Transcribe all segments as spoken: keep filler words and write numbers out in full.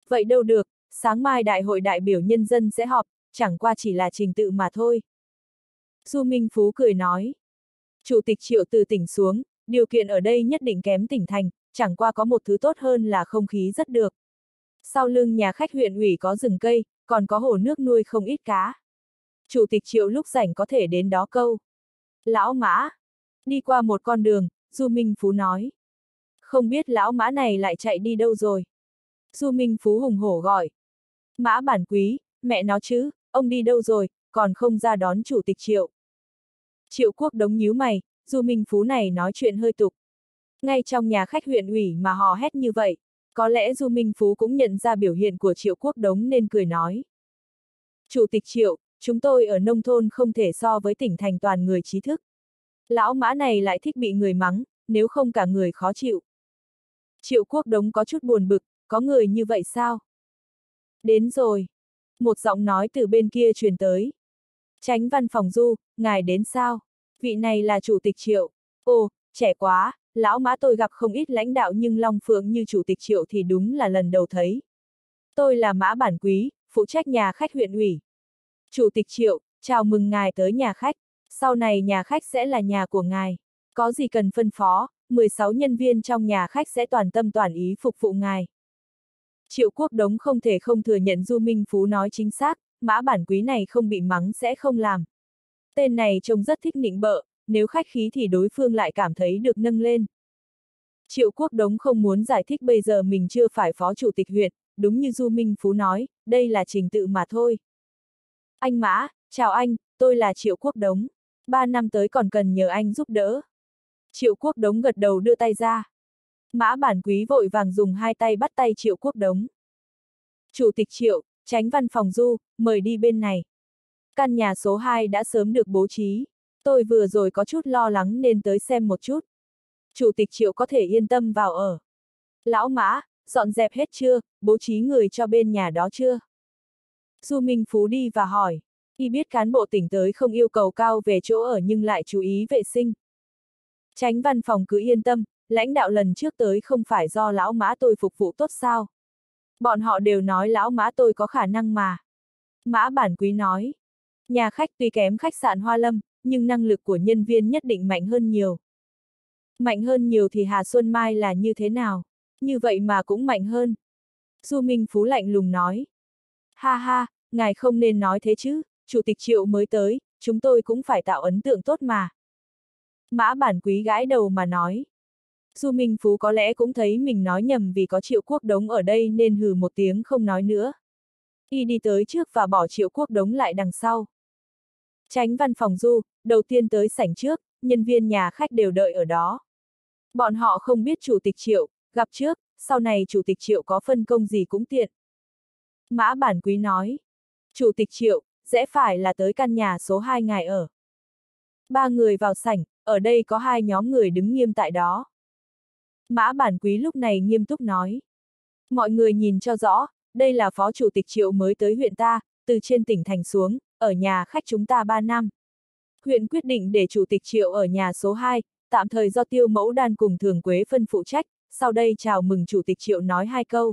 Vậy đâu được, sáng mai đại hội đại biểu nhân dân sẽ họp, chẳng qua chỉ là trình tự mà thôi. Du Minh Phú cười nói. Chủ tịch Triệu từ tỉnh xuống, điều kiện ở đây nhất định kém tỉnh thành, chẳng qua có một thứ tốt hơn là không khí rất được. Sau lưng nhà khách huyện ủy có rừng cây, còn có hồ nước nuôi không ít cá. Chủ tịch Triệu lúc rảnh có thể đến đó câu. Lão Mã. Đi qua một con đường, Du Minh Phú nói. Không biết lão Mã này lại chạy đi đâu rồi. Du Minh Phú hùng hổ gọi. Mã Bản Quý, mẹ nó chứ, ông đi đâu rồi, còn không ra đón chủ tịch Triệu. Triệu Quốc Đống nhíu mày, Du Minh Phú này nói chuyện hơi tục. Ngay trong nhà khách huyện ủy mà hò hét như vậy, có lẽ Du Minh Phú cũng nhận ra biểu hiện của Triệu Quốc Đống nên cười nói. Chủ tịch Triệu, chúng tôi ở nông thôn không thể so với tỉnh thành toàn người trí thức. Lão Mã này lại thích bị người mắng, nếu không cả người khó chịu. Triệu Quốc Đống có chút buồn bực, có người như vậy sao? Đến rồi. Một giọng nói từ bên kia truyền tới. Chánh văn phòng Du, ngài đến sao? Vị này là chủ tịch Triệu. Ồ, trẻ quá, lão Mã tôi gặp không ít lãnh đạo nhưng Long Phượng như chủ tịch Triệu thì đúng là lần đầu thấy. Tôi là Mã Bản Quý, phụ trách nhà khách huyện ủy. Chủ tịch Triệu, chào mừng ngài tới nhà khách. Sau này nhà khách sẽ là nhà của ngài. Có gì cần phân phó, mười sáu nhân viên trong nhà khách sẽ toàn tâm toàn ý phục vụ ngài. Triệu Quốc Đống không thể không thừa nhận Du Minh Phú nói chính xác, Mã Bản Quý này không bị mắng sẽ không làm. Tên này trông rất thích nịnh bợ, nếu khách khí thì đối phương lại cảm thấy được nâng lên. Triệu Quốc Đống không muốn giải thích bây giờ mình chưa phải phó chủ tịch huyện, đúng như Du Minh Phú nói, đây là trình tự mà thôi. Anh Mã, chào anh, tôi là Triệu Quốc Đống. Ba năm tới còn cần nhờ anh giúp đỡ. Triệu Quốc Đống gật đầu đưa tay ra. Mã Bản Quý vội vàng dùng hai tay bắt tay Triệu Quốc Đống. Chủ tịch Triệu, Chánh văn phòng Du, mời đi bên này. Căn nhà số hai đã sớm được bố trí. Tôi vừa rồi có chút lo lắng nên tới xem một chút. Chủ tịch Triệu có thể yên tâm vào ở. Lão Mã, dọn dẹp hết chưa, bố trí người cho bên nhà đó chưa? Du Minh Phú đi và hỏi. Y biết cán bộ tỉnh tới không yêu cầu cao về chỗ ở nhưng lại chú ý vệ sinh. Chánh văn phòng cứ yên tâm, lãnh đạo lần trước tới không phải do lão Mã tôi phục vụ tốt sao? Bọn họ đều nói lão Mã tôi có khả năng mà. Mã Bản Quý nói. Nhà khách tuy kém khách sạn Hoa Lâm, nhưng năng lực của nhân viên nhất định mạnh hơn nhiều. Mạnh hơn nhiều thì Hà Xuân Mai là như thế nào? Như vậy mà cũng mạnh hơn. Du Minh Phú lạnh lùng nói. Ha ha, ngài không nên nói thế chứ, chủ tịch Triệu mới tới, chúng tôi cũng phải tạo ấn tượng tốt mà. Mã Bản Quý gãi đầu mà nói. Du Minh Phú có lẽ cũng thấy mình nói nhầm vì có Triệu Quốc Đống ở đây nên hừ một tiếng không nói nữa. Y đi tới trước và bỏ Triệu Quốc Đống lại đằng sau. Chánh văn phòng Du, đầu tiên tới sảnh trước, nhân viên nhà khách đều đợi ở đó. Bọn họ không biết chủ tịch Triệu, gặp trước, sau này chủ tịch Triệu có phân công gì cũng tiện. Mã Bản Quý nói. Chủ tịch Triệu, rẽ phải là tới căn nhà số hai ngài ở. Ba người vào sảnh, ở đây có hai nhóm người đứng nghiêm tại đó. Mã Bản Quý lúc này nghiêm túc nói. Mọi người nhìn cho rõ, đây là phó chủ tịch Triệu mới tới huyện ta, từ trên tỉnh thành xuống, ở nhà khách chúng ta ba năm. Huyện quyết định để chủ tịch Triệu ở nhà số hai, tạm thời do Tiêu Mẫu Đan cùng Thường Quế phân phụ trách, sau đây chào mừng chủ tịch Triệu nói hai câu.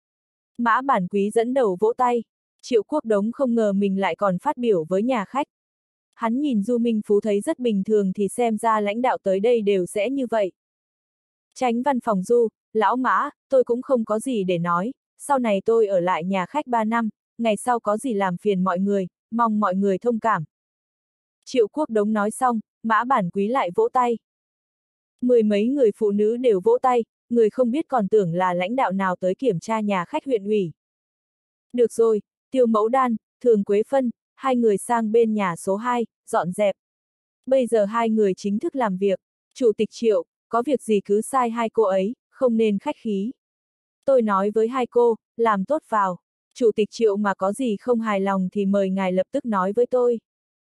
Mã Bản Quý dẫn đầu vỗ tay. Triệu Quốc Đống không ngờ mình lại còn phát biểu với nhà khách. Hắn nhìn Du Minh Phú thấy rất bình thường thì xem ra lãnh đạo tới đây đều sẽ như vậy. Chánh văn phòng Du, lão Mã, tôi cũng không có gì để nói, sau này tôi ở lại nhà khách ba năm, ngày sau có gì làm phiền mọi người, mong mọi người thông cảm. Triệu Quốc Đống nói xong, Mã Bản Quý lại vỗ tay. Mười mấy người phụ nữ đều vỗ tay, người không biết còn tưởng là lãnh đạo nào tới kiểm tra nhà khách huyện ủy. Được rồi, Tiêu Mẫu Đan, Thường Quế Phân, hai người sang bên nhà số hai, dọn dẹp. Bây giờ hai người chính thức làm việc. Chủ tịch Triệu, có việc gì cứ sai hai cô ấy, không nên khách khí. Tôi nói với hai cô, làm tốt vào. Chủ tịch Triệu mà có gì không hài lòng thì mời ngài lập tức nói với tôi.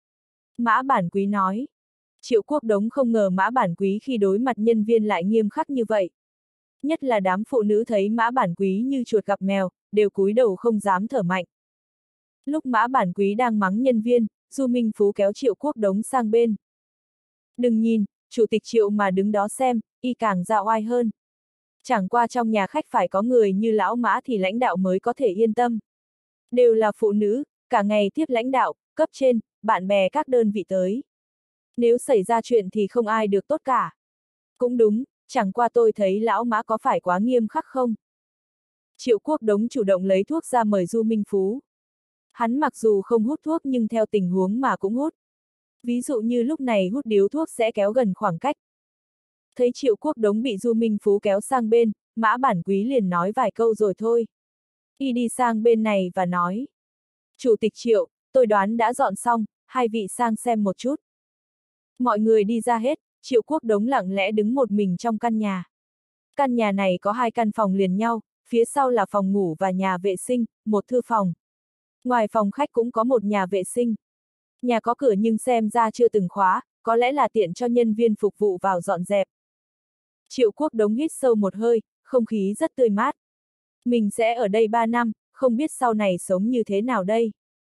Mã Bản Quý nói. Triệu Quốc Đống không ngờ Mã Bản Quý khi đối mặt nhân viên lại nghiêm khắc như vậy. Nhất là đám phụ nữ thấy Mã Bản Quý như chuột gặp mèo, đều cúi đầu không dám thở mạnh. Lúc Mã Bản Quý đang mắng nhân viên, Du Minh Phú kéo Triệu Quốc Đống sang bên. Đừng nhìn, chủ tịch Triệu mà đứng đó xem, y càng ra oai hơn. Chẳng qua trong nhà khách phải có người như lão Mã thì lãnh đạo mới có thể yên tâm. Đều là phụ nữ, cả ngày tiếp lãnh đạo, cấp trên, bạn bè các đơn vị tới. Nếu xảy ra chuyện thì không ai được tốt cả. Cũng đúng, chẳng qua tôi thấy lão Mã có phải quá nghiêm khắc không? Triệu Quốc Đống chủ động lấy thuốc ra mời Du Minh Phú. Hắn mặc dù không hút thuốc nhưng theo tình huống mà cũng hút. Ví dụ như lúc này hút điếu thuốc sẽ kéo gần khoảng cách. Thấy Triệu Quốc Đống bị Du Minh Phú kéo sang bên, Mã Bản Quý liền nói vài câu rồi thôi. Y đi sang bên này và nói. Chủ tịch Triệu, tôi đoán đã dọn xong, hai vị sang xem một chút. Mọi người đi ra hết, Triệu Quốc Đống lặng lẽ đứng một mình trong căn nhà. Căn nhà này có hai căn phòng liền nhau, phía sau là phòng ngủ và nhà vệ sinh, một thư phòng. Ngoài phòng khách cũng có một nhà vệ sinh. Nhà có cửa nhưng xem ra chưa từng khóa, có lẽ là tiện cho nhân viên phục vụ vào dọn dẹp. Triệu Quốc Đống hít sâu một hơi, không khí rất tươi mát. Mình sẽ ở đây ba năm, không biết sau này sống như thế nào đây.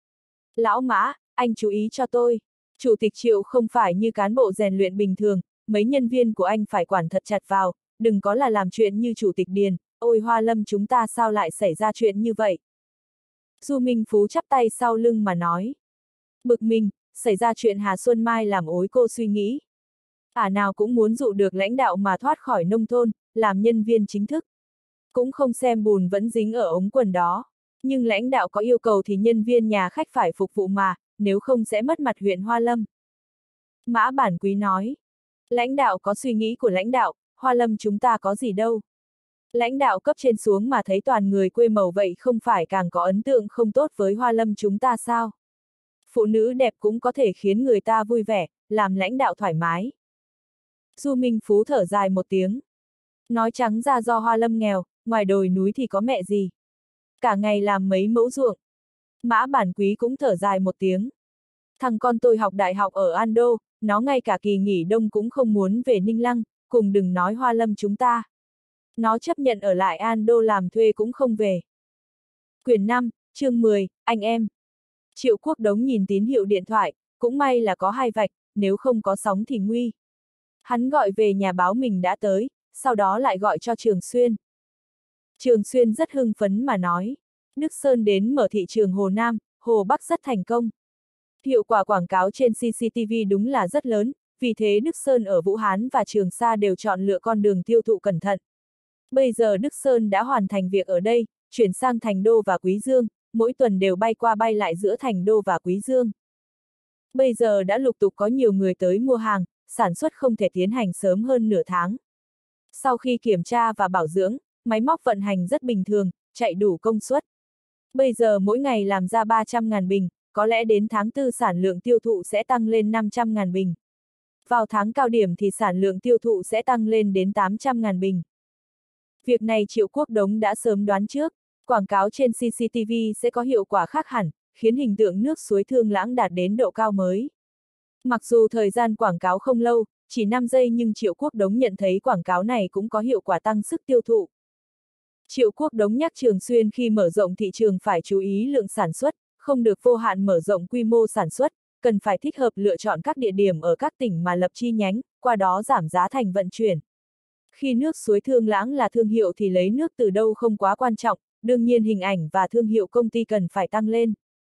Lão Mã, anh chú ý cho tôi. Chủ tịch Triệu không phải như cán bộ rèn luyện bình thường, mấy nhân viên của anh phải quản thật chặt vào, đừng có là làm chuyện như chủ tịch Điền, ôi Hoa Lâm chúng ta sao lại xảy ra chuyện như vậy. Du Minh Phú chắp tay sau lưng mà nói. Bực mình, xảy ra chuyện Hà Xuân Mai làm ối cô suy nghĩ. Ả nào cũng muốn dụ được lãnh đạo mà thoát khỏi nông thôn, làm nhân viên chính thức. Cũng không xem bùn vẫn dính ở ống quần đó. Nhưng lãnh đạo có yêu cầu thì nhân viên nhà khách phải phục vụ mà, nếu không sẽ mất mặt huyện Hoa Lâm. Mã Bản Quý nói. Lãnh đạo có suy nghĩ của lãnh đạo, Hoa Lâm chúng ta có gì đâu. Lãnh đạo cấp trên xuống mà thấy toàn người quê màu vậy không phải càng có ấn tượng không tốt với Hoa Lâm chúng ta sao? Phụ nữ đẹp cũng có thể khiến người ta vui vẻ, làm lãnh đạo thoải mái. Du Minh Phú thở dài một tiếng. Nói trắng ra do Hoa Lâm nghèo, ngoài đồi núi thì có mẹ gì. Cả ngày làm mấy mẫu ruộng. Mã Bản Quý cũng thở dài một tiếng. Thằng con tôi học đại học ở An Đô, nó ngay cả kỳ nghỉ đông cũng không muốn về Ninh Lăng, cùng đừng nói Hoa Lâm chúng ta. Nó chấp nhận ở lại An Đô làm thuê cũng không về. Quyển năm, chương mười, anh em. Triệu Quốc Đống nhìn tín hiệu điện thoại, cũng may là có hai vạch, nếu không có sóng thì nguy. Hắn gọi về nhà báo mình đã tới, sau đó lại gọi cho Trường Xuyên. Trường Xuyên rất hưng phấn mà nói, Đức Sơn đến mở thị trường Hồ Nam, Hồ Bắc rất thành công. Hiệu quả quảng cáo trên xê xê tê vê đúng là rất lớn, vì thế Đức Sơn ở Vũ Hán và Trường Sa đều chọn lựa con đường tiêu thụ cẩn thận. Bây giờ Đức Sơn đã hoàn thành việc ở đây, chuyển sang Thành Đô và Quý Dương, mỗi tuần đều bay qua bay lại giữa Thành Đô và Quý Dương. Bây giờ đã lục tục có nhiều người tới mua hàng, sản xuất không thể tiến hành sớm hơn nửa tháng. Sau khi kiểm tra và bảo dưỡng, máy móc vận hành rất bình thường, chạy đủ công suất. Bây giờ mỗi ngày làm ra ba trăm nghìn bình, có lẽ đến tháng tư sản lượng tiêu thụ sẽ tăng lên năm trăm nghìn bình. Vào tháng cao điểm thì sản lượng tiêu thụ sẽ tăng lên đến tám trăm nghìn bình. Việc này Triệu Quốc Đống đã sớm đoán trước, quảng cáo trên xê xê tê vê sẽ có hiệu quả khác hẳn, khiến hình tượng nước suối Thương Lãng đạt đến độ cao mới. Mặc dù thời gian quảng cáo không lâu, chỉ năm giây nhưng Triệu Quốc Đống nhận thấy quảng cáo này cũng có hiệu quả tăng sức tiêu thụ. Triệu Quốc Đống nhắc Trường Xuyên khi mở rộng thị trường phải chú ý lượng sản xuất, không được vô hạn mở rộng quy mô sản xuất, cần phải thích hợp lựa chọn các địa điểm ở các tỉnh mà lập chi nhánh, qua đó giảm giá thành vận chuyển. Khi nước suối Thương Lãng là thương hiệu thì lấy nước từ đâu không quá quan trọng, đương nhiên hình ảnh và thương hiệu công ty cần phải tăng lên.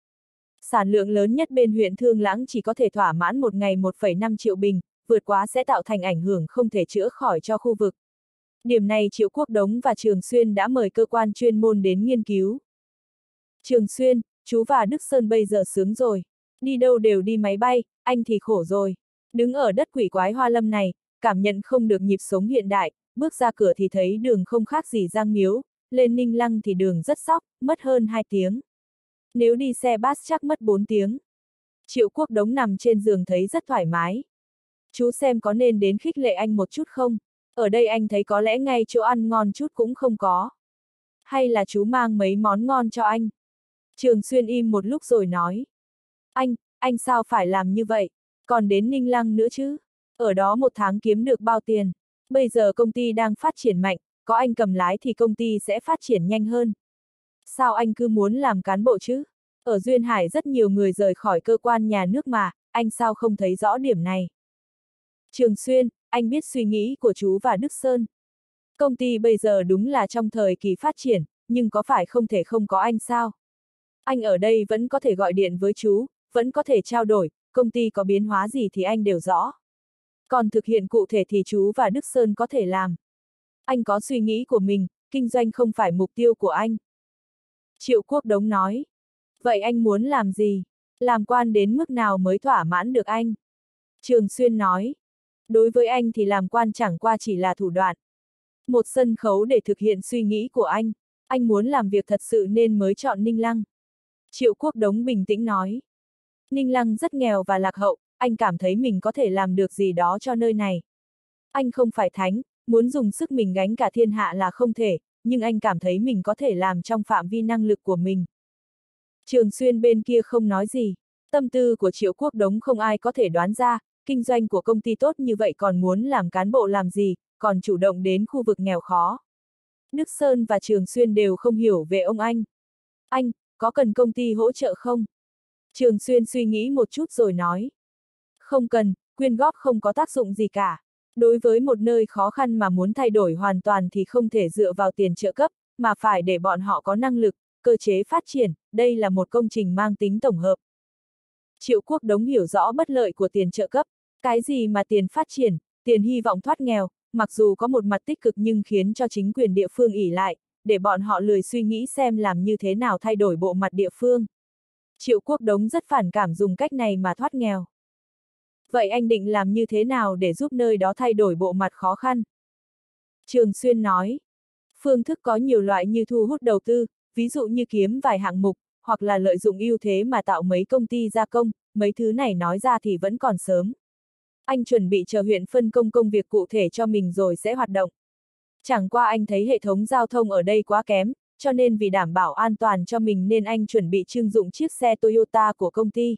Sản lượng lớn nhất bên huyện Thương Lãng chỉ có thể thỏa mãn một ngày một phẩy năm triệu bình, vượt quá sẽ tạo thành ảnh hưởng không thể chữa khỏi cho khu vực. Điểm này Triệu Quốc Đống và Trường Xuyên đã mời cơ quan chuyên môn đến nghiên cứu. Trường Xuyên, chú và Đức Sơn bây giờ sướng rồi. Đi đâu đều đi máy bay, anh thì khổ rồi. Đứng ở đất quỷ quái Hoa Lâm này, cảm nhận không được nhịp sống hiện đại, bước ra cửa thì thấy đường không khác gì Giang Miếu, lên Ninh Lăng thì đường rất sóc, mất hơn hai tiếng. Nếu đi xe bus chắc mất bốn tiếng. Triệu Quốc Đống nằm trên giường thấy rất thoải mái. Chú xem có nên đến khích lệ anh một chút không? Ở đây anh thấy có lẽ ngay chỗ ăn ngon chút cũng không có. Hay là chú mang mấy món ngon cho anh? Trường Xuyên im một lúc rồi nói. Anh, anh sao phải làm như vậy? Còn đến Ninh Lăng nữa chứ? Ở đó một tháng kiếm được bao tiền? Bây giờ công ty đang phát triển mạnh, có anh cầm lái thì công ty sẽ phát triển nhanh hơn. Sao anh cứ muốn làm cán bộ chứ? Ở Duyên Hải rất nhiều người rời khỏi cơ quan nhà nước mà, anh sao không thấy rõ điểm này? Trường Xuyên, anh biết suy nghĩ của chú và Đức Sơn. Công ty bây giờ đúng là trong thời kỳ phát triển, nhưng có phải không thể không có anh sao? Anh ở đây vẫn có thể gọi điện với chú, vẫn có thể trao đổi, công ty có biến hóa gì thì anh đều rõ. Còn thực hiện cụ thể thì chú và Đức Sơn có thể làm. Anh có suy nghĩ của mình, kinh doanh không phải mục tiêu của anh. Triệu Quốc Đống nói. Vậy anh muốn làm gì? Làm quan đến mức nào mới thỏa mãn được anh? Trường Xuyên nói. Đối với anh thì làm quan chẳng qua chỉ là thủ đoạn. Một sân khấu để thực hiện suy nghĩ của anh. Anh muốn làm việc thật sự nên mới chọn Ninh Lăng. Triệu Quốc Đống bình tĩnh nói. Ninh Lăng rất nghèo và lạc hậu, anh cảm thấy mình có thể làm được gì đó cho nơi này. Anh không phải thánh, muốn dùng sức mình gánh cả thiên hạ là không thể, nhưng anh cảm thấy mình có thể làm trong phạm vi năng lực của mình. Trường Xuyên bên kia không nói gì, tâm tư của Triệu Quốc Đống không ai có thể đoán ra, kinh doanh của công ty tốt như vậy còn muốn làm cán bộ làm gì, còn chủ động đến khu vực nghèo khó. Đức Sơn và Trường Xuyên đều không hiểu về ông anh. Anh, có cần công ty hỗ trợ không? Trường Xuyên suy nghĩ một chút rồi nói. Không cần, quyên góp không có tác dụng gì cả. Đối với một nơi khó khăn mà muốn thay đổi hoàn toàn thì không thể dựa vào tiền trợ cấp, mà phải để bọn họ có năng lực, cơ chế phát triển, đây là một công trình mang tính tổng hợp. Triệu Quốc Đống hiểu rõ bất lợi của tiền trợ cấp, cái gì mà tiền phát triển, tiền hy vọng thoát nghèo, mặc dù có một mặt tích cực nhưng khiến cho chính quyền địa phương ỷ lại, để bọn họ lười suy nghĩ xem làm như thế nào thay đổi bộ mặt địa phương. Triệu Quốc Đống rất phản cảm dùng cách này mà thoát nghèo. Vậy anh định làm như thế nào để giúp nơi đó thay đổi bộ mặt khó khăn? Trường Xuyên nói. Phương thức có nhiều loại như thu hút đầu tư, ví dụ như kiếm vài hạng mục, hoặc là lợi dụng ưu thế mà tạo mấy công ty gia công, mấy thứ này nói ra thì vẫn còn sớm. Anh chuẩn bị chờ huyện phân công công việc cụ thể cho mình rồi sẽ hoạt động. Chẳng qua anh thấy hệ thống giao thông ở đây quá kém, cho nên vì đảm bảo an toàn cho mình nên anh chuẩn bị trưng dụng chiếc xe Toyota của công ty.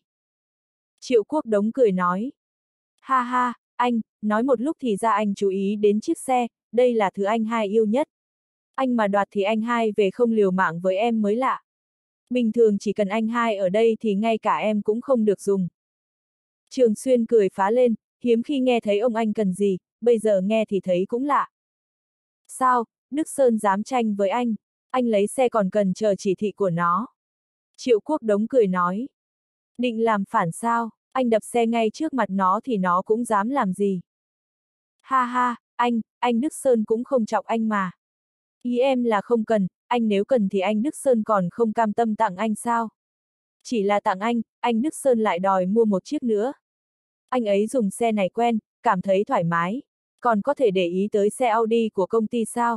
Triệu Quốc Đống cười nói. Ha ha, anh, nói một lúc thì ra anh chú ý đến chiếc xe, đây là thứ anh hai yêu nhất. Anh mà đoạt thì anh hai về không liều mạng với em mới lạ. Bình thường chỉ cần anh hai ở đây thì ngay cả em cũng không được dùng. Trường Xuyên cười phá lên, hiếm khi nghe thấy ông anh cần gì, bây giờ nghe thì thấy cũng lạ. Sao, Đức Sơn dám tranh với anh, anh lấy xe còn cần chờ chỉ thị của nó. Triệu Quốc Đống cười nói. Định làm phản sao, anh đập xe ngay trước mặt nó thì nó cũng dám làm gì. Ha ha, anh, anh Đức Sơn cũng không chọc anh mà. Ý em là không cần, anh nếu cần thì anh Đức Sơn còn không cam tâm tặng anh sao? Chỉ là tặng anh, anh Đức Sơn lại đòi mua một chiếc nữa. Anh ấy dùng xe này quen, cảm thấy thoải mái, còn có thể để ý tới xe Audi của công ty sao?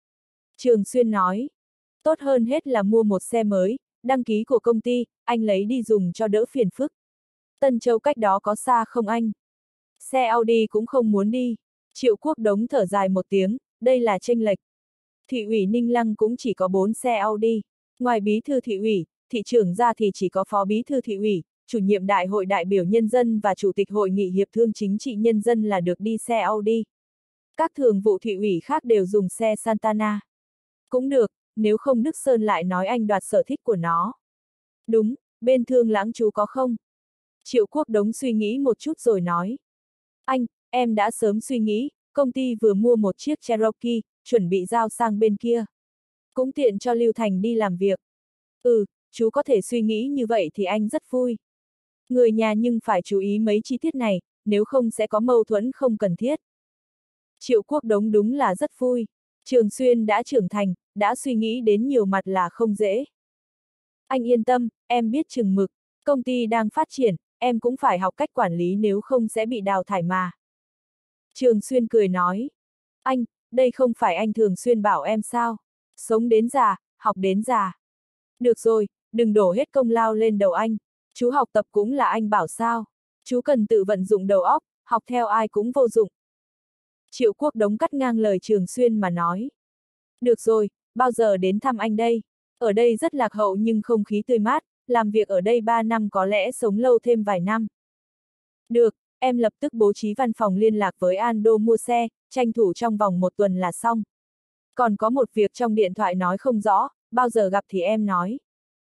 Trường Xuyên nói, tốt hơn hết là mua một xe mới, đăng ký của công ty, anh lấy đi dùng cho đỡ phiền phức. Tân Châu cách đó có xa không anh? Xe Audi cũng không muốn đi. Triệu Quốc Đống thở dài một tiếng, đây là chênh lệch. Thị ủy Ninh Lăng cũng chỉ có bốn xe Audi. Ngoài bí thư thị ủy, thị trưởng ra thì chỉ có phó bí thư thị ủy, chủ nhiệm đại hội đại biểu nhân dân và chủ tịch hội nghị hiệp thương chính trị nhân dân là được đi xe Audi. Các thường vụ thị ủy khác đều dùng xe Santana. Cũng được, nếu không Đức Sơn lại nói anh đoạt sở thích của nó. Đúng, bên Thương Lãng chú có không? Triệu Quốc Đống suy nghĩ một chút rồi nói. Anh, em đã sớm suy nghĩ, công ty vừa mua một chiếc Cherokee, chuẩn bị giao sang bên kia. Cũng tiện cho Lưu Thành đi làm việc. Ừ, chú có thể suy nghĩ như vậy thì anh rất vui. Người nhà nhưng phải chú ý mấy chi tiết này, nếu không sẽ có mâu thuẫn không cần thiết. Triệu Quốc Đống đúng là rất vui. Trường Xuyên đã trưởng thành, đã suy nghĩ đến nhiều mặt là không dễ. Anh yên tâm, em biết chừng mực, công ty đang phát triển, em cũng phải học cách quản lý nếu không sẽ bị đào thải mà. Trường Xuyên cười nói. Anh, đây không phải anh thường xuyên bảo em sao? Sống đến già, học đến già. Được rồi, đừng đổ hết công lao lên đầu anh. Chú học tập cũng là anh bảo sao. Chú cần tự vận dụng đầu óc, học theo ai cũng vô dụng. Triệu Quốc Đống cắt ngang lời Trường Xuyên mà nói. Được rồi, bao giờ đến thăm anh đây? Ở đây rất lạc hậu nhưng không khí tươi mát, làm việc ở đây ba năm có lẽ sống lâu thêm vài năm. Được, em lập tức bố trí văn phòng liên lạc với Ando mua xe, tranh thủ trong vòng một tuần là xong. Còn có một việc trong điện thoại nói không rõ, bao giờ gặp thì em nói.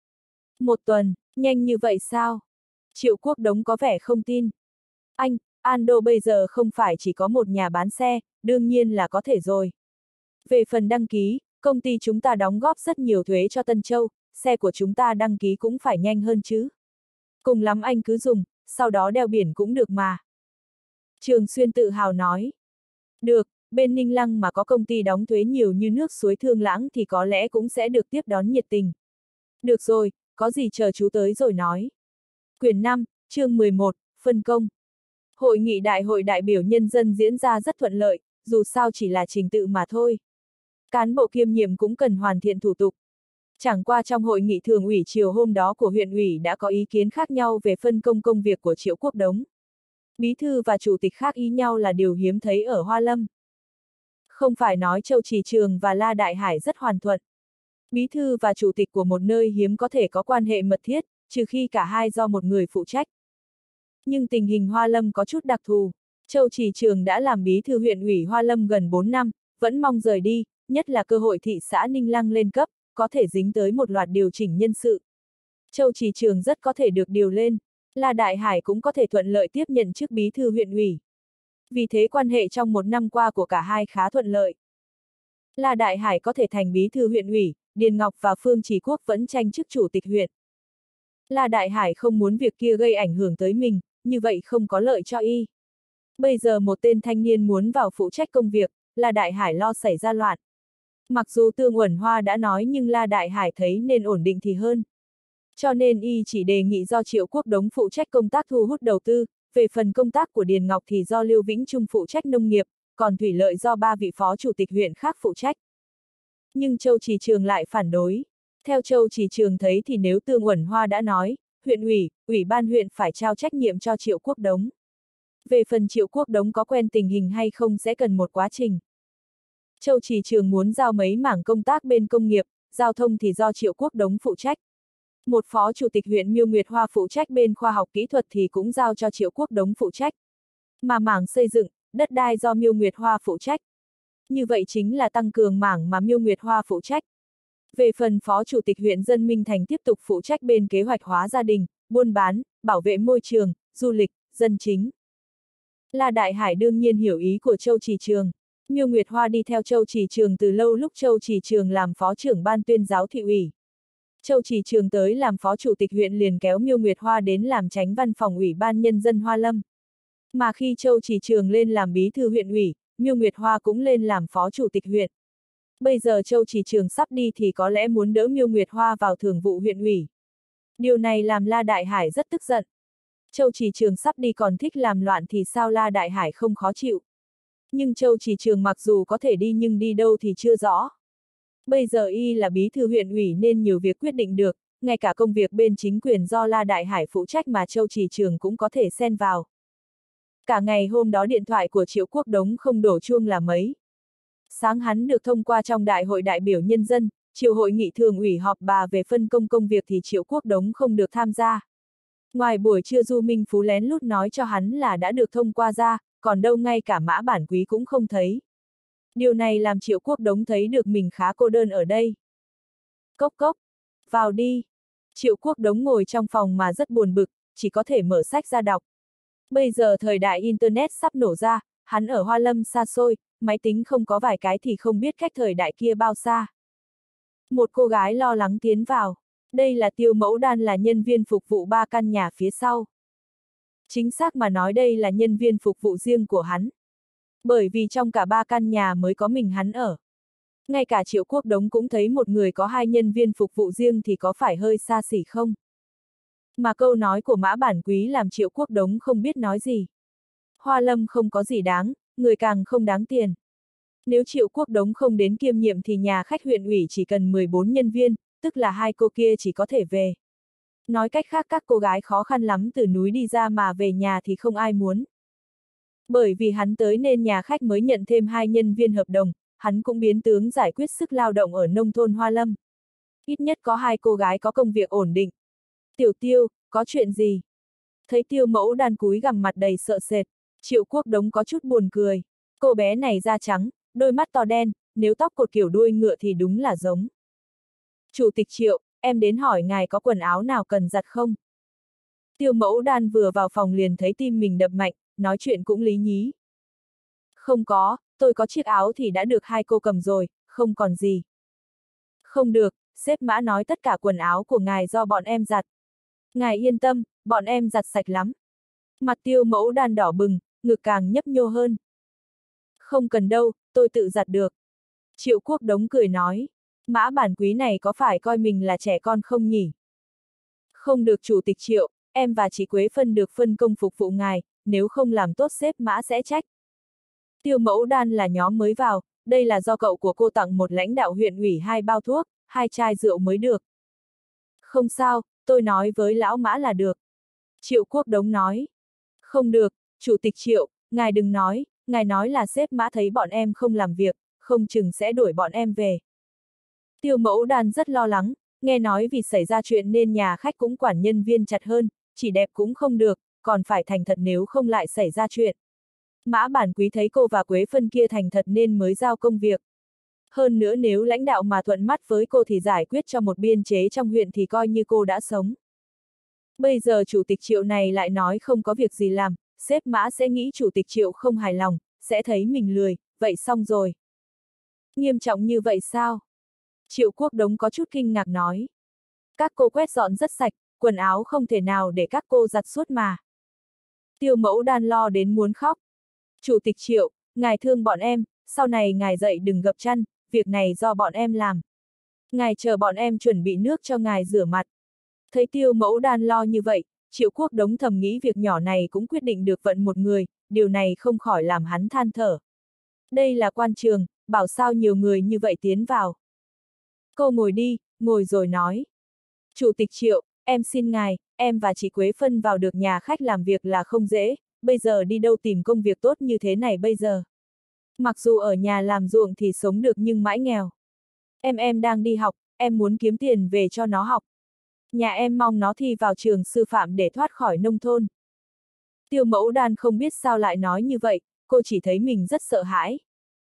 Một tuần, nhanh như vậy sao? Triệu Quốc Đống có vẻ không tin. Anh, Ando bây giờ không phải chỉ có một nhà bán xe, đương nhiên là có thể rồi. Về phần đăng ký, công ty chúng ta đóng góp rất nhiều thuế cho Tân Châu, xe của chúng ta đăng ký cũng phải nhanh hơn chứ. Cùng lắm anh cứ dùng, sau đó đeo biển cũng được mà. Trường Xuyên tự hào nói. Được, bên Ninh Lăng mà có công ty đóng thuế nhiều như nước suối Thương Lãng thì có lẽ cũng sẽ được tiếp đón nhiệt tình. Được rồi, có gì chờ chú tới rồi nói. Quyển năm, chương mười một, phân công. Hội nghị đại hội đại biểu nhân dân diễn ra rất thuận lợi, dù sao chỉ là trình tự mà thôi. Cán bộ kiêm nhiệm cũng cần hoàn thiện thủ tục. Chẳng qua trong hội nghị thường ủy chiều hôm đó của huyện ủy đã có ý kiến khác nhau về phân công công việc của Triệu Quốc Đống. Bí thư và chủ tịch khác ý nhau là điều hiếm thấy ở Hoa Lâm. Không phải nói Châu Trì Trường và La Đại Hải rất hoàn thuận. Bí thư và chủ tịch của một nơi hiếm có thể có quan hệ mật thiết, trừ khi cả hai do một người phụ trách. Nhưng tình hình Hoa Lâm có chút đặc thù. Châu Trì Trường đã làm bí thư huyện ủy Hoa Lâm gần bốn năm, vẫn mong rời đi, nhất là cơ hội thị xã Ninh Lăng lên cấp, có thể dính tới một loạt điều chỉnh nhân sự. Châu Trì Trường rất có thể được điều lên, La Đại Hải cũng có thể thuận lợi tiếp nhận chức bí thư huyện ủy. Vì thế quan hệ trong một năm qua của cả hai khá thuận lợi. La Đại Hải có thể thành bí thư huyện ủy, Điền Ngọc và Phương Chỉ Quốc vẫn tranh chức chủ tịch huyện. La Đại Hải không muốn việc kia gây ảnh hưởng tới mình, như vậy không có lợi cho y. Bây giờ một tên thanh niên muốn vào phụ trách công việc, La Đại Hải lo xảy ra loạn. Mặc dù Tương Uẩn Hoa đã nói nhưng La Đại Hải thấy nên ổn định thì hơn. Cho nên y chỉ đề nghị do Triệu Quốc Đống phụ trách công tác thu hút đầu tư, về phần công tác của Điền Ngọc thì do Lưu Vĩnh Trung phụ trách nông nghiệp, còn thủy lợi do ba vị phó chủ tịch huyện khác phụ trách. Nhưng Châu Trì Trường lại phản đối. Theo Châu Trì Trường thấy thì nếu Tương Uẩn Hoa đã nói, huyện ủy, ủy ban huyện phải trao trách nhiệm cho Triệu Quốc Đống. Về phần Triệu Quốc Đống có quen tình hình hay không sẽ cần một quá trình. Châu Trì Trường muốn giao mấy mảng công tác bên công nghiệp, giao thông thì do Triệu Quốc Đống phụ trách. Một phó chủ tịch huyện Miêu Nguyệt Hoa phụ trách bên khoa học kỹ thuật thì cũng giao cho Triệu Quốc Đống phụ trách. Mà mảng xây dựng, đất đai do Miêu Nguyệt Hoa phụ trách. Như vậy chính là tăng cường mảng mà Miêu Nguyệt Hoa phụ trách. Về phần phó chủ tịch huyện Dân Minh Thành tiếp tục phụ trách bên kế hoạch hóa gia đình, buôn bán, bảo vệ môi trường, du lịch, dân chính. La Đại Hải đương nhiên hiểu ý của Châu Trì Trường. Miêu Nguyệt Hoa đi theo Châu Trì Trường từ lâu lúc Châu Trì Trường làm phó trưởng ban tuyên giáo thị ủy. Châu Trì Trường tới làm phó chủ tịch huyện liền kéo Miêu Nguyệt Hoa đến làm chánh văn phòng ủy ban nhân dân Hoa Lâm. Mà khi Châu Trì Trường lên làm bí thư huyện ủy, Miêu Nguyệt Hoa cũng lên làm phó chủ tịch huyện. Bây giờ Châu Trì Trường sắp đi thì có lẽ muốn đỡ Miêu Nguyệt Hoa vào thường vụ huyện ủy. Điều này làm La Đại Hải rất tức giận. Châu Trì Trường sắp đi còn thích làm loạn thì sao La Đại Hải không khó chịu. Nhưng Châu Trì Trường mặc dù có thể đi nhưng đi đâu thì chưa rõ. Bây giờ y là bí thư huyện ủy nên nhiều việc quyết định được, ngay cả công việc bên chính quyền do La Đại Hải phụ trách mà Châu Trì Trường cũng có thể xen vào. Cả ngày hôm đó điện thoại của Triệu Quốc Đống không đổ chuông là mấy. Sáng hắn được thông qua trong đại hội đại biểu nhân dân, chiều hội nghị thường ủy họp bà về phân công công việc thì Triệu Quốc Đống không được tham gia. Ngoài buổi trưa Du Minh Phú lén lút nói cho hắn là đã được thông qua ra, còn đâu ngay cả Mã Bản Quý cũng không thấy. Điều này làm Triệu Quốc Đống thấy được mình khá cô đơn ở đây. Cốc cốc, vào đi. Triệu Quốc Đống ngồi trong phòng mà rất buồn bực, chỉ có thể mở sách ra đọc. Bây giờ thời đại Internet sắp nổ ra, hắn ở Hoa Lâm xa xôi, máy tính không có vài cái thì không biết cách thời đại kia bao xa. Một cô gái lo lắng tiến vào. Đây là Tiêu Mẫu Đan, là nhân viên phục vụ ba căn nhà phía sau. Chính xác mà nói đây là nhân viên phục vụ riêng của hắn. Bởi vì trong cả ba căn nhà mới có mình hắn ở. Ngay cả Triệu Quốc Đống cũng thấy một người có hai nhân viên phục vụ riêng thì có phải hơi xa xỉ không? Mà câu nói của Mã Bản Quý làm Triệu Quốc Đống không biết nói gì. Hoa Lâm không có gì đáng, người càng không đáng tiền. Nếu Triệu Quốc Đống không đến kiêm nhiệm thì nhà khách huyện ủy chỉ cần mười bốn nhân viên, tức là hai cô kia chỉ có thể về. Nói cách khác các cô gái khó khăn lắm từ núi đi ra mà về nhà thì không ai muốn. Bởi vì hắn tới nên nhà khách mới nhận thêm hai nhân viên hợp đồng, hắn cũng biến tướng giải quyết sức lao động ở nông thôn Hoa Lâm. Ít nhất có hai cô gái có công việc ổn định. Tiểu Tiêu, có chuyện gì? Thấy Tiêu Mẫu Đan cúi gằm mặt đầy sợ sệt, Triệu Quốc Đống có chút buồn cười. Cô bé này da trắng, đôi mắt to đen, nếu tóc cột kiểu đuôi ngựa thì đúng là giống. Chủ tịch Triệu, em đến hỏi ngài có quần áo nào cần giặt không? Tiêu Mẫu Đan vừa vào phòng liền thấy tim mình đập mạnh, nói chuyện cũng lý nhí. Không có, tôi có chiếc áo thì đã được hai cô cầm rồi, không còn gì. Không được, sếp Mã nói tất cả quần áo của ngài do bọn em giặt. Ngài yên tâm, bọn em giặt sạch lắm. Mặt Tiêu Mẫu Đan đỏ bừng, ngực càng nhấp nhô hơn. Không cần đâu, tôi tự giặt được. Triệu Quốc Đống cười nói, Mã Bản Quý này có phải coi mình là trẻ con không nhỉ? Không được chủ tịch Triệu, em và chị Quế Phân được phân công phục vụ ngài, nếu không làm tốt sếp Mã sẽ trách. Tiêu Mẫu Đan là nhóm mới vào, đây là do cậu của cô tặng một lãnh đạo huyện ủy hai bao thuốc, hai chai rượu mới được. Không sao, tôi nói với lão Mã là được. Triệu Quốc Đống nói. Không được, chủ tịch Triệu, ngài đừng nói, ngài nói là sếp Mã thấy bọn em không làm việc, không chừng sẽ đuổi bọn em về. Tiêu Mẫu Đan rất lo lắng, nghe nói vì xảy ra chuyện nên nhà khách cũng quản nhân viên chặt hơn, chỉ đẹp cũng không được, còn phải thành thật nếu không lại xảy ra chuyện. Mã Bản Quý thấy cô và Quế Phân kia thành thật nên mới giao công việc. Hơn nữa nếu lãnh đạo mà thuận mắt với cô thì giải quyết cho một biên chế trong huyện thì coi như cô đã sống. Bây giờ chủ tịch Triệu này lại nói không có việc gì làm, sếp Mã sẽ nghĩ chủ tịch Triệu không hài lòng, sẽ thấy mình lười, vậy xong rồi. Nghiêm trọng như vậy sao? Triệu Quốc Đống có chút kinh ngạc nói. Các cô quét dọn rất sạch, quần áo không thể nào để các cô giặt suốt mà. Tiêu Mẫu Đan lo đến muốn khóc. Chủ tịch Triệu, ngài thương bọn em, sau này ngài dậy đừng gập chăn, việc này do bọn em làm. Ngài chờ bọn em chuẩn bị nước cho ngài rửa mặt. Thấy Tiêu Mẫu Đan lo như vậy, Triệu Quốc Đống thầm nghĩ việc nhỏ này cũng quyết định được vận một người, điều này không khỏi làm hắn than thở. Đây là quan trường, bảo sao nhiều người như vậy tiến vào. Cô ngồi đi, ngồi rồi nói. Chủ tịch Triệu, em xin ngài, em và chị Quế Phân vào được nhà khách làm việc là không dễ, bây giờ đi đâu tìm công việc tốt như thế này bây giờ. Mặc dù ở nhà làm ruộng thì sống được nhưng mãi nghèo. Em em đang đi học, em muốn kiếm tiền về cho nó học. Nhà em mong nó thi vào trường sư phạm để thoát khỏi nông thôn. Tiêu Mẫu Đan không biết sao lại nói như vậy, cô chỉ thấy mình rất sợ hãi.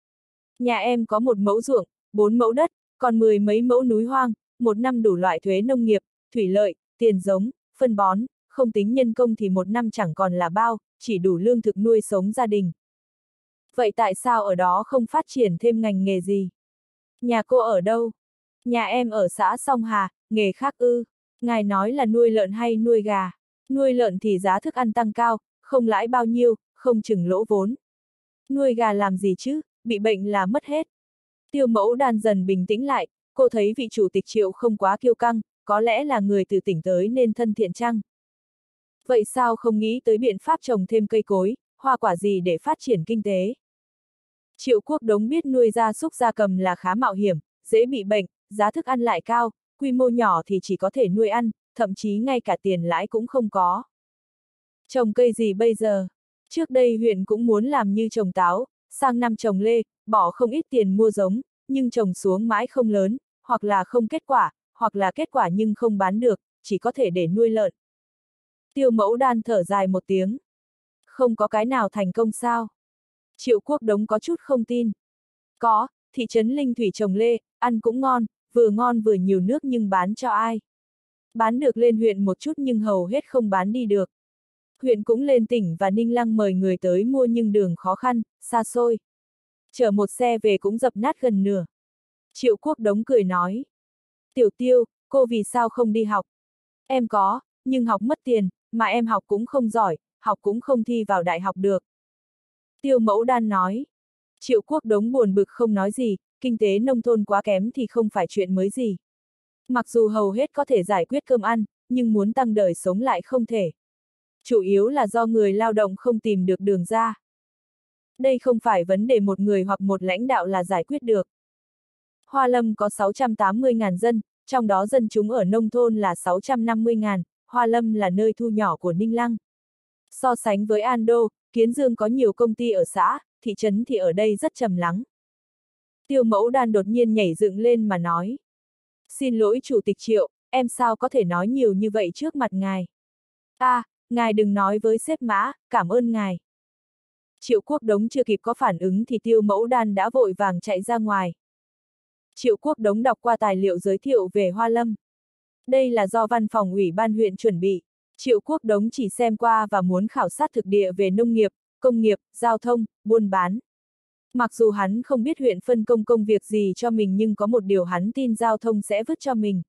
Nhà em có một mẫu ruộng, bốn mẫu đất, còn mười mấy mẫu núi hoang, một năm đủ loại thuế nông nghiệp, thủy lợi, tiền giống, phân bón, không tính nhân công thì một năm chẳng còn là bao, chỉ đủ lương thực nuôi sống gia đình. Vậy tại sao ở đó không phát triển thêm ngành nghề gì? Nhà cô ở đâu? Nhà em ở xã Song Hà, nghề khác ư? Ngài nói là nuôi lợn hay nuôi gà? Nuôi lợn thì giá thức ăn tăng cao, không lãi bao nhiêu, không chừng lỗ vốn. Nuôi gà làm gì chứ, bị bệnh là mất hết. Tiêu Mẫu Đan dần bình tĩnh lại, cô thấy vị chủ tịch Triệu không quá kiêu căng, có lẽ là người từ tỉnh tới nên thân thiện chăng? Vậy sao không nghĩ tới biện pháp trồng thêm cây cối, hoa quả gì để phát triển kinh tế? Triệu Quốc Đống biết nuôi gia súc gia cầm là khá mạo hiểm, dễ bị bệnh, giá thức ăn lại cao, quy mô nhỏ thì chỉ có thể nuôi ăn, thậm chí ngay cả tiền lãi cũng không có. Trồng cây gì bây giờ? Trước đây huyện cũng muốn làm như trồng táo, sang năm trồng lê, bỏ không ít tiền mua giống, nhưng trồng xuống mãi không lớn, hoặc là không kết quả, hoặc là kết quả nhưng không bán được, chỉ có thể để nuôi lợn. Tiêu Mẫu Đan thở dài một tiếng. Không có cái nào thành công sao? Triệu Quốc Đống có chút không tin. Có, thị trấn Linh Thủy trồng lê, ăn cũng ngon, vừa ngon vừa nhiều nước nhưng bán cho ai? Bán được lên huyện một chút nhưng hầu hết không bán đi được. Huyện cũng lên tỉnh và Ninh Lăng mời người tới mua nhưng đường khó khăn, xa xôi. Chở một xe về cũng dập nát gần nửa. Triệu Quốc Đống cười nói. Tiểu Tiêu, cô vì sao không đi học? Em có, nhưng học mất tiền, mà em học cũng không giỏi, học cũng không thi vào đại học được. Tiêu Mẫu Đan nói. Triệu Quốc Đống buồn bực không nói gì, kinh tế nông thôn quá kém thì không phải chuyện mới gì. Mặc dù hầu hết có thể giải quyết cơm ăn, nhưng muốn tăng đời sống lại không thể. Chủ yếu là do người lao động không tìm được đường ra. Đây không phải vấn đề một người hoặc một lãnh đạo là giải quyết được. Hoa Lâm có sáu trăm tám mươi nghìn dân, trong đó dân chúng ở nông thôn là sáu trăm năm mươi nghìn, Hoa Lâm là nơi thu nhỏ của Ninh Lăng. So sánh với An Đô, Kiến Dương có nhiều công ty ở xã, thị trấn thì ở đây rất trầm lắng. Tiêu Mẫu Đan đột nhiên nhảy dựng lên mà nói. Xin lỗi Chủ tịch Triệu, em sao có thể nói nhiều như vậy trước mặt ngài? À, ngài đừng nói với sếp Mã, cảm ơn ngài. Triệu Quốc Đống chưa kịp có phản ứng thì Tiêu Mẫu Đan đã vội vàng chạy ra ngoài. Triệu Quốc Đống đọc qua tài liệu giới thiệu về Hoa Lâm. Đây là do văn phòng ủy ban huyện chuẩn bị. Triệu Quốc Đống chỉ xem qua và muốn khảo sát thực địa về nông nghiệp, công nghiệp, giao thông, buôn bán. Mặc dù hắn không biết huyện phân công công việc gì cho mình nhưng có một điều hắn tin giao thông sẽ vứt cho mình.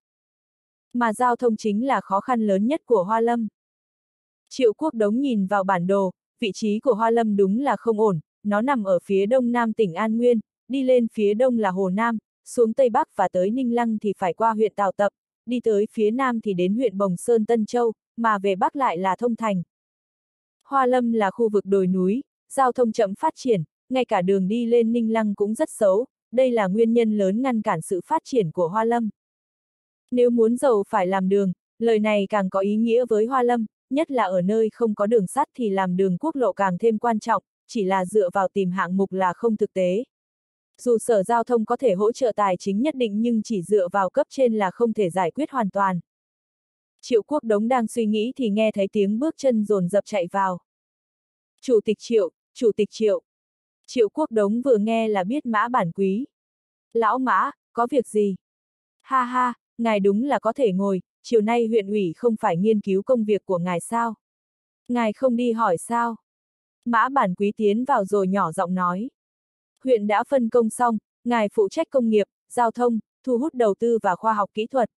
Mà giao thông chính là khó khăn lớn nhất của Hoa Lâm. Triệu Quốc Đống nhìn vào bản đồ, vị trí của Hoa Lâm đúng là không ổn, nó nằm ở phía đông nam tỉnh An Nguyên, đi lên phía đông là Hồ Nam, xuống Tây Bắc và tới Ninh Lăng thì phải qua huyện Tào Tập, đi tới phía nam thì đến huyện Bồng Sơn Tân Châu, mà về Bắc lại là Thông Thành. Hoa Lâm là khu vực đồi núi, giao thông chậm phát triển, ngay cả đường đi lên Ninh Lăng cũng rất xấu, đây là nguyên nhân lớn ngăn cản sự phát triển của Hoa Lâm. Nếu muốn giàu phải làm đường, lời này càng có ý nghĩa với Hoa Lâm, nhất là ở nơi không có đường sắt thì làm đường quốc lộ càng thêm quan trọng, chỉ là dựa vào tìm hạng mục là không thực tế. Dù Sở Giao thông có thể hỗ trợ tài chính nhất định nhưng chỉ dựa vào cấp trên là không thể giải quyết hoàn toàn. Triệu Quốc Đống đang suy nghĩ thì nghe thấy tiếng bước chân dồn dập chạy vào. Chủ tịch Triệu, Chủ tịch Triệu. Triệu Quốc Đống vừa nghe là biết Mã Bản Quý. Lão Mã, có việc gì? Ha ha, ngài đúng là có thể ngồi, chiều nay huyện ủy không phải nghiên cứu công việc của ngài sao? Ngài không đi hỏi sao? Mã Bản Quý tiến vào rồi nhỏ giọng nói. Huyện đã phân công xong, ngài phụ trách công nghiệp, giao thông, thu hút đầu tư và khoa học kỹ thuật.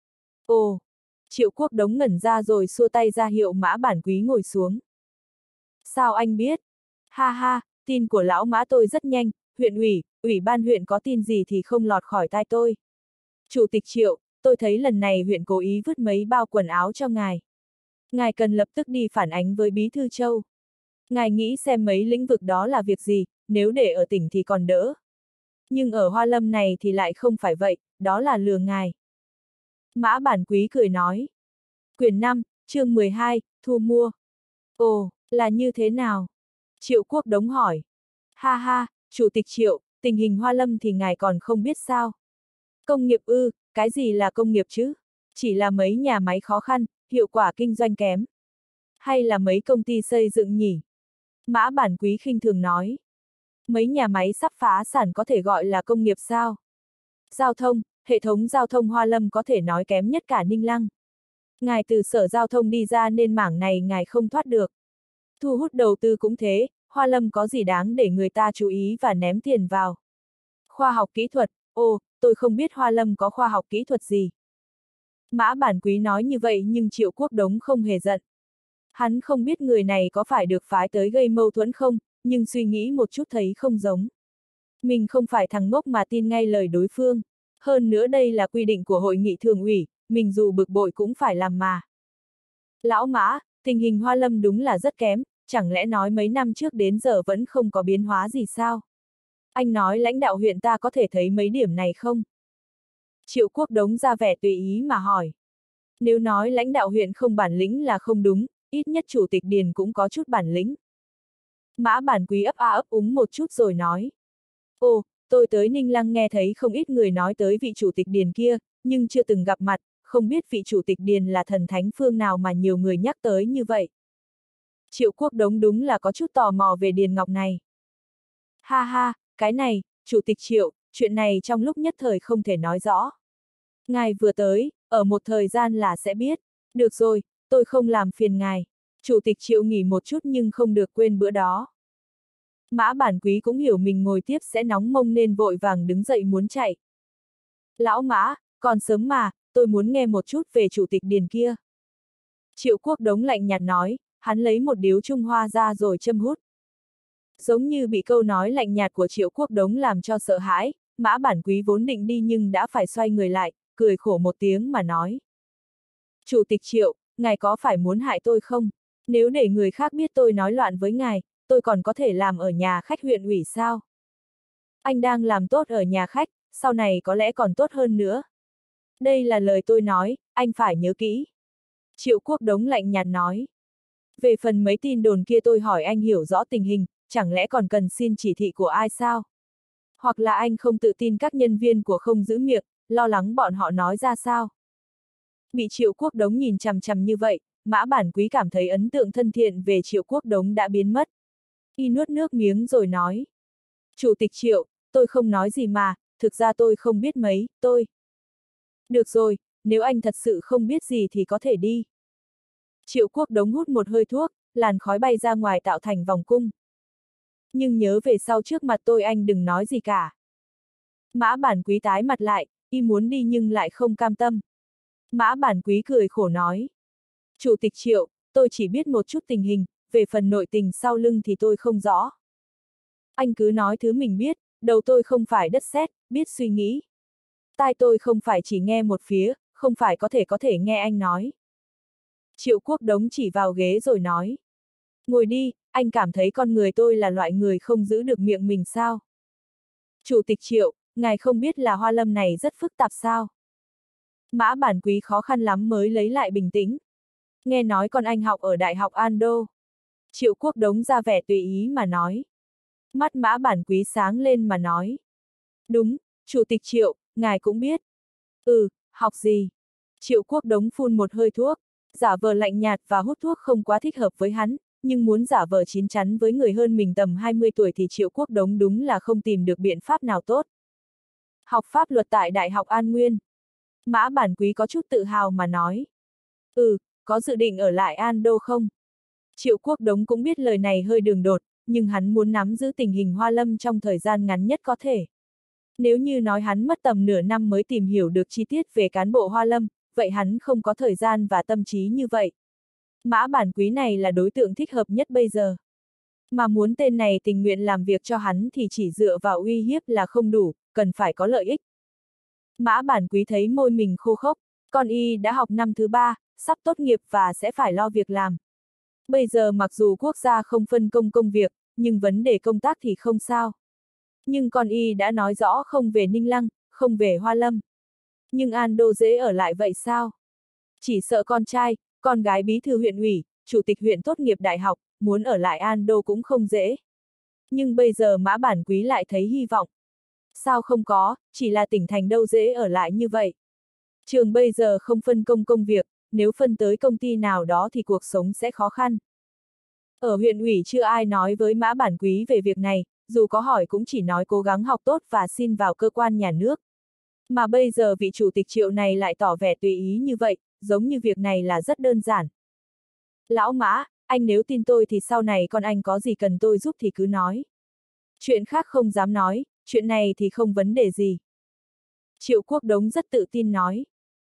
Ồ! Triệu Quốc Đống ngẩn ra rồi xua tay ra hiệu Mã Bản Quý ngồi xuống. Sao anh biết? Ha ha, tin của lão Mã tôi rất nhanh, huyện ủy, ủy ban huyện có tin gì thì không lọt khỏi tai tôi. Chủ tịch Triệu, tôi thấy lần này huyện cố ý vứt mấy bao quần áo cho ngài. Ngài cần lập tức đi phản ánh với Bí thư Châu. Ngài nghĩ xem mấy lĩnh vực đó là việc gì, nếu để ở tỉnh thì còn đỡ. Nhưng ở Hoa Lâm này thì lại không phải vậy, đó là lừa ngài. Mã Bản Quý cười nói. Quyển năm, chương mười hai, thu mua. Ồ, là như thế nào? Triệu Quốc Đống hỏi. Ha ha, Chủ tịch Triệu, tình hình Hoa Lâm thì ngài còn không biết sao. Công nghiệp ư, cái gì là công nghiệp chứ? Chỉ là mấy nhà máy khó khăn, hiệu quả kinh doanh kém. Hay là mấy công ty xây dựng nhỉ? Mã Bản Quý khinh thường nói. Mấy nhà máy sắp phá sản có thể gọi là công nghiệp sao? Giao thông, hệ thống giao thông Hoa Lâm có thể nói kém nhất cả Ninh Lăng. Ngài từ Sở Giao thông đi ra nên mảng này ngài không thoát được. Thu hút đầu tư cũng thế, Hoa Lâm có gì đáng để người ta chú ý và ném tiền vào. Khoa học kỹ thuật, ồ, tôi không biết Hoa Lâm có khoa học kỹ thuật gì. Mã Bản Quý nói như vậy nhưng Triệu Quốc Đống không hề giận. Hắn không biết người này có phải được phái tới gây mâu thuẫn không, nhưng suy nghĩ một chút thấy không giống. Mình không phải thằng ngốc mà tin ngay lời đối phương. Hơn nữa đây là quy định của hội nghị thường ủy, mình dù bực bội cũng phải làm mà. Lão Mã, tình hình Hoa Lâm đúng là rất kém, chẳng lẽ nói mấy năm trước đến giờ vẫn không có biến hóa gì sao? Anh nói lãnh đạo huyện ta có thể thấy mấy điểm này không? Triệu Quốc Đống ra vẻ tùy ý mà hỏi. Nếu nói lãnh đạo huyện không bản lĩnh là không đúng, ít nhất chủ tịch Điền cũng có chút bản lĩnh. Mã Bản Quý ấp a ấp úng một chút rồi nói. Ồ, tôi tới Ninh Lăng nghe thấy không ít người nói tới vị chủ tịch Điền kia, nhưng chưa từng gặp mặt, không biết vị chủ tịch Điền là thần thánh phương nào mà nhiều người nhắc tới như vậy. Triệu Quốc Đống đúng là có chút tò mò về Điền Ngọc này. Ha ha, cái này, Chủ tịch Triệu, chuyện này trong lúc nhất thời không thể nói rõ. Ngài vừa tới, ở một thời gian là sẽ biết. Được rồi, tôi không làm phiền ngài. Chủ tịch Triệu nghỉ một chút nhưng không được quên bữa đó. Mã Bản Quý cũng hiểu mình ngồi tiếp sẽ nóng mông nên vội vàng đứng dậy muốn chạy. Lão Mã, còn sớm mà, tôi muốn nghe một chút về chủ tịch Điền kia. Triệu Quốc Đống lạnh nhạt nói, hắn lấy một điếu Trung Hoa ra rồi châm hút. Giống như bị câu nói lạnh nhạt của Triệu Quốc Đống làm cho sợ hãi, Mã Bản Quý vốn định đi nhưng đã phải xoay người lại, cười khổ một tiếng mà nói. Chủ tịch Triệu, ngài có phải muốn hại tôi không? Nếu để người khác biết tôi nói loạn với ngài, tôi còn có thể làm ở nhà khách huyện ủy sao? Anh đang làm tốt ở nhà khách, sau này có lẽ còn tốt hơn nữa. Đây là lời tôi nói, anh phải nhớ kỹ. Triệu Quốc Đống lạnh nhạt nói. Về phần mấy tin đồn kia tôi hỏi anh hiểu rõ tình hình, chẳng lẽ còn cần xin chỉ thị của ai sao? Hoặc là anh không tự tin các nhân viên của không giữ miệng, lo lắng bọn họ nói ra sao? Bị Triệu Quốc Đống nhìn chằm chằm như vậy, Mã Bản Quý cảm thấy ấn tượng thân thiện về Triệu Quốc Đống đã biến mất. Y nuốt nước miếng rồi nói. Chủ tịch Triệu, tôi không nói gì mà, thực ra tôi không biết mấy, tôi. Được rồi, nếu anh thật sự không biết gì thì có thể đi. Triệu Quốc Đống hút một hơi thuốc, làn khói bay ra ngoài tạo thành vòng cung. Nhưng nhớ về sau trước mặt tôi anh đừng nói gì cả. Mã Bản Quý tái mặt lại, y muốn đi nhưng lại không cam tâm. Mã Bản Quý cười khổ nói. Chủ tịch Triệu, tôi chỉ biết một chút tình hình, về phần nội tình sau lưng thì tôi không rõ. Anh cứ nói thứ mình biết, đầu tôi không phải đất sét, biết suy nghĩ. Tai tôi không phải chỉ nghe một phía, không phải có thể có thể nghe anh nói. Triệu Quốc Đống chỉ vào ghế rồi nói. Ngồi đi, anh cảm thấy con người tôi là loại người không giữ được miệng mình sao? Chủ tịch Triệu, ngài không biết là Hoa Lâm này rất phức tạp sao? Mã Bản Quý khó khăn lắm mới lấy lại bình tĩnh. Nghe nói con anh học ở Đại học Ando. Triệu Quốc Đống ra vẻ tùy ý mà nói. Mắt Mã Bản Quý sáng lên mà nói. Đúng, Chủ tịch Triệu, ngài cũng biết. Ừ, học gì? Triệu Quốc Đống phun một hơi thuốc, giả vờ lạnh nhạt và hút thuốc không quá thích hợp với hắn, nhưng muốn giả vờ chín chắn với người hơn mình tầm hai mươi tuổi thì Triệu Quốc Đống đúng là không tìm được biện pháp nào tốt. Học pháp luật tại Đại học An Nguyên. Mã Bản Quý có chút tự hào mà nói. Ừ, có dự định ở lại An Đô không? Triệu Quốc Đống cũng biết lời này hơi đường đột, nhưng hắn muốn nắm giữ tình hình Hoa Lâm trong thời gian ngắn nhất có thể. Nếu như nói hắn mất tầm nửa năm mới tìm hiểu được chi tiết về cán bộ Hoa Lâm, vậy hắn không có thời gian và tâm trí như vậy. Mã Bản Quý này là đối tượng thích hợp nhất bây giờ. Mà muốn tên này tình nguyện làm việc cho hắn thì chỉ dựa vào uy hiếp là không đủ, cần phải có lợi ích. Mã Bản Quý thấy môi mình khô khốc, con y đã học năm thứ ba, sắp tốt nghiệp và sẽ phải lo việc làm. Bây giờ mặc dù quốc gia không phân công công việc, nhưng vấn đề công tác thì không sao. Nhưng con y đã nói rõ không về Ninh Lăng, không về Hoa Lâm. Nhưng An Đô dễ ở lại vậy sao? Chỉ sợ con trai, con gái bí thư huyện ủy, chủ tịch huyện tốt nghiệp đại học, muốn ở lại An Đô cũng không dễ. Nhưng bây giờ Mã Bản Quý lại thấy hy vọng. Sao không có, chỉ là tỉnh thành đâu dễ ở lại như vậy. Trường bây giờ không phân công công việc, nếu phân tới công ty nào đó thì cuộc sống sẽ khó khăn. Ở huyện ủy chưa ai nói với Mã Bản Quý về việc này, dù có hỏi cũng chỉ nói cố gắng học tốt và xin vào cơ quan nhà nước. Mà bây giờ vị chủ tịch Triệu này lại tỏ vẻ tùy ý như vậy, giống như việc này là rất đơn giản. Lão Mã, anh nếu tin tôi thì sau này con anh có gì cần tôi giúp thì cứ nói. Chuyện khác không dám nói, chuyện này thì không vấn đề gì. Triệu Quốc Đống rất tự tin nói.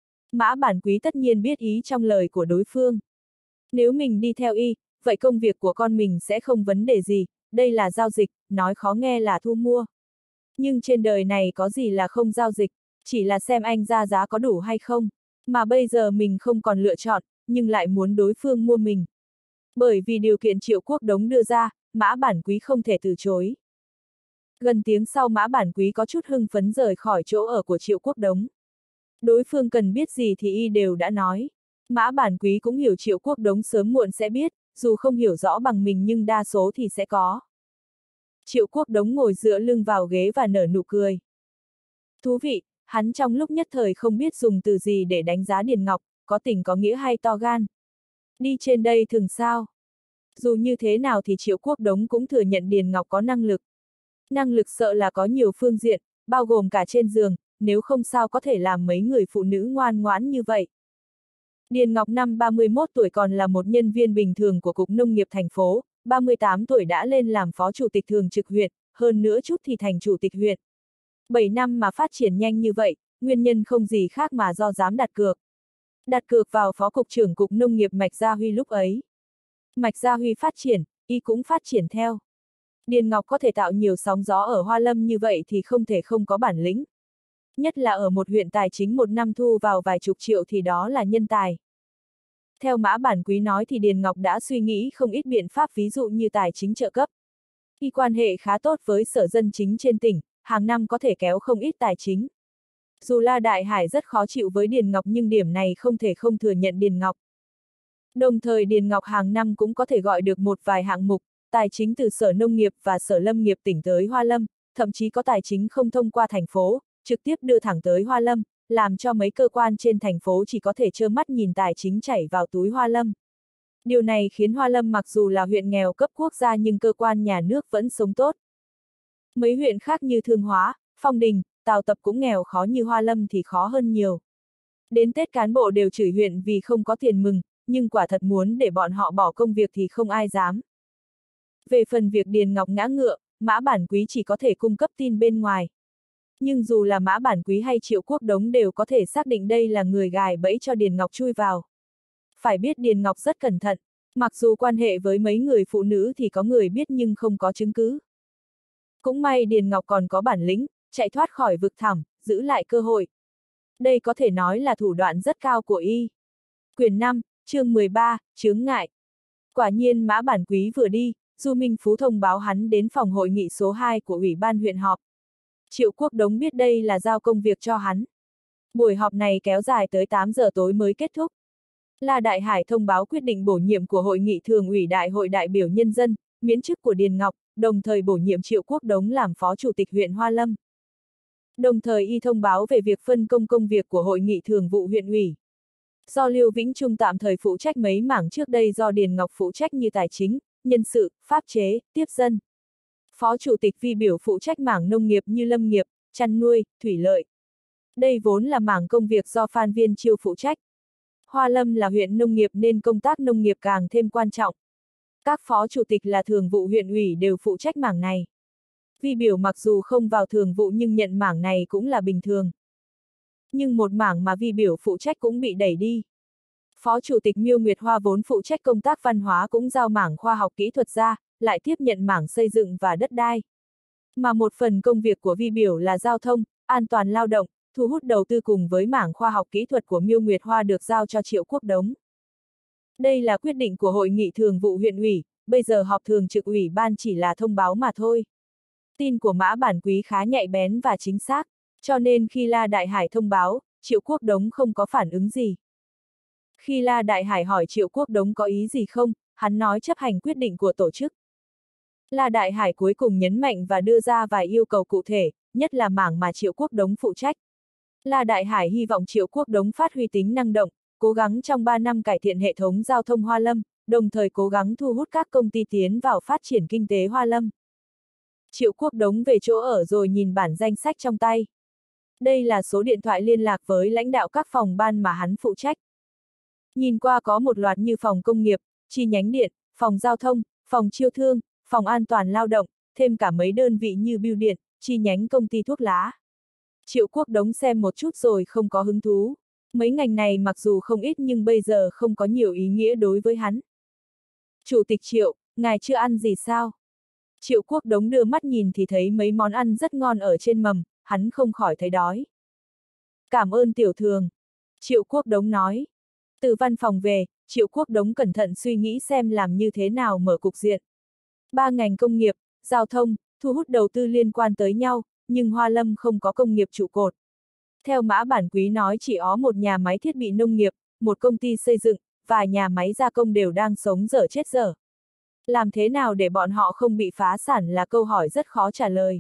Mã Bản Quý tất nhiên biết ý trong lời của đối phương. Nếu mình đi theo y, vậy công việc của con mình sẽ không vấn đề gì, đây là giao dịch, nói khó nghe là thu mua. Nhưng trên đời này có gì là không giao dịch, chỉ là xem anh ra giá có đủ hay không. Mà bây giờ mình không còn lựa chọn, nhưng lại muốn đối phương mua mình. Bởi vì điều kiện Triệu Quốc Đống đưa ra, Mã Bản Quý không thể từ chối. Gần tiếng sau Mã Bản Quý có chút hưng phấn rời khỏi chỗ ở của Triệu Quốc Đống. Đối phương cần biết gì thì y đều đã nói. Mã Bản Quý cũng hiểu Triệu Quốc Đống sớm muộn sẽ biết, dù không hiểu rõ bằng mình nhưng đa số thì sẽ có. Triệu Quốc Đống ngồi dựa lưng vào ghế và nở nụ cười. Thú vị, hắn trong lúc nhất thời không biết dùng từ gì để đánh giá Điền Ngọc, có tình có nghĩa hay to gan. Đi trên đây thường sao? Dù như thế nào thì Triệu Quốc Đống cũng thừa nhận Điền Ngọc có năng lực. Năng lực sợ là có nhiều phương diện, bao gồm cả trên giường, nếu không sao có thể làm mấy người phụ nữ ngoan ngoãn như vậy. Điền Ngọc năm ba mươi mốt tuổi còn là một nhân viên bình thường của Cục Nông nghiệp thành phố, ba mươi tám tuổi đã lên làm phó chủ tịch thường trực huyện, hơn nữa chút thì thành chủ tịch huyện. bảy năm mà phát triển nhanh như vậy, nguyên nhân không gì khác mà do dám đặt cược. Đặt cược vào phó cục trưởng Cục Nông nghiệp Mạch Gia Huy lúc ấy. Mạch Gia Huy phát triển, y cũng phát triển theo. Điền Ngọc có thể tạo nhiều sóng gió ở Hoa Lâm như vậy thì không thể không có bản lĩnh. Nhất là ở một huyện tài chính một năm thu vào vài chục triệu thì đó là nhân tài. Theo Mã Bản Quý nói thì Điền Ngọc đã suy nghĩ không ít biện pháp ví dụ như tài chính trợ cấp. Y quan hệ khá tốt với sở dân chính trên tỉnh, hàng năm có thể kéo không ít tài chính. Dù La Đại Hải rất khó chịu với Điền Ngọc nhưng điểm này không thể không thừa nhận Điền Ngọc. Đồng thời Điền Ngọc hàng năm cũng có thể gọi được một vài hạng mục, tài chính từ Sở Nông nghiệp và Sở Lâm nghiệp tỉnh tới Hoa Lâm, thậm chí có tài chính không thông qua thành phố, trực tiếp đưa thẳng tới Hoa Lâm, làm cho mấy cơ quan trên thành phố chỉ có thể trơ mắt nhìn tài chính chảy vào túi Hoa Lâm. Điều này khiến Hoa Lâm mặc dù là huyện nghèo cấp quốc gia nhưng cơ quan nhà nước vẫn sống tốt. Mấy huyện khác như Thương Hóa, Phong Đình, Tào Tập cũng nghèo khó như Hoa Lâm thì khó hơn nhiều. Đến Tết cán bộ đều chửi huyện vì không có tiền mừng, nhưng quả thật muốn để bọn họ bỏ công việc thì không ai dám. Về phần việc Điền Ngọc ngã ngựa, Mã Bản Quý chỉ có thể cung cấp tin bên ngoài. Nhưng dù là Mã Bản Quý hay Triệu Quốc Đống đều có thể xác định đây là người gài bẫy cho Điền Ngọc chui vào. Phải biết Điền Ngọc rất cẩn thận, mặc dù quan hệ với mấy người phụ nữ thì có người biết nhưng không có chứng cứ. Cũng may Điền Ngọc còn có bản lĩnh, chạy thoát khỏi vực thẳm, giữ lại cơ hội. Đây có thể nói là thủ đoạn rất cao của y. Quyển năm, chương mười ba, chướng ngại. Quả nhiên Mã Bản Quý vừa đi, Du Minh Phú thông báo hắn đến phòng hội nghị số hai của Ủy ban huyện họp. Triệu Quốc Đống biết đây là giao công việc cho hắn. Buổi họp này kéo dài tới tám giờ tối mới kết thúc. La Đại Hải thông báo quyết định bổ nhiệm của Hội nghị Thường ủy Đại hội đại biểu nhân dân, miễn chức của Điền Ngọc, đồng thời bổ nhiệm Triệu Quốc Đống làm Phó Chủ tịch huyện Hoa Lâm. Đồng thời y thông báo về việc phân công công việc của Hội nghị Thường vụ huyện ủy. Do Lưu Vĩnh Trung tạm thời phụ trách mấy mảng trước đây do Điền Ngọc phụ trách như tài chính, nhân sự, pháp chế, tiếp dân. Phó Chủ tịch Vi Biểu phụ trách mảng nông nghiệp như lâm nghiệp, chăn nuôi, thủy lợi. Đây vốn là mảng công việc do Phan Viên Chiêu phụ trách. Hoa Lâm là huyện nông nghiệp nên công tác nông nghiệp càng thêm quan trọng. Các phó chủ tịch là thường vụ huyện ủy đều phụ trách mảng này. Vi Biểu mặc dù không vào thường vụ nhưng nhận mảng này cũng là bình thường. Nhưng một mảng mà Vi Biểu phụ trách cũng bị đẩy đi. Phó chủ tịch Miêu Nguyệt Hoa vốn phụ trách công tác văn hóa cũng giao mảng khoa học kỹ thuật ra, lại tiếp nhận mảng xây dựng và đất đai. Mà một phần công việc của Vi Biểu là giao thông, an toàn lao động, thu hút đầu tư cùng với mảng khoa học kỹ thuật của Miêu Nguyệt Hoa được giao cho Triệu Quốc Đống. Đây là quyết định của Hội nghị Thường vụ huyện ủy, bây giờ họp thường trực ủy ban chỉ là thông báo mà thôi. Tin của Mã Bản Quý khá nhạy bén và chính xác, cho nên khi La Đại Hải thông báo, Triệu Quốc Đống không có phản ứng gì. Khi La Đại Hải hỏi Triệu Quốc Đống có ý gì không, hắn nói chấp hành quyết định của tổ chức. La Đại Hải cuối cùng nhấn mạnh và đưa ra vài yêu cầu cụ thể, nhất là mảng mà Triệu Quốc Đống phụ trách. La Đại Hải hy vọng Triệu Quốc Đống phát huy tính năng động, cố gắng trong ba năm cải thiện hệ thống giao thông Hoa Lâm, đồng thời cố gắng thu hút các công ty tiến vào phát triển kinh tế Hoa Lâm. Triệu Quốc Đống về chỗ ở rồi nhìn bản danh sách trong tay. Đây là số điện thoại liên lạc với lãnh đạo các phòng ban mà hắn phụ trách. Nhìn qua có một loạt như phòng công nghiệp, chi nhánh điện, phòng giao thông, phòng chiêu thương, phòng an toàn lao động, thêm cả mấy đơn vị như bưu điện, chi nhánh công ty thuốc lá. Triệu Quốc Đống xem một chút rồi không có hứng thú. Mấy ngành này mặc dù không ít nhưng bây giờ không có nhiều ý nghĩa đối với hắn. Chủ tịch Triệu, ngài chưa ăn gì sao? Triệu Quốc Đống đưa mắt nhìn thì thấy mấy món ăn rất ngon ở trên mầm, hắn không khỏi thấy đói. Cảm ơn tiểu thường. Triệu Quốc Đống nói. Từ văn phòng về, Triệu Quốc Đống cẩn thận suy nghĩ xem làm như thế nào mở cục diện. Ba ngành công nghiệp, giao thông, thu hút đầu tư liên quan tới nhau, nhưng Hoa Lâm không có công nghiệp trụ cột. Theo Mã Bản Quý nói chỉ có một nhà máy thiết bị nông nghiệp, một công ty xây dựng, và nhà máy gia công đều đang sống dở chết dở. Làm thế nào để bọn họ không bị phá sản là câu hỏi rất khó trả lời.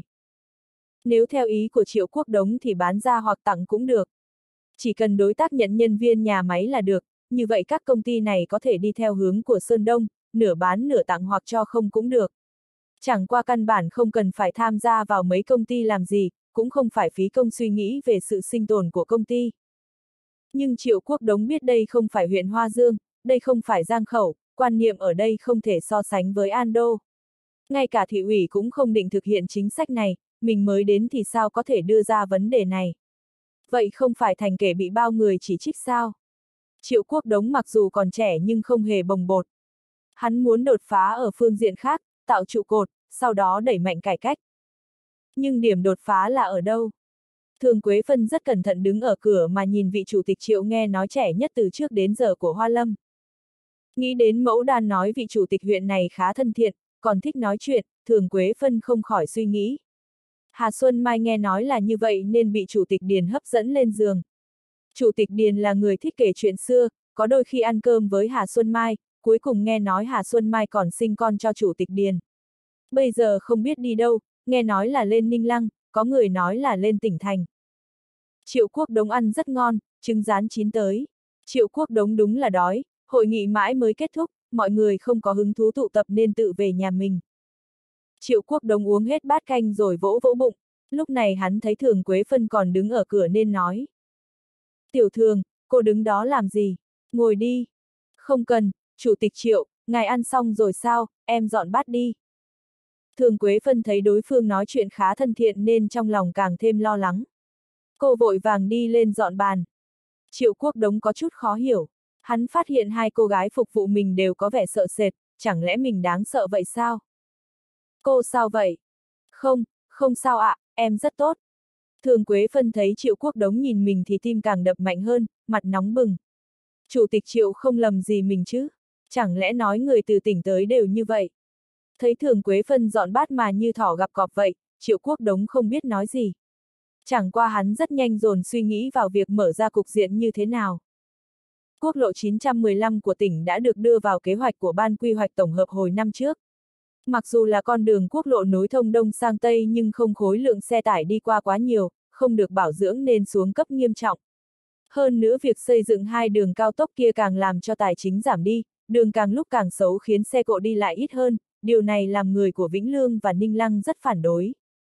Nếu theo ý của Triệu Quốc Đống thì bán ra hoặc tặng cũng được. Chỉ cần đối tác nhận nhân viên nhà máy là được, như vậy các công ty này có thể đi theo hướng của Sơn Đông, nửa bán nửa tặng hoặc cho không cũng được. Chẳng qua căn bản không cần phải tham gia vào mấy công ty làm gì, cũng không phải phí công suy nghĩ về sự sinh tồn của công ty. Nhưng Triệu Quốc Đống biết đây không phải huyện Hoa Dương, đây không phải Giang Khẩu, quan niệm ở đây không thể so sánh với An Đô. Ngay cả thị ủy cũng không định thực hiện chính sách này, mình mới đến thì sao có thể đưa ra vấn đề này. Vậy không phải thành kẻ bị bao người chỉ trích sao? Triệu Quốc Đống mặc dù còn trẻ nhưng không hề bồng bột. Hắn muốn đột phá ở phương diện khác, tạo trụ cột, sau đó đẩy mạnh cải cách. Nhưng điểm đột phá là ở đâu? Thường Quế Phân rất cẩn thận đứng ở cửa mà nhìn vị chủ tịch Triệu nghe nói trẻ nhất từ trước đến giờ của Hoa Lâm. Nghĩ đến mẫu đàn nói vị chủ tịch huyện này khá thân thiện, còn thích nói chuyện, Thường Quế Phân không khỏi suy nghĩ. Hà Xuân Mai nghe nói là như vậy nên bị chủ tịch Điền hấp dẫn lên giường. Chủ tịch Điền là người thích kể chuyện xưa, có đôi khi ăn cơm với Hà Xuân Mai, cuối cùng nghe nói Hà Xuân Mai còn sinh con cho chủ tịch Điền. Bây giờ không biết đi đâu, nghe nói là lên Ninh Lăng, có người nói là lên tỉnh thành. Triệu Quốc Đống ăn rất ngon, trứng rán chín tới. Triệu Quốc Đống đúng là đói, hội nghị mãi mới kết thúc, mọi người không có hứng thú tụ tập nên tự về nhà mình. Triệu Quốc Đống uống hết bát canh rồi vỗ vỗ bụng, lúc này hắn thấy Thường Quế Phân còn đứng ở cửa nên nói. Tiểu Thường, cô đứng đó làm gì? Ngồi đi. Không cần, Chủ tịch Triệu, ngài ăn xong rồi sao, em dọn bát đi. Thường Quế Phân thấy đối phương nói chuyện khá thân thiện nên trong lòng càng thêm lo lắng. Cô vội vàng đi lên dọn bàn. Triệu Quốc Đống có chút khó hiểu. Hắn phát hiện hai cô gái phục vụ mình đều có vẻ sợ sệt, chẳng lẽ mình đáng sợ vậy sao? Cô sao vậy? Không, không sao ạ, à, em rất tốt. Thường Quế Phân thấy Triệu Quốc Đống nhìn mình thì tim càng đập mạnh hơn, mặt nóng bừng. Chủ tịch Triệu không lầm gì mình chứ? Chẳng lẽ nói người từ tỉnh tới đều như vậy? Thấy Thường Quế Phân dọn bát mà như thỏ gặp cọp vậy, Triệu Quốc Đống không biết nói gì. Chẳng qua hắn rất nhanh dồn suy nghĩ vào việc mở ra cục diện như thế nào. Quốc lộ chín trăm mười lăm của tỉnh đã được đưa vào kế hoạch của Ban Quy hoạch Tổng hợp hồi năm trước. Mặc dù là con đường quốc lộ nối thông Đông sang Tây nhưng không khối lượng xe tải đi qua quá nhiều, không được bảo dưỡng nên xuống cấp nghiêm trọng. Hơn nữa việc xây dựng hai đường cao tốc kia càng làm cho tài chính giảm đi, đường càng lúc càng xấu khiến xe cộ đi lại ít hơn, điều này làm người của Vĩnh Lương và Ninh Lăng rất phản đối.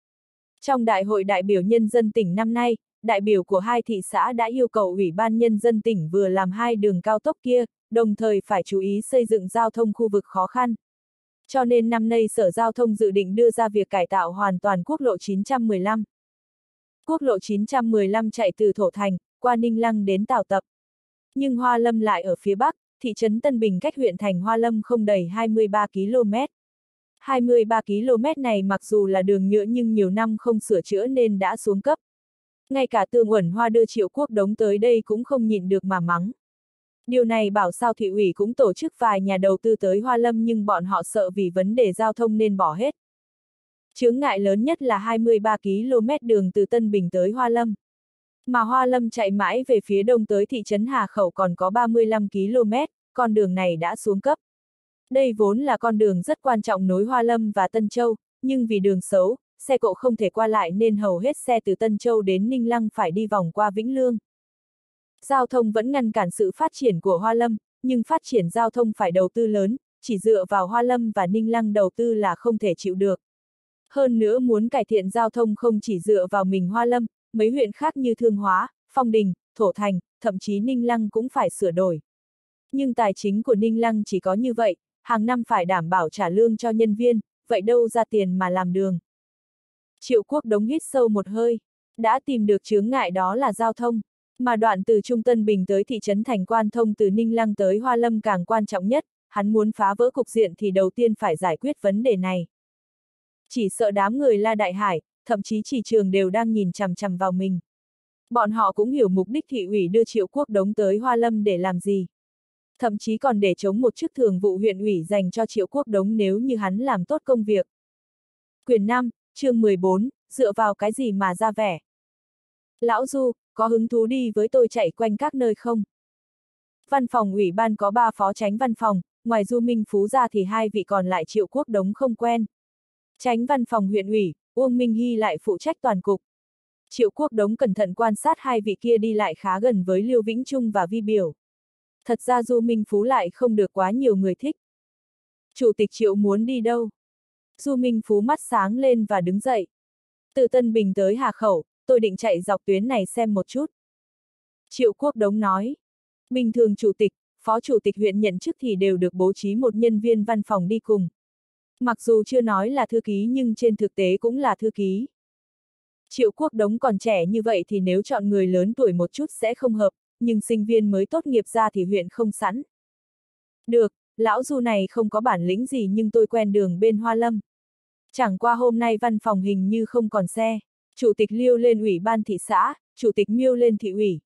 Trong Đại hội đại biểu nhân dân tỉnh năm nay, đại biểu của hai thị xã đã yêu cầu Ủy ban Nhân dân tỉnh vừa làm hai đường cao tốc kia, đồng thời phải chú ý xây dựng giao thông khu vực khó khăn. Cho nên năm nay Sở Giao thông dự định đưa ra việc cải tạo hoàn toàn quốc lộ chín trăm mười lăm. Quốc lộ chín trăm mười lăm chạy từ Thổ Thành, qua Ninh Lăng đến Tào Tập. Nhưng Hoa Lâm lại ở phía Bắc, thị trấn Tân Bình cách huyện thành Hoa Lâm không đầy hai mươi ba ki lô mét. hai mươi ba ki lô mét này mặc dù là đường nhựa nhưng nhiều năm không sửa chữa nên đã xuống cấp. Ngay cả Tương Uẩn Hoa đưa Triệu Quốc Đống tới đây cũng không nhịn được mà mắng. Điều này bảo sao thị ủy cũng tổ chức vài nhà đầu tư tới Hoa Lâm nhưng bọn họ sợ vì vấn đề giao thông nên bỏ hết. Chướng ngại lớn nhất là hai mươi ba ki lô mét đường từ Tân Bình tới Hoa Lâm. Mà Hoa Lâm chạy mãi về phía đông tới thị trấn Hà Khẩu còn có ba mươi lăm ki lô mét, con đường này đã xuống cấp. Đây vốn là con đường rất quan trọng nối Hoa Lâm và Tân Châu, nhưng vì đường xấu, xe cộ không thể qua lại nên hầu hết xe từ Tân Châu đến Ninh Lăng phải đi vòng qua Vĩnh Lương. Giao thông vẫn ngăn cản sự phát triển của Hoa Lâm, nhưng phát triển giao thông phải đầu tư lớn, chỉ dựa vào Hoa Lâm và Ninh Lăng đầu tư là không thể chịu được. Hơn nữa muốn cải thiện giao thông không chỉ dựa vào mình Hoa Lâm, mấy huyện khác như Thương Hóa, Phong Đình, Thổ Thành, thậm chí Ninh Lăng cũng phải sửa đổi. Nhưng tài chính của Ninh Lăng chỉ có như vậy, hàng năm phải đảm bảo trả lương cho nhân viên, vậy đâu ra tiền mà làm đường. Triệu Quốc Đống hít sâu một hơi, đã tìm được chướng ngại đó là giao thông, mà đoạn từ Trung Tân Bình tới thị trấn Thành Quan thông từ Ninh Lăng tới Hoa Lâm càng quan trọng nhất, hắn muốn phá vỡ cục diện thì đầu tiên phải giải quyết vấn đề này. Chỉ sợ đám người La Đại Hải, thậm chí chỉ trường đều đang nhìn chằm chằm vào mình. Bọn họ cũng hiểu mục đích thị ủy đưa Triệu Quốc Đống tới Hoa Lâm để làm gì. Thậm chí còn để chống một chức thường vụ huyện ủy dành cho Triệu Quốc Đống nếu như hắn làm tốt công việc. Quyển năm, chương mười bốn, dựa vào cái gì mà ra vẻ. Lão Du, có hứng thú đi với tôi chạy quanh các nơi không? Văn phòng ủy ban có ba phó chánh văn phòng, ngoài Du Minh Phú ra thì hai vị còn lại Triệu Quốc Đống không quen. Chánh văn phòng huyện ủy, Uông Minh Hy lại phụ trách toàn cục. Triệu Quốc Đống cẩn thận quan sát hai vị kia đi lại khá gần với Liêu Vĩnh Trung và Vi Biểu. Thật ra Du Minh Phú lại không được quá nhiều người thích. Chủ tịch Triệu muốn đi đâu? Du Minh Phú mắt sáng lên và đứng dậy. Từ Tân Bình tới Hà Khẩu, tôi định chạy dọc tuyến này xem một chút. Triệu Quốc Đống nói. Bình thường chủ tịch, phó chủ tịch huyện nhận chức thì đều được bố trí một nhân viên văn phòng đi cùng. Mặc dù chưa nói là thư ký nhưng trên thực tế cũng là thư ký. Triệu Quốc Đống còn trẻ như vậy thì nếu chọn người lớn tuổi một chút sẽ không hợp, nhưng sinh viên mới tốt nghiệp ra thì huyện không sẵn. Được, lão Du này không có bản lĩnh gì nhưng tôi quen đường bên Hoa Lâm. Chẳng qua hôm nay văn phòng hình như không còn xe, chủ tịch Liêu lên ủy ban thị xã, chủ tịch Miêu lên thị ủy.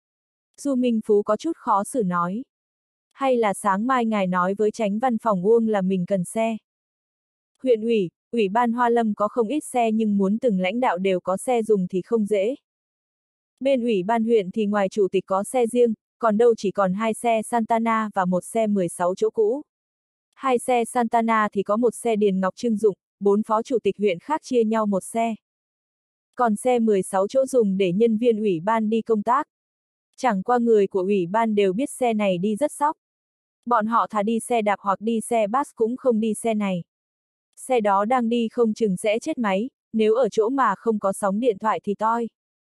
Du Minh Phú có chút khó xử nói. Hay là sáng mai ngài nói với chánh văn phòng Uông là mình cần xe. Huyện ủy, ủy ban Hoa Lâm có không ít xe nhưng muốn từng lãnh đạo đều có xe dùng thì không dễ. Bên ủy ban huyện thì ngoài chủ tịch có xe riêng, còn đâu chỉ còn hai xe Santana và một xe mười sáu chỗ cũ. Hai xe Santana thì có một xe Điền Ngọc Trưng dụng, bốn phó chủ tịch huyện khác chia nhau một xe. Còn xe mười sáu chỗ dùng để nhân viên ủy ban đi công tác. Chẳng qua người của ủy ban đều biết xe này đi rất sóc. Bọn họ thà đi xe đạp hoặc đi xe bus cũng không đi xe này. Xe đó đang đi không chừng sẽ chết máy, nếu ở chỗ mà không có sóng điện thoại thì toi.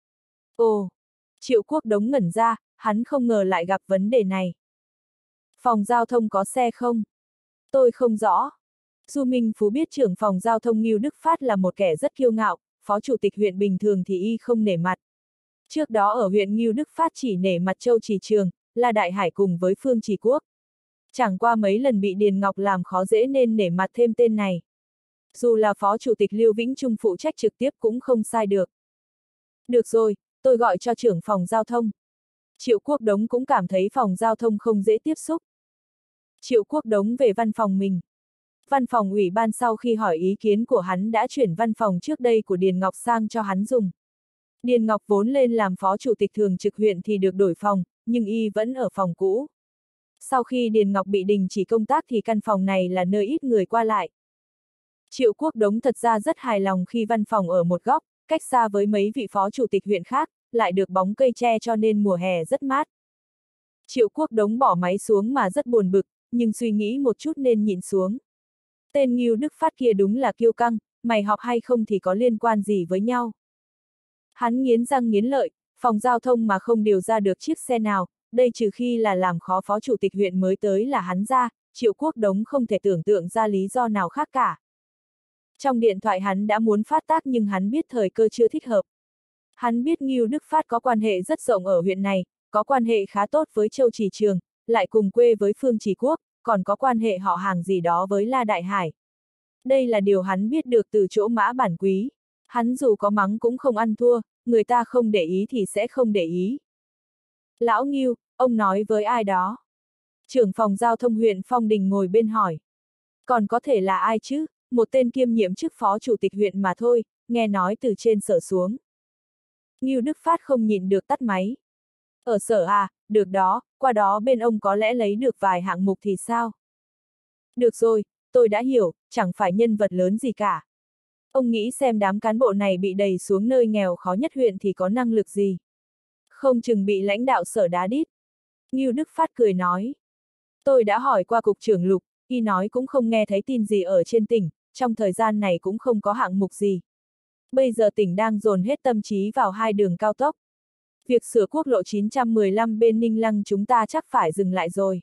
Ồ, Triệu Quốc Đống ngẩn ra, hắn không ngờ lại gặp vấn đề này. Phòng giao thông có xe không? Tôi không rõ. Du Minh Phú biết trưởng phòng giao thông Ngưu Đức Phát là một kẻ rất kiêu ngạo, phó chủ tịch huyện bình thường thì y không nể mặt. Trước đó ở huyện Ngưu Đức Phát chỉ nể mặt Châu Chỉ Trường, La Đại Hải cùng với Phương Chỉ Quốc. Chẳng qua mấy lần bị Điền Ngọc làm khó dễ nên nể mặt thêm tên này. Dù là phó chủ tịch Lưu Vĩnh Trung phụ trách trực tiếp cũng không sai được. Được rồi, tôi gọi cho trưởng phòng giao thông. Triệu Quốc Đống cũng cảm thấy phòng giao thông không dễ tiếp xúc. Triệu Quốc Đống về văn phòng mình. Văn phòng ủy ban sau khi hỏi ý kiến của hắn đã chuyển văn phòng trước đây của Điền Ngọc sang cho hắn dùng. Điền Ngọc vốn lên làm phó chủ tịch thường trực huyện thì được đổi phòng, nhưng y vẫn ở phòng cũ. Sau khi Điền Ngọc bị đình chỉ công tác thì căn phòng này là nơi ít người qua lại. Triệu Quốc Đống thật ra rất hài lòng khi văn phòng ở một góc, cách xa với mấy vị phó chủ tịch huyện khác, lại được bóng cây che cho nên mùa hè rất mát. Triệu Quốc Đống bỏ máy xuống mà rất buồn bực, nhưng suy nghĩ một chút nên nhịn xuống. Tên Ngưu Đức Phát kia đúng là kiêu căng, mày họp hay không thì có liên quan gì với nhau. Hắn nghiến răng nghiến lợi, phòng giao thông mà không điều ra được chiếc xe nào, đây trừ khi là làm khó phó chủ tịch huyện mới tới là hắn ra, Triệu Quốc Đống không thể tưởng tượng ra lý do nào khác cả. Trong điện thoại hắn đã muốn phát tác nhưng hắn biết thời cơ chưa thích hợp. Hắn biết Ngưu Đức Phát có quan hệ rất rộng ở huyện này, có quan hệ khá tốt với Châu Chỉ Trường, lại cùng quê với Phương Chỉ Quốc, còn có quan hệ họ hàng gì đó với La Đại Hải. Đây là điều hắn biết được từ chỗ Mã Bản Quý. Hắn dù có mắng cũng không ăn thua, người ta không để ý thì sẽ không để ý. Lão Ngưu, ông nói với ai đó? Trưởng phòng giao thông huyện Phong Đình ngồi bên hỏi. Còn có thể là ai chứ, một tên kiêm nhiệm chức phó chủ tịch huyện mà thôi, nghe nói từ trên sở xuống. Ngưu Đức Phát không nhịn được tắt máy. Ở sở à, được đó, qua đó bên ông có lẽ lấy được vài hạng mục thì sao? Được rồi, tôi đã hiểu, chẳng phải nhân vật lớn gì cả. Ông nghĩ xem đám cán bộ này bị đẩy xuống nơi nghèo khó nhất huyện thì có năng lực gì? Không chừng bị lãnh đạo sở đá đít. Ngưu Đức Phát cười nói. Tôi đã hỏi qua cục trưởng Lục, y nói cũng không nghe thấy tin gì ở trên tỉnh, trong thời gian này cũng không có hạng mục gì. Bây giờ tỉnh đang dồn hết tâm trí vào hai đường cao tốc. Việc sửa quốc lộ chín trăm mười lăm bên Ninh Lăng chúng ta chắc phải dừng lại rồi.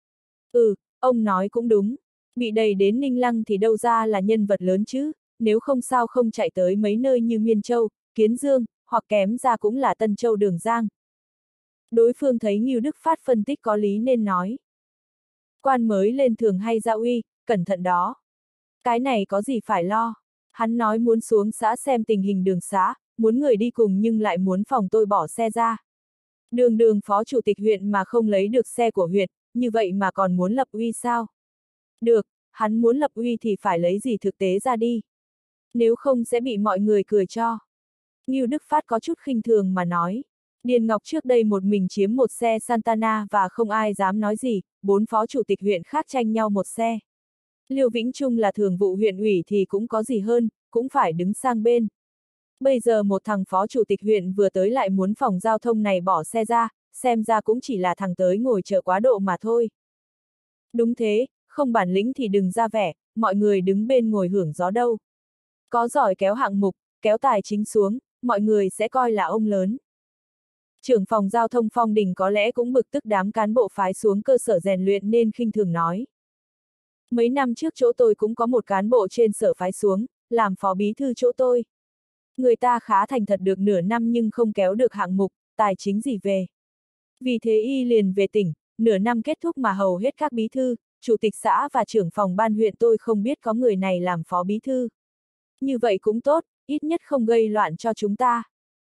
Ừ, ông nói cũng đúng. Bị đẩy đến Ninh Lăng thì đâu ra là nhân vật lớn chứ, nếu không sao không chạy tới mấy nơi như Miên Châu, Kiến Dương, hoặc kém ra cũng là Tân Châu Đường Giang. Đối phương thấy Ngưu Đức Phát phân tích có lý nên nói. Quan mới lên thường hay ra uy, cẩn thận đó. Cái này có gì phải lo. Hắn nói muốn xuống xã xem tình hình đường xã, muốn người đi cùng nhưng lại muốn phòng tôi bỏ xe ra. Đường đường phó chủ tịch huyện mà không lấy được xe của huyện, như vậy mà còn muốn lập uy sao? Được, hắn muốn lập uy thì phải lấy gì thực tế ra đi. Nếu không sẽ bị mọi người cười cho. Ngưu Đức Phát có chút khinh thường mà nói. Điền Ngọc trước đây một mình chiếm một xe Santana và không ai dám nói gì, bốn phó chủ tịch huyện khác tranh nhau một xe. Lưu Vĩnh Trung là thường vụ huyện ủy thì cũng có gì hơn, cũng phải đứng sang bên. Bây giờ một thằng phó chủ tịch huyện vừa tới lại muốn phòng giao thông này bỏ xe ra, xem ra cũng chỉ là thằng tới ngồi chờ quá độ mà thôi. Đúng thế, không bản lĩnh thì đừng ra vẻ, mọi người đứng bên ngồi hưởng gió đâu. Có giỏi kéo hạng mục, kéo tài chính xuống, mọi người sẽ coi là ông lớn. Trưởng phòng giao thông Phong Đình có lẽ cũng bực tức đám cán bộ phái xuống cơ sở rèn luyện nên khinh thường nói. Mấy năm trước chỗ tôi cũng có một cán bộ trên sở phái xuống, làm phó bí thư chỗ tôi. Người ta khá thành thật được nửa năm nhưng không kéo được hạng mục, tài chính gì về. Vì thế y liền về tỉnh, nửa năm kết thúc mà hầu hết các bí thư, chủ tịch xã và trưởng phòng ban huyện tôi không biết có người này làm phó bí thư. Như vậy cũng tốt, ít nhất không gây loạn cho chúng ta.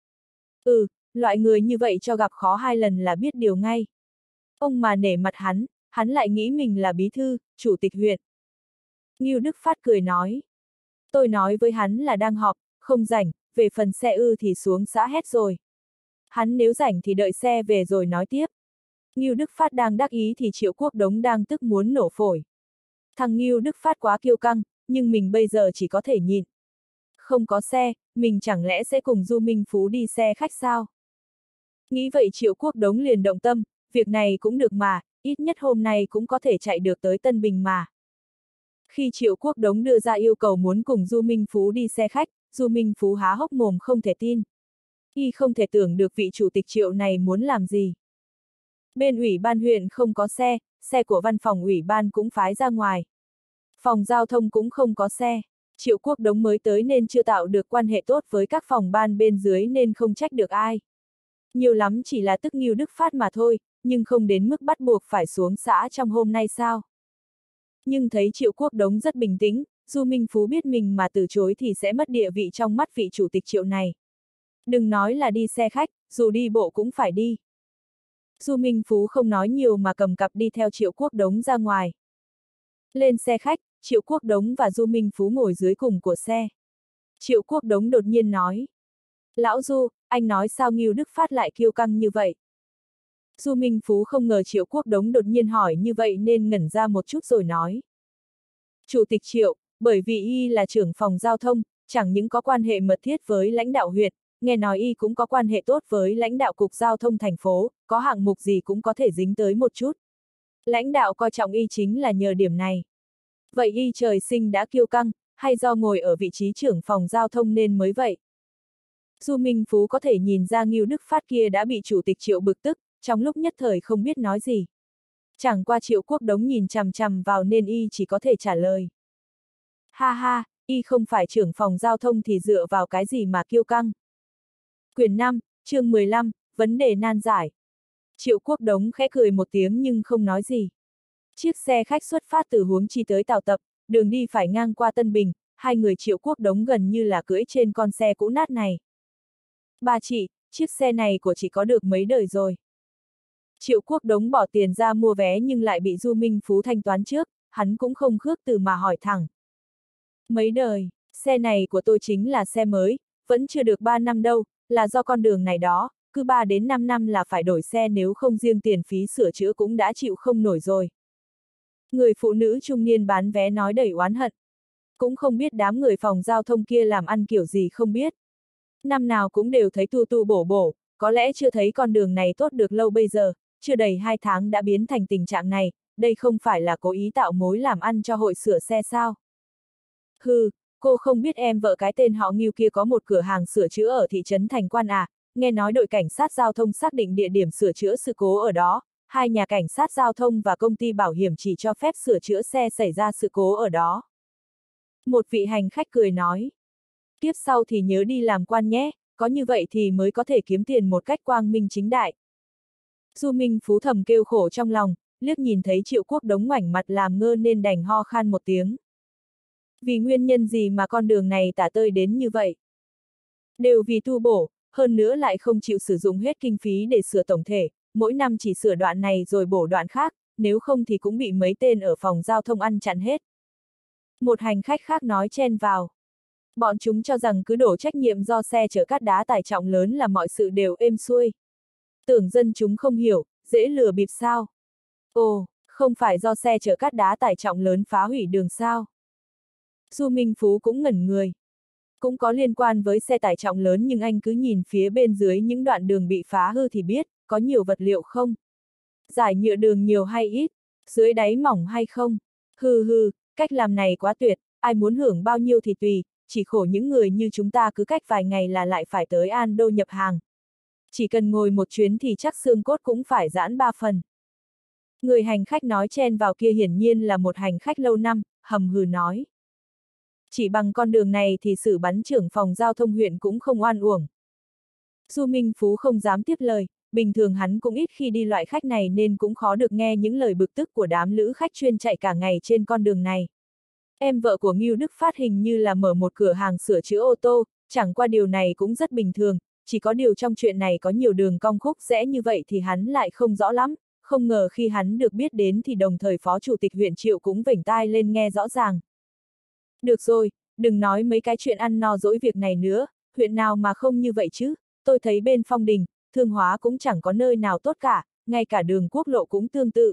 Ừ, loại người như vậy cho gặp khó hai lần là biết điều ngay. Ông mà nể mặt hắn, hắn lại nghĩ mình là bí thư, chủ tịch huyện. Ngưu Đức Phát cười nói. Tôi nói với hắn là đang họp, không rảnh, về phần xe ư thì xuống xã hết rồi. Hắn nếu rảnh thì đợi xe về rồi nói tiếp. Ngưu Đức Phát đang đắc ý thì Triệu Quốc Đống đang tức muốn nổ phổi. Thằng Ngưu Đức Phát quá kiêu căng, nhưng mình bây giờ chỉ có thể nhịn. Không có xe, mình chẳng lẽ sẽ cùng Du Minh Phú đi xe khách sao? Nghĩ vậy Triệu Quốc Đống liền động tâm, việc này cũng được mà, ít nhất hôm nay cũng có thể chạy được tới Tân Bình mà. Khi Triệu Quốc Đống đưa ra yêu cầu muốn cùng Du Minh Phú đi xe khách, Du Minh Phú há hốc mồm không thể tin. Y không thể tưởng được vị chủ tịch Triệu này muốn làm gì. Bên ủy ban huyện không có xe, xe của văn phòng ủy ban cũng phái ra ngoài. Phòng giao thông cũng không có xe. Triệu Quốc Đống mới tới nên chưa tạo được quan hệ tốt với các phòng ban bên dưới nên không trách được ai. Nhiều lắm chỉ là tức Ngưu Đức Phát mà thôi, nhưng không đến mức bắt buộc phải xuống xã trong hôm nay sao. Nhưng thấy Triệu Quốc Đống rất bình tĩnh, Du Minh Phú biết mình mà từ chối thì sẽ mất địa vị trong mắt vị chủ tịch Triệu này. Đừng nói là đi xe khách, dù đi bộ cũng phải đi. Du Minh Phú không nói nhiều mà cầm cặp đi theo Triệu Quốc Đống ra ngoài. Lên xe khách, Triệu Quốc Đống và Du Minh Phú ngồi dưới cùng của xe. Triệu Quốc Đống đột nhiên nói. Lão Du, anh nói sao Ngưu Đức Phát lại kiêu căng như vậy? Du Minh Phú không ngờ Triệu Quốc Đống đột nhiên hỏi như vậy nên ngẩn ra một chút rồi nói. Chủ tịch Triệu, bởi vì y là trưởng phòng giao thông, chẳng những có quan hệ mật thiết với lãnh đạo huyện, nghe nói y cũng có quan hệ tốt với lãnh đạo cục giao thông thành phố, có hạng mục gì cũng có thể dính tới một chút. Lãnh đạo coi trọng y chính là nhờ điểm này. Vậy y trời sinh đã kiêu căng, hay do ngồi ở vị trí trưởng phòng giao thông nên mới vậy? Du Minh Phú có thể nhìn ra Ngưu Đức Phát kia đã bị chủ tịch Triệu bực tức, trong lúc nhất thời không biết nói gì. Chẳng qua Triệu Quốc Đống nhìn chằm chằm vào nên y chỉ có thể trả lời. Ha ha, y không phải trưởng phòng giao thông thì dựa vào cái gì mà kiêu căng. Quyển năm, chương mười lăm, vấn đề nan giải. Triệu Quốc Đống khẽ cười một tiếng nhưng không nói gì. Chiếc xe khách xuất phát từ Huống Chi tới Tào Tập, đường đi phải ngang qua Tân Bình, hai người Triệu Quốc Đống gần như là cưỡi trên con xe cũ nát này. Bà chị, chiếc xe này của chị có được mấy đời rồi? Triệu Quốc Đống bỏ tiền ra mua vé nhưng lại bị Du Minh Phú thanh toán trước, hắn cũng không khước từ mà hỏi thẳng. Mấy đời, xe này của tôi chính là xe mới, vẫn chưa được ba năm đâu, là do con đường này đó, cứ ba đến năm năm là phải đổi xe nếu không riêng tiền phí sửa chữa cũng đã chịu không nổi rồi. Người phụ nữ trung niên bán vé nói đầy oán hận. Cũng không biết đám người phòng giao thông kia làm ăn kiểu gì không biết. Năm nào cũng đều thấy tu tu bổ bổ, có lẽ chưa thấy con đường này tốt được lâu bây giờ, chưa đầy hai tháng đã biến thành tình trạng này, đây không phải là cố ý tạo mối làm ăn cho hội sửa xe sao? Hừ, cô không biết em vợ cái tên họ Ngưu kia có một cửa hàng sửa chữa ở thị trấn Thành Quan à, nghe nói đội cảnh sát giao thông xác định địa điểm sửa chữa sự cố ở đó, hai nhà cảnh sát giao thông và công ty bảo hiểm chỉ cho phép sửa chữa xe xảy ra sự cố ở đó. Một vị hành khách cười nói. Tiếp sau thì nhớ đi làm quan nhé, có như vậy thì mới có thể kiếm tiền một cách quang minh chính đại. Du Minh Phú thầm kêu khổ trong lòng, liếc nhìn thấy Triệu Quốc Đống ngoảnh mặt làm ngơ nên đành ho khan một tiếng. Vì nguyên nhân gì mà con đường này tả tơi đến như vậy? Đều vì tu bổ, hơn nữa lại không chịu sử dụng hết kinh phí để sửa tổng thể, mỗi năm chỉ sửa đoạn này rồi bổ đoạn khác, nếu không thì cũng bị mấy tên ở phòng giao thông ăn chặn hết. Một hành khách khác nói chen vào. Bọn chúng cho rằng cứ đổ trách nhiệm do xe chở cát đá tải trọng lớn là mọi sự đều êm xuôi. Tưởng dân chúng không hiểu, dễ lừa bịp sao? Ồ, không phải do xe chở cát đá tải trọng lớn phá hủy đường sao? Du Minh Phú cũng ngẩn người. Cũng có liên quan với xe tải trọng lớn nhưng anh cứ nhìn phía bên dưới những đoạn đường bị phá hư thì biết, có nhiều vật liệu không? Giải nhựa đường nhiều hay ít? Dưới đáy mỏng hay không? Hừ hừ, cách làm này quá tuyệt, ai muốn hưởng bao nhiêu thì tùy, chỉ khổ những người như chúng ta cứ cách vài ngày là lại phải tới An Đô nhập hàng. Chỉ cần ngồi một chuyến thì chắc xương cốt cũng phải giãn ba phần. Người hành khách nói chen vào kia hiển nhiên là một hành khách lâu năm, hầm hừ nói. Chỉ bằng con đường này thì xử bắn trưởng phòng giao thông huyện cũng không oan uổng. Du Minh Phú không dám tiếp lời, bình thường hắn cũng ít khi đi loại khách này nên cũng khó được nghe những lời bực tức của đám lữ khách chuyên chạy cả ngày trên con đường này. Em vợ của Ngưu Đức Phát hình như là mở một cửa hàng sửa chữa ô tô, chẳng qua điều này cũng rất bình thường, chỉ có điều trong chuyện này có nhiều đường cong khúc rẽ như vậy thì hắn lại không rõ lắm, không ngờ khi hắn được biết đến thì đồng thời phó chủ tịch huyện Triệu cũng vểnh tai lên nghe rõ ràng. Được rồi, đừng nói mấy cái chuyện ăn no dỗi việc này nữa, huyện nào mà không như vậy chứ, tôi thấy bên Phong Đình, Thương Hóa cũng chẳng có nơi nào tốt cả, ngay cả đường quốc lộ cũng tương tự.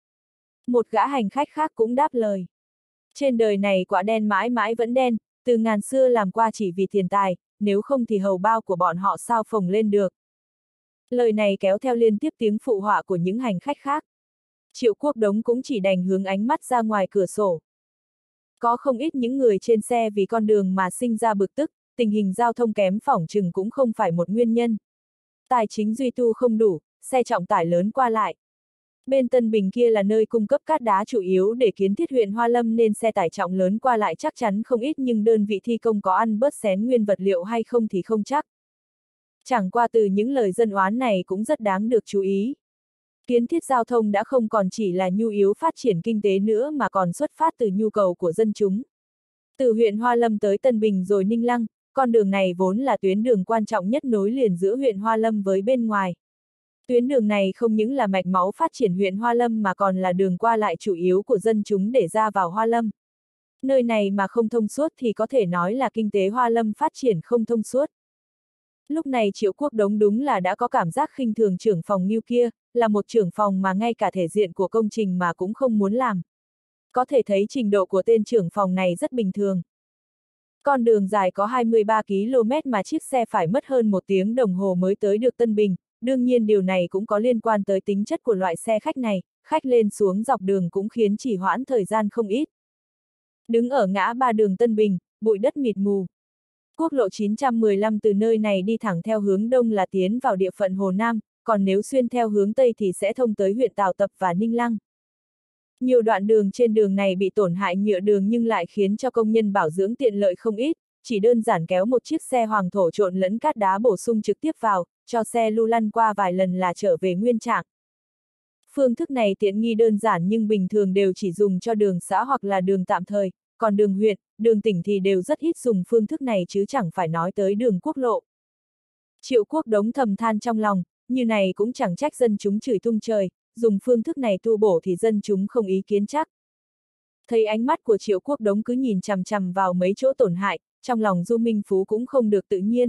Một gã hành khách khác cũng đáp lời. Trên đời này quả đen mãi mãi vẫn đen, từ ngàn xưa làm qua chỉ vì tiền tài, nếu không thì hầu bao của bọn họ sao phồng lên được. Lời này kéo theo liên tiếp tiếng phụ họa của những hành khách khác. Triệu Quốc Đống cũng chỉ đành hướng ánh mắt ra ngoài cửa sổ. Có không ít những người trên xe vì con đường mà sinh ra bực tức, tình hình giao thông kém phỏng chừng cũng không phải một nguyên nhân. Tài chính duy tu không đủ, xe trọng tải lớn qua lại. Bên Tân Bình kia là nơi cung cấp cát đá chủ yếu để kiến thiết huyện Hoa Lâm nên xe tải trọng lớn qua lại chắc chắn không ít, nhưng đơn vị thi công có ăn bớt xén nguyên vật liệu hay không thì không chắc. Chẳng qua từ những lời dân oán này cũng rất đáng được chú ý. Kiến thiết giao thông đã không còn chỉ là nhu yếu phát triển kinh tế nữa mà còn xuất phát từ nhu cầu của dân chúng. Từ huyện Hoa Lâm tới Tân Bình rồi Ninh Lăng, con đường này vốn là tuyến đường quan trọng nhất nối liền giữa huyện Hoa Lâm với bên ngoài. Tuyến đường này không những là mạch máu phát triển huyện Hoa Lâm mà còn là đường qua lại chủ yếu của dân chúng để ra vào Hoa Lâm. Nơi này mà không thông suốt thì có thể nói là kinh tế Hoa Lâm phát triển không thông suốt. Lúc này Triệu Quốc Đống đúng là đã có cảm giác khinh thường trưởng phòng Ngưu kia, là một trưởng phòng mà ngay cả thể diện của công trình mà cũng không muốn làm. Có thể thấy trình độ của tên trưởng phòng này rất bình thường. Con đường dài có hai mươi ba ki lô mét mà chiếc xe phải mất hơn một tiếng đồng hồ mới tới được Tân Bình, đương nhiên điều này cũng có liên quan tới tính chất của loại xe khách này, khách lên xuống dọc đường cũng khiến trì hoãn thời gian không ít. Đứng ở ngã ba đường Tân Bình, bụi đất mịt mù. Quốc lộ chín trăm mười lăm từ nơi này đi thẳng theo hướng đông là tiến vào địa phận Hồ Nam, còn nếu xuyên theo hướng tây thì sẽ thông tới huyện Tào Tập và Ninh Lăng. Nhiều đoạn đường trên đường này bị tổn hại nhựa đường nhưng lại khiến cho công nhân bảo dưỡng tiện lợi không ít, chỉ đơn giản kéo một chiếc xe hoàng thổ trộn lẫn cát đá bổ sung trực tiếp vào, cho xe lưu lăn qua vài lần là trở về nguyên trạng. Phương thức này tiện nghi đơn giản nhưng bình thường đều chỉ dùng cho đường xã hoặc là đường tạm thời, còn đường huyện, đường tỉnh thì đều rất ít dùng phương thức này chứ chẳng phải nói tới đường quốc lộ. Triệu Quốc Đống thầm than trong lòng, như này cũng chẳng trách dân chúng chửi tung trời, dùng phương thức này tu bổ thì dân chúng không ý kiến chắc. Thấy ánh mắt của Triệu Quốc Đống cứ nhìn chằm chằm vào mấy chỗ tổn hại, trong lòng Du Minh Phú cũng không được tự nhiên.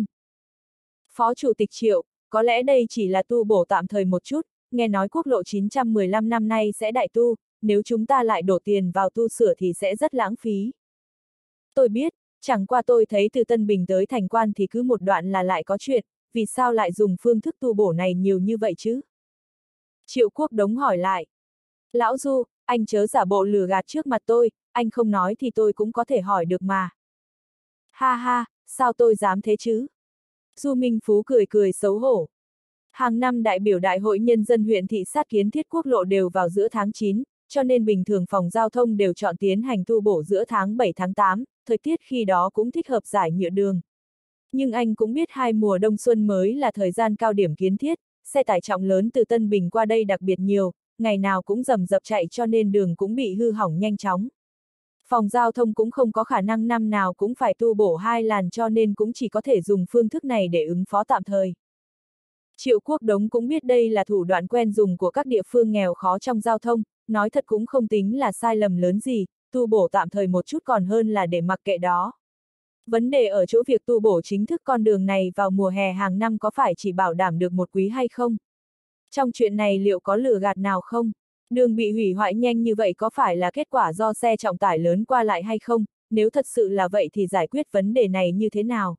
Phó Chủ tịch Triệu, có lẽ đây chỉ là tu bổ tạm thời một chút, nghe nói quốc lộ chín trăm mười lăm năm nay sẽ đại tu, nếu chúng ta lại đổ tiền vào tu sửa thì sẽ rất lãng phí. Tôi biết, chẳng qua tôi thấy từ Tân Bình tới Thành Quan thì cứ một đoạn là lại có chuyện, vì sao lại dùng phương thức tu bổ này nhiều như vậy chứ? Triệu Quốc Đống hỏi lại. Lão Du, anh chớ giả bộ lừa gạt trước mặt tôi, anh không nói thì tôi cũng có thể hỏi được mà. Ha ha, sao tôi dám thế chứ? Du Minh Phú cười cười xấu hổ. Hàng năm đại biểu Đại hội Nhân dân huyện thị sát kiến thiết quốc lộ đều vào giữa tháng chín, cho nên bình thường phòng giao thông đều chọn tiến hành tu bổ giữa tháng bảy tháng tám, thời tiết khi đó cũng thích hợp giải nhựa đường. Nhưng anh cũng biết hai mùa đông xuân mới là thời gian cao điểm kiến thiết, xe tải trọng lớn từ Tân Bình qua đây đặc biệt nhiều, ngày nào cũng rầm rập chạy cho nên đường cũng bị hư hỏng nhanh chóng. Phòng giao thông cũng không có khả năng năm nào cũng phải tu bổ hai làn cho nên cũng chỉ có thể dùng phương thức này để ứng phó tạm thời. Triệu Quốc Đống cũng biết đây là thủ đoạn quen dùng của các địa phương nghèo khó trong giao thông, nói thật cũng không tính là sai lầm lớn gì, tu bổ tạm thời một chút còn hơn là để mặc kệ đó. Vấn đề ở chỗ việc tu bổ chính thức con đường này vào mùa hè hàng năm có phải chỉ bảo đảm được một quý hay không? Trong chuyện này liệu có lừa gạt nào không? Đường bị hủy hoại nhanh như vậy có phải là kết quả do xe trọng tải lớn qua lại hay không? Nếu thật sự là vậy thì giải quyết vấn đề này như thế nào?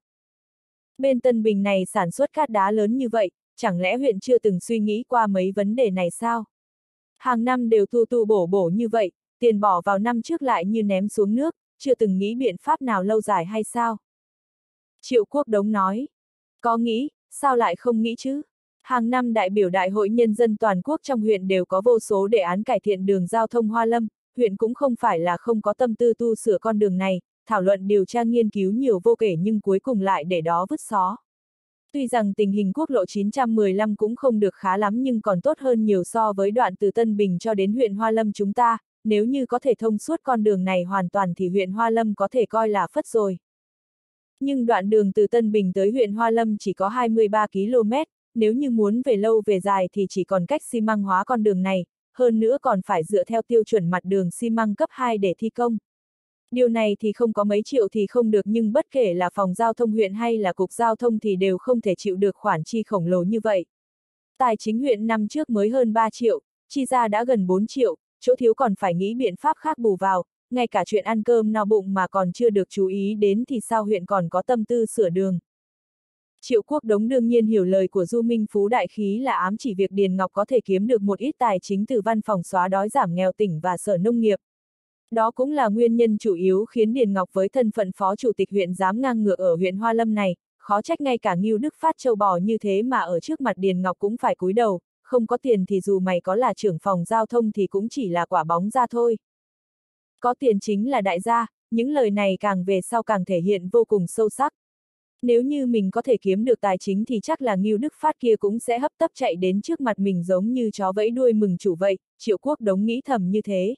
Bên Tân Bình này sản xuất cát đá lớn như vậy, chẳng lẽ huyện chưa từng suy nghĩ qua mấy vấn đề này sao? Hàng năm đều tu tu bổ bổ như vậy, tiền bỏ vào năm trước lại như ném xuống nước, chưa từng nghĩ biện pháp nào lâu dài hay sao? Triệu Quốc Đống nói. Có nghĩ, sao lại không nghĩ chứ? Hàng năm đại biểu Đại hội Nhân dân toàn quốc trong huyện đều có vô số đề án cải thiện đường giao thông Hoa Lâm, huyện cũng không phải là không có tâm tư tu sửa con đường này, thảo luận điều tra nghiên cứu nhiều vô kể nhưng cuối cùng lại để đó vứt xó. Tuy rằng tình hình quốc lộ chín trăm mười lăm cũng không được khá lắm nhưng còn tốt hơn nhiều so với đoạn từ Tân Bình cho đến huyện Hoa Lâm chúng ta, nếu như có thể thông suốt con đường này hoàn toàn thì huyện Hoa Lâm có thể coi là phất rồi. Nhưng đoạn đường từ Tân Bình tới huyện Hoa Lâm chỉ có hai mươi ba ki lô mét, nếu như muốn về lâu về dài thì chỉ còn cách xi măng hóa con đường này, hơn nữa còn phải dựa theo tiêu chuẩn mặt đường xi măng cấp hai để thi công. Điều này thì không có mấy triệu thì không được nhưng bất kể là phòng giao thông huyện hay là cục giao thông thì đều không thể chịu được khoản chi khổng lồ như vậy. Tài chính huyện năm trước mới hơn ba triệu, chi ra đã gần bốn triệu, chỗ thiếu còn phải nghĩ biện pháp khác bù vào, ngay cả chuyện ăn cơm no bụng mà còn chưa được chú ý đến thì sao huyện còn có tâm tư sửa đường. Triệu Quốc Đống đương nhiên hiểu lời của Du Minh Phú đại khí là ám chỉ việc Điền Ngọc có thể kiếm được một ít tài chính từ văn phòng xóa đói giảm nghèo tỉnh và sở nông nghiệp. Đó cũng là nguyên nhân chủ yếu khiến Điền Ngọc với thân phận phó chủ tịch huyện dám ngang ngược ở huyện Hoa Lâm này, khó trách ngay cả Ngưu Đức Phát châu bò như thế mà ở trước mặt Điền Ngọc cũng phải cúi đầu, không có tiền thì dù mày có là trưởng phòng giao thông thì cũng chỉ là quả bóng ra thôi. Có tiền chính là đại gia, những lời này càng về sau càng thể hiện vô cùng sâu sắc. Nếu như mình có thể kiếm được tài chính thì chắc là Ngưu Đức Phát kia cũng sẽ hấp tấp chạy đến trước mặt mình giống như chó vẫy đuôi mừng chủ vậy, Triệu Quốc Đống nghĩ thầm như thế.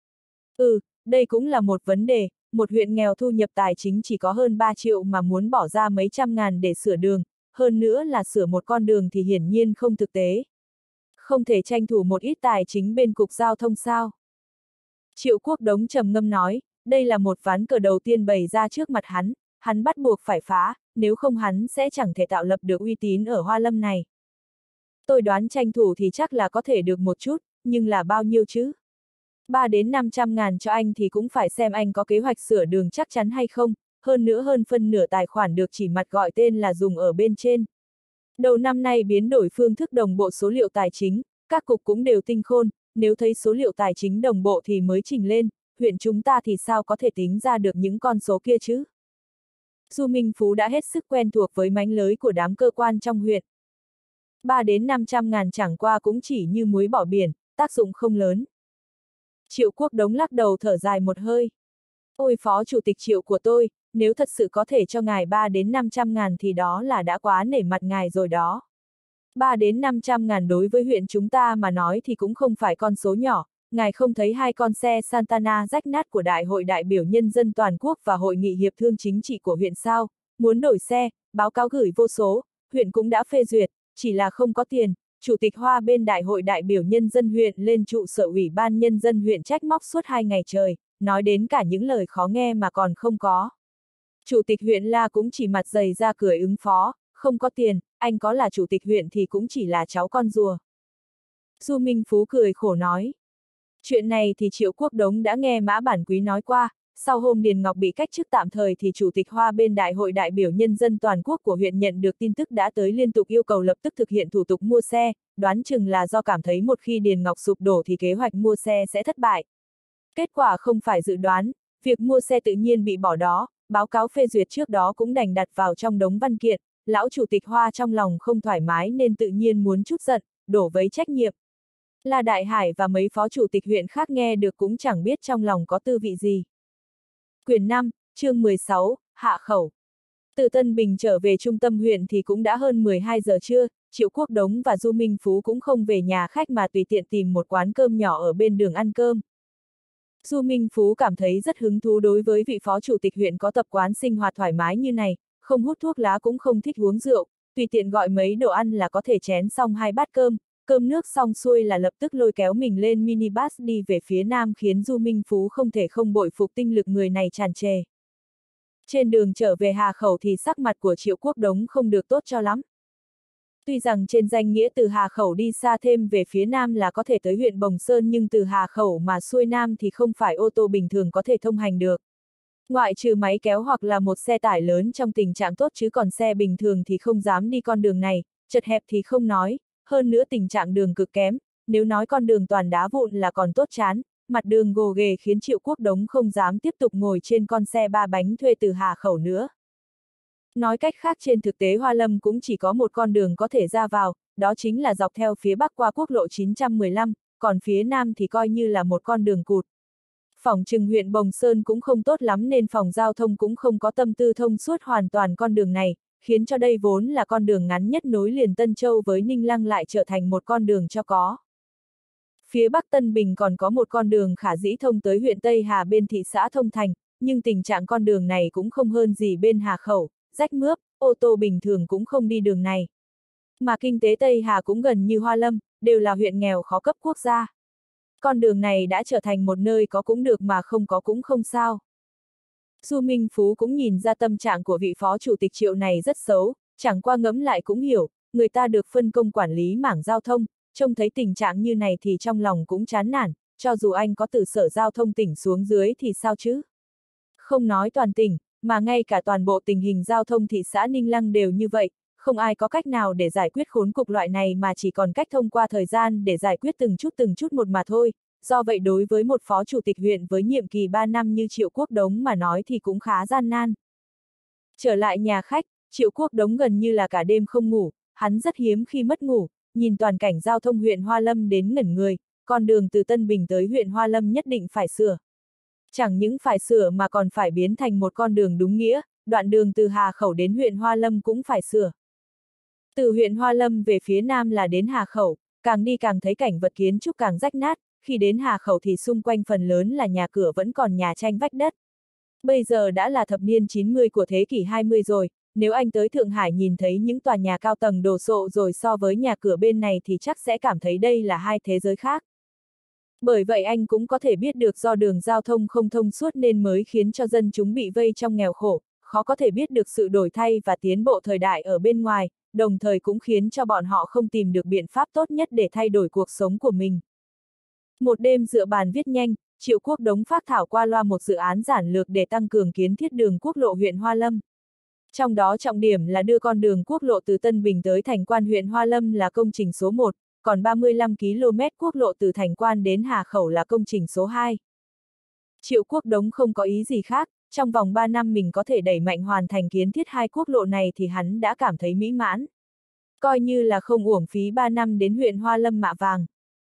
Ừ, đây cũng là một vấn đề, một huyện nghèo thu nhập tài chính chỉ có hơn ba triệu mà muốn bỏ ra mấy trăm ngàn để sửa đường, hơn nữa là sửa một con đường thì hiển nhiên không thực tế. Không thể tranh thủ một ít tài chính bên cục giao thông sao? Triệu Quốc Đống trầm ngâm nói, đây là một ván cờ đầu tiên bày ra trước mặt hắn, hắn bắt buộc phải phá, nếu không hắn sẽ chẳng thể tạo lập được uy tín ở Hoa Lâm này. Tôi đoán tranh thủ thì chắc là có thể được một chút, nhưng là bao nhiêu chứ? ba đến năm trăm ngàn cho anh thì cũng phải xem anh có kế hoạch sửa đường chắc chắn hay không, hơn nữa hơn phân nửa tài khoản được chỉ mặt gọi tên là dùng ở bên trên. Đầu năm nay biến đổi phương thức đồng bộ số liệu tài chính, các cục cũng đều tinh khôn, nếu thấy số liệu tài chính đồng bộ thì mới chỉnh lên, huyện chúng ta thì sao có thể tính ra được những con số kia chứ? Du Minh Phú đã hết sức quen thuộc với mánh lới của đám cơ quan trong huyện. ba đến năm trăm ngàn chẳng qua cũng chỉ như muối bỏ biển, tác dụng không lớn. Triệu Quốc Đống lắc đầu thở dài một hơi. Ôi phó chủ tịch Triệu của tôi, nếu thật sự có thể cho ngài ba đến năm trăm ngàn thì đó là đã quá nể mặt ngài rồi đó. ba đến năm trăm ngàn đối với huyện chúng ta mà nói thì cũng không phải con số nhỏ, ngài không thấy hai con xe Santana rách nát của Đại hội đại biểu nhân dân toàn quốc và Hội nghị hiệp thương chính trị của huyện sao, muốn đổi xe, báo cáo gửi vô số, huyện cũng đã phê duyệt, chỉ là không có tiền. Chủ tịch Hoa bên Đại hội đại biểu nhân dân huyện lên trụ sở Ủy ban nhân dân huyện trách móc suốt hai ngày trời, nói đến cả những lời khó nghe mà còn không có. Chủ tịch huyện La cũng chỉ mặt dày ra cười ứng phó, không có tiền, anh có là chủ tịch huyện thì cũng chỉ là cháu con rùa. Du Minh Phú cười khổ nói. Chuyện này thì Triệu Quốc Đống đã nghe Mã Bản Quý nói qua, sau hôm Điền Ngọc bị cách chức tạm thời thì Chủ tịch Hoa bên Đại hội đại biểu nhân dân toàn quốc của huyện nhận được tin tức đã tới liên tục yêu cầu lập tức thực hiện thủ tục mua xe, đoán chừng là do cảm thấy một khi Điền Ngọc sụp đổ thì kế hoạch mua xe sẽ thất bại. Kết quả không phải dự đoán, việc mua xe tự nhiên bị bỏ đó, báo cáo phê duyệt trước đó cũng đành đặt vào trong đống văn kiện, lão Chủ tịch Hoa trong lòng không thoải mái nên tự nhiên muốn chút giận, đổ vấy trách nhiệm. La Đại Hải và mấy phó chủ tịch huyện khác nghe được cũng chẳng biết trong lòng có tư vị gì. Quyển năm, chương mười sáu, Hạ khẩu. Từ Tân Bình trở về trung tâm huyện thì cũng đã hơn mười hai giờ trưa, Triệu Quốc Đống và Du Minh Phú cũng không về nhà khách mà tùy tiện tìm một quán cơm nhỏ ở bên đường ăn cơm. Du Minh Phú cảm thấy rất hứng thú đối với vị phó chủ tịch huyện có tập quán sinh hoạt thoải mái như này, không hút thuốc lá cũng không thích uống rượu, tùy tiện gọi mấy đồ ăn là có thể chén xong hai bát cơm, cơm nước xong xuôi là lập tức lôi kéo mình lên minibus đi về phía nam khiến Du Minh Phú không thể không bội phục tinh lực người này tràn trề. Trên đường trở về Hà Khẩu thì sắc mặt của Triệu Quốc Đống không được tốt cho lắm. Tuy rằng trên danh nghĩa từ Hà Khẩu đi xa thêm về phía nam là có thể tới huyện Bồng Sơn nhưng từ Hà Khẩu mà xuôi nam thì không phải ô tô bình thường có thể thông hành được. Ngoại trừ máy kéo hoặc là một xe tải lớn trong tình trạng tốt chứ còn xe bình thường thì không dám đi con đường này, chật hẹp thì không nói, hơn nữa tình trạng đường cực kém, nếu nói con đường toàn đá vụn là còn tốt chán, mặt đường gồ ghề khiến Triệu Quốc Đống không dám tiếp tục ngồi trên con xe ba bánh thuê từ Hà Khẩu nữa. Nói cách khác trên thực tế Hoa Lâm cũng chỉ có một con đường có thể ra vào, đó chính là dọc theo phía bắc qua quốc lộ chín trăm mười lăm, còn phía nam thì coi như là một con đường cụt. Phỏng chừng huyện Bồng Sơn cũng không tốt lắm nên phòng giao thông cũng không có tâm tư thông suốt hoàn toàn con đường này, khiến cho đây vốn là con đường ngắn nhất nối liền Tân Châu với Ninh Lăng lại trở thành một con đường cho có. Phía bắc Tân Bình còn có một con đường khả dĩ thông tới huyện Tây Hà bên thị xã Thông Thành, nhưng tình trạng con đường này cũng không hơn gì bên Hà Khẩu, rách mướp, ô tô bình thường cũng không đi đường này. Mà kinh tế Tây Hà cũng gần như Hoa Lâm, đều là huyện nghèo khó cấp quốc gia. Con đường này đã trở thành một nơi có cũng được mà không có cũng không sao. Du Minh Phú cũng nhìn ra tâm trạng của vị phó chủ tịch Triệu này rất xấu, chẳng qua ngẫm lại cũng hiểu, người ta được phân công quản lý mảng giao thông, trông thấy tình trạng như này thì trong lòng cũng chán nản, cho dù anh có từ sở giao thông tỉnh xuống dưới thì sao chứ? Không nói toàn tỉnh, mà ngay cả toàn bộ tình hình giao thông thị xã Ninh Lăng đều như vậy, không ai có cách nào để giải quyết khốn cục loại này mà chỉ còn cách thông qua thời gian để giải quyết từng chút từng chút một mà thôi. Do vậy đối với một phó chủ tịch huyện với nhiệm kỳ ba năm như Triệu Quốc Đống mà nói thì cũng khá gian nan. Trở lại nhà khách, Triệu Quốc Đống gần như là cả đêm không ngủ, hắn rất hiếm khi mất ngủ, nhìn toàn cảnh giao thông huyện Hoa Lâm đến ngẩn người, con đường từ Tân Bình tới huyện Hoa Lâm nhất định phải sửa. Chẳng những phải sửa mà còn phải biến thành một con đường đúng nghĩa, đoạn đường từ Hà Khẩu đến huyện Hoa Lâm cũng phải sửa. Từ huyện Hoa Lâm về phía nam là đến Hà Khẩu, càng đi càng thấy cảnh vật kiến trúc càng rách nát, khi đến Hà Khẩu thì xung quanh phần lớn là nhà cửa vẫn còn nhà tranh vách đất. Bây giờ đã là thập niên chín mươi của thế kỷ hai mươi rồi, nếu anh tới Thượng Hải nhìn thấy những tòa nhà cao tầng đồ sộ rồi so với nhà cửa bên này thì chắc sẽ cảm thấy đây là hai thế giới khác. Bởi vậy anh cũng có thể biết được do đường giao thông không thông suốt nên mới khiến cho dân chúng bị vây trong nghèo khổ, khó có thể biết được sự đổi thay và tiến bộ thời đại ở bên ngoài, đồng thời cũng khiến cho bọn họ không tìm được biện pháp tốt nhất để thay đổi cuộc sống của mình. Một đêm dựa bàn viết nhanh, Triệu Quốc Đống phác thảo qua loa một dự án giản lược để tăng cường kiến thiết đường quốc lộ huyện Hoa Lâm. Trong đó trọng điểm là đưa con đường quốc lộ từ Tân Bình tới Thành Quan huyện Hoa Lâm là công trình số một, còn ba mươi lăm ki lô mét quốc lộ từ Thành Quan đến Hà Khẩu là công trình số hai. Triệu Quốc Đống không có ý gì khác, trong vòng ba năm mình có thể đẩy mạnh hoàn thành kiến thiết hai quốc lộ này thì hắn đã cảm thấy mỹ mãn. Coi như là không uổng phí ba năm đến huyện Hoa Lâm mạ vàng.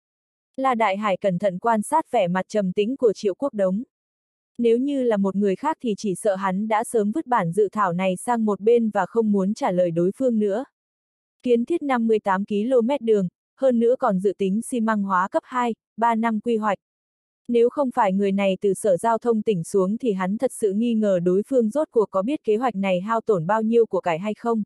La Đại Hải cẩn thận quan sát vẻ mặt trầm tĩnh của Triệu Quốc Đống. Nếu như là một người khác thì chỉ sợ hắn đã sớm vứt bản dự thảo này sang một bên và không muốn trả lời đối phương nữa. Kiến thiết năm mươi tám ki lô mét đường, hơn nữa còn dự tính xi măng hóa cấp hai, ba năm quy hoạch. Nếu không phải người này từ Sở Giao thông tỉnh xuống thì hắn thật sự nghi ngờ đối phương rốt cuộc có biết kế hoạch này hao tổn bao nhiêu của cải hay không.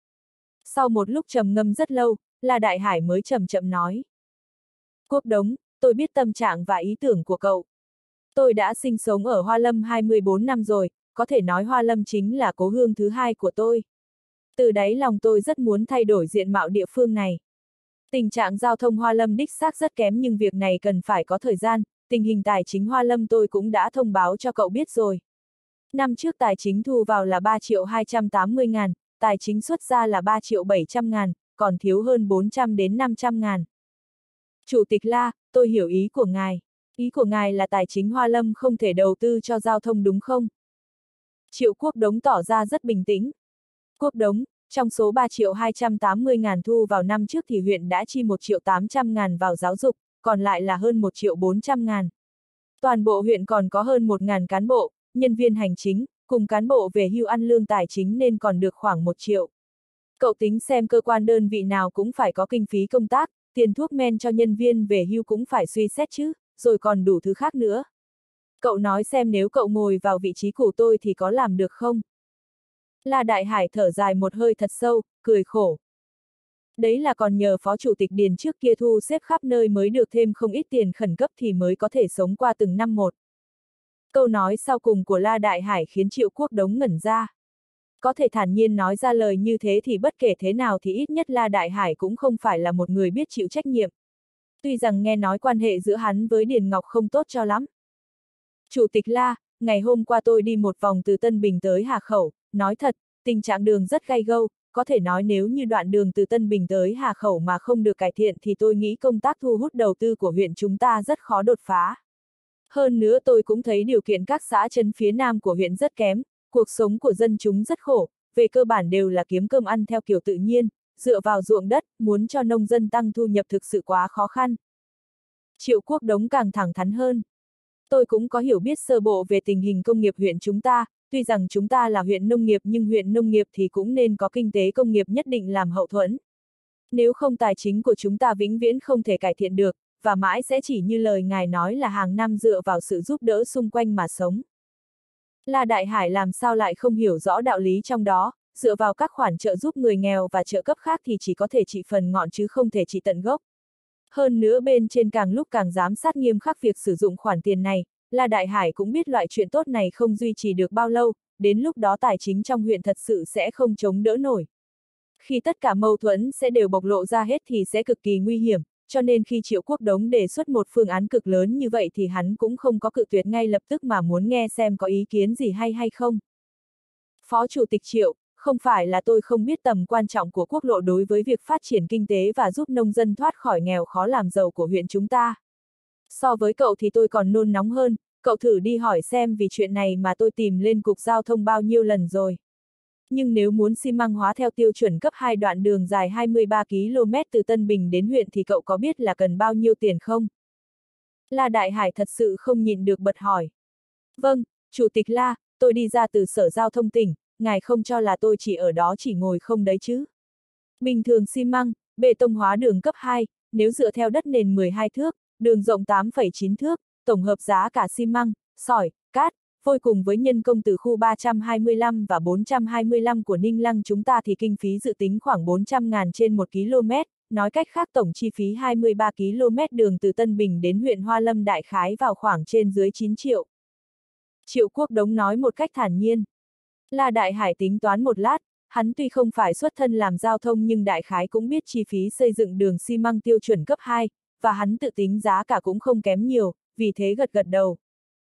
Sau một lúc trầm ngâm rất lâu, La Đại Hải mới chậm chậm nói. Quốc Đống, tôi biết tâm trạng và ý tưởng của cậu. Tôi đã sinh sống ở Hoa Lâm hai mươi bốn năm rồi, có thể nói Hoa Lâm chính là cố hương thứ hai của tôi. Từ đáy lòng tôi rất muốn thay đổi diện mạo địa phương này. Tình trạng giao thông Hoa Lâm đích xác rất kém nhưng việc này cần phải có thời gian, tình hình tài chính Hoa Lâm tôi cũng đã thông báo cho cậu biết rồi. Năm trước tài chính thu vào là ba triệu hai trăm tám mươi ngàn, tài chính xuất ra là ba triệu bảy trăm ngàn, còn thiếu hơn bốn trăm đến năm trăm ngàn. Chủ tịch La, tôi hiểu ý của ngài. Ý của ngài là tài chính Hoa Lâm không thể đầu tư cho giao thông đúng không? Triệu Quốc Đống tỏ ra rất bình tĩnh. Quốc Đống, trong số ba triệu hai trăm tám mươi ngàn thu vào năm trước thì huyện đã chi một triệu tám trăm ngàn vào giáo dục, còn lại là hơn một triệu bốn trăm ngàn. Toàn bộ huyện còn có hơn một ngàn cán bộ, nhân viên hành chính, cùng cán bộ về hưu ăn lương tài chính nên còn được khoảng một triệu. Cậu tính xem cơ quan đơn vị nào cũng phải có kinh phí công tác, tiền thuốc men cho nhân viên về hưu cũng phải suy xét chứ, rồi còn đủ thứ khác nữa. Cậu nói xem nếu cậu ngồi vào vị trí của tôi thì có làm được không? La Đại Hải thở dài một hơi thật sâu, cười khổ. Đấy là còn nhờ Phó Chủ tịch Điền trước kia thu xếp khắp nơi mới được thêm không ít tiền khẩn cấp thì mới có thể sống qua từng năm một. Câu nói sau cùng của La Đại Hải khiến Triệu Quốc Đống ngẩn ra. Có thể thản nhiên nói ra lời như thế thì bất kể thế nào thì ít nhất La Đại Hải cũng không phải là một người biết chịu trách nhiệm. Tuy rằng nghe nói quan hệ giữa hắn với Điền Ngọc không tốt cho lắm. Chủ tịch La, ngày hôm qua tôi đi một vòng từ Tân Bình tới Hà Khẩu, nói thật, tình trạng đường rất gay gâu, có thể nói nếu như đoạn đường từ Tân Bình tới Hà Khẩu mà không được cải thiện thì tôi nghĩ công tác thu hút đầu tư của huyện chúng ta rất khó đột phá. Hơn nữa tôi cũng thấy điều kiện các xã chân phía nam của huyện rất kém, cuộc sống của dân chúng rất khổ, về cơ bản đều là kiếm cơm ăn theo kiểu tự nhiên, dựa vào ruộng đất, muốn cho nông dân tăng thu nhập thực sự quá khó khăn. Triệu Quốc Đống càng thẳng thắn hơn. Tôi cũng có hiểu biết sơ bộ về tình hình công nghiệp huyện chúng ta, tuy rằng chúng ta là huyện nông nghiệp nhưng huyện nông nghiệp thì cũng nên có kinh tế công nghiệp nhất định làm hậu thuẫn. Nếu không tài chính của chúng ta vĩnh viễn không thể cải thiện được, và mãi sẽ chỉ như lời ngài nói là hàng năm dựa vào sự giúp đỡ xung quanh mà sống. La Đại Hải làm sao lại không hiểu rõ đạo lý trong đó, dựa vào các khoản trợ giúp người nghèo và trợ cấp khác thì chỉ có thể trị phần ngọn chứ không thể trị tận gốc. Hơn nữa bên trên càng lúc càng giám sát nghiêm khắc việc sử dụng khoản tiền này, La Đại Hải cũng biết loại chuyện tốt này không duy trì được bao lâu, đến lúc đó tài chính trong huyện thật sự sẽ không chống đỡ nổi. Khi tất cả mâu thuẫn sẽ đều bộc lộ ra hết thì sẽ cực kỳ nguy hiểm, cho nên khi Triệu Quốc Đống đề xuất một phương án cực lớn như vậy thì hắn cũng không có cự tuyệt ngay lập tức mà muốn nghe xem có ý kiến gì hay hay không. Phó Chủ tịch Triệu, không phải là tôi không biết tầm quan trọng của quốc lộ đối với việc phát triển kinh tế và giúp nông dân thoát khỏi nghèo khó làm giàu của huyện chúng ta. So với cậu thì tôi còn nôn nóng hơn, cậu thử đi hỏi xem vì chuyện này mà tôi tìm lên cục giao thông bao nhiêu lần rồi. Nhưng nếu muốn xi măng hóa theo tiêu chuẩn cấp hai đoạn đường dài hai mươi ba ki lô mét từ Tân Bình đến huyện thì cậu có biết là cần bao nhiêu tiền không? La Đại Hải thật sự không nhịn được bật hỏi. Vâng, Chủ tịch La, tôi đi ra từ Sở Giao thông tỉnh, ngài không cho là tôi chỉ ở đó chỉ ngồi không đấy chứ. Bình thường xi măng, bê tông hóa đường cấp hai, nếu dựa theo đất nền mười hai thước, đường rộng tám phẩy chín thước, tổng hợp giá cả xi măng, sỏi, cát, vôi cùng với nhân công từ khu ba trăm hai mươi lăm và bốn trăm hai mươi lăm của Ninh Lăng chúng ta thì kinh phí dự tính khoảng bốn trăm ngàn trên một ki lô mét, nói cách khác tổng chi phí hai mươi ba ki lô mét đường từ Tân Bình đến huyện Hoa Lâm đại khái vào khoảng trên dưới chín triệu. Triệu Quốc Đống nói một cách thản nhiên. La Đại Hải tính toán một lát, hắn tuy không phải xuất thân làm giao thông nhưng đại khái cũng biết chi phí xây dựng đường xi măng tiêu chuẩn cấp hai, và hắn tự tính giá cả cũng không kém nhiều, vì thế gật gật đầu.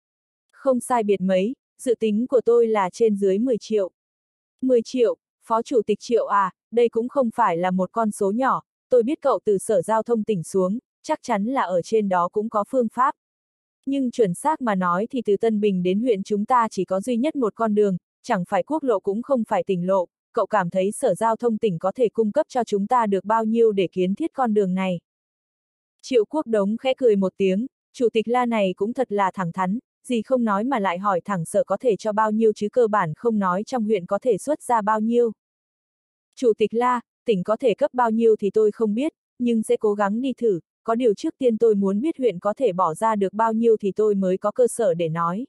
Không sai biệt mấy, dự tính của tôi là trên dưới mười triệu. mười triệu, Phó Chủ tịch Triệu à, đây cũng không phải là một con số nhỏ, tôi biết cậu từ Sở Giao thông tỉnh xuống, chắc chắn là ở trên đó cũng có phương pháp. Nhưng chuẩn xác mà nói thì từ Tân Bình đến huyện chúng ta chỉ có duy nhất một con đường, chẳng phải quốc lộ cũng không phải tỉnh lộ, cậu cảm thấy Sở Giao thông tỉnh có thể cung cấp cho chúng ta được bao nhiêu để kiến thiết con đường này? Triệu Quốc Đống khẽ cười một tiếng, Chủ tịch La này cũng thật là thẳng thắn, gì không nói mà lại hỏi thẳng Sở có thể cho bao nhiêu chứ cơ bản không nói trong huyện có thể xuất ra bao nhiêu. Chủ tịch La, tỉnh có thể cấp bao nhiêu thì tôi không biết, nhưng sẽ cố gắng đi thử, có điều trước tiên tôi muốn biết huyện có thể bỏ ra được bao nhiêu thì tôi mới có cơ sở để nói.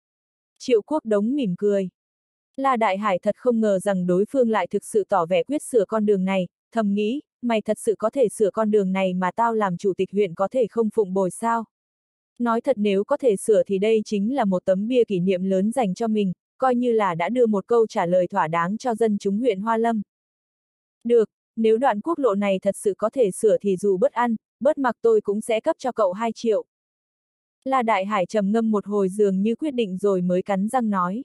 Triệu Quốc Đống mỉm cười. La Đại Hải thật không ngờ rằng đối phương lại thực sự tỏ vẻ quyết sửa con đường này, thầm nghĩ, mày thật sự có thể sửa con đường này mà tao làm chủ tịch huyện có thể không phụng bồi sao? Nói thật nếu có thể sửa thì đây chính là một tấm bia kỷ niệm lớn dành cho mình, coi như là đã đưa một câu trả lời thỏa đáng cho dân chúng huyện Hoa Lâm. Được, nếu đoạn quốc lộ này thật sự có thể sửa thì dù bớt ăn, bớt mặc tôi cũng sẽ cấp cho cậu hai triệu. La Đại Hải trầm ngâm một hồi dường như quyết định rồi mới cắn răng nói.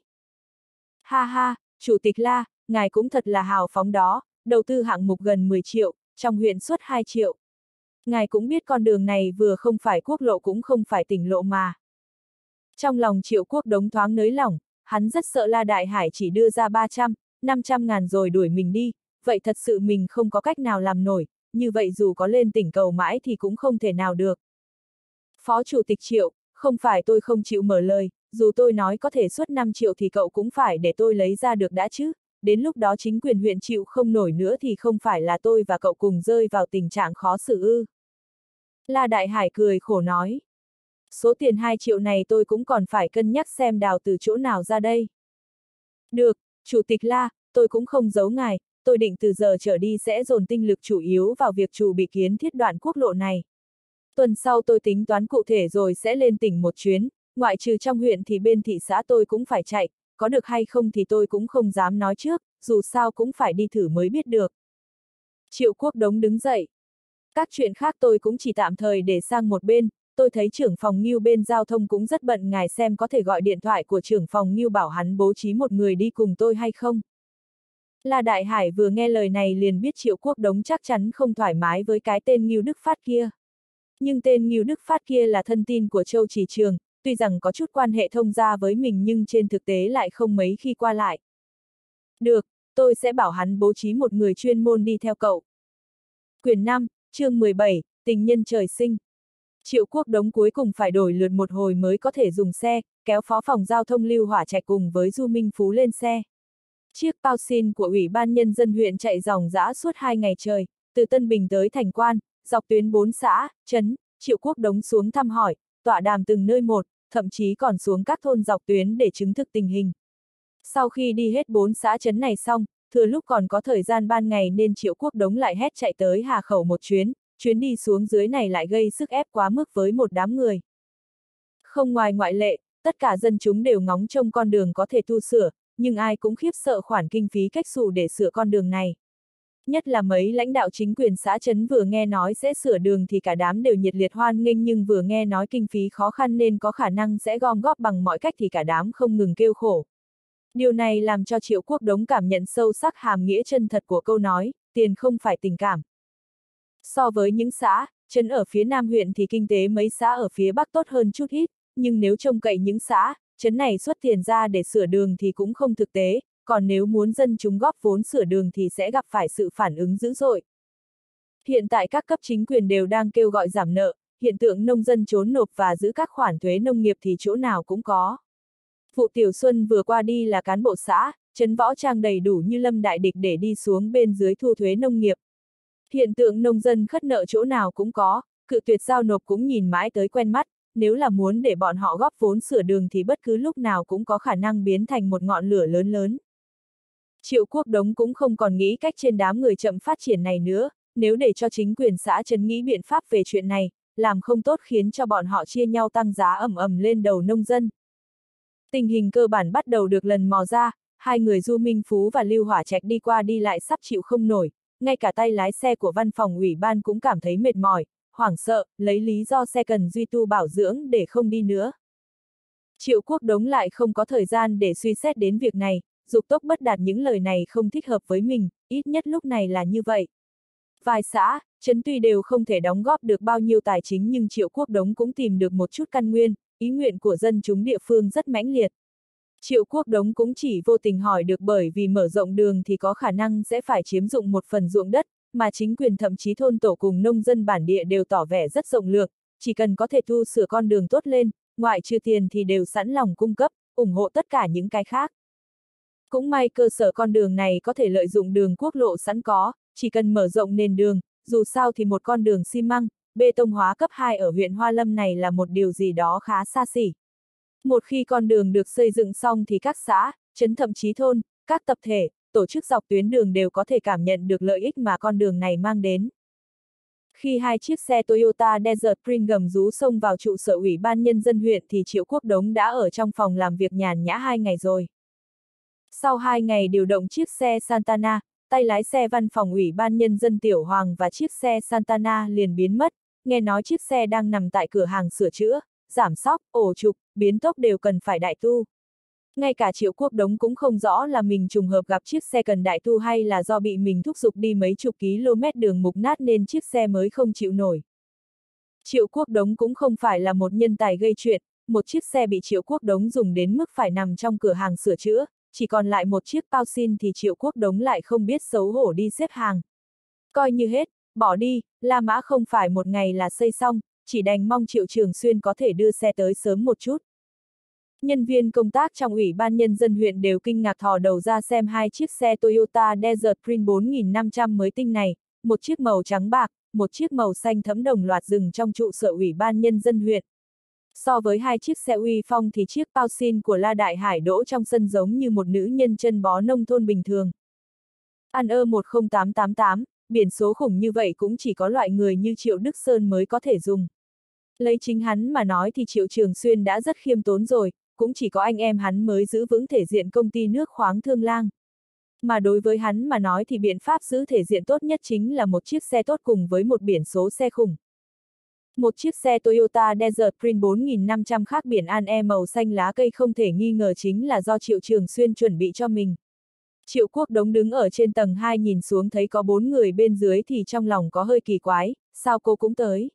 Ha ha, Chủ tịch La, ngài cũng thật là hào phóng đó, đầu tư hạng mục gần mười triệu, trong huyện suốt hai triệu. Ngài cũng biết con đường này vừa không phải quốc lộ cũng không phải tỉnh lộ mà. Trong lòng Triệu Quốc Đống thoáng nới lỏng, hắn rất sợ La Đại Hải chỉ đưa ra ba trăm, năm trăm ngàn rồi đuổi mình đi, vậy thật sự mình không có cách nào làm nổi, như vậy dù có lên tỉnh cầu mãi thì cũng không thể nào được. Phó Chủ tịch Triệu, không phải tôi không chịu mở lời, dù tôi nói có thể suốt năm triệu thì cậu cũng phải để tôi lấy ra được đã chứ, đến lúc đó chính quyền huyện chịu không nổi nữa thì không phải là tôi và cậu cùng rơi vào tình trạng khó xử ư. La Đại Hải cười khổ nói. Số tiền hai triệu này tôi cũng còn phải cân nhắc xem đào từ chỗ nào ra đây. Được, Chủ tịch La, tôi cũng không giấu ngài, tôi định từ giờ trở đi sẽ dồn tinh lực chủ yếu vào việc chuẩn bị kiến thiết đoạn quốc lộ này. Tuần sau tôi tính toán cụ thể rồi sẽ lên tỉnh một chuyến, ngoại trừ trong huyện thì bên thị xã tôi cũng phải chạy, có được hay không thì tôi cũng không dám nói trước, dù sao cũng phải đi thử mới biết được. Triệu Quốc Đống đứng dậy. Các chuyện khác tôi cũng chỉ tạm thời để sang một bên, tôi thấy trưởng phòng Ngưu bên giao thông cũng rất bận, ngài xem có thể gọi điện thoại của trưởng phòng Ngưu bảo hắn bố trí một người đi cùng tôi hay không. La Đại Hải vừa nghe lời này liền biết Triệu Quốc Đống chắc chắn không thoải mái với cái tên Ngưu Đức Phát kia. Nhưng tên Ngưu Đức Phát kia là thân tin của Châu Chỉ Trường, tuy rằng có chút quan hệ thông gia với mình nhưng trên thực tế lại không mấy khi qua lại. Được, tôi sẽ bảo hắn bố trí một người chuyên môn đi theo cậu. Quyển năm, chương mười bảy, tình nhân trời sinh. Triệu Quốc Đống cuối cùng phải đổi lượt một hồi mới có thể dùng xe, kéo phó phòng giao thông Lưu Hỏa Trạch cùng với Du Minh Phú lên xe. Chiếc bao xin của Ủy ban Nhân dân huyện chạy dòng dã suốt hai ngày trời, từ Tân Bình tới Thành Quan, dọc tuyến bốn xã, trấn, Triệu Quốc Đống xuống thăm hỏi, tọa đàm từng nơi một, thậm chí còn xuống các thôn dọc tuyến để chứng thực tình hình. Sau khi đi hết bốn xã trấn này xong, thừa lúc còn có thời gian ban ngày nên Triệu Quốc Đống lại hét chạy tới Hà Khẩu một chuyến, chuyến đi xuống dưới này lại gây sức ép quá mức với một đám người. Không ngoài ngoại lệ, tất cả dân chúng đều ngóng trông con đường có thể tu sửa, nhưng ai cũng khiếp sợ khoản kinh phí cách xù để sửa con đường này. Nhất là mấy lãnh đạo chính quyền xã trấn vừa nghe nói sẽ sửa đường thì cả đám đều nhiệt liệt hoan nghênh, nhưng vừa nghe nói kinh phí khó khăn nên có khả năng sẽ gom góp bằng mọi cách thì cả đám không ngừng kêu khổ. Điều này làm cho Triệu Quốc Đống cảm nhận sâu sắc hàm nghĩa chân thật của câu nói, tiền không phải tình cảm. So với những xã, trấn ở phía Nam huyện thì kinh tế mấy xã ở phía Bắc tốt hơn chút ít, nhưng nếu trông cậy những xã, trấn này xuất tiền ra để sửa đường thì cũng không thực tế, còn nếu muốn dân chúng góp vốn sửa đường thì sẽ gặp phải sự phản ứng dữ dội. Hiện tại các cấp chính quyền đều đang kêu gọi giảm nợ, hiện tượng nông dân trốn nộp và giữ các khoản thuế nông nghiệp thì chỗ nào cũng có. Vụ Tiểu Xuân vừa qua đi là cán bộ xã, trấn Võ Trang đầy đủ như lâm đại địch để đi xuống bên dưới thu thuế nông nghiệp. Hiện tượng nông dân khất nợ chỗ nào cũng có, cự tuyệt giao nộp cũng nhìn mãi tới quen mắt, nếu là muốn để bọn họ góp vốn sửa đường thì bất cứ lúc nào cũng có khả năng biến thành một ngọn lửa lớn lớn. Triệu Quốc Đống cũng không còn nghĩ cách trên đám người chậm phát triển này nữa, nếu để cho chính quyền xã trấn nghĩ biện pháp về chuyện này, làm không tốt khiến cho bọn họ chia nhau tăng giá ầm ầm lên đầu nông dân. Tình hình cơ bản bắt đầu được lần mò ra, hai người Du Minh Phú và Lưu Hỏa Trạch đi qua đi lại sắp chịu không nổi, ngay cả tay lái xe của văn phòng ủy ban cũng cảm thấy mệt mỏi, hoảng sợ, lấy lý do xe cần duy tu bảo dưỡng để không đi nữa. Triệu Quốc Đống lại không có thời gian để suy xét đến việc này, dục tốc bất đạt những lời này không thích hợp với mình, ít nhất lúc này là như vậy. Vài xã, trấn tuy đều không thể đóng góp được bao nhiêu tài chính nhưng Triệu Quốc Đống cũng tìm được một chút căn nguyên, ý nguyện của dân chúng địa phương rất mãnh liệt. Triệu Quốc Đống cũng chỉ vô tình hỏi được bởi vì mở rộng đường thì có khả năng sẽ phải chiếm dụng một phần ruộng đất, mà chính quyền thậm chí thôn tổ cùng nông dân bản địa đều tỏ vẻ rất rộng lượng, chỉ cần có thể tu sửa con đường tốt lên, ngoại trừ tiền thì đều sẵn lòng cung cấp, ủng hộ tất cả những cái khác. Cũng may cơ sở con đường này có thể lợi dụng đường quốc lộ sẵn có, chỉ cần mở rộng nền đường, dù sao thì một con đường xi măng, bê tông hóa cấp hai ở huyện Hoa Lâm này là một điều gì đó khá xa xỉ. Một khi con đường được xây dựng xong thì các xã, trấn thậm chí thôn, các tập thể, tổ chức dọc tuyến đường đều có thể cảm nhận được lợi ích mà con đường này mang đến. Khi hai chiếc xe Toyota Desert Prince gầm rú xông vào trụ sở Ủy ban Nhân dân huyện thì Triệu Quốc Đống đã ở trong phòng làm việc nhàn nhã hai ngày rồi. Sau hai ngày điều động chiếc xe Santana, tay lái xe văn phòng Ủy ban Nhân dân Tiểu Hoàng và chiếc xe Santana liền biến mất, nghe nói chiếc xe đang nằm tại cửa hàng sửa chữa, giảm xóc, ổ trục, biến tốc đều cần phải đại tu. Ngay cả Triệu Quốc Đống cũng không rõ là mình trùng hợp gặp chiếc xe cần đại tu hay là do bị mình thúc giục đi mấy chục km đường mục nát nên chiếc xe mới không chịu nổi. Triệu Quốc Đống cũng không phải là một nhân tài gây chuyện, một chiếc xe bị Triệu Quốc Đống dùng đến mức phải nằm trong cửa hàng sửa chữa, chỉ còn lại một chiếc bao xin thì Triệu Quốc Đống lại không biết xấu hổ đi xếp hàng. Coi như hết, bỏ đi, La Mã không phải một ngày là xây xong, chỉ đành mong Triệu Trường Xuyên có thể đưa xe tới sớm một chút. Nhân viên công tác trong Ủy ban Nhân dân huyện đều kinh ngạc thò đầu ra xem hai chiếc xe Toyota Desert Prince bốn nghìn năm trăm mới tinh này, một chiếc màu trắng bạc, một chiếc màu xanh thẫm đồng loạt dừng trong trụ sở Ủy ban Nhân dân huyện. So với hai chiếc xe uy phong thì chiếc bao xin của La Đại Hải đỗ trong sân giống như một nữ nhân chân bó nông thôn bình thường. An ơ một không tám tám tám, biển số khủng như vậy cũng chỉ có loại người như Triệu Đức Sơn mới có thể dùng. Lấy chính hắn mà nói thì Triệu Trường Xuyên đã rất khiêm tốn rồi, cũng chỉ có anh em hắn mới giữ vững thể diện công ty nước khoáng Thương Lang. Mà đối với hắn mà nói thì biện pháp giữ thể diện tốt nhất chính là một chiếc xe tốt cùng với một biển số xe khủng. Một chiếc xe Toyota Desert Prince bốn nghìn năm trăm khác biển An E màu xanh lá cây không thể nghi ngờ chính là do Triệu Trường Xuyên chuẩn bị cho mình. Triệu Quốc Đống đứng ở trên tầng hai nhìn xuống thấy có bốn người bên dưới thì trong lòng có hơi kỳ quái, sao cô cũng tới.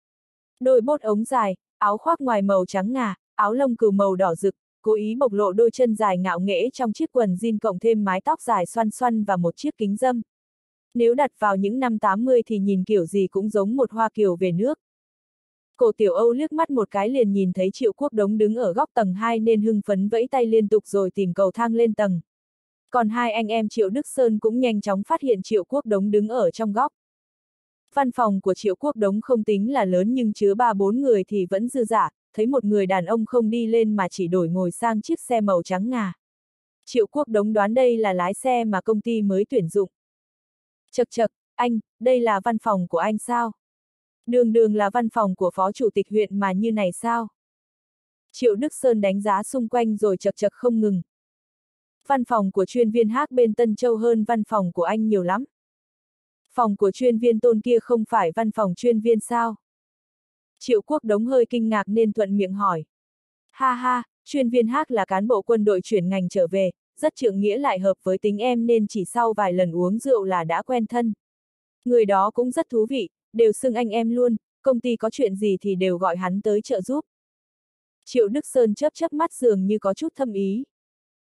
Đôi bốt ống dài, áo khoác ngoài màu trắng ngà, áo lông cừu màu đỏ rực, cố ý bộc lộ đôi chân dài ngạo nghễ trong chiếc quần jean cộng thêm mái tóc dài xoăn xoăn và một chiếc kính râm. Nếu đặt vào những năm tám mươi thì nhìn kiểu gì cũng giống một hoa kiều về nước. Cổ Tiểu Âu liếc mắt một cái liền nhìn thấy Triệu Quốc Đống đứng ở góc tầng hai nên hưng phấn vẫy tay liên tục rồi tìm cầu thang lên tầng. Còn hai anh em Triệu Đức Sơn cũng nhanh chóng phát hiện Triệu Quốc Đống đứng ở trong góc. Văn phòng của Triệu Quốc Đống không tính là lớn nhưng chứa ba bốn người thì vẫn dư dả, thấy một người đàn ông không đi lên mà chỉ đổi ngồi sang chiếc xe màu trắng ngà. Triệu Quốc Đống đoán đây là lái xe mà công ty mới tuyển dụng. Chậc chậc, anh, đây là văn phòng của anh sao? Đường đường là văn phòng của phó chủ tịch huyện mà như này sao? Triệu Đức Sơn đánh giá xung quanh rồi chậc chậc không ngừng. Văn phòng của chuyên viên Hác bên Tân Châu hơn văn phòng của anh nhiều lắm. Phòng của chuyên viên Tôn kia không phải văn phòng chuyên viên sao? Triệu Quốc Đống hơi kinh ngạc nên thuận miệng hỏi. Ha ha, chuyên viên Hác là cán bộ quân đội chuyển ngành trở về, rất trượng nghĩa lại hợp với tính em nên chỉ sau vài lần uống rượu là đã quen thân. Người đó cũng rất thú vị, đều xưng anh em luôn, công ty có chuyện gì thì đều gọi hắn tới trợ giúp. Triệu Đức Sơn chớp chớp mắt dường như có chút thâm ý.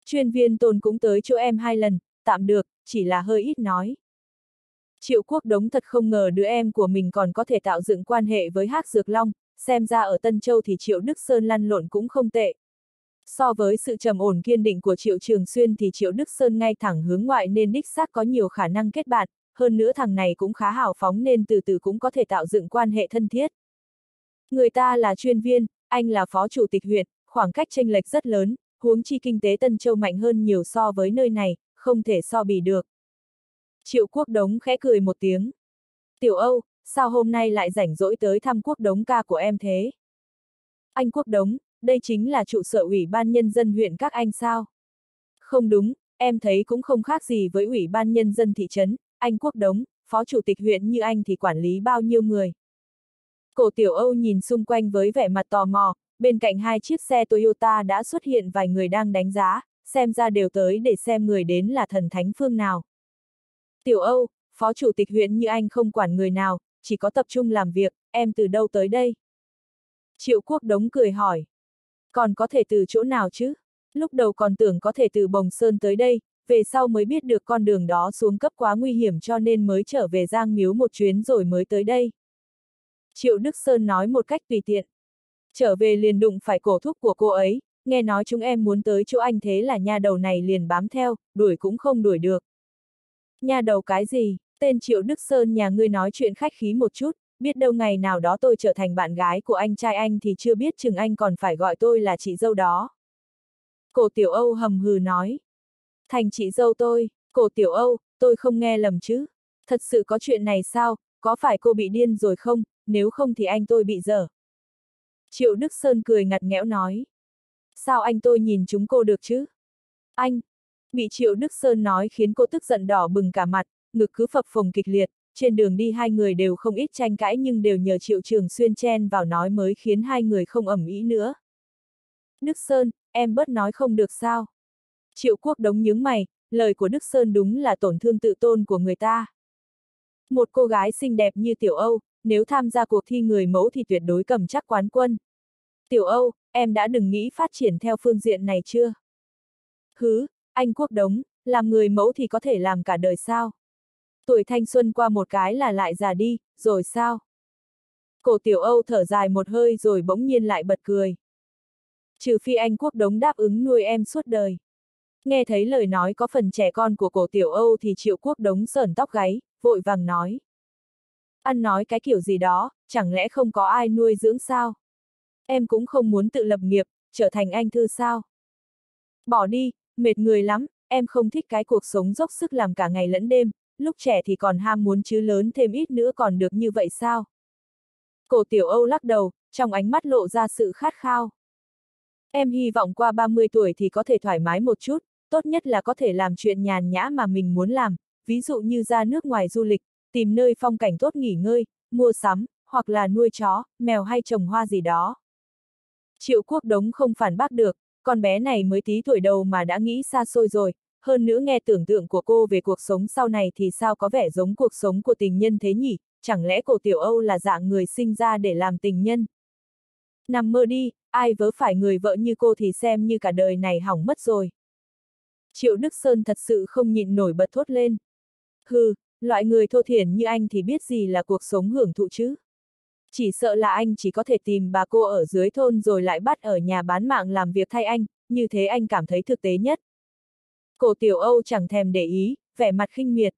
Chuyên viên Tôn cũng tới chỗ em hai lần, tạm được, chỉ là hơi ít nói. Triệu Quốc Đống thật không ngờ đứa em của mình còn có thể tạo dựng quan hệ với Hắc Dược Long, xem ra ở Tân Châu thì Triệu Đức Sơn lăn lộn cũng không tệ. So với sự trầm ổn kiên định của Triệu Trường Xuyên thì Triệu Đức Sơn ngay thẳng hướng ngoại nên đích xác có nhiều khả năng kết bạn, hơn nữa thằng này cũng khá hào phóng nên từ từ cũng có thể tạo dựng quan hệ thân thiết. Người ta là chuyên viên, anh là phó chủ tịch huyện, khoảng cách chênh lệch rất lớn, huống chi kinh tế Tân Châu mạnh hơn nhiều so với nơi này, không thể so bì được. Triệu Quốc Đống khẽ cười một tiếng. Tiểu Âu, sao hôm nay lại rảnh rỗi tới thăm Quốc Đống ca của em thế? Anh Quốc Đống, đây chính là trụ sở Ủy ban Nhân dân huyện các anh sao? Không đúng, em thấy cũng không khác gì với Ủy ban Nhân dân thị trấn, anh Quốc Đống, phó chủ tịch huyện như anh thì quản lý bao nhiêu người? Cổ Tiểu Âu nhìn xung quanh với vẻ mặt tò mò, bên cạnh hai chiếc xe Toyota đã xuất hiện vài người đang đánh giá, xem ra đều tới để xem người đến là thần thánh phương nào. Tiểu Âu, phó chủ tịch huyện như anh không quản người nào, chỉ có tập trung làm việc, em từ đâu tới đây? Triệu Quốc Đống cười hỏi. Còn có thể từ chỗ nào chứ? Lúc đầu còn tưởng có thể từ Bồng Sơn tới đây, về sau mới biết được con đường đó xuống cấp quá nguy hiểm cho nên mới trở về Giang Miếu một chuyến rồi mới tới đây. Triệu Đức Sơn nói một cách tùy tiện. Trở về liền đụng phải cổ thúc của cô ấy, nghe nói chúng em muốn tới chỗ anh thế là nha đầu này liền bám theo, đuổi cũng không đuổi được. Nha đầu cái gì, tên Triệu Đức Sơn nhà ngươi nói chuyện khách khí một chút, biết đâu ngày nào đó tôi trở thành bạn gái của anh trai anh thì chưa biết chừng anh còn phải gọi tôi là chị dâu đó. Cổ Tiểu Âu hầm hừ nói. Thành chị dâu tôi, Cổ Tiểu Âu, tôi không nghe lầm chứ. Thật sự có chuyện này sao, có phải cô bị điên rồi không, nếu không thì anh tôi bị dở. Triệu Đức Sơn cười ngặt nghẽo nói. Sao anh tôi nhìn chúng cô được chứ? Anh, bị Triệu Đức Sơn nói khiến cô tức giận đỏ bừng cả mặt, ngực cứ phập phồng kịch liệt, trên đường đi hai người đều không ít tranh cãi nhưng đều nhờ Triệu Trường Xuyên chen vào nói mới khiến hai người không ầm ĩ nữa. Đức Sơn, em bớt nói không được sao? Triệu Quốc Đống nhướng mày, lời của Đức Sơn đúng là tổn thương tự tôn của người ta. Một cô gái xinh đẹp như Tiểu Âu, nếu tham gia cuộc thi người mẫu thì tuyệt đối cầm chắc quán quân. Tiểu Âu, em đã đừng nghĩ phát triển theo phương diện này chưa? Hứ, anh Quốc Đống, làm người mẫu thì có thể làm cả đời sao? Tuổi thanh xuân qua một cái là lại già đi, rồi sao? Cổ Tiểu Âu thở dài một hơi rồi bỗng nhiên lại bật cười. Trừ phi anh Quốc Đống đáp ứng nuôi em suốt đời. Nghe thấy lời nói có phần trẻ con của Cổ Tiểu Âu thì Triệu Quốc Đống sởn tóc gáy, vội vàng nói. Ăn nói cái kiểu gì đó, chẳng lẽ không có ai nuôi dưỡng sao? Em cũng không muốn tự lập nghiệp, trở thành anh thư sao? Bỏ đi, mệt người lắm, em không thích cái cuộc sống dốc sức làm cả ngày lẫn đêm, lúc trẻ thì còn ham muốn chứ lớn thêm ít nữa còn được như vậy sao? Cổ Tiểu Âu lắc đầu, trong ánh mắt lộ ra sự khát khao. Em hy vọng qua ba mươi tuổi thì có thể thoải mái một chút, tốt nhất là có thể làm chuyện nhàn nhã mà mình muốn làm, ví dụ như ra nước ngoài du lịch, tìm nơi phong cảnh tốt nghỉ ngơi, mua sắm, hoặc là nuôi chó, mèo hay trồng hoa gì đó. Triệu Quốc Đống không phản bác được, con bé này mới tí tuổi đầu mà đã nghĩ xa xôi rồi, hơn nữa nghe tưởng tượng của cô về cuộc sống sau này thì sao có vẻ giống cuộc sống của tình nhân thế nhỉ, chẳng lẽ Cổ Tiểu Âu là dạng người sinh ra để làm tình nhân? Nằm mơ đi, ai vớ phải người vợ như cô thì xem như cả đời này hỏng mất rồi. Triệu Đức Sơn thật sự không nhịn nổi bật thốt lên. Hừ, loại người thô thiển như anh thì biết gì là cuộc sống hưởng thụ chứ. Chỉ sợ là anh chỉ có thể tìm bà cô ở dưới thôn rồi lại bắt ở nhà bán mạng làm việc thay anh, như thế anh cảm thấy thực tế nhất. Cổ Tiểu Âu chẳng thèm để ý, vẻ mặt khinh miệt.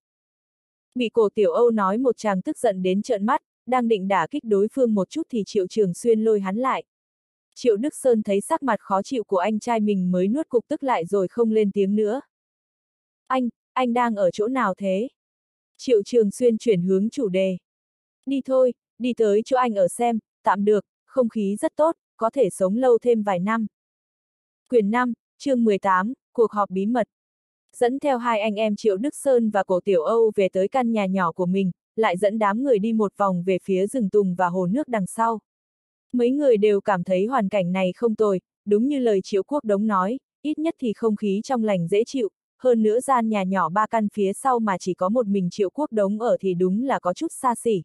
Bị Cổ Tiểu Âu nói một chàng tức giận đến trợn mắt, đang định đả kích đối phương một chút thì Triệu Trường Xuyên lôi hắn lại. Triệu Đức Sơn thấy sắc mặt khó chịu của anh trai mình mới nuốt cục tức lại rồi không lên tiếng nữa. Anh, anh đang ở chỗ nào thế? Triệu Trường Xuyên chuyển hướng chủ đề. Đi thôi, đi tới chỗ anh ở xem, tạm được, không khí rất tốt, có thể sống lâu thêm vài năm. Quyển năm, chương mười tám, cuộc họp bí mật. Dẫn theo hai anh em Triệu Đức Sơn và Cổ Tiểu Âu về tới căn nhà nhỏ của mình, lại dẫn đám người đi một vòng về phía rừng tùng và hồ nước đằng sau. Mấy người đều cảm thấy hoàn cảnh này không tồi, đúng như lời Triệu Quốc Đống nói, ít nhất thì không khí trong lành dễ chịu, hơn nữa gian nhà nhỏ ba căn phía sau mà chỉ có một mình Triệu Quốc Đống ở thì đúng là có chút xa xỉ.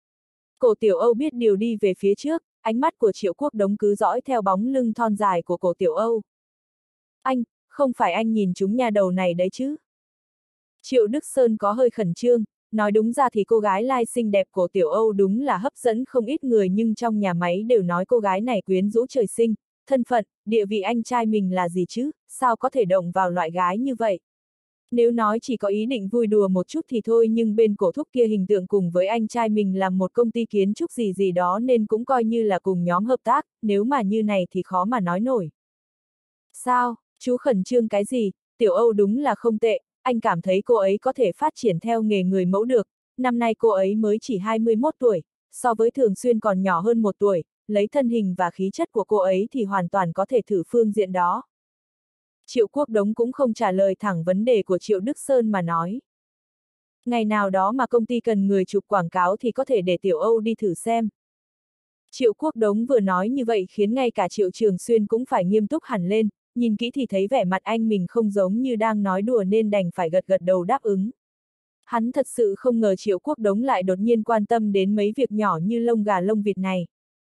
Cổ Tiểu Âu biết điều đi về phía trước, ánh mắt của Triệu Quốc Đống cứ dõi theo bóng lưng thon dài của Cổ Tiểu Âu. Anh, Không phải anh nhìn chúng nhà đầu này đấy chứ? Triệu Đức Sơn có hơi khẩn trương, nói đúng ra thì cô gái lai xinh đẹp của Tiểu Âu đúng là hấp dẫn không ít người, nhưng trong nhà máy đều nói cô gái này quyến rũ trời sinh, thân phận, địa vị anh trai mình là gì chứ, sao có thể động vào loại gái như vậy? Nếu nói chỉ có ý định vui đùa một chút thì thôi, nhưng bên cổ thúc kia hình tượng cùng với anh trai mình làm một công ty kiến trúc gì gì đó nên cũng coi như là cùng nhóm hợp tác, nếu mà như này thì khó mà nói nổi. Sao, chú khẩn trương cái gì, Tiểu Âu đúng là không tệ, anh cảm thấy cô ấy có thể phát triển theo nghề người mẫu được, năm nay cô ấy mới chỉ hai mươi mốt tuổi, so với Thường Xuyên còn nhỏ hơn một tuổi, lấy thân hình và khí chất của cô ấy thì hoàn toàn có thể thử phương diện đó. Triệu Quốc Đống cũng không trả lời thẳng vấn đề của Triệu Đức Sơn mà nói. Ngày nào đó mà công ty cần người chụp quảng cáo thì có thể để Tiểu Âu đi thử xem. Triệu Quốc Đống vừa nói như vậy khiến ngay cả Triệu Trường Xuyên cũng phải nghiêm túc hẳn lên, nhìn kỹ thì thấy vẻ mặt anh mình không giống như đang nói đùa nên đành phải gật gật đầu đáp ứng. Hắn thật sự không ngờ Triệu Quốc Đống lại đột nhiên quan tâm đến mấy việc nhỏ như lông gà lông vịt này.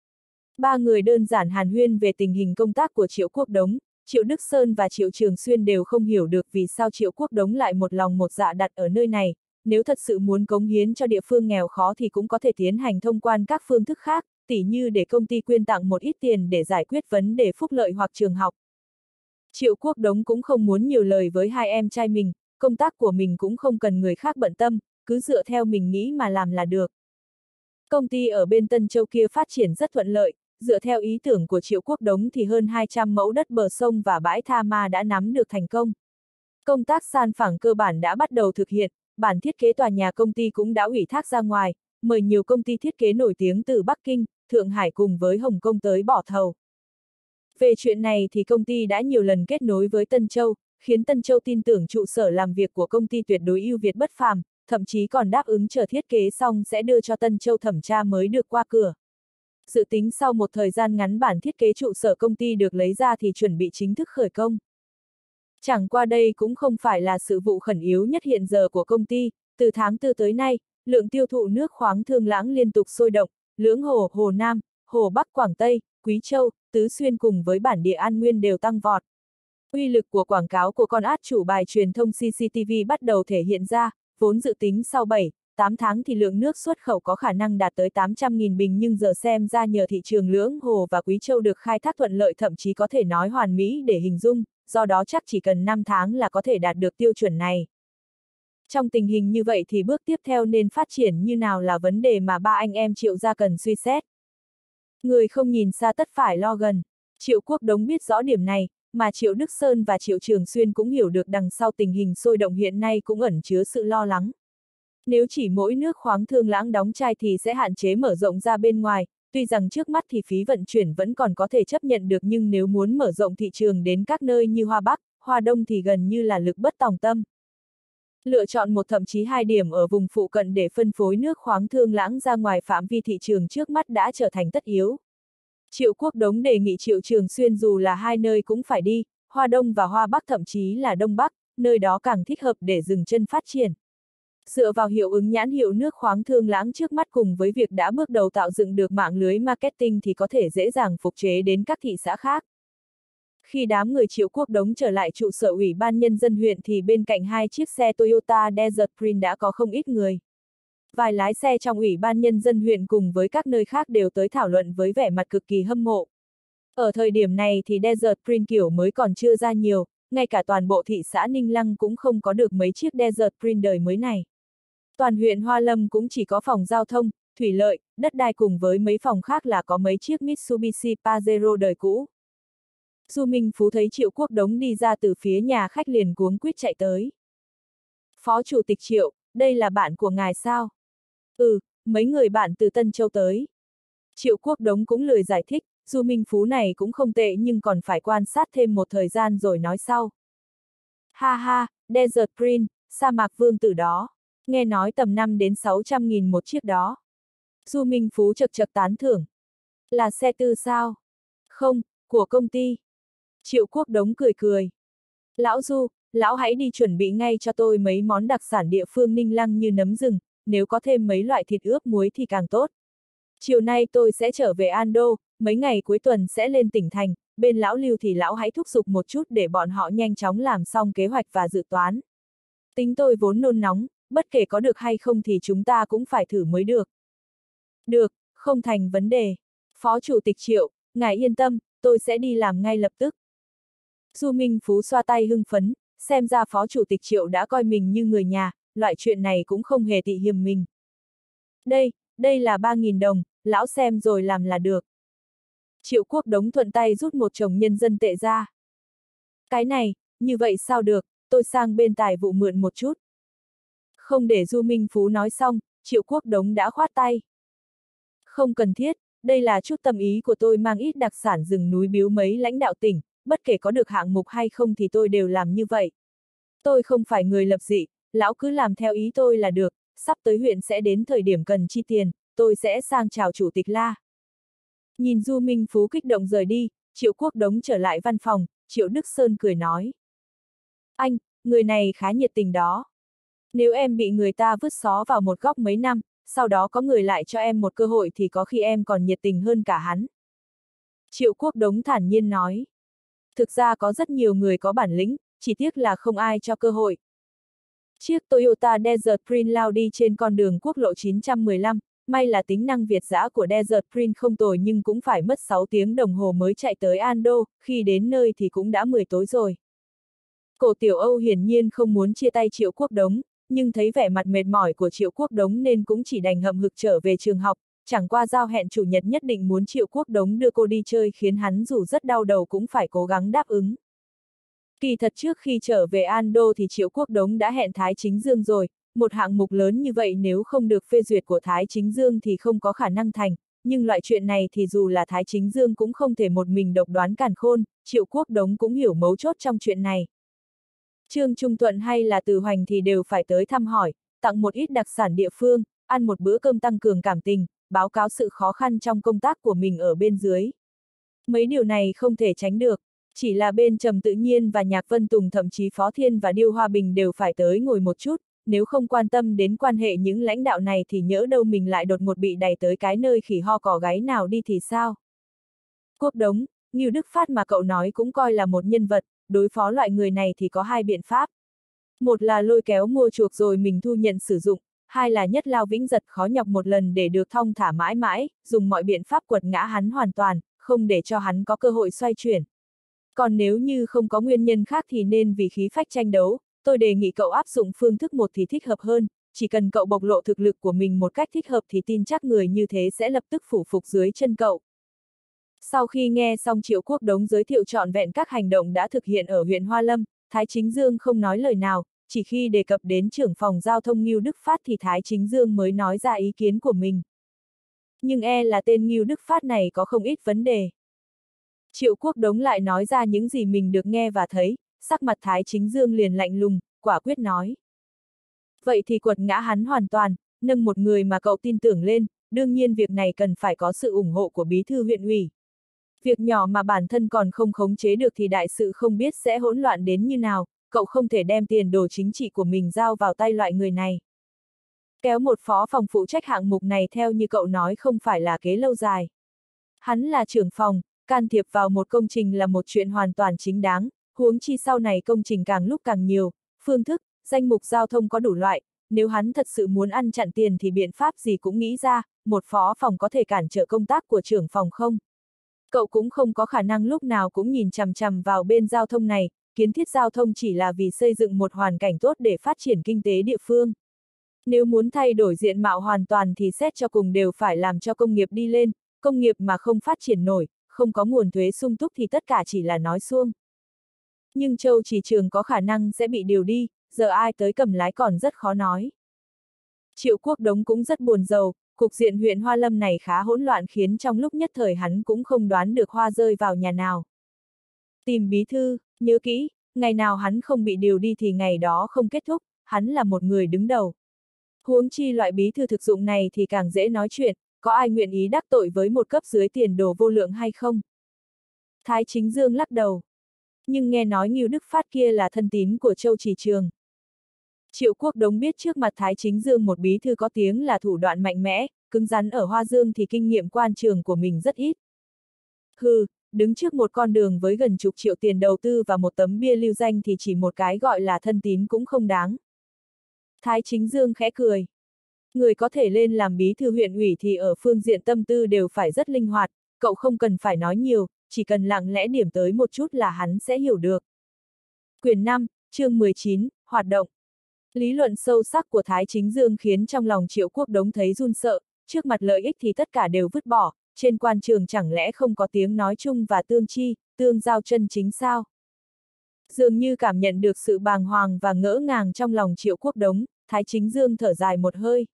Ba người đơn giản hàn huyên về tình hình công tác của Triệu Quốc Đống, Triệu Đức Sơn và Triệu Trường Xuyên đều không hiểu được vì sao Triệu Quốc Đống lại một lòng một dạ đặt ở nơi này, nếu thật sự muốn cống hiến cho địa phương nghèo khó thì cũng có thể tiến hành thông quan các phương thức khác, tỉ như để công ty quyên tặng một ít tiền để giải quyết vấn đề phúc lợi hoặc trường học. Triệu Quốc Đống cũng không muốn nhiều lời với hai em trai mình, công tác của mình cũng không cần người khác bận tâm, cứ dựa theo mình nghĩ mà làm là được. Công ty ở bên Tân Châu kia phát triển rất thuận lợi, dựa theo ý tưởng của Triệu Quốc Đống thì hơn hai trăm mẫu đất bờ sông và bãi tha ma đã nắm được thành công. Công tác san phẳng cơ bản đã bắt đầu thực hiện, bản thiết kế tòa nhà công ty cũng đã ủy thác ra ngoài, mời nhiều công ty thiết kế nổi tiếng từ Bắc Kinh, Thượng Hải cùng với Hồng Kông tới bỏ thầu. Về chuyện này thì công ty đã nhiều lần kết nối với Tân Châu, khiến Tân Châu tin tưởng trụ sở làm việc của công ty tuyệt đối ưu việt bất phàm, thậm chí còn đáp ứng chờ thiết kế xong sẽ đưa cho Tân Châu thẩm tra mới được qua cửa. Dự tính sau một thời gian ngắn bản thiết kế trụ sở công ty được lấy ra thì chuẩn bị chính thức khởi công. Chẳng qua đây cũng không phải là sự vụ khẩn yếu nhất hiện giờ của công ty, từ tháng tư tới nay, lượng tiêu thụ nước khoáng Thương Lãng liên tục sôi động, Lưỡng Hồ, Hồ Nam, Hồ Bắc Quảng Tây, Quý Châu, Tứ Xuyên cùng với bản địa An Nguyên đều tăng vọt. Uy lực của quảng cáo của con át chủ bài truyền thông xê xê tê vê bắt đầu thể hiện ra, vốn dự tính sau bảy, tám tháng thì lượng nước xuất khẩu có khả năng đạt tới tám trăm nghìn bình, nhưng giờ xem ra nhờ thị trường Lưỡng Hồ và Quý Châu được khai thác thuận lợi, thậm chí có thể nói hoàn mỹ để hình dung, do đó chắc chỉ cần năm tháng là có thể đạt được tiêu chuẩn này. Trong tình hình như vậy thì bước tiếp theo nên phát triển như nào là vấn đề mà ba anh em Triệu gia cần suy xét. Người không nhìn xa tất phải lo gần. Triệu Quốc Đống biết rõ điểm này, mà Triệu Đức Sơn và Triệu Trường Xuyên cũng hiểu được đằng sau tình hình sôi động hiện nay cũng ẩn chứa sự lo lắng. Nếu chỉ mỗi nước khoáng Thương Lãng đóng chai thì sẽ hạn chế mở rộng ra bên ngoài, tuy rằng trước mắt thì phí vận chuyển vẫn còn có thể chấp nhận được, nhưng nếu muốn mở rộng thị trường đến các nơi như Hoa Bắc, Hoa Đông thì gần như là lực bất tòng tâm. Lựa chọn một thậm chí hai điểm ở vùng phụ cận để phân phối nước khoáng Thương Lãng ra ngoài phạm vi thị trường trước mắt đã trở thành tất yếu. Triệu Quốc Đống đề nghị Triệu Trường Xuyên dù là hai nơi cũng phải đi, Hoa Đông và Hoa Bắc thậm chí là Đông Bắc, nơi đó càng thích hợp để dừng chân phát triển. Dựa vào hiệu ứng nhãn hiệu nước khoáng Thương Lãng trước mắt cùng với việc đã bước đầu tạo dựng được mạng lưới marketing thì có thể dễ dàng phục chế đến các thị xã khác. Khi đám người Triệu Quốc Đống trở lại trụ sở Ủy ban Nhân dân huyện thì bên cạnh hai chiếc xe Toyota Desert Prince đã có không ít người. Vài lái xe trong Ủy ban Nhân dân huyện cùng với các nơi khác đều tới thảo luận với vẻ mặt cực kỳ hâm mộ. Ở thời điểm này thì Desert Prince kiểu mới còn chưa ra nhiều, ngay cả toàn bộ thị xã Ninh Lăng cũng không có được mấy chiếc Desert Prince đời mới này. Toàn huyện Hoa Lâm cũng chỉ có phòng giao thông, thủy lợi, đất đai cùng với mấy phòng khác là có mấy chiếc Mitsubishi Pajero đời cũ. Du Minh Phú thấy Triệu Quốc Đống đi ra từ phía nhà khách liền cuống quýt chạy tới. Phó Chủ tịch Triệu, đây là bạn của ngài sao? Ừ, mấy người bạn từ Tân Châu tới. Triệu Quốc Đống cũng lười giải thích, Du Minh Phú này cũng không tệ nhưng còn phải quan sát thêm một thời gian rồi nói sau. Ha ha, Desert Prince, sa mạc vương tử đó. Nghe nói tầm năm đến sáu trăm nghìn một chiếc đó. Du Minh Phú chật chật tán thưởng. Là xe tư sao? Không, của công ty. Triệu Quốc Đống cười cười. Lão Du, lão hãy đi chuẩn bị ngay cho tôi mấy món đặc sản địa phương Ninh Lăng như nấm rừng, nếu có thêm mấy loại thịt ướp muối thì càng tốt. Chiều nay tôi sẽ trở về An Đô, mấy ngày cuối tuần sẽ lên tỉnh thành, bên lão Lưu thì lão hãy thúc giục một chút để bọn họ nhanh chóng làm xong kế hoạch và dự toán. Tính tôi vốn nôn nóng, bất kể có được hay không thì chúng ta cũng phải thử mới được. Được, không thành vấn đề. Phó Chủ tịch Triệu, ngài yên tâm, tôi sẽ đi làm ngay lập tức. Du Minh Phú xoa tay hưng phấn, xem ra Phó Chủ tịch Triệu đã coi mình như người nhà, loại chuyện này cũng không hề tị hiềm mình. Đây, đây là ba nghìn đồng, lão xem rồi làm là được. Triệu Quốc Đống thuận tay rút một chồng nhân dân tệ ra. Cái này, như vậy sao được, tôi sang bên tài vụ mượn một chút. Không để Du Minh Phú nói xong, Triệu Quốc Đống đã khoát tay. Không cần thiết, đây là chút tâm ý của tôi, mang ít đặc sản rừng núi biếu mấy lãnh đạo tỉnh, bất kể có được hạng mục hay không thì tôi đều làm như vậy. Tôi không phải người lập dị, lão cứ làm theo ý tôi là được, sắp tới huyện sẽ đến thời điểm cần chi tiền, tôi sẽ sang chào Chủ tịch La. Nhìn Du Minh Phú kích động rời đi, Triệu Quốc Đống trở lại văn phòng, Triệu Đức Sơn cười nói. Anh, người này khá nhiệt tình đó. Nếu em bị người ta vứt xó vào một góc mấy năm, sau đó có người lại cho em một cơ hội thì có khi em còn nhiệt tình hơn cả hắn. Triệu Quốc Đống thản nhiên nói. Thực ra có rất nhiều người có bản lĩnh, chỉ tiếc là không ai cho cơ hội. Chiếc Toyota Desert Prince lao đi trên con đường quốc lộ chín trăm mười lăm, may là tính năng Việt dã của Desert Prince không tồi nhưng cũng phải mất sáu tiếng đồng hồ mới chạy tới Ando, khi đến nơi thì cũng đã mười tối rồi. Cổ Tiểu Âu hiển nhiên không muốn chia tay Triệu Quốc Đống, nhưng thấy vẻ mặt mệt mỏi của Triệu Quốc Đống nên cũng chỉ đành hậm hực trở về trường học, chẳng qua giao hẹn chủ nhật nhất định muốn Triệu Quốc Đống đưa cô đi chơi khiến hắn dù rất đau đầu cũng phải cố gắng đáp ứng. Kỳ thật trước khi trở về Ando thì Triệu Quốc Đống đã hẹn Thái Chính Dương rồi, một hạng mục lớn như vậy nếu không được phê duyệt của Thái Chính Dương thì không có khả năng thành, nhưng loại chuyện này thì dù là Thái Chính Dương cũng không thể một mình độc đoán càn khôn, Triệu Quốc Đống cũng hiểu mấu chốt trong chuyện này. Trương Trung Tuận hay là Từ Hoành thì đều phải tới thăm hỏi, tặng một ít đặc sản địa phương, ăn một bữa cơm tăng cường cảm tình, báo cáo sự khó khăn trong công tác của mình ở bên dưới. Mấy điều này không thể tránh được, chỉ là bên Trầm Tự Nhiên và Nhạc Vân Tùng thậm chí Phó Thiên và Điêu Hoa Bình đều phải tới ngồi một chút, nếu không quan tâm đến quan hệ những lãnh đạo này thì nhỡ đâu mình lại đột ngột bị đày tới cái nơi khỉ ho cỏ gáy nào đi thì sao? Quốc Đống, Ngưu Đức Phát mà cậu nói cũng coi là một nhân vật, đối phó loại người này thì có hai biện pháp. Một là lôi kéo mua chuộc rồi mình thu nhận sử dụng, hai là nhất lao vĩnh giật khó nhọc một lần để được thong thả mãi mãi, dùng mọi biện pháp quật ngã hắn hoàn toàn, không để cho hắn có cơ hội xoay chuyển. Còn nếu như không có nguyên nhân khác thì nên vì khí phách tranh đấu, tôi đề nghị cậu áp dụng phương thức một thì thích hợp hơn, chỉ cần cậu bộc lộ thực lực của mình một cách thích hợp thì tin chắc người như thế sẽ lập tức phủ phục dưới chân cậu. Sau khi nghe xong Triệu Quốc Đống giới thiệu trọn vẹn các hành động đã thực hiện ở huyện Hoa Lâm, Thái Chính Dương không nói lời nào, chỉ khi đề cập đến trưởng phòng giao thông Ngưu Đức Phát thì Thái Chính Dương mới nói ra ý kiến của mình. Nhưng e là tên Ngưu Đức Phát này có không ít vấn đề. Triệu Quốc Đống lại nói ra những gì mình được nghe và thấy, sắc mặt Thái Chính Dương liền lạnh lùng, quả quyết nói. Vậy thì quật ngã hắn hoàn toàn, nâng một người mà cậu tin tưởng lên, đương nhiên việc này cần phải có sự ủng hộ của bí thư huyện ủy. Việc nhỏ mà bản thân còn không khống chế được thì đại sự không biết sẽ hỗn loạn đến như nào, cậu không thể đem tiền đồ chính trị của mình giao vào tay loại người này. Kéo một phó phòng phụ trách hạng mục này theo như cậu nói không phải là kế lâu dài. Hắn là trưởng phòng, can thiệp vào một công trình là một chuyện hoàn toàn chính đáng, huống chi sau này công trình càng lúc càng nhiều, phương thức, danh mục giao thông có đủ loại, nếu hắn thật sự muốn ăn chặn tiền thì biện pháp gì cũng nghĩ ra, một phó phòng có thể cản trở công tác của trưởng phòng không? Cậu cũng không có khả năng lúc nào cũng nhìn chằm chằm vào bên giao thông này, kiến thiết giao thông chỉ là vì xây dựng một hoàn cảnh tốt để phát triển kinh tế địa phương. Nếu muốn thay đổi diện mạo hoàn toàn thì xét cho cùng đều phải làm cho công nghiệp đi lên, công nghiệp mà không phát triển nổi, không có nguồn thuế sung túc thì tất cả chỉ là nói suông. Nhưng Châu Chỉ Trường có khả năng sẽ bị điều đi, giờ ai tới cầm lái còn rất khó nói. Triệu Quốc Đống cũng rất buồn rầu, cục diện huyện Hoa Lâm này khá hỗn loạn khiến trong lúc nhất thời hắn cũng không đoán được hoa rơi vào nhà nào. Tìm bí thư, nhớ kỹ, ngày nào hắn không bị điều đi thì ngày đó không kết thúc, hắn là một người đứng đầu. Huống chi loại bí thư thực dụng này thì càng dễ nói chuyện, có ai nguyện ý đắc tội với một cấp dưới tiền đồ vô lượng hay không? Thái Chính Dương lắc đầu. Nhưng nghe nói Ngưu Đức Phát kia là thân tín của Châu Chỉ Trường. Triệu Quốc Đống biết trước mặt Thái Chính Dương một bí thư có tiếng là thủ đoạn mạnh mẽ, cứng rắn ở Hoa Dương thì kinh nghiệm quan trường của mình rất ít. Hừ, đứng trước một con đường với gần chục triệu tiền đầu tư và một tấm bia lưu danh thì chỉ một cái gọi là thân tín cũng không đáng. Thái Chính Dương khẽ cười. Người có thể lên làm bí thư huyện ủy thì ở phương diện tâm tư đều phải rất linh hoạt, cậu không cần phải nói nhiều, chỉ cần lặng lẽ điểm tới một chút là hắn sẽ hiểu được. Quyển năm, chương mười chín, hoạt động. Lý luận sâu sắc của Thái Chính Dương khiến trong lòng Triệu Quốc Đống thấy run sợ, trước mặt lợi ích thì tất cả đều vứt bỏ, trên quan trường chẳng lẽ không có tiếng nói chung và tương chi, tương giao chân chính sao? Dường như cảm nhận được sự bàng hoàng và ngỡ ngàng trong lòng Triệu Quốc Đống, Thái Chính Dương thở dài một hơi.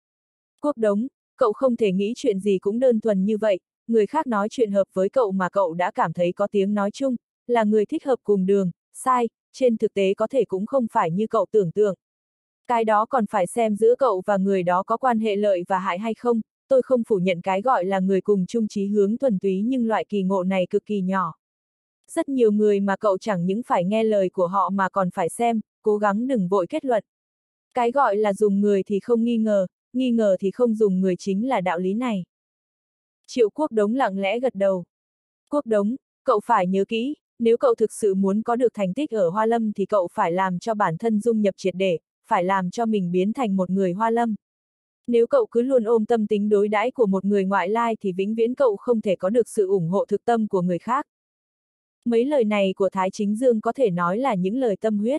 Quốc Đống, cậu không thể nghĩ chuyện gì cũng đơn thuần như vậy, người khác nói chuyện hợp với cậu mà cậu đã cảm thấy có tiếng nói chung, là người thích hợp cùng đường, sai, trên thực tế có thể cũng không phải như cậu tưởng tượng. Cái đó còn phải xem giữa cậu và người đó có quan hệ lợi và hại hay không, tôi không phủ nhận cái gọi là người cùng chung chí hướng thuần túy nhưng loại kỳ ngộ này cực kỳ nhỏ. Rất nhiều người mà cậu chẳng những phải nghe lời của họ mà còn phải xem, cố gắng đừng vội kết luận. Cái gọi là dùng người thì không nghi ngờ, nghi ngờ thì không dùng người chính là đạo lý này. Triệu Quốc Đống lặng lẽ gật đầu. Quốc Đống, cậu phải nhớ kỹ, nếu cậu thực sự muốn có được thành tích ở Hoa Lâm thì cậu phải làm cho bản thân dung nhập triệt để, phải làm cho mình biến thành một người Hoa Lâm. Nếu cậu cứ luôn ôm tâm tính đối đãi của một người ngoại lai thì vĩnh viễn cậu không thể có được sự ủng hộ thực tâm của người khác. Mấy lời này của Thái Chính Dương có thể nói là những lời tâm huyết.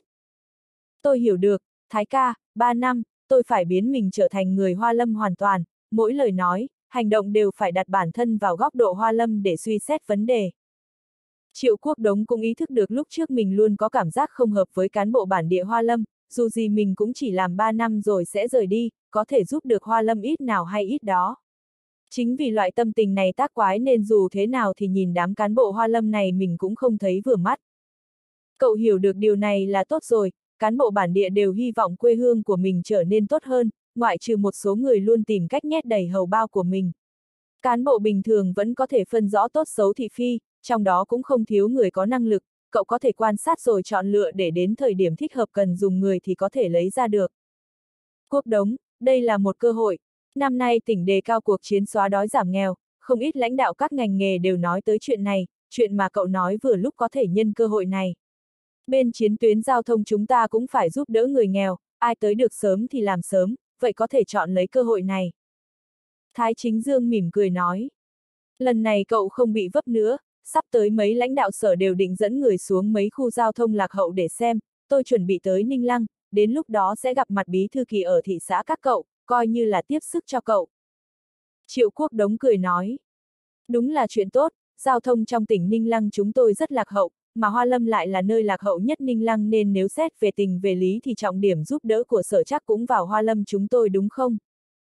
Tôi hiểu được, Thái ca, ba năm, tôi phải biến mình trở thành người Hoa Lâm hoàn toàn, mỗi lời nói, hành động đều phải đặt bản thân vào góc độ Hoa Lâm để suy xét vấn đề. Triệu Quốc Đống cũng ý thức được lúc trước mình luôn có cảm giác không hợp với cán bộ bản địa Hoa Lâm, dù gì mình cũng chỉ làm ba năm rồi sẽ rời đi, có thể giúp được Hoa Lâm ít nào hay ít đó. Chính vì loại tâm tình này tác quái nên dù thế nào thì nhìn đám cán bộ Hoa Lâm này mình cũng không thấy vừa mắt. Cậu hiểu được điều này là tốt rồi, cán bộ bản địa đều hy vọng quê hương của mình trở nên tốt hơn, ngoại trừ một số người luôn tìm cách nhét đầy hầu bao của mình. Cán bộ bình thường vẫn có thể phân rõ tốt xấu thị phi, trong đó cũng không thiếu người có năng lực, cậu có thể quan sát rồi chọn lựa để đến thời điểm thích hợp cần dùng người thì có thể lấy ra được. Quốc Đống, đây là một cơ hội. Năm nay tỉnh đề cao cuộc chiến xóa đói giảm nghèo, không ít lãnh đạo các ngành nghề đều nói tới chuyện này, chuyện mà cậu nói vừa lúc có thể nhân cơ hội này. Bên chiến tuyến giao thông chúng ta cũng phải giúp đỡ người nghèo, ai tới được sớm thì làm sớm, vậy có thể chọn lấy cơ hội này. Thái Chính Dương mỉm cười nói. Lần này cậu không bị vấp nữa, sắp tới mấy lãnh đạo sở đều định dẫn người xuống mấy khu giao thông lạc hậu để xem, tôi chuẩn bị tới Ninh Lăng, đến lúc đó sẽ gặp mặt bí thư kỳ ở thị xã các cậu, coi như là tiếp sức cho cậu. Triệu Quốc Đống cười nói. Đúng là chuyện tốt, giao thông trong tỉnh Ninh Lăng chúng tôi rất lạc hậu, mà Hoa Lâm lại là nơi lạc hậu nhất Ninh Lăng nên nếu xét về tình về lý thì trọng điểm giúp đỡ của sở chắc cũng vào Hoa Lâm chúng tôi đúng không?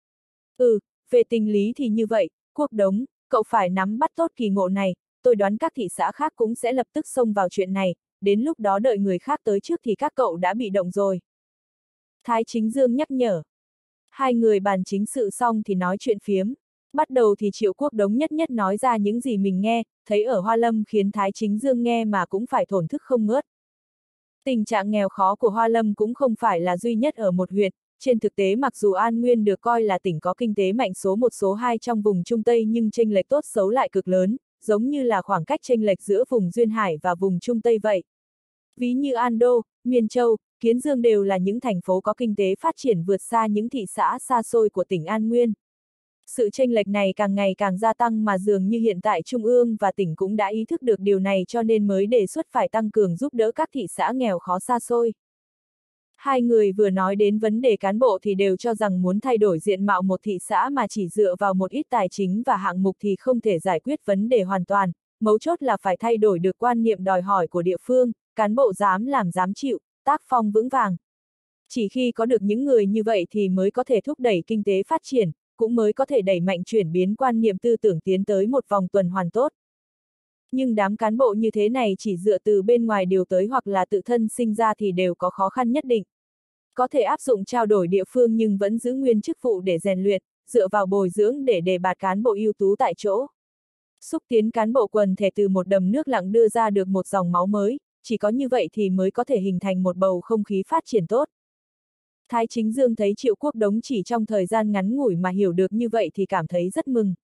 Ừ, về tình lý thì như vậy, Quốc Đống, cậu phải nắm bắt tốt kỳ ngộ này, tôi đoán các thị xã khác cũng sẽ lập tức xông vào chuyện này, đến lúc đó đợi người khác tới trước thì các cậu đã bị động rồi. Thái Chính Dương nhắc nhở. Hai người bàn chính sự xong thì nói chuyện phiếm. Bắt đầu thì Triệu Quốc Đống nhất nhất nói ra những gì mình nghe, thấy ở Hoa Lâm khiến Thái Chính Dương nghe mà cũng phải thổn thức không ngớt. Tình trạng nghèo khó của Hoa Lâm cũng không phải là duy nhất ở một huyện, trên thực tế mặc dù An Nguyên được coi là tỉnh có kinh tế mạnh số một số hai trong vùng Trung Tây nhưng chênh lệch tốt xấu lại cực lớn, giống như là khoảng cách chênh lệch giữa vùng Duyên Hải và vùng Trung Tây vậy. Ví như An Đô, Miên Châu, Kiến Dương đều là những thành phố có kinh tế phát triển vượt xa những thị xã xa xôi của tỉnh An Nguyên. Sự chênh lệch này càng ngày càng gia tăng mà dường như hiện tại Trung ương và tỉnh cũng đã ý thức được điều này cho nên mới đề xuất phải tăng cường giúp đỡ các thị xã nghèo khó xa xôi. Hai người vừa nói đến vấn đề cán bộ thì đều cho rằng muốn thay đổi diện mạo một thị xã mà chỉ dựa vào một ít tài chính và hạng mục thì không thể giải quyết vấn đề hoàn toàn, mấu chốt là phải thay đổi được quan niệm đòi hỏi của địa phương, cán bộ dám làm dám chịu, tác phong vững vàng. Chỉ khi có được những người như vậy thì mới có thể thúc đẩy kinh tế phát triển, cũng mới có thể đẩy mạnh chuyển biến quan niệm tư tưởng tiến tới một vòng tuần hoàn tốt. Nhưng đám cán bộ như thế này chỉ dựa từ bên ngoài điều tới hoặc là tự thân sinh ra thì đều có khó khăn nhất định. Có thể áp dụng trao đổi địa phương nhưng vẫn giữ nguyên chức vụ để rèn luyện, dựa vào bồi dưỡng để đề bạt cán bộ ưu tú tại chỗ. Xúc tiến cán bộ quần thể từ một đầm nước lặng đưa ra được một dòng máu mới, chỉ có như vậy thì mới có thể hình thành một bầu không khí phát triển tốt. Thái Chính Dương thấy Triệu Quốc Đống chỉ trong thời gian ngắn ngủi mà hiểu được như vậy thì cảm thấy rất mừng.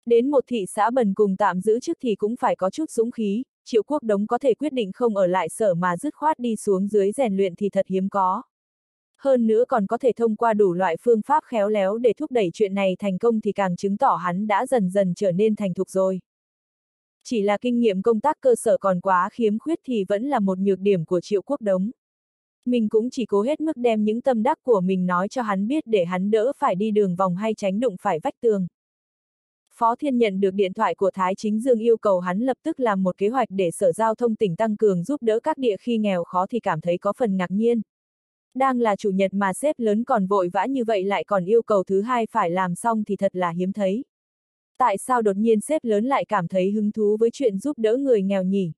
Đến một thị xã bần cùng tạm giữ chức thì cũng phải có chút dũng khí, Triệu Quốc Đống có thể quyết định không ở lại sở mà dứt khoát đi xuống dưới rèn luyện thì thật hiếm có. Hơn nữa còn có thể thông qua đủ loại phương pháp khéo léo để thúc đẩy chuyện này thành công thì càng chứng tỏ hắn đã dần dần trở nên thành thục rồi. Chỉ là kinh nghiệm công tác cơ sở còn quá khiếm khuyết thì vẫn là một nhược điểm của Triệu Quốc Đống. Mình cũng chỉ cố hết mức đem những tâm đắc của mình nói cho hắn biết để hắn đỡ phải đi đường vòng hay tránh đụng phải vách tường. Phó Thiên nhận được điện thoại của Thái Chính Dương yêu cầu hắn lập tức làm một kế hoạch để Sở Giao thông tỉnh tăng cường giúp đỡ các địa khi nghèo khó thì cảm thấy có phần ngạc nhiên. Đang là chủ nhật mà sếp lớn còn vội vã như vậy lại còn yêu cầu thứ hai phải làm xong thì thật là hiếm thấy. Tại sao đột nhiên sếp lớn lại cảm thấy hứng thú với chuyện giúp đỡ người nghèo nhỉ?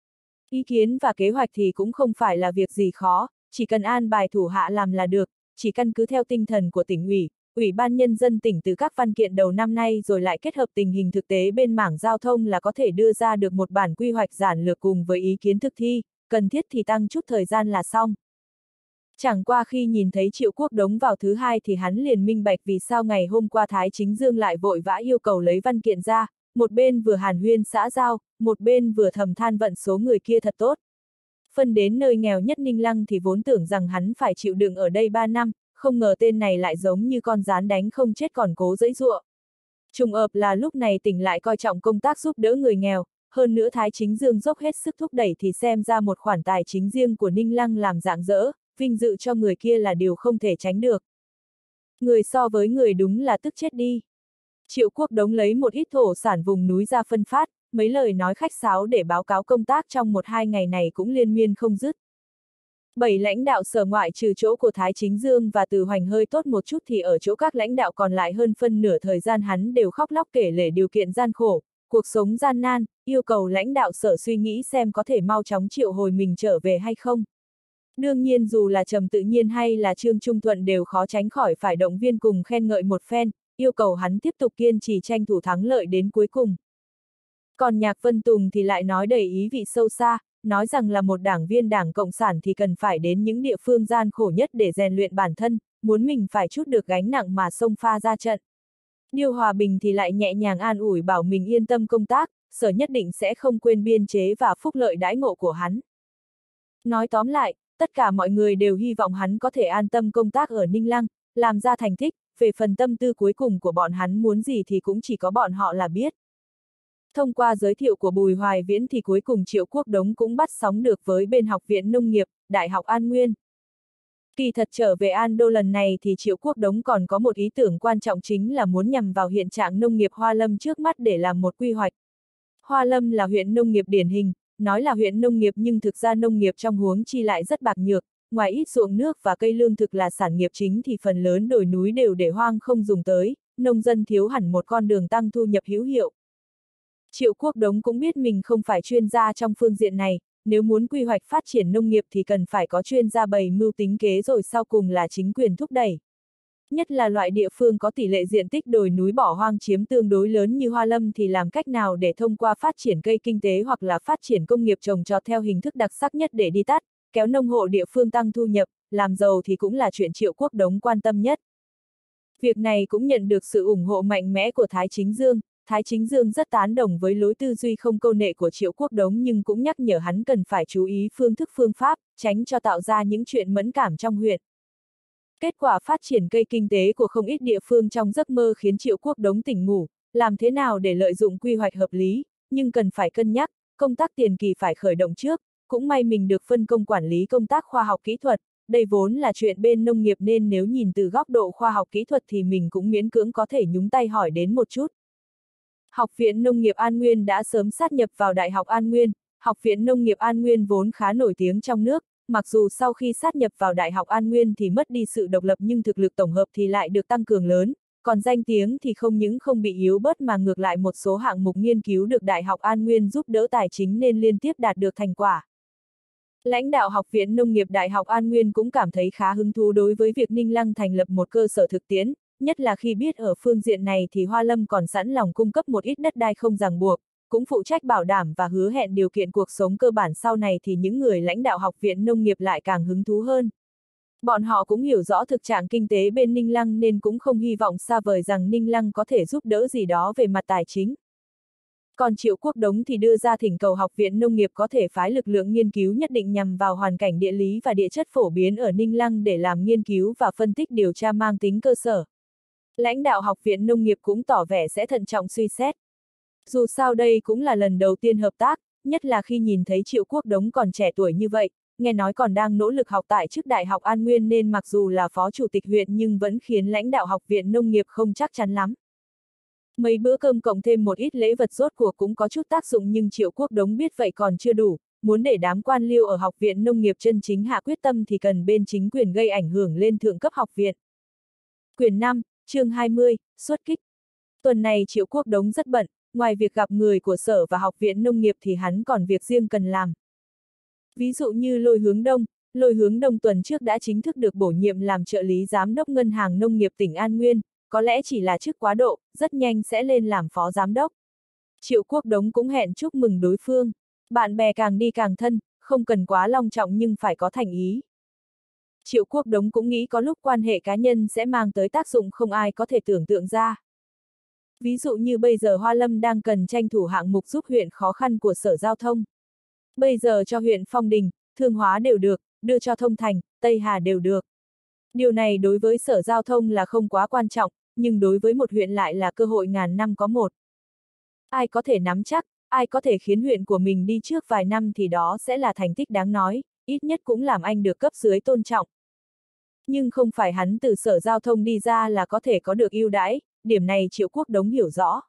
Ý kiến và kế hoạch thì cũng không phải là việc gì khó, chỉ cần an bài thủ hạ làm là được, chỉ căn cứ theo tinh thần của tỉnh ủy, Ủy ban Nhân dân tỉnh từ các văn kiện đầu năm nay rồi lại kết hợp tình hình thực tế bên mảng giao thông là có thể đưa ra được một bản quy hoạch giản lược cùng với ý kiến thực thi, cần thiết thì tăng chút thời gian là xong. Chẳng qua khi nhìn thấy Triệu Quốc Đống vào thứ hai thì hắn liền minh bạch vì sao ngày hôm qua Thái Chính Dương lại vội vã yêu cầu lấy văn kiện ra, một bên vừa hàn huyên xã giao, một bên vừa thầm than vận số người kia thật tốt. Phân đến nơi nghèo nhất Ninh Lăng thì vốn tưởng rằng hắn phải chịu đựng ở đây ba năm, không ngờ tên này lại giống như con gián đánh không chết còn cố giãy giụa. Trùng hợp là lúc này tỉnh lại coi trọng công tác giúp đỡ người nghèo, hơn nữa Thái Chính Dương dốc hết sức thúc đẩy thì xem ra một khoản tài chính riêng của Ninh Lăng làm rạng rỡ, vinh dự cho người kia là điều không thể tránh được. Người so với người đúng là tức chết đi. Triệu Quốc Đống lấy một ít thổ sản vùng núi ra phân phát, mấy lời nói khách sáo để báo cáo công tác trong một hai ngày này cũng liên miên không dứt. Bảy lãnh đạo sở ngoại trừ chỗ của Thái Chính Dương và Từ Hoành hơi tốt một chút thì ở chỗ các lãnh đạo còn lại hơn phân nửa thời gian hắn đều khóc lóc kể lể điều kiện gian khổ, cuộc sống gian nan, yêu cầu lãnh đạo sở suy nghĩ xem có thể mau chóng triệu hồi mình trở về hay không. Đương nhiên dù là Trầm Tự Nhiên hay là Trương Trung Thuận đều khó tránh khỏi phải động viên cùng khen ngợi một phen, yêu cầu hắn tiếp tục kiên trì tranh thủ thắng lợi đến cuối cùng. Còn Nhạc Vân Tùng thì lại nói đầy ý vị sâu xa, nói rằng là một đảng viên Đảng Cộng sản thì cần phải đến những địa phương gian khổ nhất để rèn luyện bản thân, muốn mình phải trút được gánh nặng mà xông pha ra trận. Điêu Hòa Bình thì lại nhẹ nhàng an ủi bảo mình yên tâm công tác, sở nhất định sẽ không quên biên chế và phúc lợi đãi ngộ của hắn. Nói tóm lại, tất cả mọi người đều hy vọng hắn có thể an tâm công tác ở Ninh Lăng, làm ra thành tích, về phần tâm tư cuối cùng của bọn hắn muốn gì thì cũng chỉ có bọn họ là biết. Thông qua giới thiệu của Bùi Hoài Viễn thì cuối cùng Triệu Quốc Đống cũng bắt sóng được với bên Học viện Nông nghiệp, Đại học An Nguyên. Kỳ thật trở về An Đô lần này thì Triệu Quốc Đống còn có một ý tưởng quan trọng chính là muốn nhằm vào hiện trạng nông nghiệp Hoa Lâm trước mắt để làm một quy hoạch. Hoa Lâm là huyện nông nghiệp điển hình, nói là huyện nông nghiệp nhưng thực ra nông nghiệp trong huống chi lại rất bạc nhược, ngoài ít ruộng nước và cây lương thực là sản nghiệp chính thì phần lớn đồi núi đều để hoang không dùng tới, nông dân thiếu hẳn một con đường tăng thu nhập hữu hiệu. Triệu Quốc Đống cũng biết mình không phải chuyên gia trong phương diện này, nếu muốn quy hoạch phát triển nông nghiệp thì cần phải có chuyên gia bày mưu tính kế rồi sau cùng là chính quyền thúc đẩy. Nhất là loại địa phương có tỷ lệ diện tích đồi núi bỏ hoang chiếm tương đối lớn như Hoa Lâm thì làm cách nào để thông qua phát triển cây kinh tế hoặc là phát triển công nghiệp trồng trọt theo hình thức đặc sắc nhất để đi tắt, kéo nông hộ địa phương tăng thu nhập, làm giàu thì cũng là chuyện Triệu Quốc Đống quan tâm nhất. Việc này cũng nhận được sự ủng hộ mạnh mẽ của Thái Chính Dương. Thái Chính Dương rất tán đồng với lối tư duy không câu nệ của Triệu Quốc Đống nhưng cũng nhắc nhở hắn cần phải chú ý phương thức phương pháp, tránh cho tạo ra những chuyện mẫn cảm trong huyện. Kết quả phát triển cây kinh tế của không ít địa phương trong giấc mơ khiến Triệu Quốc Đống tỉnh ngủ, làm thế nào để lợi dụng quy hoạch hợp lý, nhưng cần phải cân nhắc, công tác tiền kỳ phải khởi động trước, cũng may mình được phân công quản lý công tác khoa học kỹ thuật, đây vốn là chuyện bên nông nghiệp nên nếu nhìn từ góc độ khoa học kỹ thuật thì mình cũng miễn cưỡng có thể nhúng tay hỏi đến một chút. Học viện Nông nghiệp An Nguyên đã sớm sát nhập vào Đại học An Nguyên, Học viện Nông nghiệp An Nguyên vốn khá nổi tiếng trong nước, mặc dù sau khi sát nhập vào Đại học An Nguyên thì mất đi sự độc lập nhưng thực lực tổng hợp thì lại được tăng cường lớn, còn danh tiếng thì không những không bị yếu bớt mà ngược lại một số hạng mục nghiên cứu được Đại học An Nguyên giúp đỡ tài chính nên liên tiếp đạt được thành quả. Lãnh đạo Học viện Nông nghiệp Đại học An Nguyên cũng cảm thấy khá hứng thú đối với việc Ninh Lăng thành lập một cơ sở thực tiễn, nhất là khi biết ở phương diện này thì Hoa Lâm còn sẵn lòng cung cấp một ít đất đai không ràng buộc, cũng phụ trách bảo đảm và hứa hẹn điều kiện cuộc sống cơ bản sau này thì những người lãnh đạo Học viện Nông nghiệp lại càng hứng thú hơn. Bọn họ cũng hiểu rõ thực trạng kinh tế bên Ninh Lăng nên cũng không hy vọng xa vời rằng Ninh Lăng có thể giúp đỡ gì đó về mặt tài chính. Còn Triệu Quốc Đống thì đưa ra thỉnh cầu Học viện Nông nghiệp có thể phái lực lượng nghiên cứu nhất định nhằm vào hoàn cảnh địa lý và địa chất phổ biến ở Ninh Lăng để làm nghiên cứu và phân tích điều tra mang tính cơ sở. Lãnh đạo Học viện Nông nghiệp cũng tỏ vẻ sẽ thận trọng suy xét. Dù sao đây cũng là lần đầu tiên hợp tác, nhất là khi nhìn thấy Triệu Quốc Đống còn trẻ tuổi như vậy, nghe nói còn đang nỗ lực học tại chức Đại học An Nguyên nên mặc dù là phó chủ tịch huyện nhưng vẫn khiến lãnh đạo Học viện Nông nghiệp không chắc chắn lắm. Mấy bữa cơm cộng thêm một ít lễ vật rốt cuộc cũng có chút tác dụng nhưng Triệu Quốc Đống biết vậy còn chưa đủ, muốn để đám quan liêu ở Học viện Nông nghiệp chân chính hạ quyết tâm thì cần bên chính quyền gây ảnh hưởng lên thượng cấp học viện. Quyển năm, chương hai mươi, xuất kích. Tuần này Triệu Quốc Đống rất bận, ngoài việc gặp người của sở và Học viện Nông nghiệp thì hắn còn việc riêng cần làm. Ví dụ như Lôi Hướng Đông, Lôi Hướng Đông tuần trước đã chính thức được bổ nhiệm làm trợ lý giám đốc Ngân hàng Nông nghiệp tỉnh An Nguyên, có lẽ chỉ là chức quá độ, rất nhanh sẽ lên làm phó giám đốc. Triệu Quốc Đống cũng hẹn chúc mừng đối phương. Bạn bè càng đi càng thân, không cần quá long trọng nhưng phải có thành ý. Triệu Quốc Đống cũng nghĩ có lúc quan hệ cá nhân sẽ mang tới tác dụng không ai có thể tưởng tượng ra. Ví dụ như bây giờ Hoa Lâm đang cần tranh thủ hạng mục giúp huyện khó khăn của Sở Giao thông. Bây giờ cho huyện Phong Đình, Thương Hóa đều được, đưa cho Thông Thành, Tây Hà đều được. Điều này đối với Sở Giao thông là không quá quan trọng, nhưng đối với một huyện lại là cơ hội ngàn năm có một. Ai có thể nắm chắc, ai có thể khiến huyện của mình đi trước vài năm thì đó sẽ là thành tích đáng nói, ít nhất cũng làm anh được cấp dưới tôn trọng. Nhưng không phải hắn từ Sở Giao thông đi ra là có thể có được ưu đãi, điểm này Triệu Quốc Đống hiểu rõ.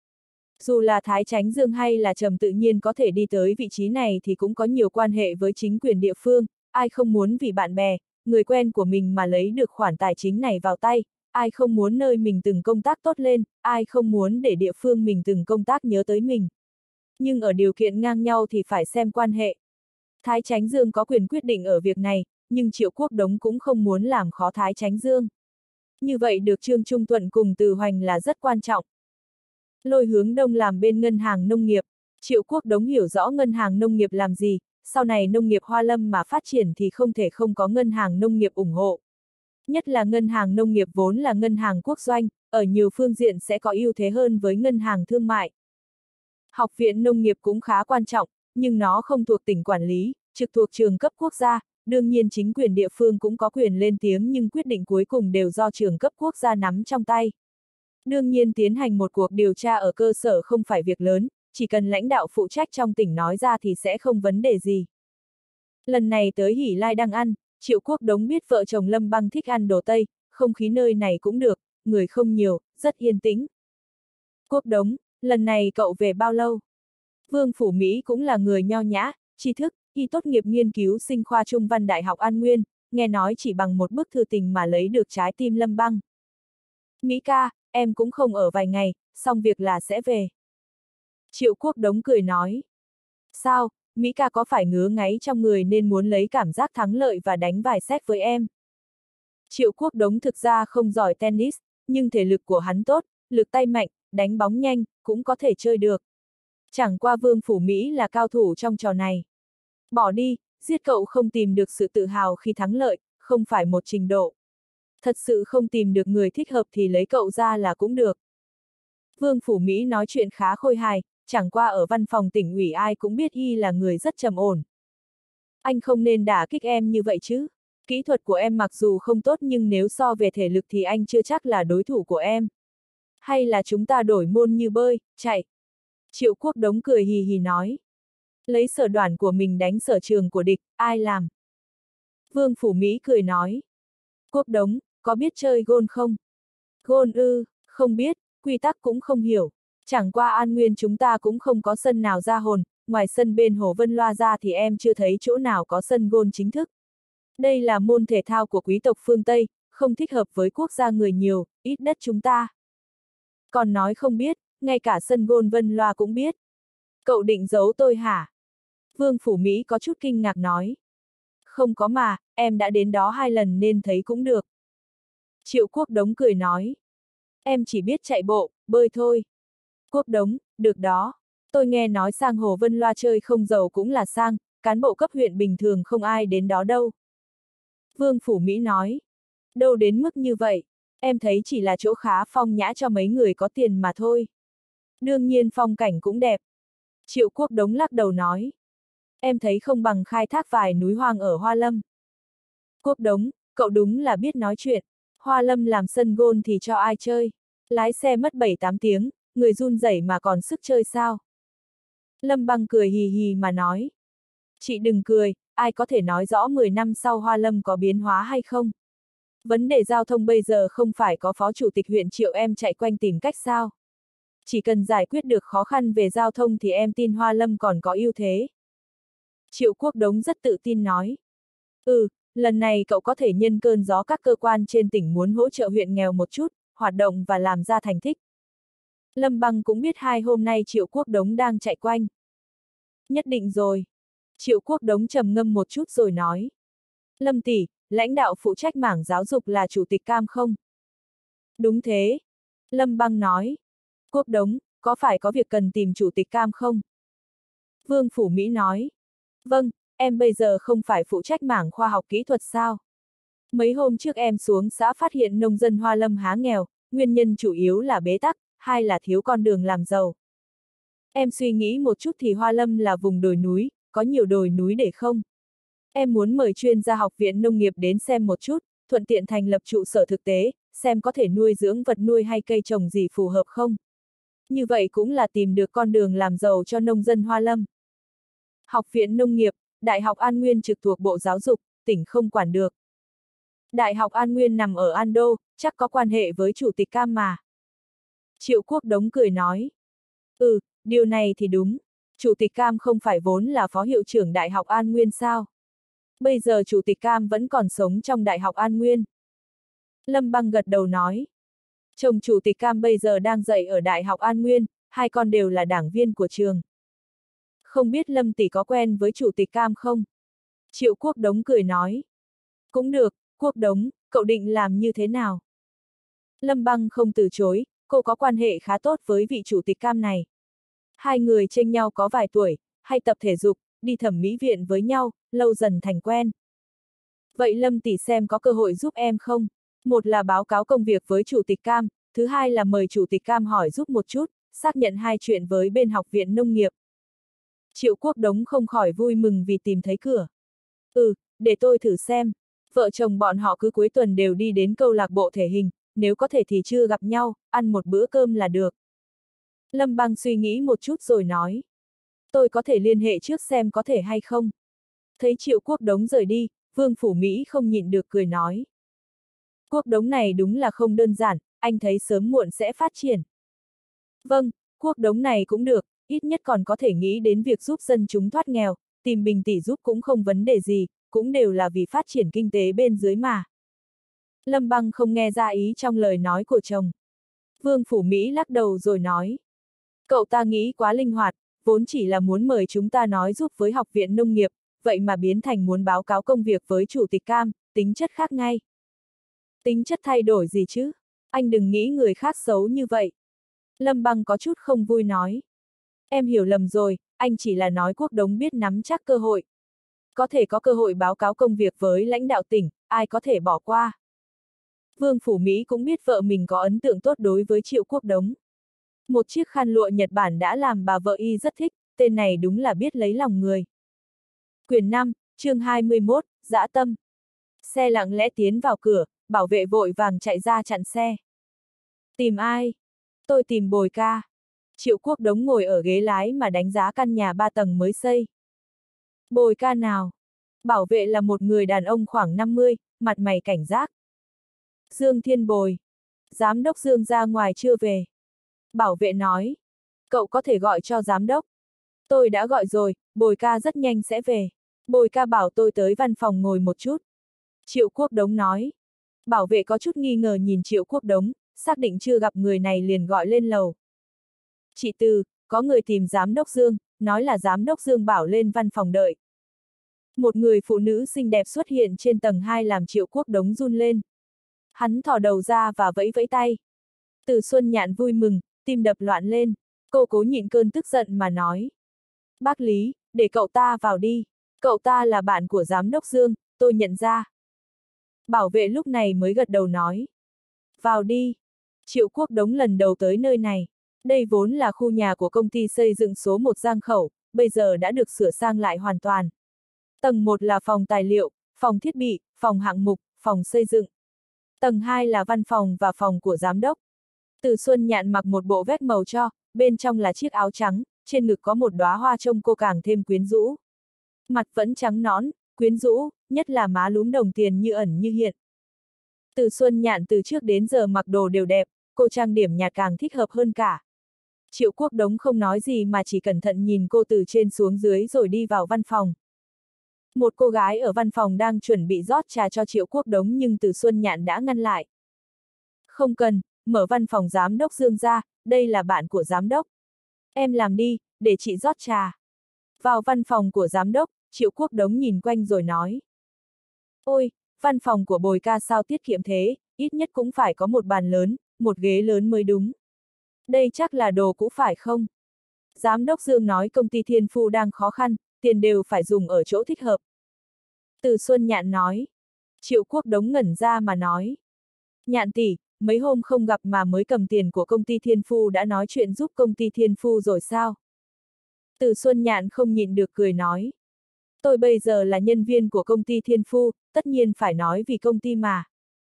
Dù là Thái Chánh Dương hay là Trầm tự nhiên có thể đi tới vị trí này thì cũng có nhiều quan hệ với chính quyền địa phương, ai không muốn vì bạn bè, người quen của mình mà lấy được khoản tài chính này vào tay, ai không muốn nơi mình từng công tác tốt lên, ai không muốn để địa phương mình từng công tác nhớ tới mình. Nhưng ở điều kiện ngang nhau thì phải xem quan hệ. Thái Chánh Dương có quyền quyết định ở việc này, nhưng Triệu Quốc Đống cũng không muốn làm khó Thái Chánh Dương. Như vậy được Trương Trung Thuận cùng Từ Hoành là rất quan trọng. Lôi Hướng Đông làm bên Ngân hàng Nông nghiệp, Triệu Quốc Đống hiểu rõ Ngân hàng Nông nghiệp làm gì, sau này nông nghiệp Hoa Lâm mà phát triển thì không thể không có Ngân hàng Nông nghiệp ủng hộ. Nhất là Ngân hàng Nông nghiệp vốn là ngân hàng quốc doanh, ở nhiều phương diện sẽ có ưu thế hơn với ngân hàng thương mại. Học viện Nông nghiệp cũng khá quan trọng, nhưng nó không thuộc tỉnh quản lý, trực thuộc trường cấp quốc gia, đương nhiên chính quyền địa phương cũng có quyền lên tiếng nhưng quyết định cuối cùng đều do trường cấp quốc gia nắm trong tay. Đương nhiên tiến hành một cuộc điều tra ở cơ sở không phải việc lớn, chỉ cần lãnh đạo phụ trách trong tỉnh nói ra thì sẽ không vấn đề gì. Lần này tới Hỷ Lai Đăng ăn, Triệu Quốc Đống biết vợ chồng Lâm Băng thích ăn đồ Tây, không khí nơi này cũng được, người không nhiều, rất yên tĩnh. Quốc Đống, lần này cậu về bao lâu? Vương Phủ Mỹ cũng là người nho nhã, tri thức, y tốt nghiệp nghiên cứu sinh khoa Trung văn Đại học An Nguyên, nghe nói chỉ bằng một bức thư tình mà lấy được trái tim Lâm Băng. Mỹ ca, em cũng không ở vài ngày, xong việc là sẽ về. Triệu Quốc Đống cười nói. Sao, Mỹ ca có phải ngứa ngáy trong người nên muốn lấy cảm giác thắng lợi và đánh vài set với em? Triệu Quốc Đống thực ra không giỏi tennis, nhưng thể lực của hắn tốt, lực tay mạnh, đánh bóng nhanh, cũng có thể chơi được. Chẳng qua Vương Phủ Mỹ là cao thủ trong trò này. Bỏ đi, giết cậu không tìm được sự tự hào khi thắng lợi, không phải một trình độ. Thật sự không tìm được người thích hợp thì lấy cậu ra là cũng được. Vương Phủ Mỹ nói chuyện khá khôi hài, chẳng qua ở văn phòng tỉnh ủy ai cũng biết y là người rất trầm ổn. Anh không nên đả kích em như vậy chứ. Kỹ thuật của em mặc dù không tốt nhưng nếu so về thể lực thì anh chưa chắc là đối thủ của em. Hay là chúng ta đổi môn như bơi, chạy. Triệu Quốc Đống cười hì hì nói. Lấy sở đoản của mình đánh sở trường của địch, ai làm? Vương Phủ Mỹ cười nói. Quốc Đống, có biết chơi gôn không? Gôn ư, không biết, quy tắc cũng không hiểu. Chẳng qua An Nguyên chúng ta cũng không có sân nào ra hồn, ngoài sân bên Hồ Vân Loa ra thì em chưa thấy chỗ nào có sân gôn chính thức. Đây là môn thể thao của quý tộc phương Tây, không thích hợp với quốc gia người nhiều, ít đất chúng ta. Còn nói không biết, ngay cả sân gôn Vân Loa cũng biết. Cậu định giấu tôi hả? Vương Phủ Mỹ có chút kinh ngạc nói. Không có mà, em đã đến đó hai lần nên thấy cũng được. Triệu Quốc Đống cười nói. Em chỉ biết chạy bộ, bơi thôi. Quốc Đống, được đó. Tôi nghe nói sang Hồ Vân Loa chơi không giàu cũng là sang, cán bộ cấp huyện bình thường không ai đến đó đâu. Vương Phủ Mỹ nói. Đâu đến mức như vậy, em thấy chỉ là chỗ khá phong nhã cho mấy người có tiền mà thôi. Đương nhiên phong cảnh cũng đẹp. Triệu Quốc Đống lắc đầu nói. Em thấy không bằng khai thác vài núi hoang ở Hoa Lâm. Quốc Đống, cậu đúng là biết nói chuyện. Hoa Lâm làm sân gôn thì cho ai chơi. Lái xe mất bảy tám tiếng, người run rẩy mà còn sức chơi sao? Lâm Băng cười hì hì mà nói. Chị đừng cười, ai có thể nói rõ mười năm sau Hoa Lâm có biến hóa hay không? Vấn đề giao thông bây giờ không phải có phó chủ tịch huyện Triệu em chạy quanh tìm cách sao? Chỉ cần giải quyết được khó khăn về giao thông thì em tin Hoa Lâm còn có ưu thế. Triệu Quốc Đống rất tự tin nói. Ừ, lần này cậu có thể nhân cơn gió các cơ quan trên tỉnh muốn hỗ trợ huyện nghèo một chút, hoạt động và làm ra thành tích. Lâm Băng cũng biết hai hôm nay Triệu Quốc Đống đang chạy quanh. Nhất định rồi. Triệu Quốc Đống trầm ngâm một chút rồi nói. Lâm tỷ, lãnh đạo phụ trách mảng giáo dục là chủ tịch Cam không? Đúng thế. Lâm Băng nói. Quốc Đống, có phải có việc cần tìm chủ tịch Cam không? Vương Phủ Mỹ nói. Vâng, em bây giờ không phải phụ trách mảng khoa học kỹ thuật sao? Mấy hôm trước em xuống xã phát hiện nông dân Hoa Lâm há nghèo, nguyên nhân chủ yếu là bế tắc, hai là thiếu con đường làm giàu. Em suy nghĩ một chút thì Hoa Lâm là vùng đồi núi, có nhiều đồi núi để không? Em muốn mời chuyên gia học viện nông nghiệp đến xem một chút, thuận tiện thành lập trụ sở thực tế, xem có thể nuôi dưỡng vật nuôi hay cây trồng gì phù hợp không? Như vậy cũng là tìm được con đường làm giàu cho nông dân Hoa Lâm. Học viện nông nghiệp, Đại học An Nguyên trực thuộc Bộ Giáo dục, tỉnh không quản được. Đại học An Nguyên nằm ở An Đô, chắc có quan hệ với chủ tịch Cam mà. Triệu Quốc Đống cười nói. Ừ, điều này thì đúng. Chủ tịch Cam không phải vốn là phó hiệu trưởng Đại học An Nguyên sao? Bây giờ chủ tịch Cam vẫn còn sống trong Đại học An Nguyên. Lâm Băng gật đầu nói. Chồng chủ tịch Cam bây giờ đang dạy ở Đại học An Nguyên, hai con đều là đảng viên của trường. Không biết Lâm tỷ có quen với chủ tịch Cam không? Triệu Quốc Đống cười nói. Cũng được, Quốc Đống, cậu định làm như thế nào? Lâm Băng không từ chối, cô có quan hệ khá tốt với vị chủ tịch Cam này. Hai người chênh nhau có vài tuổi, hay tập thể dục, đi thẩm mỹ viện với nhau, lâu dần thành quen. Vậy Lâm tỷ xem có cơ hội giúp em không? Một là báo cáo công việc với chủ tịch Cam, thứ hai là mời chủ tịch Cam hỏi giúp một chút, xác nhận hai chuyện với bên học viện nông nghiệp. Triệu Quốc Đống không khỏi vui mừng vì tìm thấy cửa. Ừ, để tôi thử xem. Vợ chồng bọn họ cứ cuối tuần đều đi đến câu lạc bộ thể hình, nếu có thể thì chưa gặp nhau, ăn một bữa cơm là được. Lâm Băng suy nghĩ một chút rồi nói. Tôi có thể liên hệ trước xem có thể hay không. Thấy Triệu Quốc Đống rời đi, Vương Phủ Mỹ không nhịn được cười nói. Quốc Đống này đúng là không đơn giản, anh thấy sớm muộn sẽ phát triển. Vâng, Quốc Đống này cũng được, ít nhất còn có thể nghĩ đến việc giúp dân chúng thoát nghèo, tìm Bình tỷ giúp cũng không vấn đề gì, cũng đều là vì phát triển kinh tế bên dưới mà. Lâm Băng không nghe ra ý trong lời nói của chồng. Vương Phủ Mỹ lắc đầu rồi nói. Cậu ta nghĩ quá linh hoạt, vốn chỉ là muốn mời chúng ta nói giúp với học viện nông nghiệp, vậy mà biến thành muốn báo cáo công việc với chủ tịch Cam, tính chất khác ngay. Tính chất thay đổi gì chứ? Anh đừng nghĩ người khác xấu như vậy. Lâm Băng có chút không vui nói. Em hiểu lầm rồi, anh chỉ là nói Quốc Đống biết nắm chắc cơ hội. Có thể có cơ hội báo cáo công việc với lãnh đạo tỉnh, ai có thể bỏ qua. Vương Phủ Mỹ cũng biết vợ mình có ấn tượng tốt đối với Triệu Quốc Đống. Một chiếc khăn lụa Nhật Bản đã làm bà vợ y rất thích, tên này đúng là biết lấy lòng người. Quyển năm, chương hai mươi mốt, dã tâm. Xe lặng lẽ tiến vào cửa, bảo vệ vội vàng chạy ra chặn xe. Tìm ai? Tôi tìm Bồi ca. Triệu Quốc Đống ngồi ở ghế lái mà đánh giá căn nhà ba tầng mới xây. Bồi ca nào? Bảo vệ là một người đàn ông khoảng năm mươi, mặt mày cảnh giác. Dương Thiên Bồi. Giám đốc Dương ra ngoài chưa về. Bảo vệ nói. Cậu có thể gọi cho giám đốc. Tôi đã gọi rồi, Bồi ca rất nhanh sẽ về. Bồi ca bảo tôi tới văn phòng ngồi một chút. Triệu Quốc Đống nói. Bảo vệ có chút nghi ngờ nhìn Triệu Quốc Đống, xác định chưa gặp người này liền gọi lên lầu. Chị Từ, có người tìm giám đốc Dương, nói là giám đốc Dương bảo lên văn phòng đợi. Một người phụ nữ xinh đẹp xuất hiện trên tầng hai làm Triệu Quốc Đống run lên. Hắn thò đầu ra và vẫy vẫy tay. Từ Xuân Nhạn vui mừng, tim đập loạn lên, cô cố nhịn cơn tức giận mà nói. Bác Lý, để cậu ta vào đi, cậu ta là bạn của giám đốc Dương, tôi nhận ra. Bảo vệ lúc này mới gật đầu nói. Vào đi. Triệu Quốc Đống lần đầu tới nơi này. Đây vốn là khu nhà của công ty xây dựng số một Giang Khẩu, bây giờ đã được sửa sang lại hoàn toàn. Tầng một là phòng tài liệu, phòng thiết bị, phòng hạng mục, phòng xây dựng. Tầng hai là văn phòng và phòng của giám đốc. Từ Xuân Nhạn mặc một bộ vest màu cho, bên trong là chiếc áo trắng, trên ngực có một đóa hoa trông cô càng thêm quyến rũ. Mặt vẫn trắng nõn, quyến rũ, nhất là má lúm đồng tiền như ẩn như hiện. Từ Xuân Nhạn từ trước đến giờ mặc đồ đều đẹp, cô trang điểm nhạt càng thích hợp hơn cả. Triệu Quốc Đống không nói gì mà chỉ cẩn thận nhìn cô từ trên xuống dưới rồi đi vào văn phòng. Một cô gái ở văn phòng đang chuẩn bị rót trà cho Triệu Quốc Đống nhưng Từ Xuân Nhạn đã ngăn lại. Không cần, mở văn phòng giám đốc Dương ra, đây là bạn của giám đốc. Em làm đi, để chị rót trà. Vào văn phòng của giám đốc, Triệu Quốc Đống nhìn quanh rồi nói. Ôi, văn phòng của Bồi ca sao tiết kiệm thế, ít nhất cũng phải có một bàn lớn, một ghế lớn mới đúng. Đây chắc là đồ cũ phải không? Giám đốc Dương nói công ty Thiên Phu đang khó khăn, tiền đều phải dùng ở chỗ thích hợp. Từ Xuân Nhạn nói. Triệu Quốc Đống ngẩn ra mà nói. Nhạn tỷ, mấy hôm không gặp mà mới cầm tiền của công ty Thiên Phu đã nói chuyện giúp công ty Thiên Phu rồi sao? Từ Xuân Nhạn không nhịn được cười nói. Tôi bây giờ là nhân viên của công ty Thiên Phu, tất nhiên phải nói vì công ty mà.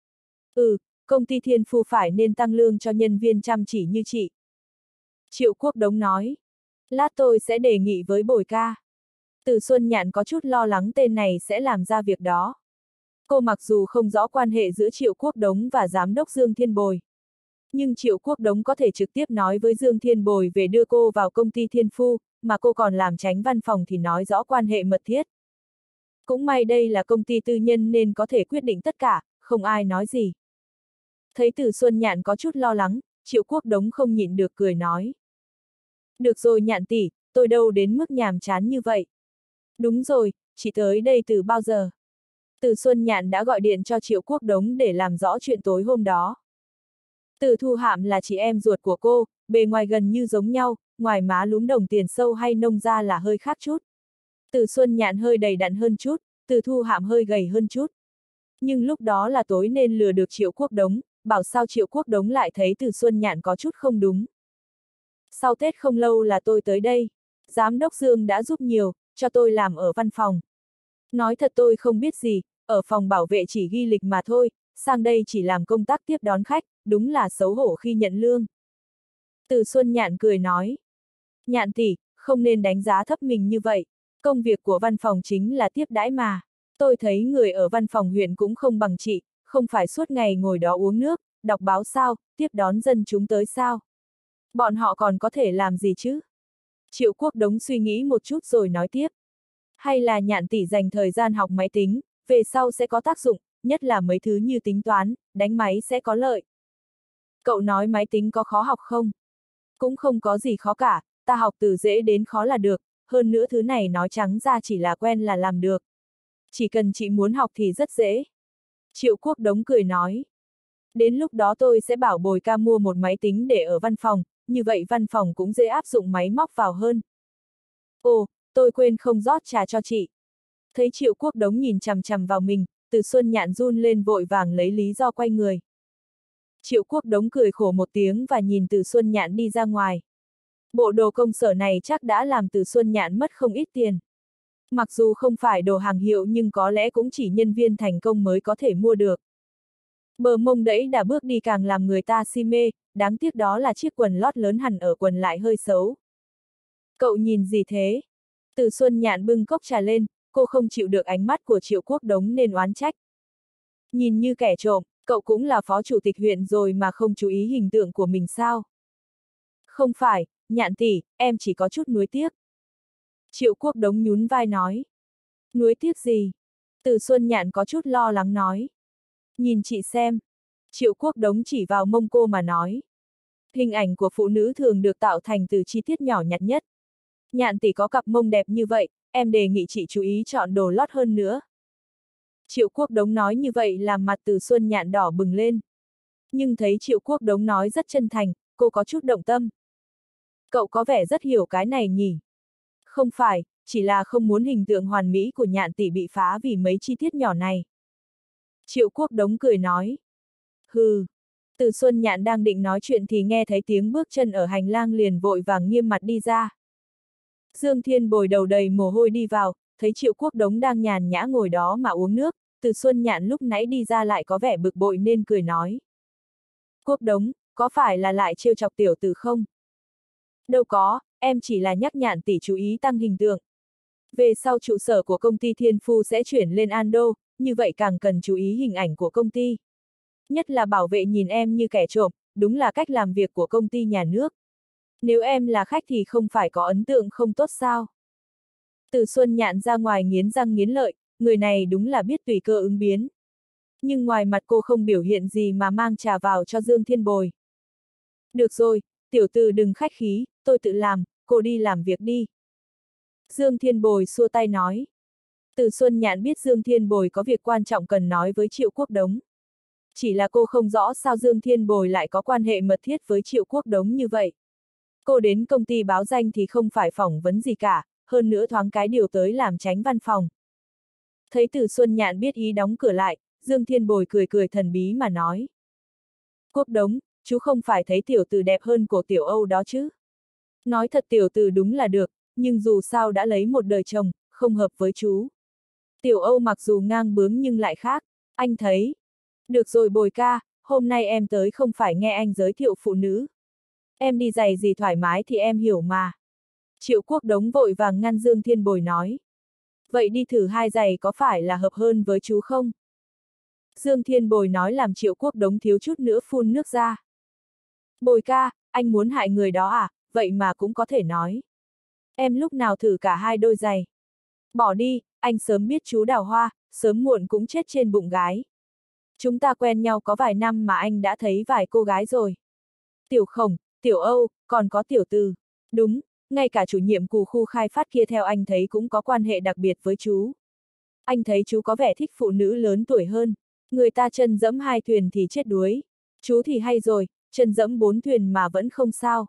Ừ, công ty Thiên Phu phải nên tăng lương cho nhân viên chăm chỉ như chị. Triệu Quốc Đống nói. Lát tôi sẽ đề nghị với Bồi ca. Từ Xuân Nhạn có chút lo lắng tên này sẽ làm ra việc đó. Cô mặc dù không rõ quan hệ giữa Triệu Quốc Đống và giám đốc Dương Thiên Bồi. Nhưng Triệu Quốc Đống có thể trực tiếp nói với Dương Thiên Bồi về đưa cô vào công ty Thiên Phu, mà cô còn làm tránh văn phòng thì nói rõ quan hệ mật thiết. Cũng may đây là công ty tư nhân nên có thể quyết định tất cả, không ai nói gì. Thấy Từ Xuân Nhạn có chút lo lắng, Triệu Quốc Đống không nhịn được cười nói. Được rồi Nhạn tỷ, tôi đâu đến mức nhàm chán như vậy. Đúng rồi, chị tới đây từ bao giờ? Từ Xuân Nhạn đã gọi điện cho Triệu Quốc Đống để làm rõ chuyện tối hôm đó. Từ Thu Hạm là chị em ruột của cô, bề ngoài gần như giống nhau, ngoài má lúm đồng tiền sâu hay nông ra là hơi khác chút. Từ Xuân Nhạn hơi đầy đặn hơn chút, Từ Thu Hạm hơi gầy hơn chút. Nhưng lúc đó là tối nên lừa được Triệu Quốc Đống, bảo sao Triệu Quốc Đống lại thấy Từ Xuân Nhạn có chút không đúng. Sau Tết không lâu là tôi tới đây, giám đốc Dương đã giúp nhiều, cho tôi làm ở văn phòng. Nói thật tôi không biết gì, ở phòng bảo vệ chỉ ghi lịch mà thôi, sang đây chỉ làm công tác tiếp đón khách, đúng là xấu hổ khi nhận lương. Từ Xuân Nhạn cười nói. Nhạn tỷ, không nên đánh giá thấp mình như vậy, công việc của văn phòng chính là tiếp đãi mà. Tôi thấy người ở văn phòng huyện cũng không bằng chị, không phải suốt ngày ngồi đó uống nước, đọc báo sao, tiếp đón dân chúng tới sao. Bọn họ còn có thể làm gì chứ? Triệu Quốc Đống suy nghĩ một chút rồi nói tiếp. Hay là Nhạn tỷ dành thời gian học máy tính, về sau sẽ có tác dụng, nhất là mấy thứ như tính toán, đánh máy sẽ có lợi. Cậu nói máy tính có khó học không? Cũng không có gì khó cả, ta học từ dễ đến khó là được, hơn nữa thứ này nói trắng ra chỉ là quen là làm được. Chỉ cần chị muốn học thì rất dễ. Triệu Quốc Đống cười nói. Đến lúc đó tôi sẽ bảo Bồi ca mua một máy tính để ở văn phòng, như vậy văn phòng cũng dễ áp dụng máy móc vào hơn. Ồ, tôi quên không rót trà cho chị. Thấy Triệu Quốc Đống nhìn chằm chằm vào mình, Từ Xuân Nhạn run lên vội vàng lấy lý do quay người. Triệu Quốc Đống cười khổ một tiếng và nhìn Từ Xuân Nhạn đi ra ngoài. Bộ đồ công sở này chắc đã làm Từ Xuân Nhạn mất không ít tiền. Mặc dù không phải đồ hàng hiệu nhưng có lẽ cũng chỉ nhân viên thành công mới có thể mua được. Bờ mông đẫy đã bước đi càng làm người ta si mê, đáng tiếc đó là chiếc quần lót lớn hẳn ở quần lại hơi xấu. Cậu nhìn gì thế? Từ Xuân Nhạn bưng cốc trà lên, cô không chịu được ánh mắt của Triệu Quốc Đống nên oán trách. Nhìn như kẻ trộm, cậu cũng là phó chủ tịch huyện rồi mà không chú ý hình tượng của mình sao? Không phải, Nhạn tỷ, em chỉ có chút nuối tiếc. Triệu Quốc Đống nhún vai nói. Nuối tiếc gì? Từ Xuân Nhạn có chút lo lắng nói. Nhìn chị xem. Triệu Quốc Đống chỉ vào mông cô mà nói. Hình ảnh của phụ nữ thường được tạo thành từ chi tiết nhỏ nhặt nhất. Nhạn tỷ có cặp mông đẹp như vậy, em đề nghị chị chú ý chọn đồ lót hơn nữa. Triệu Quốc Đống nói như vậy làm mặt Từ Xuân Nhạn đỏ bừng lên. Nhưng thấy Triệu Quốc Đống nói rất chân thành, cô có chút động tâm. Cậu có vẻ rất hiểu cái này nhỉ? Không phải, chỉ là không muốn hình tượng hoàn mỹ của Nhạn tỷ bị phá vì mấy chi tiết nhỏ này. Triệu Quốc Đống cười nói. Hừ. Từ Xuân Nhạn đang định nói chuyện thì nghe thấy tiếng bước chân ở hành lang liền vội vàng nghiêm mặt đi ra. Dương Thiên Bồi đầu đầy mồ hôi đi vào, thấy Triệu Quốc Đống đang nhàn nhã ngồi đó mà uống nước, Từ Xuân Nhạn lúc nãy đi ra lại có vẻ bực bội nên cười nói. Quốc Đống, có phải là lại trêu chọc tiểu tử không? Đâu có, em chỉ là nhắc Nhạn tỷ chú ý tăng hình tượng. Về sau trụ sở của công ty Thiên Phu sẽ chuyển lên Ando, như vậy càng cần chú ý hình ảnh của công ty. Nhất là bảo vệ nhìn em như kẻ trộm, đúng là cách làm việc của công ty nhà nước. Nếu em là khách thì không phải có ấn tượng không tốt sao? Từ Xuân Nhạn ra ngoài nghiến răng nghiến lợi, người này đúng là biết tùy cơ ứng biến. Nhưng ngoài mặt cô không biểu hiện gì mà mang trà vào cho Dương Thiên Bồi. Được rồi, tiểu tử đừng khách khí, tôi tự làm, cô đi làm việc đi. Dương Thiên Bồi xua tay nói. Từ Xuân Nhạn biết Dương Thiên Bồi có việc quan trọng cần nói với Triệu Quốc Đống. Chỉ là cô không rõ sao Dương Thiên Bồi lại có quan hệ mật thiết với Triệu Quốc Đống như vậy. Cô đến công ty báo danh thì không phải phỏng vấn gì cả, hơn nữa thoáng cái điều tới làm tránh văn phòng. Thấy Từ Xuân Nhạn biết ý đóng cửa lại, Dương Thiên Bồi cười cười thần bí mà nói. Quốc Đống, chú không phải thấy tiểu tử đẹp hơn của tiểu Âu đó chứ? Nói thật tiểu tử đúng là được, nhưng dù sao đã lấy một đời chồng, không hợp với chú. Tiểu Âu mặc dù ngang bướng nhưng lại khác, anh thấy. Được rồi Bồi ca, hôm nay em tới không phải nghe anh giới thiệu phụ nữ. Em đi giày gì thoải mái thì em hiểu mà. Triệu Quốc Đống vội vàng ngăn Dương Thiên Bồi nói. Vậy đi thử hai giày có phải là hợp hơn với chú không? Dương Thiên Bồi nói làm Triệu Quốc Đống thiếu chút nữa phun nước ra. Bồi ca, anh muốn hại người đó à, vậy mà cũng có thể nói. Em lúc nào thử cả hai đôi giày. Bỏ đi, anh sớm biết chú đào hoa, sớm muộn cũng chết trên bụng gái. Chúng ta quen nhau có vài năm mà anh đã thấy vài cô gái rồi. Tiểu Khổng, Tiểu Âu, còn có Tiểu Từ. Đúng, ngay cả chủ nhiệm của khu khai phát kia theo anh thấy cũng có quan hệ đặc biệt với chú. Anh thấy chú có vẻ thích phụ nữ lớn tuổi hơn. Người ta chân dẫm hai thuyền thì chết đuối. Chú thì hay rồi, chân dẫm bốn thuyền mà vẫn không sao.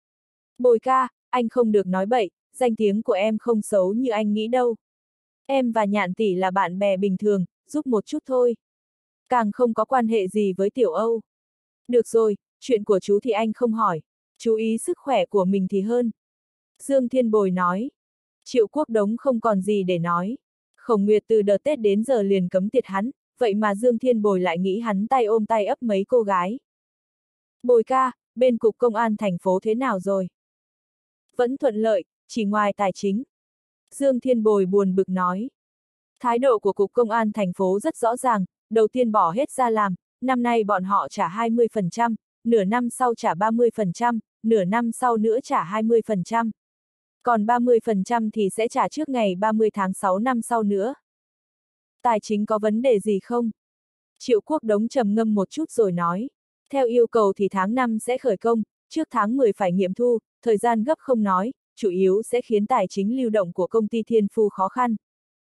Bồi ca, anh không được nói bậy, danh tiếng của em không xấu như anh nghĩ đâu. Em và Nhạn tỷ là bạn bè bình thường, giúp một chút thôi. Càng không có quan hệ gì với Tiểu Âu. Được rồi, chuyện của chú thì anh không hỏi. Chú ý sức khỏe của mình thì hơn. Dương Thiên Bồi nói. Triệu Quốc Đống không còn gì để nói. Khổng Nguyệt từ đợt Tết đến giờ liền cấm tiệt hắn, vậy mà Dương Thiên Bồi lại nghĩ hắn tay ôm tay ấp mấy cô gái. Bồi ca, bên cục công an thành phố thế nào rồi? Vẫn thuận lợi, chỉ ngoài tài chính. Dương Thiên Bồi buồn bực nói. Thái độ của cục công an thành phố rất rõ ràng, đầu tiên bỏ hết ra làm, năm nay bọn họ trả hai mươi phần trăm, nửa năm sau trả ba mươi phần trăm, nửa năm sau nữa trả hai mươi phần trăm. Còn ba mươi phần trăm thì sẽ trả trước ngày ba mươi tháng sáu năm sau nữa. Tài chính có vấn đề gì không? Triệu Quốc Đống trầm ngâm một chút rồi nói. Theo yêu cầu thì tháng năm sẽ khởi công, trước tháng mười phải nghiệm thu, thời gian gấp không nói, chủ yếu sẽ khiến tài chính lưu động của công ty Thiên Phu khó khăn.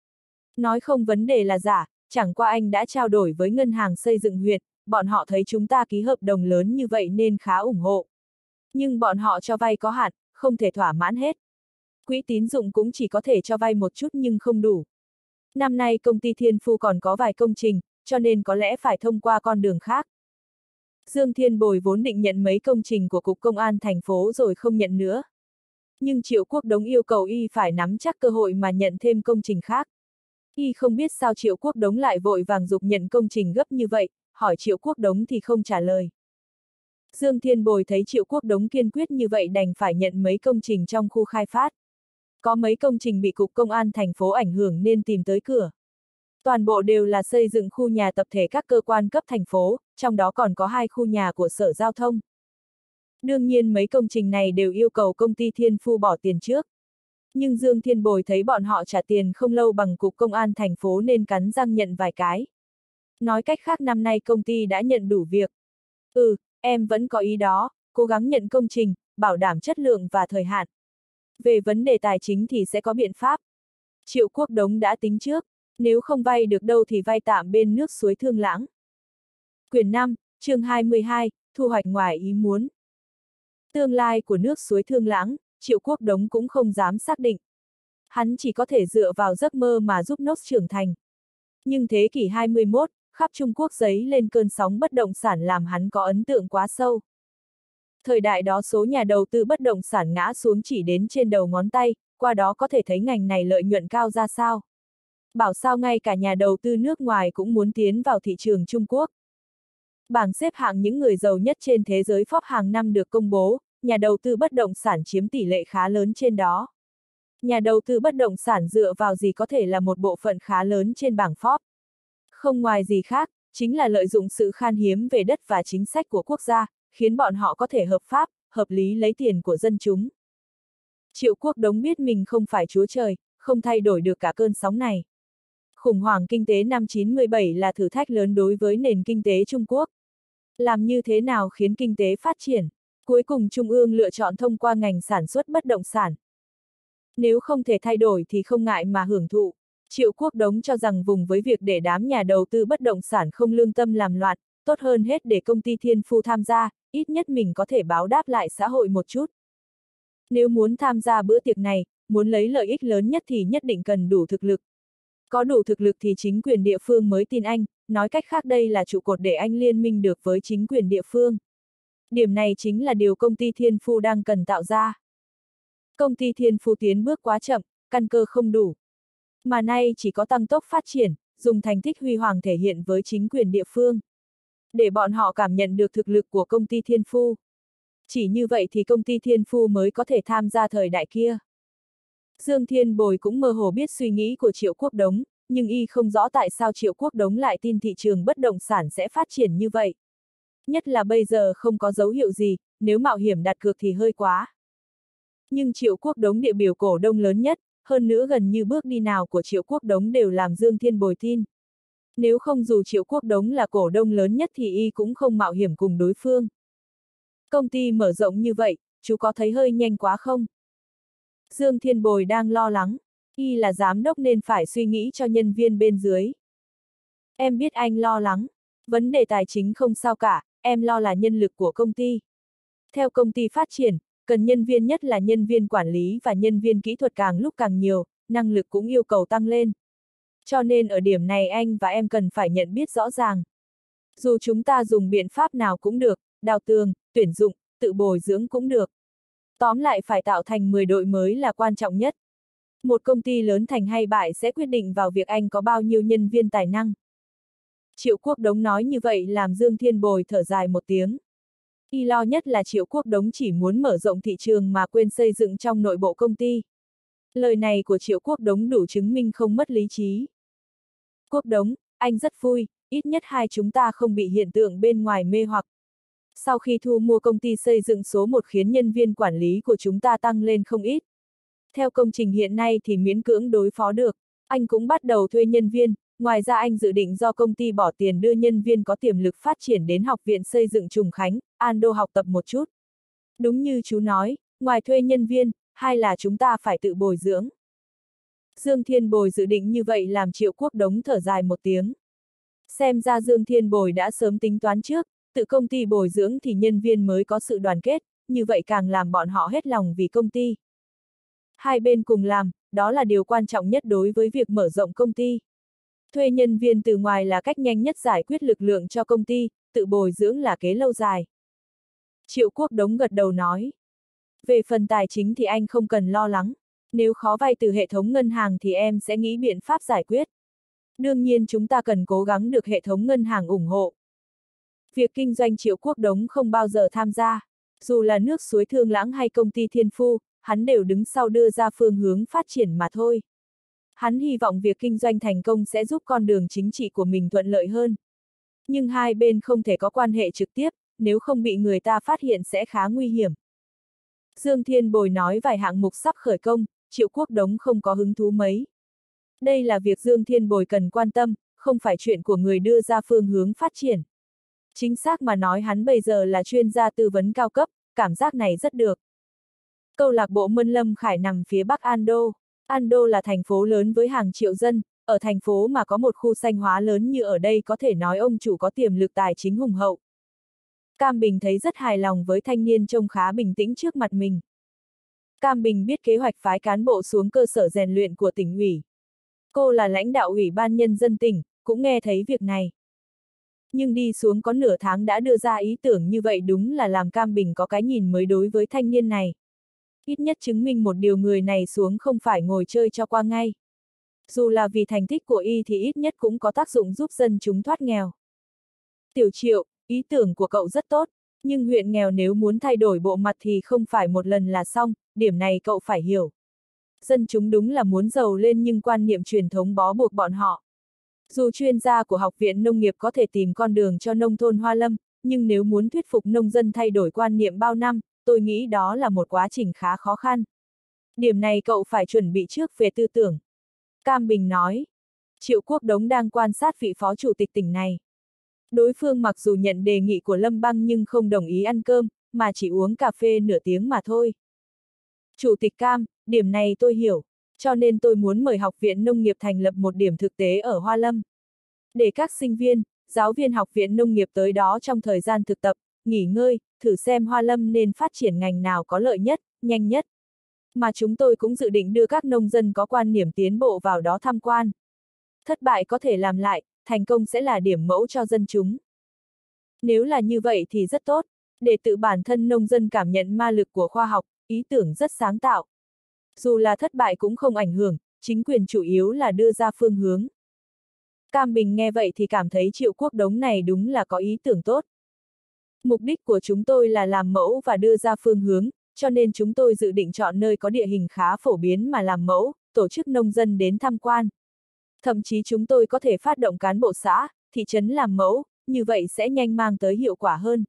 Nói không vấn đề là giả, chẳng qua anh đã trao đổi với ngân hàng xây dựng huyện, bọn họ thấy chúng ta ký hợp đồng lớn như vậy nên khá ủng hộ. Nhưng bọn họ cho vay có hạn, không thể thỏa mãn hết. Quỹ tín dụng cũng chỉ có thể cho vay một chút nhưng không đủ. Năm nay công ty Thiên Phu còn có vài công trình, cho nên có lẽ phải thông qua con đường khác. Dương Thiên Bồi vốn định nhận mấy công trình của Cục Công an thành phố rồi không nhận nữa. Nhưng Triệu Quốc Đống yêu cầu y phải nắm chắc cơ hội mà nhận thêm công trình khác. Y không biết sao Triệu Quốc Đống lại vội vàng giục nhận công trình gấp như vậy, hỏi Triệu Quốc Đống thì không trả lời. Dương Thiên Bồi thấy Triệu Quốc Đống kiên quyết như vậy đành phải nhận mấy công trình trong khu khai phát. Có mấy công trình bị Cục Công an thành phố ảnh hưởng nên tìm tới cửa. Toàn bộ đều là xây dựng khu nhà tập thể các cơ quan cấp thành phố, trong đó còn có hai khu nhà của Sở Giao thông. Đương nhiên mấy công trình này đều yêu cầu công ty Thiên Phu bỏ tiền trước. Nhưng Dương Thiên Bồi thấy bọn họ trả tiền không lâu bằng Cục Công an thành phố nên cắn răng nhận vài cái. Nói cách khác năm nay công ty đã nhận đủ việc. Ừ, em vẫn có ý đó, cố gắng nhận công trình, bảo đảm chất lượng và thời hạn. Về vấn đề tài chính thì sẽ có biện pháp. Triệu Quốc Đống đã tính trước, nếu không vay được đâu thì vay tạm bên nước suối Thương Lãng. Quyển năm, chương hai mươi hai, thu hoạch ngoài ý muốn. Tương lai của nước suối Thương Lãng, Triệu Quốc Đống cũng không dám xác định. Hắn chỉ có thể dựa vào giấc mơ mà giúp Nốt trưởng thành. Nhưng thế kỷ hai mươi mốt, khắp Trung Quốc dấy lên cơn sóng bất động sản làm hắn có ấn tượng quá sâu. Thời đại đó số nhà đầu tư bất động sản ngã xuống chỉ đến trên đầu ngón tay, qua đó có thể thấy ngành này lợi nhuận cao ra sao. Bảo sao ngay cả nhà đầu tư nước ngoài cũng muốn tiến vào thị trường Trung Quốc. Bảng xếp hạng những người giàu nhất trên thế giới Forbes hàng năm được công bố, nhà đầu tư bất động sản chiếm tỷ lệ khá lớn trên đó. Nhà đầu tư bất động sản dựa vào gì có thể là một bộ phận khá lớn trên bảng Forbes? Không ngoài gì khác, chính là lợi dụng sự khan hiếm về đất và chính sách của quốc gia, khiến bọn họ có thể hợp pháp, hợp lý lấy tiền của dân chúng. Triệu Quốc Đống biết mình không phải chúa trời, không thay đổi được cả cơn sóng này. Khủng hoảng kinh tế năm chín mươi bảy là thử thách lớn đối với nền kinh tế Trung Quốc. Làm như thế nào khiến kinh tế phát triển? Cuối cùng Trung ương lựa chọn thông qua ngành sản xuất bất động sản. Nếu không thể thay đổi thì không ngại mà hưởng thụ. Triệu Quốc Đống cho rằng vùng với việc để đám nhà đầu tư bất động sản không lương tâm làm loạn, tốt hơn hết để công ty Thiên Phu tham gia, ít nhất mình có thể báo đáp lại xã hội một chút. Nếu muốn tham gia bữa tiệc này, muốn lấy lợi ích lớn nhất thì nhất định cần đủ thực lực. Có đủ thực lực thì chính quyền địa phương mới tin anh, nói cách khác đây là trụ cột để anh liên minh được với chính quyền địa phương. Điểm này chính là điều công ty Thiên Phu đang cần tạo ra. Công ty Thiên Phu tiến bước quá chậm, căn cơ không đủ. Mà nay chỉ có tăng tốc phát triển, dùng thành tích huy hoàng thể hiện với chính quyền địa phương. Để bọn họ cảm nhận được thực lực của công ty Thiên Phu. Chỉ như vậy thì công ty Thiên Phu mới có thể tham gia thời đại kia. Dương Thiên Bồi cũng mơ hồ biết suy nghĩ của Triệu Quốc Đống, nhưng y không rõ tại sao Triệu Quốc Đống lại tin thị trường bất động sản sẽ phát triển như vậy. Nhất là bây giờ không có dấu hiệu gì, nếu mạo hiểm đặt cược thì hơi quá. Nhưng Triệu Quốc Đống địa biểu cổ đông lớn nhất, hơn nữa gần như bước đi nào của Triệu Quốc Đống đều làm Dương Thiên Bồi tin. Nếu không dù Triệu Quốc Đống là cổ đông lớn nhất thì y cũng không mạo hiểm cùng đối phương. Công ty mở rộng như vậy, chú có thấy hơi nhanh quá không? Dương Thiên Bồi đang lo lắng, y là giám đốc nên phải suy nghĩ cho nhân viên bên dưới. Em biết anh lo lắng, vấn đề tài chính không sao cả, em lo là nhân lực của công ty. Theo công ty phát triển, cần nhân viên nhất là nhân viên quản lý và nhân viên kỹ thuật càng lúc càng nhiều, năng lực cũng yêu cầu tăng lên. Cho nên ở điểm này anh và em cần phải nhận biết rõ ràng. Dù chúng ta dùng biện pháp nào cũng được, đào tường, tuyển dụng, tự bồi dưỡng cũng được. Tóm lại phải tạo thành mười đội mới là quan trọng nhất. Một công ty lớn thành hay bại sẽ quyết định vào việc anh có bao nhiêu nhân viên tài năng. Triệu Quốc Đống nói như vậy làm Dương Thiên Bồi thở dài một tiếng. Y lo nhất là Triệu Quốc Đống chỉ muốn mở rộng thị trường mà quên xây dựng trong nội bộ công ty. Lời này của Triệu Quốc Đống đủ chứng minh không mất lý trí. Quốc Đống, anh rất vui, ít nhất hai chúng ta không bị hiện tượng bên ngoài mê hoặc. Sau khi thu mua công ty xây dựng số một khiến nhân viên quản lý của chúng ta tăng lên không ít. Theo công trình hiện nay thì miễn cưỡng đối phó được, anh cũng bắt đầu thuê nhân viên, ngoài ra anh dự định do công ty bỏ tiền đưa nhân viên có tiềm lực phát triển đến Học viện Xây dựng Trùng Khánh, Ando học tập một chút. Đúng như chú nói, ngoài thuê nhân viên, hay là chúng ta phải tự bồi dưỡng. Dương Thiên Bồi dự định như vậy làm Triệu Quốc Đống thở dài một tiếng. Xem ra Dương Thiên Bồi đã sớm tính toán trước, tự công ty bồi dưỡng thì nhân viên mới có sự đoàn kết, như vậy càng làm bọn họ hết lòng vì công ty. Hai bên cùng làm, đó là điều quan trọng nhất đối với việc mở rộng công ty. Thuê nhân viên từ ngoài là cách nhanh nhất giải quyết lực lượng cho công ty, tự bồi dưỡng là kế lâu dài. Triệu Quốc Đống gật đầu nói. Về phần tài chính thì anh không cần lo lắng, nếu khó vay từ hệ thống ngân hàng thì em sẽ nghĩ biện pháp giải quyết. Đương nhiên chúng ta cần cố gắng được hệ thống ngân hàng ủng hộ. Việc kinh doanh Triệu Quốc Đống không bao giờ tham gia, dù là nước suối Thương Lãng hay công ty Thiên Phu, hắn đều đứng sau đưa ra phương hướng phát triển mà thôi. Hắn hy vọng việc kinh doanh thành công sẽ giúp con đường chính trị của mình thuận lợi hơn. Nhưng hai bên không thể có quan hệ trực tiếp, nếu không bị người ta phát hiện sẽ khá nguy hiểm. Dương Thiên Bồi nói vài hạng mục sắp khởi công, Triệu Quốc Đống không có hứng thú mấy. Đây là việc Dương Thiên Bồi cần quan tâm, không phải chuyện của người đưa ra phương hướng phát triển. Chính xác mà nói hắn bây giờ là chuyên gia tư vấn cao cấp, cảm giác này rất được. Câu lạc bộ Mân Lâm Khải nằm phía bắc Ando. Ando là thành phố lớn với hàng triệu dân, ở thành phố mà có một khu xanh hóa lớn như ở đây có thể nói ông chủ có tiềm lực tài chính hùng hậu. Cam Bình thấy rất hài lòng với thanh niên trông khá bình tĩnh trước mặt mình. Cam Bình biết kế hoạch phái cán bộ xuống cơ sở rèn luyện của tỉnh ủy. Cô là lãnh đạo ủy ban nhân dân tỉnh, cũng nghe thấy việc này. Nhưng đi xuống có nửa tháng đã đưa ra ý tưởng như vậy đúng là làm Cam Bình có cái nhìn mới đối với thanh niên này. Ít nhất chứng minh một điều người này xuống không phải ngồi chơi cho qua ngay. Dù là vì thành tích của y thì ít nhất cũng có tác dụng giúp dân chúng thoát nghèo. Tiểu Triệu, ý tưởng của cậu rất tốt, nhưng huyện nghèo nếu muốn thay đổi bộ mặt thì không phải một lần là xong, điểm này cậu phải hiểu. Dân chúng đúng là muốn giàu lên nhưng quan niệm truyền thống bó buộc bọn họ. Dù chuyên gia của Học viện Nông nghiệp có thể tìm con đường cho nông thôn Hoa Lâm, nhưng nếu muốn thuyết phục nông dân thay đổi quan niệm bao năm, tôi nghĩ đó là một quá trình khá khó khăn. Điểm này cậu phải chuẩn bị trước về tư tưởng. Cam Bình nói. Triệu Quốc Đống đang quan sát vị phó chủ tịch tỉnh này. Đối phương mặc dù nhận đề nghị của Lâm Băng nhưng không đồng ý ăn cơm, mà chỉ uống cà phê nửa tiếng mà thôi. Chủ tịch Cam, điểm này tôi hiểu, cho nên tôi muốn mời Học viện Nông nghiệp thành lập một điểm thực tế ở Hoa Lâm. Để các sinh viên, giáo viên Học viện Nông nghiệp tới đó trong thời gian thực tập, nghỉ ngơi, thử xem Hoa Lâm nên phát triển ngành nào có lợi nhất, nhanh nhất. Mà chúng tôi cũng dự định đưa các nông dân có quan niệm tiến bộ vào đó tham quan. Thất bại có thể làm lại, thành công sẽ là điểm mẫu cho dân chúng. Nếu là như vậy thì rất tốt, để tự bản thân nông dân cảm nhận ma lực của khoa học, ý tưởng rất sáng tạo. Dù là thất bại cũng không ảnh hưởng, chính quyền chủ yếu là đưa ra phương hướng. Cam Bình nghe vậy thì cảm thấy Triệu Quốc Đống này đúng là có ý tưởng tốt. Mục đích của chúng tôi là làm mẫu và đưa ra phương hướng, cho nên chúng tôi dự định chọn nơi có địa hình khá phổ biến mà làm mẫu, tổ chức nông dân đến tham quan. Thậm chí chúng tôi có thể phát động cán bộ xã, thị trấn làm mẫu, như vậy sẽ nhanh mang tới hiệu quả hơn.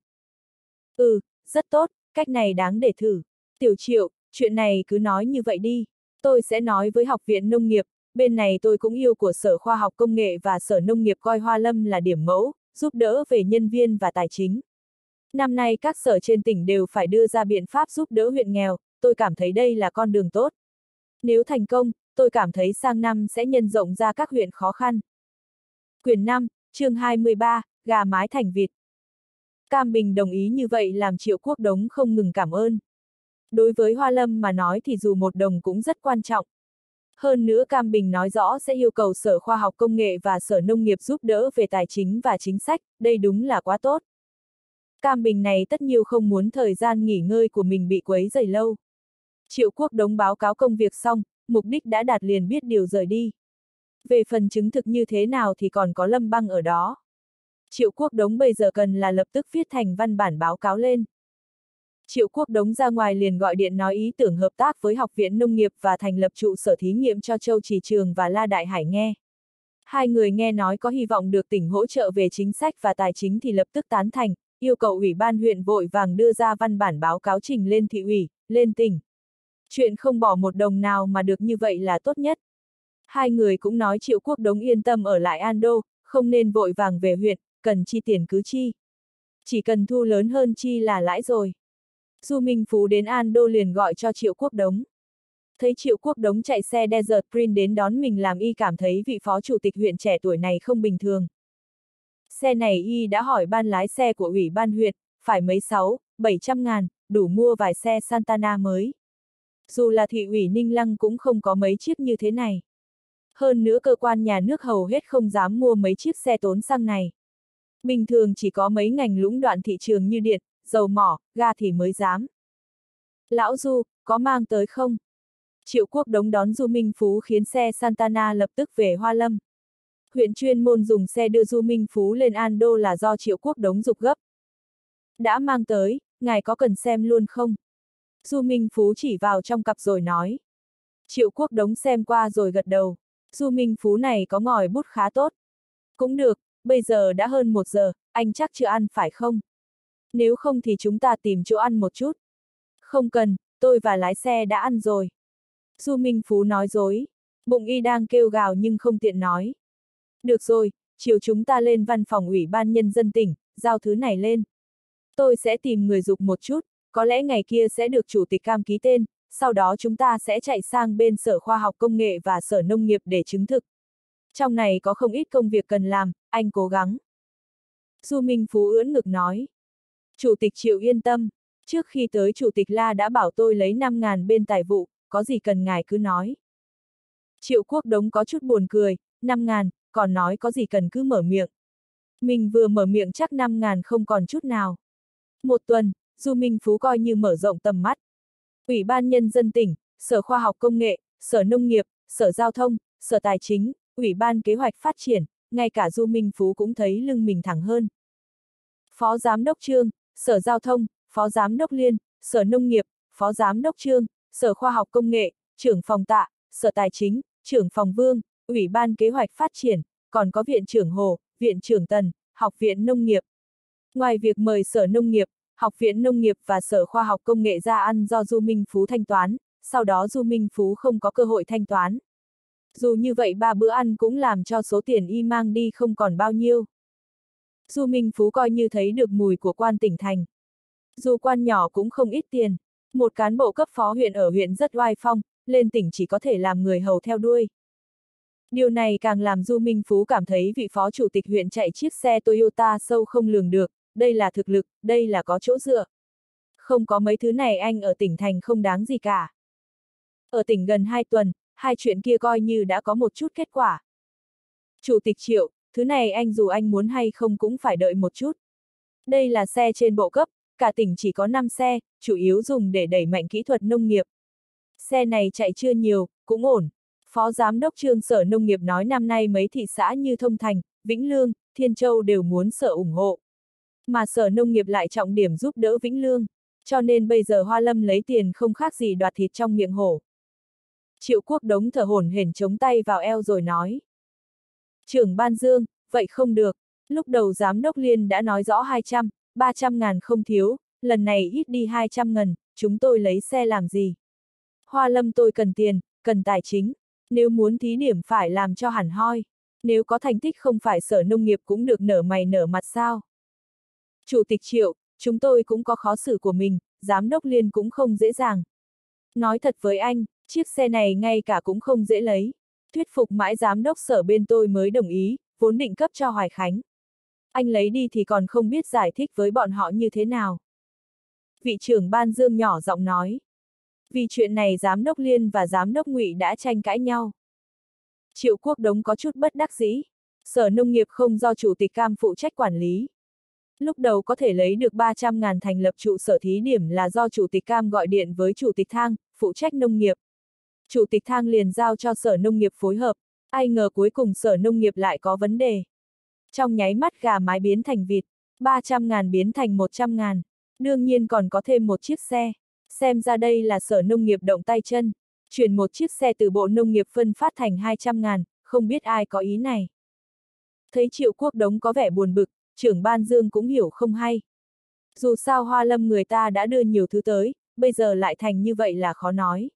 Ừ, rất tốt, cách này đáng để thử. Tiểu Triệu, chuyện này cứ nói như vậy đi. Tôi sẽ nói với Học viện Nông nghiệp, bên này tôi cũng yêu của Sở Khoa học Công nghệ và Sở Nông nghiệp coi Hoa Lâm là điểm mẫu, giúp đỡ về nhân viên và tài chính. Năm nay các sở trên tỉnh đều phải đưa ra biện pháp giúp đỡ huyện nghèo, tôi cảm thấy đây là con đường tốt. Nếu thành công, tôi cảm thấy sang năm sẽ nhân rộng ra các huyện khó khăn. Quyển năm, chương hai mươi ba, gà mái thành vịt. Cam Bình đồng ý như vậy làm Triệu Quốc Đống không ngừng cảm ơn. Đối với Hoa Lâm mà nói thì dù một đồng cũng rất quan trọng. Hơn nữa Cam Bình nói rõ sẽ yêu cầu Sở Khoa học Công nghệ và Sở Nông nghiệp giúp đỡ về tài chính và chính sách, đây đúng là quá tốt. Cam Bình này tất nhiên không muốn thời gian nghỉ ngơi của mình bị quấy rầy lâu. Triệu Quốc Đống báo cáo công việc xong, mục đích đã đạt liền biết điều rời đi. Về phần chứng thực như thế nào thì còn có Lâm Băng ở đó. Triệu Quốc Đống bây giờ cần là lập tức viết thành văn bản báo cáo lên. Triệu Quốc Đống ra ngoài liền gọi điện nói ý tưởng hợp tác với Học viện Nông nghiệp và thành lập trụ sở thí nghiệm cho Châu Trì Trường và La Đại Hải nghe. Hai người nghe nói có hy vọng được tỉnh hỗ trợ về chính sách và tài chính thì lập tức tán thành, yêu cầu Ủy ban huyện vội vàng đưa ra văn bản báo cáo trình lên thị ủy, lên tỉnh. Chuyện không bỏ một đồng nào mà được như vậy là tốt nhất. Hai người cũng nói Triệu Quốc Đống yên tâm ở lại An Đô, không nên vội vàng về huyện, cần chi tiền cứ chi. Chỉ cần thu lớn hơn chi là lãi rồi. Du Minh Phú đến An Đô liền gọi cho Triệu Quốc Đống. Thấy Triệu Quốc Đống chạy xe Desert Prince đến đón mình làm y cảm thấy vị phó chủ tịch huyện trẻ tuổi này không bình thường. Xe này y đã hỏi ban lái xe của ủy ban huyện, phải mấy sáu, bảy trăm ngàn, đủ mua vài xe Santana mới. Dù là thị ủy Ninh Lăng cũng không có mấy chiếc như thế này. Hơn nữa cơ quan nhà nước hầu hết không dám mua mấy chiếc xe tốn xăng này. Bình thường chỉ có mấy ngành lũng đoạn thị trường như điện, dầu mỏ, ga thì mới dám. Lão Du, có mang tới không? Triệu Quốc Đống đón Du Minh Phú khiến xe Santana lập tức về Hoa Lâm. Huyện chuyên môn dùng xe đưa Du Minh Phú lên An Đô là do Triệu Quốc Đống giục gấp. Đã mang tới, ngài có cần xem luôn không? Du Minh Phú chỉ vào trong cặp rồi nói. Triệu Quốc Đống xem qua rồi gật đầu. Du Minh Phú này có ngòi bút khá tốt. Cũng được, bây giờ đã hơn một giờ, anh chắc chưa ăn phải không? Nếu không thì chúng ta tìm chỗ ăn một chút. Không cần, tôi và lái xe đã ăn rồi. Du Minh Phú nói dối. Bụng y đang kêu gào nhưng không tiện nói. Được rồi, chiều chúng ta lên văn phòng Ủy ban Nhân dân tỉnh, giao thứ này lên. Tôi sẽ tìm người giục một chút, có lẽ ngày kia sẽ được Chủ tịch Cam ký tên, sau đó chúng ta sẽ chạy sang bên Sở Khoa học Công nghệ và Sở Nông nghiệp để chứng thực. Trong này có không ít công việc cần làm, anh cố gắng. Du Minh Phú ưỡn ngực nói. Chủ tịch Triệu yên tâm, trước khi tới Chủ tịch La đã bảo tôi lấy năm ngàn bên tài vụ, có gì cần ngài cứ nói. Triệu Quốc Đống có chút buồn cười, năm ngàn, còn nói có gì cần cứ mở miệng. Mình vừa mở miệng chắc năm ngàn không còn chút nào. Một tuần, Du Minh Phú coi như mở rộng tầm mắt. Ủy ban Nhân dân tỉnh, Sở Khoa học Công nghệ, Sở Nông nghiệp, Sở Giao thông, Sở Tài chính, Ủy ban Kế hoạch Phát triển, ngay cả Du Minh Phú cũng thấy lưng mình thẳng hơn. Phó Giám đốc Trương, Sở Giao thông, Phó Giám đốc Liên, Sở Nông nghiệp, Phó Giám đốc Trương, Sở Khoa học Công nghệ, Trưởng phòng Tạ, Sở Tài chính, Trưởng phòng Vương, Ủy ban Kế hoạch Phát triển, còn có Viện trưởng Hồ, Viện trưởng Tần, Học viện Nông nghiệp. Ngoài việc mời Sở Nông nghiệp, Học viện Nông nghiệp và Sở Khoa học Công nghệ ra ăn do Du Minh Phú thanh toán, sau đó Du Minh Phú không có cơ hội thanh toán. Dù như vậy ba bữa ăn cũng làm cho số tiền y mang đi không còn bao nhiêu. Du Minh Phú coi như thấy được mùi của quan tỉnh thành. Dù quan nhỏ cũng không ít tiền. Một cán bộ cấp phó huyện ở huyện rất oai phong, lên tỉnh chỉ có thể làm người hầu theo đuôi. Điều này càng làm Du Minh Phú cảm thấy vị phó chủ tịch huyện chạy chiếc xe Toyota sâu không lường được, đây là thực lực, đây là có chỗ dựa. Không có mấy thứ này anh ở tỉnh thành không đáng gì cả. Ở tỉnh gần hai tuần, hai chuyện kia coi như đã có một chút kết quả. Chủ tịch Triệu, thứ này anh dù anh muốn hay không cũng phải đợi một chút. Đây là xe trên bộ cấp, cả tỉnh chỉ có năm xe, chủ yếu dùng để đẩy mạnh kỹ thuật nông nghiệp. Xe này chạy chưa nhiều, cũng ổn. Phó Giám đốc Trương Sở Nông nghiệp nói năm nay mấy thị xã như Thông Thành, Vĩnh Lương, Thiên Châu đều muốn Sở ủng hộ. Mà Sở Nông nghiệp lại trọng điểm giúp đỡ Vĩnh Lương, cho nên bây giờ Hoa Lâm lấy tiền không khác gì đoạt thịt trong miệng hổ. Triệu Quốc Đống thở hổn hển chống tay vào eo rồi nói. Trưởng ban Dương, vậy không được, lúc đầu Giám đốc Liên đã nói rõ hai trăm, ba trăm ngàn không thiếu, lần này ít đi hai trăm ngàn, chúng tôi lấy xe làm gì? Hoa Lâm tôi cần tiền, cần tài chính, nếu muốn thí điểm phải làm cho hẳn hoi, nếu có thành tích không phải Sở Nông nghiệp cũng được nở mày nở mặt sao? Chủ tịch Triệu, chúng tôi cũng có khó xử của mình, Giám đốc Liên cũng không dễ dàng. Nói thật với anh, chiếc xe này ngay cả cũng không dễ lấy. Thuyết phục mãi Giám đốc Sở bên tôi mới đồng ý, vốn định cấp cho Hoài Khánh. Anh lấy đi thì còn không biết giải thích với bọn họ như thế nào. Vị trưởng ban Dương nhỏ giọng nói. Vì chuyện này Giám đốc Liên và Giám đốc Ngụy đã tranh cãi nhau. Triệu Quốc Đống có chút bất đắc dĩ. Sở Nông nghiệp không do Chủ tịch Cam phụ trách quản lý. Lúc đầu có thể lấy được ba trăm ngàn thành lập trụ sở thí điểm là do Chủ tịch Cam gọi điện với Chủ tịch Thang, phụ trách nông nghiệp. Chủ tịch Thang liền giao cho Sở Nông nghiệp phối hợp, ai ngờ cuối cùng Sở Nông nghiệp lại có vấn đề. Trong nháy mắt gà mái biến thành vịt, ba trăm ngàn biến thành một trăm ngàn, đương nhiên còn có thêm một chiếc xe. Xem ra đây là Sở Nông nghiệp động tay chân, chuyển một chiếc xe từ Bộ Nông nghiệp phân phát thành hai trăm ngàn, không biết ai có ý này. Thấy Triệu Quốc Đống có vẻ buồn bực, trưởng ban Dương cũng hiểu không hay. Dù sao Hoa Lâm người ta đã đưa nhiều thứ tới, bây giờ lại thành như vậy là khó nói.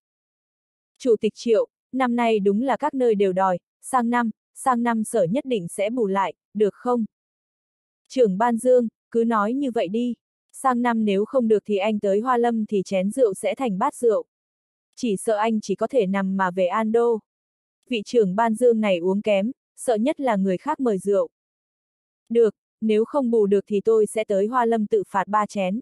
Chủ tịch Triệu, năm nay đúng là các nơi đều đòi, sang năm, sang năm Sở nhất định sẽ bù lại, được không? Trưởng ban Dương, cứ nói như vậy đi. Sang năm nếu không được thì anh tới Hoa Lâm thì chén rượu sẽ thành bát rượu. Chỉ sợ anh chỉ có thể nằm mà về An Đô. Vị trưởng ban Dương này uống kém, sợ nhất là người khác mời rượu. Được, nếu không bù được thì tôi sẽ tới Hoa Lâm tự phạt ba chén.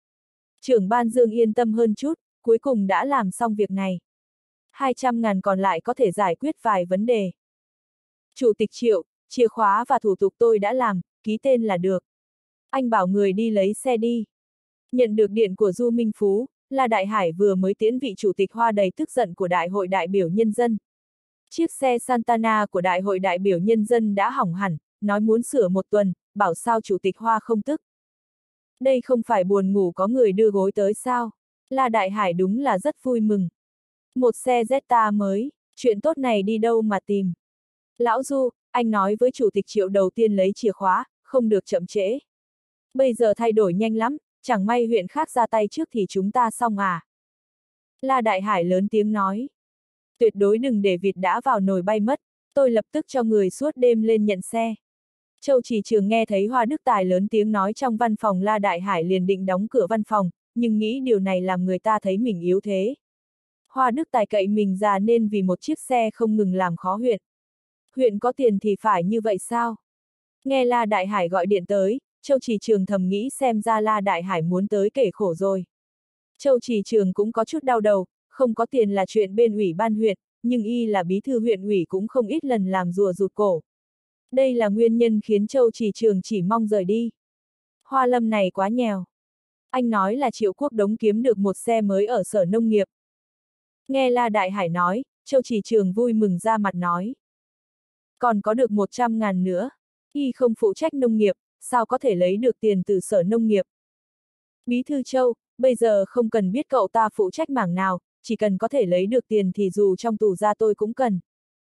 Trưởng ban Dương yên tâm hơn chút, cuối cùng đã làm xong việc này. hai trăm ngàn còn lại có thể giải quyết vài vấn đề. Chủ tịch Triệu, chìa khóa và thủ tục tôi đã làm, ký tên là được. Anh bảo người đi lấy xe đi. Nhận được điện của Du Minh Phú, La Đại Hải vừa mới tiễn vị chủ tịch Hoa đầy tức giận của Đại hội đại biểu nhân dân. Chiếc xe Santana của Đại hội đại biểu nhân dân đã hỏng hẳn, nói muốn sửa một tuần, bảo sao chủ tịch Hoa không tức. Đây không phải buồn ngủ có người đưa gối tới sao? La Đại Hải đúng là rất vui mừng. Một xe Jetta mới, chuyện tốt này đi đâu mà tìm. Lão Du, anh nói với chủ tịch Triệu đầu tiên lấy chìa khóa, không được chậm trễ. Bây giờ thay đổi nhanh lắm, chẳng may huyện khác ra tay trước thì chúng ta xong à. La Đại Hải lớn tiếng nói. Tuyệt đối đừng để vịt đã vào nồi bay mất, tôi lập tức cho người suốt đêm lên nhận xe. Châu Chỉ Trường nghe thấy Hoa Đức Tài lớn tiếng nói trong văn phòng La Đại Hải liền định đóng cửa văn phòng, nhưng nghĩ điều này làm người ta thấy mình yếu thế. Hoa Đức Tài cậy mình già nên vì một chiếc xe không ngừng làm khó huyện. Huyện có tiền thì phải như vậy sao? Nghe La Đại Hải gọi điện tới, Châu Chỉ Trường thầm nghĩ xem ra La Đại Hải muốn tới kể khổ rồi. Châu Chỉ Trường cũng có chút đau đầu, không có tiền là chuyện bên ủy ban huyện, nhưng y là bí thư huyện ủy cũng không ít lần làm rùa rụt cổ. Đây là nguyên nhân khiến Châu Chỉ Trường chỉ mong rời đi. Hoa Lâm này quá nghèo. Anh nói là Triệu Quốc Đống kiếm được một xe mới ở Sở Nông nghiệp. Nghe La Đại Hải nói, Châu Chỉ Trường vui mừng ra mặt nói. Còn có được một trăm ngàn nữa. Y không phụ trách nông nghiệp, sao có thể lấy được tiền từ Sở Nông nghiệp. Bí thư Châu, bây giờ không cần biết cậu ta phụ trách mảng nào, chỉ cần có thể lấy được tiền thì dù trong tù ra tôi cũng cần.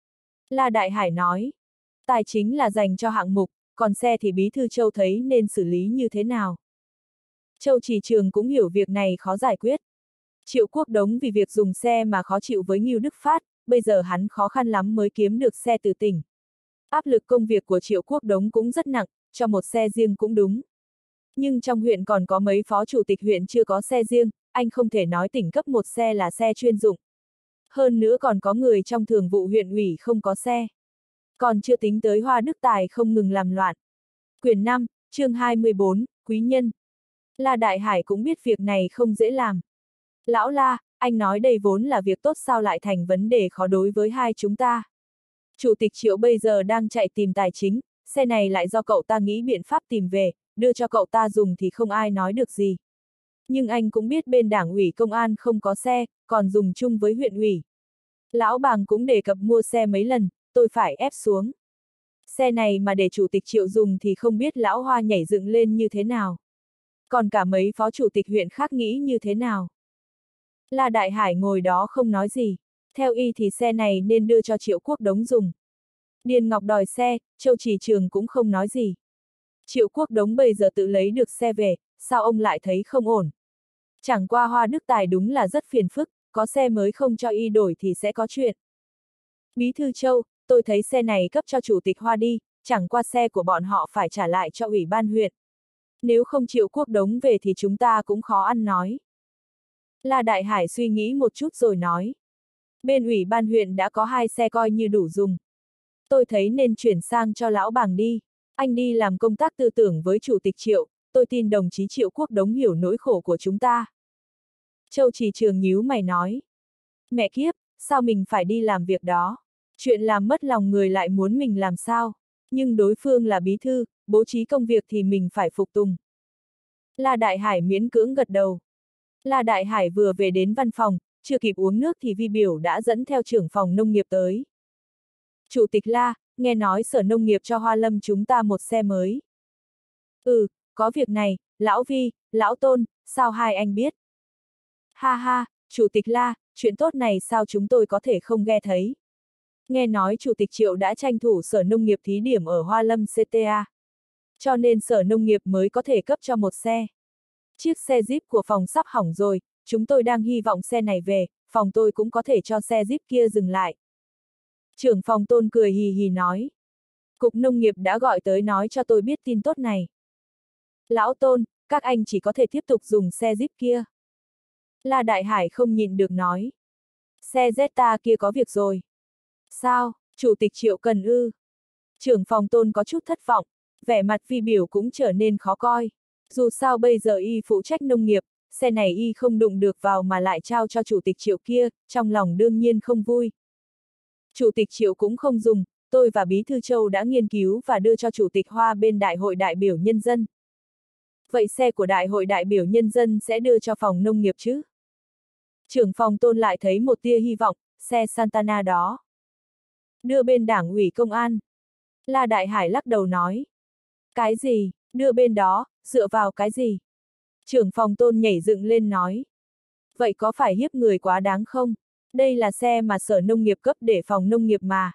La Đại Hải nói. Tài chính là dành cho hạng mục, còn xe thì Bí thư Châu thấy nên xử lý như thế nào. Châu Chỉ Trường cũng hiểu việc này khó giải quyết. Triệu Quốc Đống vì việc dùng xe mà khó chịu với Ngưu Đức Phát, bây giờ hắn khó khăn lắm mới kiếm được xe từ tỉnh. Áp lực công việc của Triệu Quốc Đống cũng rất nặng, cho một xe riêng cũng đúng. Nhưng trong huyện còn có mấy phó chủ tịch huyện chưa có xe riêng, anh không thể nói tỉnh cấp một xe là xe chuyên dụng. Hơn nữa còn có người trong thường vụ huyện ủy không có xe. Còn chưa tính tới Hoa Đức Tài không ngừng làm loạn. Quyển năm, chương hai mươi bốn, Quý nhân. La Đại Hải cũng biết việc này không dễ làm. Lão La, anh nói đây vốn là việc tốt sao lại thành vấn đề khó đối với hai chúng ta. Chủ tịch Triệu bây giờ đang chạy tìm tài chính, xe này lại do cậu ta nghĩ biện pháp tìm về, đưa cho cậu ta dùng thì không ai nói được gì. Nhưng anh cũng biết bên đảng ủy công an không có xe, còn dùng chung với huyện ủy. Lão Bàng cũng đề cập mua xe mấy lần, tôi phải ép xuống. Xe này mà để chủ tịch Triệu dùng thì không biết lão Hoa nhảy dựng lên như thế nào. Còn cả mấy phó chủ tịch huyện khác nghĩ như thế nào. La Đại Hải ngồi đó không nói gì. Theo y thì xe này nên đưa cho Triệu Quốc Đống dùng. Điền Ngọc đòi xe, Châu Chỉ Trường cũng không nói gì. Triệu Quốc Đống bây giờ tự lấy được xe về, sao ông lại thấy không ổn? Chẳng qua Hoa Đức Tài đúng là rất phiền phức, có xe mới không cho y đổi thì sẽ có chuyện. Bí thư Châu, tôi thấy xe này cấp cho chủ tịch Hoa đi, chẳng qua xe của bọn họ phải trả lại cho ủy ban huyện. Nếu không Triệu Quốc Đống về thì chúng ta cũng khó ăn nói. La Đại Hải suy nghĩ một chút rồi nói. Bên ủy ban huyện đã có hai xe coi như đủ dùng. Tôi thấy nên chuyển sang cho lão Bàng đi. Anh đi làm công tác tư tưởng với chủ tịch Triệu, tôi tin đồng chí Triệu Quốc Đống hiểu nỗi khổ của chúng ta. Châu Chỉ Trường nhíu mày nói. Mẹ kiếp, sao mình phải đi làm việc đó? Chuyện làm mất lòng người lại muốn mình làm sao? Nhưng đối phương là bí thư, bố trí công việc thì mình phải phục tùng. La Đại Hải miễn cưỡng gật đầu. La Đại Hải vừa về đến văn phòng, chưa kịp uống nước thì Vi Biểu đã dẫn theo trưởng phòng nông nghiệp tới. Chủ tịch La, nghe nói Sở Nông nghiệp cho Hoa Lâm chúng ta một xe mới. Ừ, có việc này, lão Vi, lão Tôn, sao hai anh biết? Ha ha, Chủ tịch La, chuyện tốt này sao chúng tôi có thể không nghe thấy? Nghe nói Chủ tịch Triệu đã tranh thủ Sở Nông nghiệp thí điểm ở Hoa Lâm xê tê a. Cho nên Sở Nông nghiệp mới có thể cấp cho một xe. Chiếc xe Jeep của phòng sắp hỏng rồi, chúng tôi đang hy vọng xe này về, phòng tôi cũng có thể cho xe Jeep kia dừng lại. Trưởng phòng Tôn cười hì hì nói. Cục Nông nghiệp đã gọi tới nói cho tôi biết tin tốt này. Lão Tôn, các anh chỉ có thể tiếp tục dùng xe Jeep kia. La Đại Hải không nhịn được nói. Xe Zeta kia có việc rồi. Sao, Chủ tịch Triệu cần ư? Trưởng phòng Tôn có chút thất vọng, vẻ mặt Vi Biểu cũng trở nên khó coi. Dù sao bây giờ y phụ trách nông nghiệp, xe này y không đụng được vào mà lại trao cho Chủ tịch Triệu kia, trong lòng đương nhiên không vui. Chủ tịch Triệu cũng không dùng, tôi và Bí thư Châu đã nghiên cứu và đưa cho Chủ tịch Hoa bên Đại hội đại biểu nhân dân. Vậy xe của Đại hội đại biểu nhân dân sẽ đưa cho phòng nông nghiệp chứ? Trưởng phòng Tôn lại thấy một tia hy vọng, xe Santana đó. Đưa bên đảng ủy công an. La Đại Hải lắc đầu nói. Cái gì, đưa bên đó, dựa vào cái gì? Trưởng phòng Tôn nhảy dựng lên nói. Vậy có phải hiếp người quá đáng không? Đây là xe mà Sở Nông nghiệp cấp để phòng nông nghiệp mà.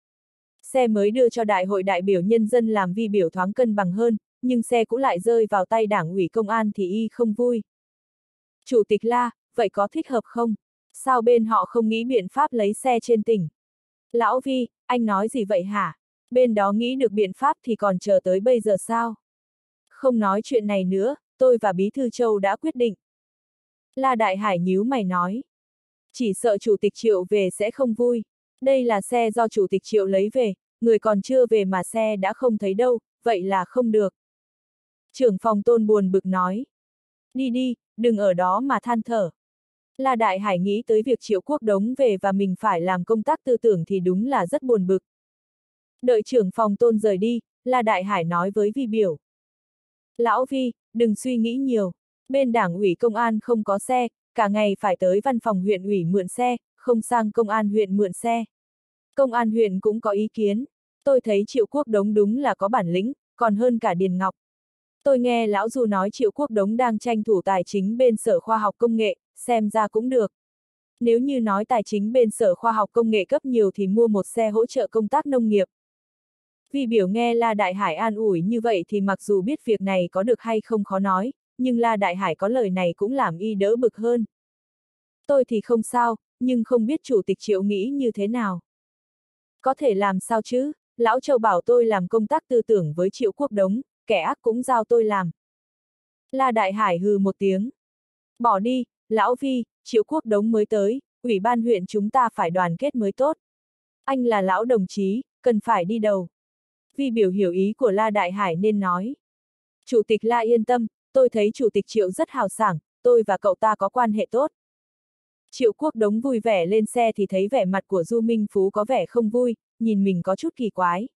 Xe mới đưa cho Đại hội đại biểu nhân dân làm Vi Biểu thoáng cân bằng hơn, nhưng xe cũ lại rơi vào tay đảng ủy công an thì y không vui. Chủ tịch La, vậy có thích hợp không? Sao bên họ không nghĩ biện pháp lấy xe trên tỉnh? Lão Vi, anh nói gì vậy hả? Bên đó nghĩ được biện pháp thì còn chờ tới bây giờ sao? Không nói chuyện này nữa, tôi và Bí thư Châu đã quyết định. La Đại Hải nhíu mày nói. Chỉ sợ Chủ tịch Triệu về sẽ không vui. Đây là xe do Chủ tịch Triệu lấy về, người còn chưa về mà xe đã không thấy đâu, vậy là không được. Trưởng phòng Tôn buồn bực nói. Đi đi, đừng ở đó mà than thở. La Đại Hải nghĩ tới việc Triệu Quốc Đống về và mình phải làm công tác tư tưởng thì đúng là rất buồn bực. Đợi trưởng phòng Tôn rời đi, La Đại Hải nói với Vi Biểu. Lão Vi, đừng suy nghĩ nhiều. Bên đảng ủy công an không có xe, cả ngày phải tới văn phòng huyện ủy mượn xe, không sang công an huyện mượn xe. Công an huyện cũng có ý kiến. Tôi thấy Triệu Quốc Đống đúng là có bản lĩnh, còn hơn cả Điền Ngọc. Tôi nghe Lão Du nói Triệu Quốc Đống đang tranh thủ tài chính bên Sở Khoa học Công nghệ, xem ra cũng được. Nếu như nói tài chính bên Sở Khoa học Công nghệ cấp nhiều thì mua một xe hỗ trợ công tác nông nghiệp. Vi Biểu nghe La Đại Hải an ủi như vậy thì mặc dù biết việc này có được hay không khó nói, nhưng La Đại Hải có lời này cũng làm y đỡ bực hơn. Tôi thì không sao, nhưng không biết Chủ tịch Triệu nghĩ như thế nào. Có thể làm sao chứ, Lão Châu bảo tôi làm công tác tư tưởng với Triệu Quốc Đống, kẻ ác cũng giao tôi làm. La Đại Hải hừ một tiếng. Bỏ đi, Lão Vi, Triệu Quốc Đống mới tới, ủy ban huyện chúng ta phải đoàn kết mới tốt. Anh là lão đồng chí, cần phải đi đầu. Vi Biểu hiểu ý của La Đại Hải nên nói. Chủ tịch La yên tâm, tôi thấy Chủ tịch Triệu rất hào sảng, tôi và cậu ta có quan hệ tốt. Triệu Quốc Đống vui vẻ lên xe thì thấy vẻ mặt của Du Minh Phú có vẻ không vui, nhìn mình có chút kỳ quái.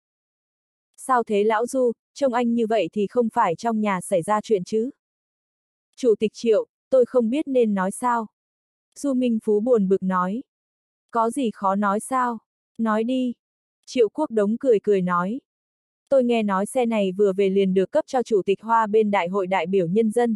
Sao thế lão Du, trông anh như vậy thì không phải trong nhà xảy ra chuyện chứ? Chủ tịch Triệu, tôi không biết nên nói sao. Du Minh Phú buồn bực nói. Có gì khó nói sao? Nói đi. Triệu Quốc Đống cười cười nói. Tôi nghe nói xe này vừa về liền được cấp cho Chủ tịch Hoa bên Đại hội đại biểu nhân dân.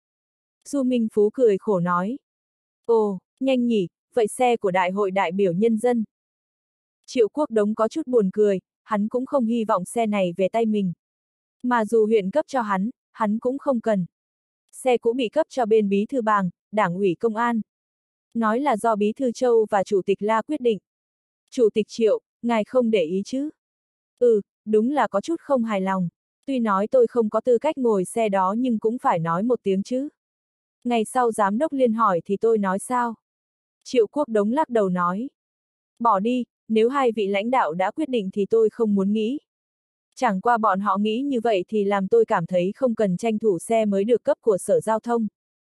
Du Minh Phú cười khổ nói. Ồ, nhanh nhỉ, vậy xe của Đại hội đại biểu nhân dân. Triệu Quốc Đống có chút buồn cười, hắn cũng không hy vọng xe này về tay mình. Mà dù huyện cấp cho hắn, hắn cũng không cần. Xe cũ bị cấp cho bên Bí thư Bàng, Đảng ủy công an. Nói là do Bí thư Châu và Chủ tịch La quyết định. Chủ tịch Triệu, ngài không để ý chứ? Ừ, đúng là có chút không hài lòng. Tuy nói tôi không có tư cách ngồi xe đó nhưng cũng phải nói một tiếng chứ. Ngày sau giám đốc Liên hỏi thì tôi nói sao? Triệu Quốc Đống lắc đầu nói. Bỏ đi, nếu hai vị lãnh đạo đã quyết định thì tôi không muốn nghĩ. Chẳng qua bọn họ nghĩ như vậy thì làm tôi cảm thấy không cần tranh thủ xe mới được cấp của Sở Giao thông.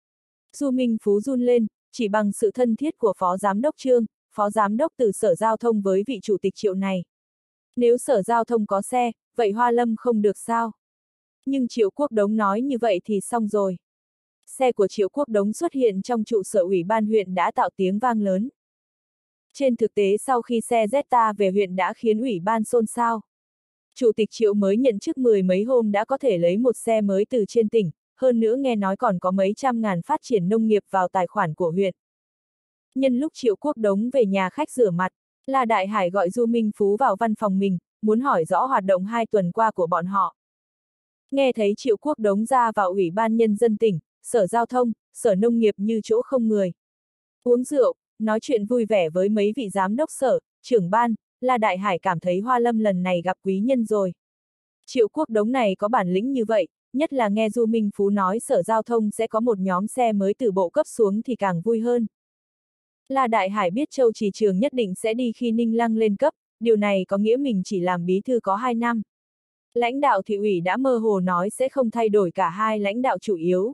Du Minh Phú run lên, chỉ bằng sự thân thiết của Phó Giám đốc Trương, Phó Giám đốc từ Sở Giao thông với vị Chủ tịch Triệu này. Nếu Sở Giao thông có xe, vậy Hoa Lâm không được sao? Nhưng Triệu Quốc Đống nói như vậy thì xong rồi. Xe của Triệu Quốc Đống xuất hiện trong trụ sở ủy ban huyện đã tạo tiếng vang lớn. Trên thực tế sau khi xe Zeta về huyện đã khiến ủy ban xôn xao. Chủ tịch Triệu mới nhận chức mười mấy hôm đã có thể lấy một xe mới từ trên tỉnh, hơn nữa nghe nói còn có mấy trăm ngàn phát triển nông nghiệp vào tài khoản của huyện. Nhân lúc Triệu Quốc Đống về nhà khách rửa mặt, La Đại Hải gọi Du Minh Phú vào văn phòng mình, muốn hỏi rõ hoạt động hai tuần qua của bọn họ. Nghe thấy Triệu Quốc Đống ra vào Ủy ban Nhân dân tỉnh, Sở Giao thông, Sở Nông nghiệp như chỗ không người. Uống rượu, nói chuyện vui vẻ với mấy vị giám đốc sở, trưởng ban, La Đại Hải cảm thấy Hoa Lâm lần này gặp quý nhân rồi. Triệu Quốc Đống này có bản lĩnh như vậy, nhất là nghe Du Minh Phú nói Sở Giao thông sẽ có một nhóm xe mới từ bộ cấp xuống thì càng vui hơn. La Đại Hải biết Châu Trì Trường nhất định sẽ đi khi Ninh Lăng lên cấp, điều này có nghĩa mình chỉ làm bí thư có hai năm. Lãnh đạo thị ủy đã mơ hồ nói sẽ không thay đổi cả hai lãnh đạo chủ yếu.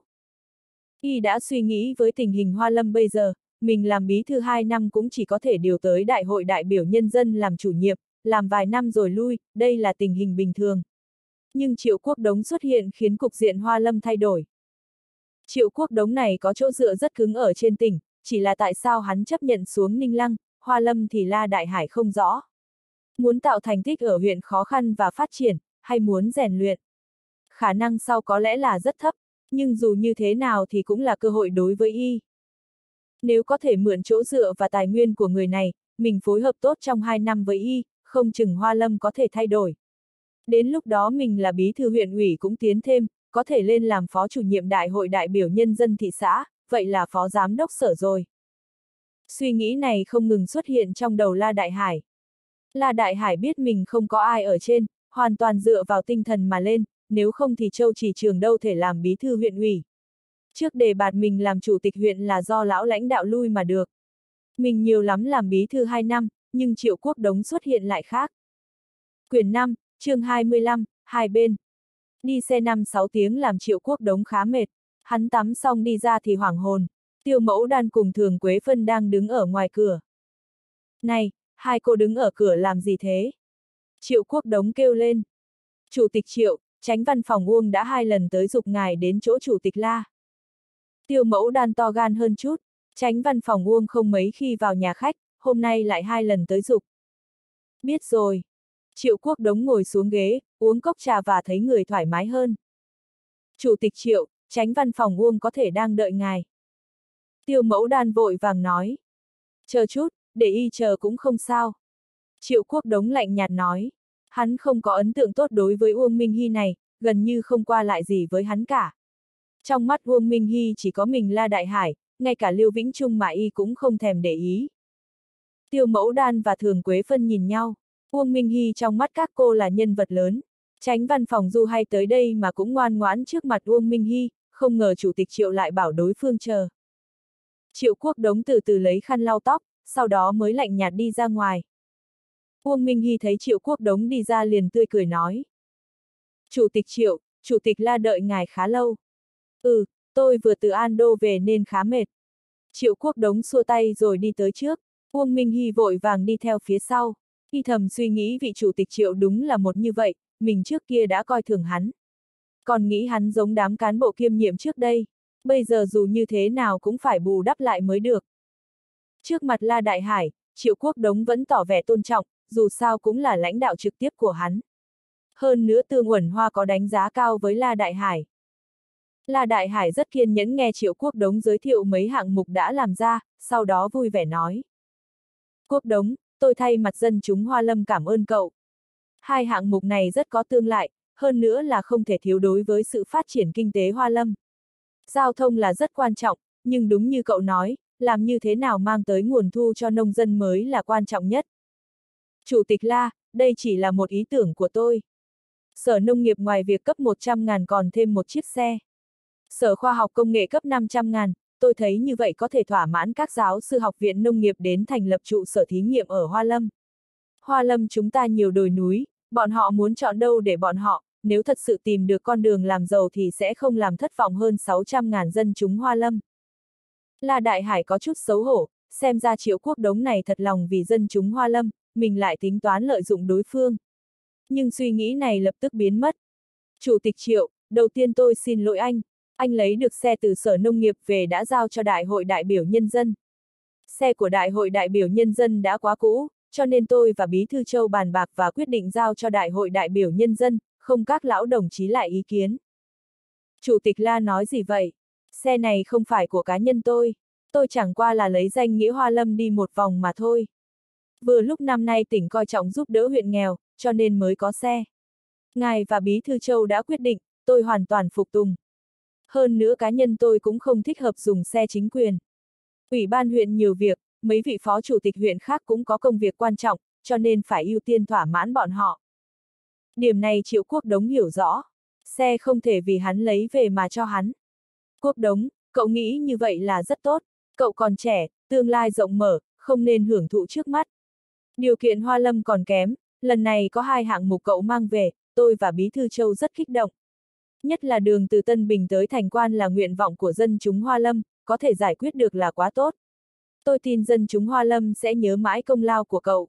Y đã suy nghĩ với tình hình Hoa Lâm bây giờ, mình làm bí thư hai năm cũng chỉ có thể điều tới Đại hội đại biểu nhân dân làm chủ nhiệm, làm vài năm rồi lui, đây là tình hình bình thường. Nhưng Triệu Quốc Đống xuất hiện khiến cục diện Hoa Lâm thay đổi. Triệu Quốc Đống này có chỗ dựa rất cứng ở trên tỉnh, chỉ là tại sao hắn chấp nhận xuống Ninh Lăng, Hoa Lâm thì La Đại Hải không rõ. Muốn tạo thành tích ở huyện khó khăn và phát triển, hay muốn rèn luyện? Khả năng sau có lẽ là rất thấp, nhưng dù như thế nào thì cũng là cơ hội đối với y. Nếu có thể mượn chỗ dựa và tài nguyên của người này, mình phối hợp tốt trong hai năm với y, không chừng Hoa Lâm có thể thay đổi. Đến lúc đó mình là bí thư huyện ủy cũng tiến thêm, có thể lên làm phó chủ nhiệm đại hội đại biểu nhân dân thị xã, vậy là phó giám đốc sở rồi. Suy nghĩ này không ngừng xuất hiện trong đầu La Đại Hải. La Đại Hải biết mình không có ai ở trên, hoàn toàn dựa vào tinh thần mà lên, nếu không thì Châu Trì Trường đâu thể làm bí thư huyện ủy. Trước đề bạt mình làm chủ tịch huyện là do lão lãnh đạo lui mà được. Mình nhiều lắm làm bí thư hai năm, nhưng Triệu Quốc Đống xuất hiện lại khác. Quyển năm, chương hai mươi lăm, hai bên. Đi xe năm sáu tiếng làm Triệu Quốc Đống khá mệt. Hắn tắm xong đi ra thì hoảng hồn. Tiêu Mẫu Đan cùng Thường Quế Phân đang đứng ở ngoài cửa. Này, hai cô đứng ở cửa làm gì thế? Triệu Quốc Đống kêu lên. Chủ tịch Triệu, Chánh văn phòng Uông đã hai lần tới giục ngài đến chỗ chủ tịch La. Tiêu Mẫu Đan to gan hơn chút, Chánh văn phòng Uông không mấy khi vào nhà khách, hôm nay lại hai lần tới giục. Biết rồi. Triệu Quốc Đống ngồi xuống ghế, uống cốc trà và thấy người thoải mái hơn. Chủ tịch Triệu, Chánh văn phòng Uông có thể đang đợi ngài. Tiêu Mẫu Đan vội vàng nói. Chờ chút, để y chờ cũng không sao. Triệu Quốc Đống lạnh nhạt nói. Hắn không có ấn tượng tốt đối với Uông Minh Hy này, gần như không qua lại gì với hắn cả. Trong mắt Uông Minh Hy chỉ có mình La Đại Hải, ngay cả Lưu Vĩnh Trung mà y cũng không thèm để ý. Tiêu Mẫu Đan và Thường Quế Phân nhìn nhau. Uông Minh Hy trong mắt các cô là nhân vật lớn. Chánh văn phòng Du hay tới đây mà cũng ngoan ngoãn trước mặt Uông Minh Hy, không ngờ chủ tịch Triệu lại bảo đối phương chờ. Triệu Quốc Đống từ từ lấy khăn lau tóc, sau đó mới lạnh nhạt đi ra ngoài. Uông Minh Hy thấy Triệu Quốc Đống đi ra liền tươi cười nói. Chủ tịch Triệu, chủ tịch La đợi ngài khá lâu. Ừ, tôi vừa từ An Đô về nên khá mệt. Triệu Quốc Đống xua tay rồi đi tới trước, Uông Minh Hy vội vàng đi theo phía sau. Y thầm suy nghĩ vị chủ tịch Triệu đúng là một như vậy, mình trước kia đã coi thường hắn. Còn nghĩ hắn giống đám cán bộ kiêm nhiệm trước đây, bây giờ dù như thế nào cũng phải bù đắp lại mới được. Trước mặt La Đại Hải, Triệu Quốc Đống vẫn tỏ vẻ tôn trọng, dù sao cũng là lãnh đạo trực tiếp của hắn. Hơn nữa Tương Uẩn Hoa có đánh giá cao với La Đại Hải. La Đại Hải rất kiên nhẫn nghe Triệu Quốc Đống giới thiệu mấy hạng mục đã làm ra, sau đó vui vẻ nói. Quốc Đống, tôi thay mặt dân chúng Hoa Lâm cảm ơn cậu. Hai hạng mục này rất có tương lai, hơn nữa là không thể thiếu đối với sự phát triển kinh tế Hoa Lâm. Giao thông là rất quan trọng, nhưng đúng như cậu nói, làm như thế nào mang tới nguồn thu cho nông dân mới là quan trọng nhất. Chủ tịch La, đây chỉ là một ý tưởng của tôi. Sở Nông nghiệp ngoài việc cấp một trăm ngàn còn thêm một chiếc xe. Sở Khoa học Công nghệ cấp năm trăm ngàn, tôi thấy như vậy có thể thỏa mãn các giáo sư học viện nông nghiệp đến thành lập trụ sở thí nghiệm ở Hoa Lâm. Hoa Lâm chúng ta nhiều đồi núi, bọn họ muốn chọn đâu để bọn họ, nếu thật sự tìm được con đường làm giàu thì sẽ không làm thất vọng hơn sáu trăm ngàn dân chúng Hoa Lâm. La Đại Hải có chút xấu hổ, xem ra Triệu Quốc Đống này thật lòng vì dân chúng Hoa Lâm, mình lại tính toán lợi dụng đối phương. Nhưng suy nghĩ này lập tức biến mất. Chủ tịch Triệu, đầu tiên tôi xin lỗi anh, anh lấy được xe từ Sở Nông nghiệp về đã giao cho Đại hội đại biểu nhân dân. Xe của Đại hội đại biểu nhân dân đã quá cũ, cho nên tôi và Bí thư Châu bàn bạc và quyết định giao cho Đại hội đại biểu nhân dân, không các lão đồng chí lại ý kiến. Chủ tịch La nói gì vậy? Xe này không phải của cá nhân tôi, tôi chẳng qua là lấy danh nghĩa Hoa Lâm đi một vòng mà thôi. Vừa lúc năm nay tỉnh coi trọng giúp đỡ huyện nghèo, cho nên mới có xe. Ngài và Bí thư Châu đã quyết định, tôi hoàn toàn phục tùng. Hơn nữa cá nhân tôi cũng không thích hợp dùng xe chính quyền. Ủy ban huyện nhiều việc, mấy vị phó chủ tịch huyện khác cũng có công việc quan trọng, cho nên phải ưu tiên thỏa mãn bọn họ. Điểm này Triệu Quốc Đống hiểu rõ. Xe không thể vì hắn lấy về mà cho hắn. Quốc Đống, cậu nghĩ như vậy là rất tốt. Cậu còn trẻ, tương lai rộng mở, không nên hưởng thụ trước mắt. Điều kiện Hoa Lâm còn kém, lần này có hai hạng mục cậu mang về, tôi và Bí thư Châu rất kích động. Nhất là đường từ Tân Bình tới Thành Quan là nguyện vọng của dân chúng Hoa Lâm, có thể giải quyết được là quá tốt. Tôi tin dân chúng Hoa Lâm sẽ nhớ mãi công lao của cậu.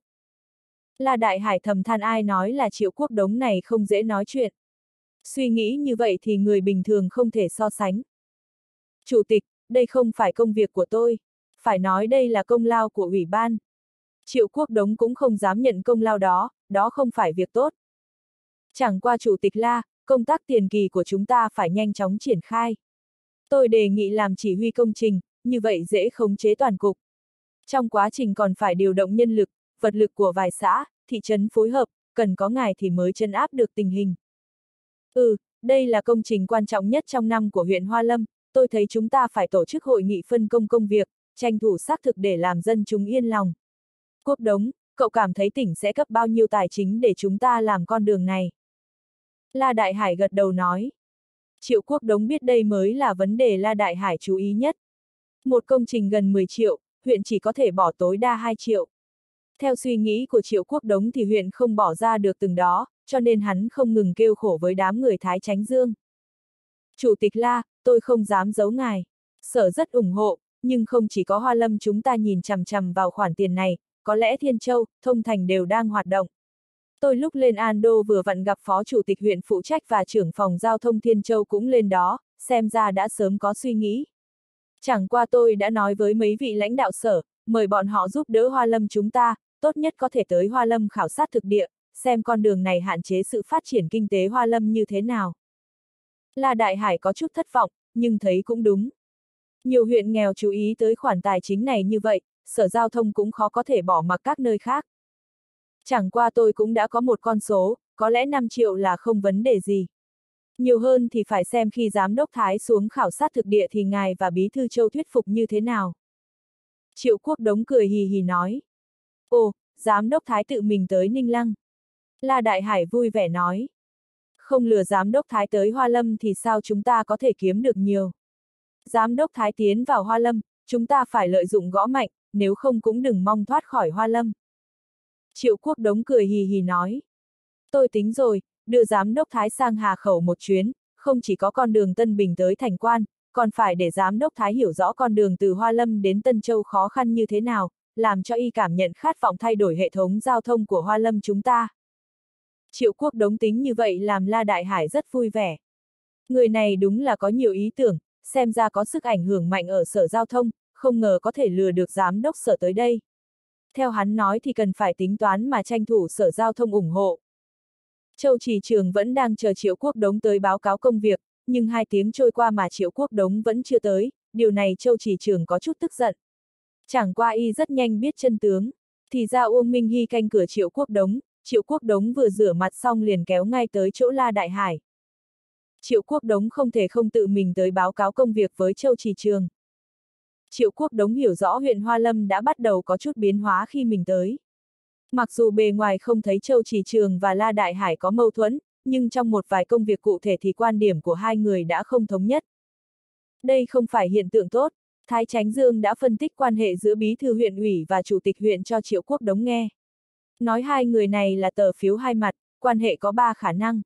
La Đại Hải thầm than ai nói là Triệu Quốc Đống này không dễ nói chuyện. Suy nghĩ như vậy thì người bình thường không thể so sánh. Chủ tịch, đây không phải công việc của tôi, phải nói đây là công lao của ủy ban. Triệu Quốc Đống cũng không dám nhận công lao đó, đó không phải việc tốt. Chẳng qua Chủ tịch La, công tác tiền kỳ của chúng ta phải nhanh chóng triển khai. Tôi đề nghị làm chỉ huy công trình, như vậy dễ khống chế toàn cục. Trong quá trình còn phải điều động nhân lực, vật lực của vài xã, thị trấn phối hợp, cần có ngài thì mới trấn áp được tình hình. Ừ, đây là công trình quan trọng nhất trong năm của huyện Hoa Lâm, tôi thấy chúng ta phải tổ chức hội nghị phân công công việc, tranh thủ xác thực để làm dân chúng yên lòng. Quốc Đống, cậu cảm thấy tỉnh sẽ cấp bao nhiêu tài chính để chúng ta làm con đường này? La Đại Hải gật đầu nói. Triệu Quốc Đống biết đây mới là vấn đề La Đại Hải chú ý nhất. Một công trình gần mười triệu, huyện chỉ có thể bỏ tối đa hai triệu. Theo suy nghĩ của Triệu Quốc Đống thì huyện không bỏ ra được từng đó, cho nên hắn không ngừng kêu khổ với đám người Thái Chánh Dương. Chủ tịch La, tôi không dám giấu ngài. Sở rất ủng hộ, nhưng không chỉ có Hoa Lâm chúng ta nhìn chằm chằm vào khoản tiền này, có lẽ Thiên Châu, Thông Thành đều đang hoạt động. Tôi lúc lên Ando vừa vặn gặp phó chủ tịch huyện phụ trách và trưởng phòng giao thông Thiên Châu cũng lên đó, xem ra đã sớm có suy nghĩ. Chẳng qua tôi đã nói với mấy vị lãnh đạo sở, mời bọn họ giúp đỡ Hoa Lâm chúng ta, tốt nhất có thể tới Hoa Lâm khảo sát thực địa, xem con đường này hạn chế sự phát triển kinh tế Hoa Lâm như thế nào. La Đại Hải có chút thất vọng, nhưng thấy cũng đúng. Nhiều huyện nghèo chú ý tới khoản tài chính này như vậy, sở giao thông cũng khó có thể bỏ mặc các nơi khác. Chẳng qua tôi cũng đã có một con số, có lẽ năm triệu là không vấn đề gì. Nhiều hơn thì phải xem khi giám đốc Thái xuống khảo sát thực địa thì ngài và bí thư Châu thuyết phục như thế nào. Triệu Quốc Đống cười hì hì nói. Ồ, giám đốc Thái tự mình tới Ninh Lăng. La Đại Hải vui vẻ nói. Không lừa giám đốc Thái tới Hoa Lâm thì sao chúng ta có thể kiếm được nhiều. Giám đốc Thái tiến vào Hoa Lâm, chúng ta phải lợi dụng gõ mạnh, nếu không cũng đừng mong thoát khỏi Hoa Lâm. Triệu Quốc Đống cười hì hì nói. Tôi tính rồi, đưa giám đốc Thái sang Hà Khẩu một chuyến, không chỉ có con đường Tân Bình tới Thành Quan, còn phải để giám đốc Thái hiểu rõ con đường từ Hoa Lâm đến Tân Châu khó khăn như thế nào, làm cho y cảm nhận khát vọng thay đổi hệ thống giao thông của Hoa Lâm chúng ta. Triệu Quốc Đống tính như vậy làm La Đại Hải rất vui vẻ. Người này đúng là có nhiều ý tưởng, xem ra có sức ảnh hưởng mạnh ở sở giao thông, không ngờ có thể lừa được giám đốc sở tới đây. Theo hắn nói thì cần phải tính toán mà tranh thủ sở giao thông ủng hộ. Châu Trì Trường vẫn đang chờ Triệu Quốc Đống tới báo cáo công việc, nhưng hai tiếng trôi qua mà Triệu Quốc Đống vẫn chưa tới, điều này Châu Trì Trường có chút tức giận. Chẳng qua y rất nhanh biết chân tướng, thì ra Uông Minh Hy canh cửa Triệu Quốc Đống, Triệu Quốc Đống vừa rửa mặt xong liền kéo ngay tới chỗ La Đại Hải. Triệu Quốc Đống không thể không tự mình tới báo cáo công việc với Châu Trì Trường. Triệu Quốc Đống hiểu rõ huyện Hoa Lâm đã bắt đầu có chút biến hóa khi mình tới. Mặc dù bề ngoài không thấy Châu Trì Trường và La Đại Hải có mâu thuẫn, nhưng trong một vài công việc cụ thể thì quan điểm của hai người đã không thống nhất. Đây không phải hiện tượng tốt, Thái Chánh Dương đã phân tích quan hệ giữa bí thư huyện ủy và chủ tịch huyện cho Triệu Quốc Đống nghe. Nói hai người này là tờ phiếu hai mặt, quan hệ có ba khả năng.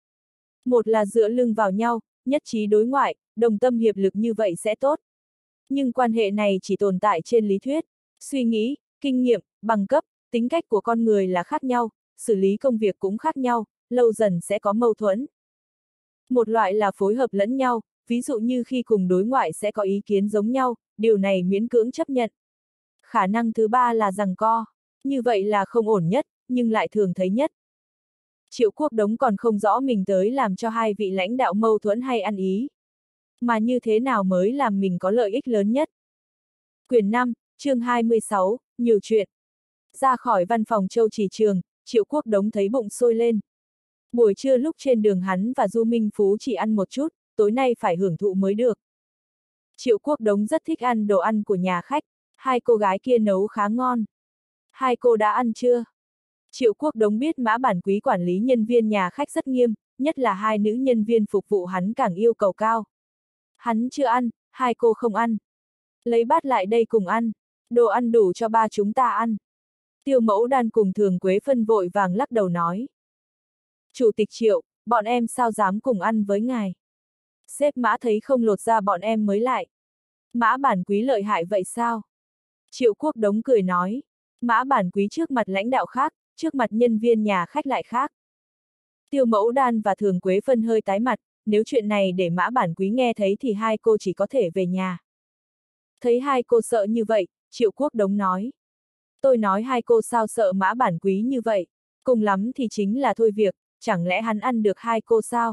Một là dựa lưng vào nhau, nhất trí đối ngoại, đồng tâm hiệp lực như vậy sẽ tốt. Nhưng quan hệ này chỉ tồn tại trên lý thuyết, suy nghĩ, kinh nghiệm, bằng cấp, tính cách của con người là khác nhau, xử lý công việc cũng khác nhau, lâu dần sẽ có mâu thuẫn. Một loại là phối hợp lẫn nhau, ví dụ như khi cùng đối ngoại sẽ có ý kiến giống nhau, điều này miễn cưỡng chấp nhận. Khả năng thứ ba là giằng co, như vậy là không ổn nhất, nhưng lại thường thấy nhất. Triệu Quốc Đống còn không rõ mình tới làm cho hai vị lãnh đạo mâu thuẫn hay ăn ý. Mà như thế nào mới làm mình có lợi ích lớn nhất. Quyển năm, chương hai mươi sáu, nhiều chuyện. Ra khỏi văn phòng Châu Trì Trường, Triệu Quốc Đống thấy bụng sôi lên. Buổi trưa lúc trên đường hắn và Du Minh Phú chỉ ăn một chút, tối nay phải hưởng thụ mới được. Triệu Quốc Đống rất thích ăn đồ ăn của nhà khách, hai cô gái kia nấu khá ngon. Hai cô đã ăn chưa? Triệu Quốc Đống biết Mã Bản Quý quản lý nhân viên nhà khách rất nghiêm, nhất là hai nữ nhân viên phục vụ hắn càng yêu cầu cao. Hắn chưa ăn, hai cô không ăn. Lấy bát lại đây cùng ăn, đồ ăn đủ cho ba chúng ta ăn. Tiêu Mẫu Đan cùng Thường Quế Phân vội vàng lắc đầu nói. Chủ tịch Triệu, bọn em sao dám cùng ăn với ngài. Sếp Mã thấy không lột ra bọn em mới lại. Mã Bản Quý lợi hại vậy sao? Triệu Quốc Đống cười nói. Mã Bản Quý trước mặt lãnh đạo khác, trước mặt nhân viên nhà khách lại khác. Tiêu Mẫu Đan và Thường Quế Phân hơi tái mặt, nếu chuyện này để Mã Bản Quý nghe thấy thì hai cô chỉ có thể về nhà. Thấy hai cô sợ như vậy, Triệu Quốc Đống nói. Tôi nói hai cô sao sợ Mã Bản Quý như vậy, cùng lắm thì chính là thôi việc, chẳng lẽ hắn ăn được hai cô sao?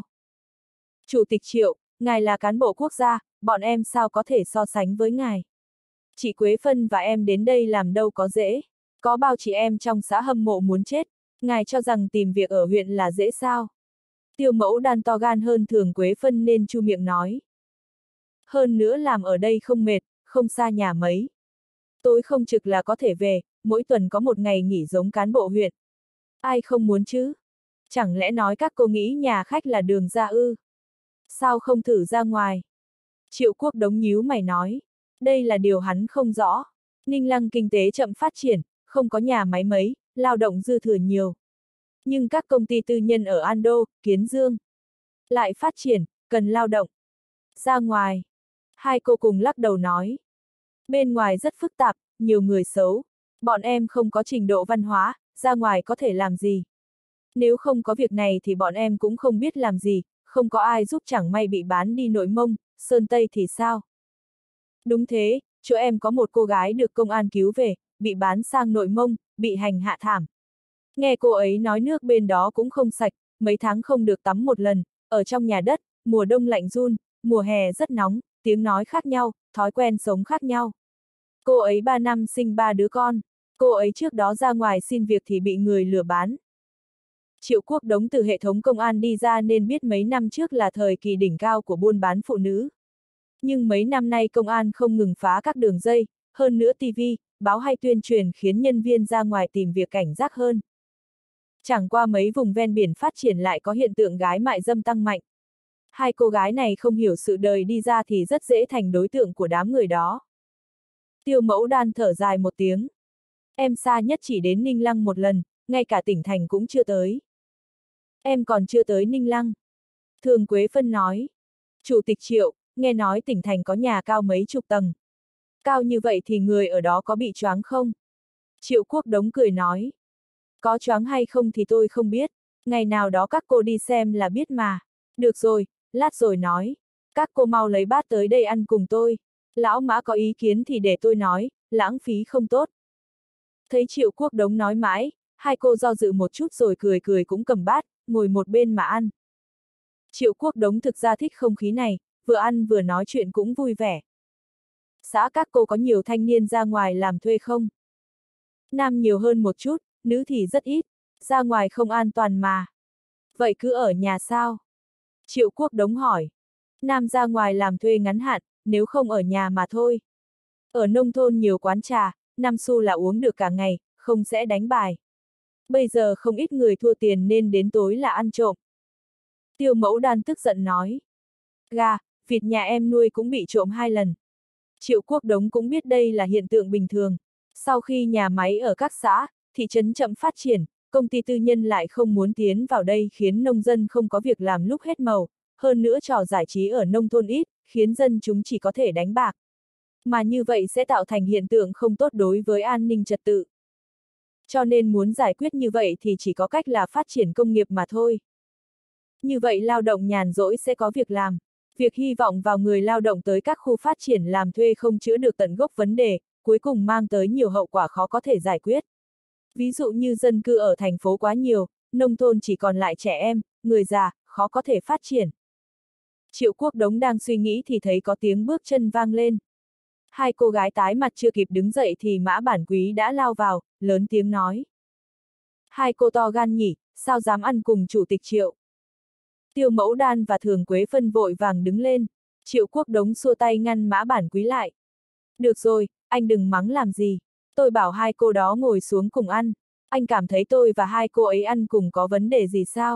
Chủ tịch Triệu, ngài là cán bộ quốc gia, bọn em sao có thể so sánh với ngài? Chị Quế Phân và em đến đây làm đâu có dễ, có bao chị em trong xã hâm mộ muốn chết, ngài cho rằng tìm việc ở huyện là dễ sao? Tiêu Mẫu Đan to gan hơn Thường Quế Phân nên chu miệng nói. Hơn nữa làm ở đây không mệt, không xa nhà mấy. Tối không trực là có thể về, mỗi tuần có một ngày nghỉ giống cán bộ huyện. Ai không muốn chứ? Chẳng lẽ nói các cô nghĩ nhà khách là đường ra ư? Sao không thử ra ngoài? Triệu Quốc Đống nhíu mày nói. Đây là điều hắn không rõ. Ninh Lăng kinh tế chậm phát triển, không có nhà máy mấy, lao động dư thừa nhiều. Nhưng các công ty tư nhân ở Ando, Kiến Dương lại phát triển, cần lao động. Ra ngoài. Hai cô cùng lắc đầu nói. Bên ngoài rất phức tạp, nhiều người xấu. Bọn em không có trình độ văn hóa, ra ngoài có thể làm gì? Nếu không có việc này thì bọn em cũng không biết làm gì, không có ai giúp chẳng may bị bán đi Nội Mông, Sơn Tây thì sao? Đúng thế, chỗ em có một cô gái được công an cứu về, bị bán sang Nội Mông, bị hành hạ thảm. Nghe cô ấy nói nước bên đó cũng không sạch, mấy tháng không được tắm một lần, ở trong nhà đất, mùa đông lạnh run, mùa hè rất nóng, tiếng nói khác nhau, thói quen sống khác nhau. Cô ấy ba năm sinh ba đứa con, cô ấy trước đó ra ngoài xin việc thì bị người lừa bán. Triệu Quốc Đống từ hệ thống công an đi ra nên biết mấy năm trước là thời kỳ đỉnh cao của buôn bán phụ nữ. Nhưng mấy năm nay công an không ngừng phá các đường dây, hơn nữa ti vi, báo hay tuyên truyền khiến nhân viên ra ngoài tìm việc cảnh giác hơn. Chẳng qua mấy vùng ven biển phát triển lại có hiện tượng gái mại dâm tăng mạnh. Hai cô gái này không hiểu sự đời đi ra thì rất dễ thành đối tượng của đám người đó. Tiêu Mẫu Đan thở dài một tiếng. Em xa nhất chỉ đến Ninh Lăng một lần, ngay cả tỉnh thành cũng chưa tới. Em còn chưa tới Ninh Lăng. Thường Quế Phân nói. Chủ tịch Triệu, nghe nói tỉnh thành có nhà cao mấy chục tầng. Cao như vậy thì người ở đó có bị choáng không? Triệu Quốc Đống cười nói. Có choáng hay không thì tôi không biết, ngày nào đó các cô đi xem là biết mà. Được rồi, lát rồi nói. Các cô mau lấy bát tới đây ăn cùng tôi. Lão Mã có ý kiến thì để tôi nói, lãng phí không tốt. Thấy Triệu Quốc Đống nói mãi, hai cô do dự một chút rồi cười cười cũng cầm bát, ngồi một bên mà ăn. Triệu Quốc Đống thực ra thích không khí này, vừa ăn vừa nói chuyện cũng vui vẻ. Xã các cô có nhiều thanh niên ra ngoài làm thuê không? Nam nhiều hơn một chút, nữ thì rất ít, ra ngoài không an toàn mà. Vậy cứ ở nhà sao? Triệu Quốc Đống hỏi. Nam ra ngoài làm thuê ngắn hạn, nếu không ở nhà mà thôi. Ở nông thôn nhiều quán trà, năm xu là uống được cả ngày, không sẽ đánh bài. Bây giờ không ít người thua tiền nên đến tối là ăn trộm. Tiêu Mẫu Đan tức giận nói. Gà, vịt nhà em nuôi cũng bị trộm hai lần. Triệu Quốc Đống cũng biết đây là hiện tượng bình thường. Sau khi nhà máy ở các xã, thị trấn chậm phát triển, công ty tư nhân lại không muốn tiến vào đây khiến nông dân không có việc làm lúc hết màu, hơn nữa trò giải trí ở nông thôn ít, khiến dân chúng chỉ có thể đánh bạc. Mà như vậy sẽ tạo thành hiện tượng không tốt đối với an ninh trật tự. Cho nên muốn giải quyết như vậy thì chỉ có cách là phát triển công nghiệp mà thôi. Như vậy lao động nhàn rỗi sẽ có việc làm. Việc hy vọng vào người lao động tới các khu phát triển làm thuê không chữa được tận gốc vấn đề, cuối cùng mang tới nhiều hậu quả khó có thể giải quyết. Ví dụ như dân cư ở thành phố quá nhiều, nông thôn chỉ còn lại trẻ em, người già, khó có thể phát triển. Triệu Quốc Đống đang suy nghĩ thì thấy có tiếng bước chân vang lên. Hai cô gái tái mặt chưa kịp đứng dậy thì Mã Bản Quý đã lao vào, lớn tiếng nói. Hai cô to gan nhỉ, sao dám ăn cùng chủ tịch Triệu? Tiêu Mẫu Đan và Thường Quế Phân vội vàng đứng lên, Triệu Quốc Đống xua tay ngăn Mã Bản Quý lại. Được rồi, anh đừng mắng làm gì, tôi bảo hai cô đó ngồi xuống cùng ăn, anh cảm thấy tôi và hai cô ấy ăn cùng có vấn đề gì sao?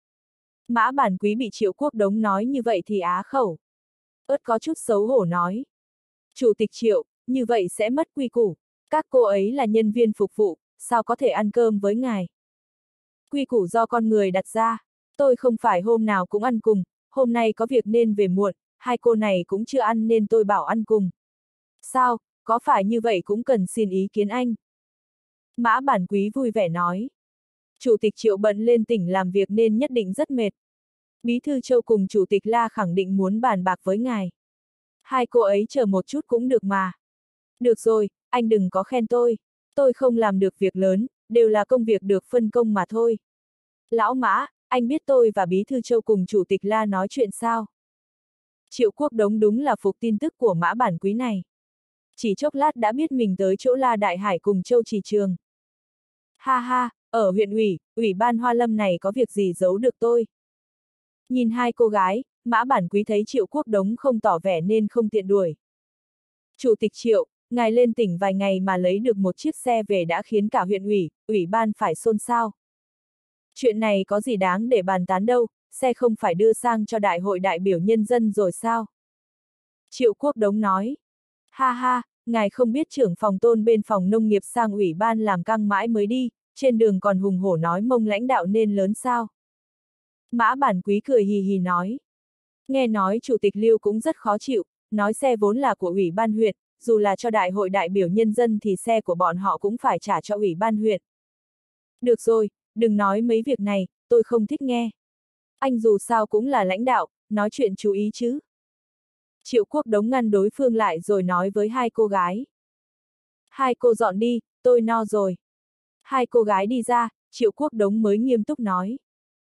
Mã Bản Quý bị Triệu Quốc Đống nói như vậy thì á khẩu. Ớt có chút xấu hổ nói. Chủ tịch Triệu, như vậy sẽ mất quy củ, các cô ấy là nhân viên phục vụ, sao có thể ăn cơm với ngài? Quy củ do con người đặt ra, tôi không phải hôm nào cũng ăn cùng, hôm nay có việc nên về muộn, hai cô này cũng chưa ăn nên tôi bảo ăn cùng. Sao, có phải như vậy cũng cần xin ý kiến anh? Mã Bản Quý vui vẻ nói. Chủ tịch Triệu bận lên tỉnh làm việc nên nhất định rất mệt. Bí thư Châu cùng Chủ tịch La khẳng định muốn bàn bạc với ngài. Hai cô ấy chờ một chút cũng được mà. Được rồi, anh đừng có khen tôi. Tôi không làm được việc lớn, đều là công việc được phân công mà thôi. Lão Mã, anh biết tôi và Bí thư Châu cùng Chủ tịch La nói chuyện sao? Triệu Quốc Đống đúng là phục tin tức của Mã Bản Quý này. Chỉ chốc lát đã biết mình tới chỗ La Đại Hải cùng Châu Trì Trường. Ha ha, ở huyện ủy, ủy ban Hoa Lâm này có việc gì giấu được tôi? Nhìn hai cô gái, Mã Bản Quý thấy Triệu Quốc Đống không tỏ vẻ nên không tiện đuổi. Chủ tịch Triệu, ngài lên tỉnh vài ngày mà lấy được một chiếc xe về đã khiến cả huyện ủy, ủy ban phải xôn xao. Chuyện này có gì đáng để bàn tán đâu, xe không phải đưa sang cho đại hội đại biểu nhân dân rồi sao? Triệu Quốc Đống nói. Ha ha, ngài không biết trưởng phòng Tôn bên phòng nông nghiệp sang ủy ban làm căng mãi mới đi, trên đường còn hùng hổ nói mông lãnh đạo nên lớn sao? Mã Bản Quý cười hì hì nói. Nghe nói Chủ tịch Lưu cũng rất khó chịu, nói xe vốn là của ủy ban huyện, dù là cho đại hội đại biểu nhân dân thì xe của bọn họ cũng phải trả cho ủy ban huyện. Được rồi, đừng nói mấy việc này, tôi không thích nghe. Anh dù sao cũng là lãnh đạo, nói chuyện chú ý chứ. Triệu Quốc Đống ngăn đối phương lại rồi nói với hai cô gái. Hai cô dọn đi, tôi no rồi. Hai cô gái đi ra, Triệu Quốc Đống mới nghiêm túc nói.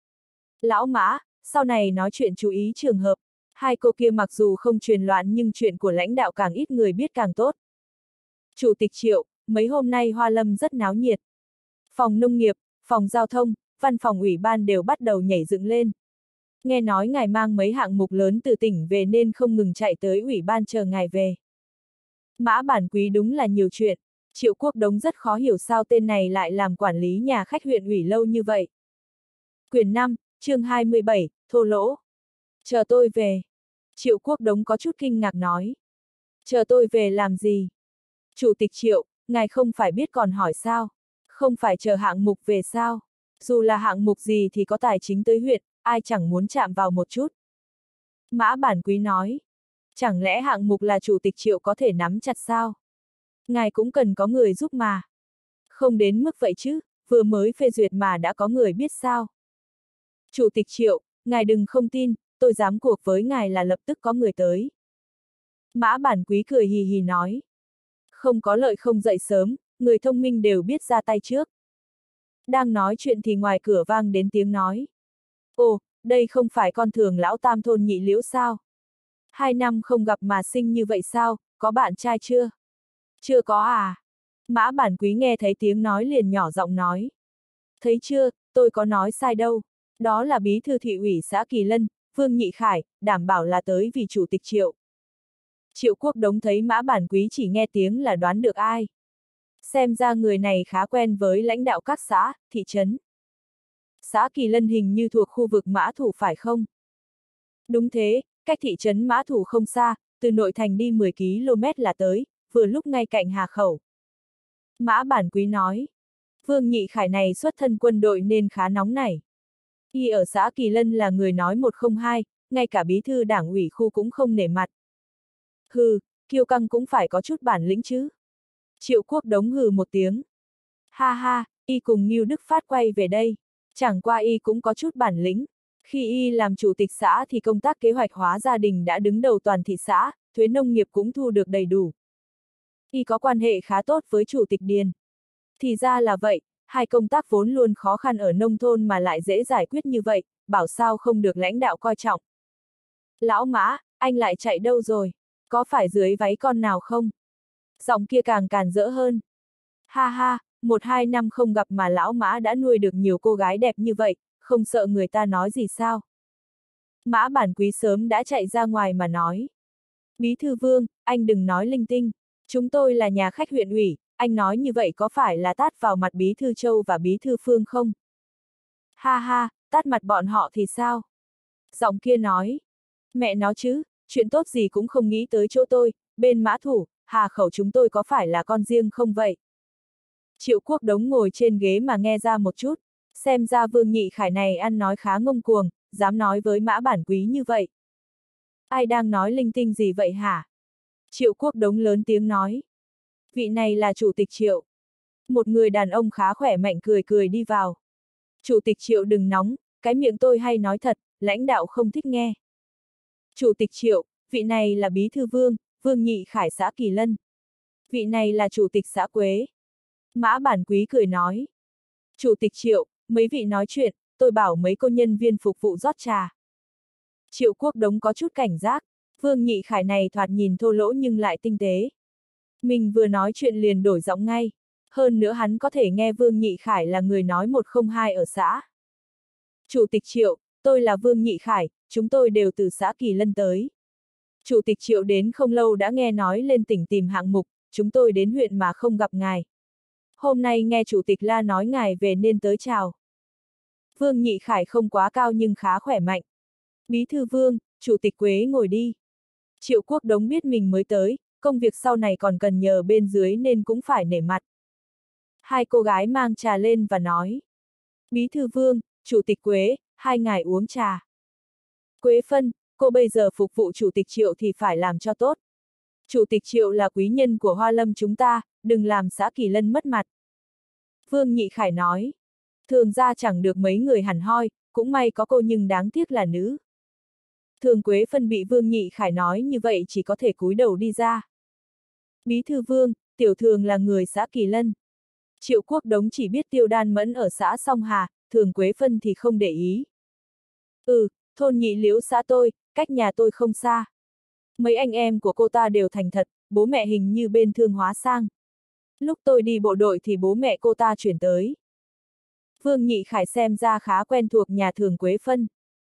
Lão Mã, sau này nói chuyện chú ý trường hợp. Hai cô kia mặc dù không truyền loạn nhưng chuyện của lãnh đạo càng ít người biết càng tốt. Chủ tịch Triệu, mấy hôm nay Hoa Lâm rất náo nhiệt. Phòng nông nghiệp, phòng giao thông, văn phòng ủy ban đều bắt đầu nhảy dựng lên. Nghe nói ngài mang mấy hạng mục lớn từ tỉnh về nên không ngừng chạy tới ủy ban chờ ngài về. Mã Bản Quý đúng là nhiều chuyện. Triệu Quốc Đống rất khó hiểu sao tên này lại làm quản lý nhà khách huyện ủy lâu như vậy. Quyển năm, chương hai mươi bảy, thô lỗ. Chờ tôi về. Triệu Quốc Đống có chút kinh ngạc nói. Chờ tôi về làm gì? Chủ tịch Triệu, ngài không phải biết còn hỏi sao? Không phải chờ hạng mục về sao? Dù là hạng mục gì thì có tài chính tới huyện, ai chẳng muốn chạm vào một chút. Mã Bản Quý nói. Chẳng lẽ hạng mục là chủ tịch Triệu có thể nắm chặt sao? Ngài cũng cần có người giúp mà. Không đến mức vậy chứ, vừa mới phê duyệt mà đã có người biết sao? Chủ tịch Triệu, ngài đừng không tin, tôi dám cuộc với ngài là lập tức có người tới. Mã Bản Quý cười hì hì nói. Không có lợi không dậy sớm, người thông minh đều biết ra tay trước. Đang nói chuyện thì ngoài cửa vang đến tiếng nói. Ồ, đây không phải con thường lão tam thôn Nhị Liễu sao? Hai năm không gặp mà xinh như vậy sao, có bạn trai chưa? Chưa có à? Mã Bản Quý nghe thấy tiếng nói liền nhỏ giọng nói. Thấy chưa, tôi có nói sai đâu. Đó là bí thư thị ủy xã Kỳ Lân, Vương Nhị Khải, đảm bảo là tới vì chủ tịch Triệu. Triệu Quốc Đống thấy Mã Bản Quý chỉ nghe tiếng là đoán được ai. Xem ra người này khá quen với lãnh đạo các xã, thị trấn. Xã Kỳ Lân hình như thuộc khu vực Mã Thủ phải không? Đúng thế, cách thị trấn Mã Thủ không xa, từ nội thành đi mười ki lô mét là tới, vừa lúc ngay cạnh Hà Khẩu. Mã Bản Quý nói. Vương Nhị Khải này xuất thân quân đội nên khá nóng nảy. Y ở xã Kỳ Lân là người nói một không hai, ngay cả bí thư đảng ủy khu cũng không nể mặt. Hừ, kiêu căng cũng phải có chút bản lĩnh chứ. Triệu Quốc Đống hừ một tiếng. Ha ha, y cùng Ngưu Đức Phát quay về đây. Chẳng qua y cũng có chút bản lĩnh. Khi y làm chủ tịch xã thì công tác kế hoạch hóa gia đình đã đứng đầu toàn thị xã, thuế nông nghiệp cũng thu được đầy đủ. Y có quan hệ khá tốt với chủ tịch Điền. Thì ra là vậy, hai công tác vốn luôn khó khăn ở nông thôn mà lại dễ giải quyết như vậy, bảo sao không được lãnh đạo coi trọng. Lão Mã, anh lại chạy đâu rồi? Có phải dưới váy con nào không? Giọng kia càng càn rỡ hơn. Ha ha, một hai năm không gặp mà lão Mã đã nuôi được nhiều cô gái đẹp như vậy, không sợ người ta nói gì sao? Mã Bản Quý sớm đã chạy ra ngoài mà nói. Bí thư Vương, anh đừng nói linh tinh. Chúng tôi là nhà khách huyện ủy, anh nói như vậy có phải là tát vào mặt bí thư Châu và bí thư Phương không? Ha ha, tát mặt bọn họ thì sao? Giọng kia nói. Mẹ nó chứ, chuyện tốt gì cũng không nghĩ tới chỗ tôi, bên Mã Thủ, Hà Khẩu chúng tôi có phải là con riêng không vậy? Triệu Quốc Đống ngồi trên ghế mà nghe ra một chút, xem ra Vương Nhị Khải này ăn nói khá ngông cuồng, dám nói với Mã Bản Quý như vậy. Ai đang nói linh tinh gì vậy hả? Triệu Quốc Đống lớn tiếng nói. Vị này là chủ tịch Triệu. Một người đàn ông khá khỏe mạnh cười cười đi vào. Chủ tịch Triệu đừng nóng, cái miệng tôi hay nói thật, lãnh đạo không thích nghe. Chủ tịch Triệu, vị này là bí thư Vương, Vương Nhị Khải xã Kỳ Lân. Vị này là chủ tịch xã Quế. Mã Bản Quý cười nói. Chủ tịch Triệu, mấy vị nói chuyện, tôi bảo mấy cô nhân viên phục vụ rót trà. Triệu Quốc Đống có chút cảnh giác, Vương Nhị Khải này thoạt nhìn thô lỗ nhưng lại tinh tế. Mình vừa nói chuyện liền đổi giọng ngay, hơn nữa hắn có thể nghe Vương Nhị Khải là người nói một không hai ở xã. Chủ tịch Triệu, tôi là Vương Nhị Khải, chúng tôi đều từ xã Kỳ Lân tới. Chủ tịch Triệu đến không lâu đã nghe nói lên tỉnh tìm hạng mục, chúng tôi đến huyện mà không gặp ngài. Hôm nay nghe Chủ tịch La nói ngài về nên tới chào. Vương Nhị Khải không quá cao nhưng khá khỏe mạnh. Bí thư Vương, Chủ tịch Quế ngồi đi. Triệu Quốc Đống biết mình mới tới, công việc sau này còn cần nhờ bên dưới nên cũng phải nể mặt. Hai cô gái mang trà lên và nói. Bí thư Vương, Chủ tịch Quế, hai ngài uống trà. Quế Phân, cô bây giờ phục vụ Chủ tịch Triệu thì phải làm cho tốt. Chủ tịch Triệu là quý nhân của Hoa Lâm chúng ta, đừng làm xã Kỳ Lân mất mặt. Vương Nhị Khải nói. Thường ra chẳng được mấy người hẳn hoi, cũng may có cô nhưng đáng tiếc là nữ. Thường Quế Phân bị Vương Nhị Khải nói như vậy chỉ có thể cúi đầu đi ra. Bí thư Vương, tiểu thường là người xã Kỳ Lân. Triệu Quốc Đống chỉ biết Tiêu Đan Mẫn ở xã Song Hà, Thường Quế Phân thì không để ý. Ừ, thôn Nhị Liễu xã tôi, cách nhà tôi không xa. Mấy anh em của cô ta đều thành thật, bố mẹ hình như bên Thương Hóa sang. Lúc tôi đi bộ đội thì bố mẹ cô ta chuyển tới. Vương Nhị Khải xem ra khá quen thuộc nhà Thường Quế Phân.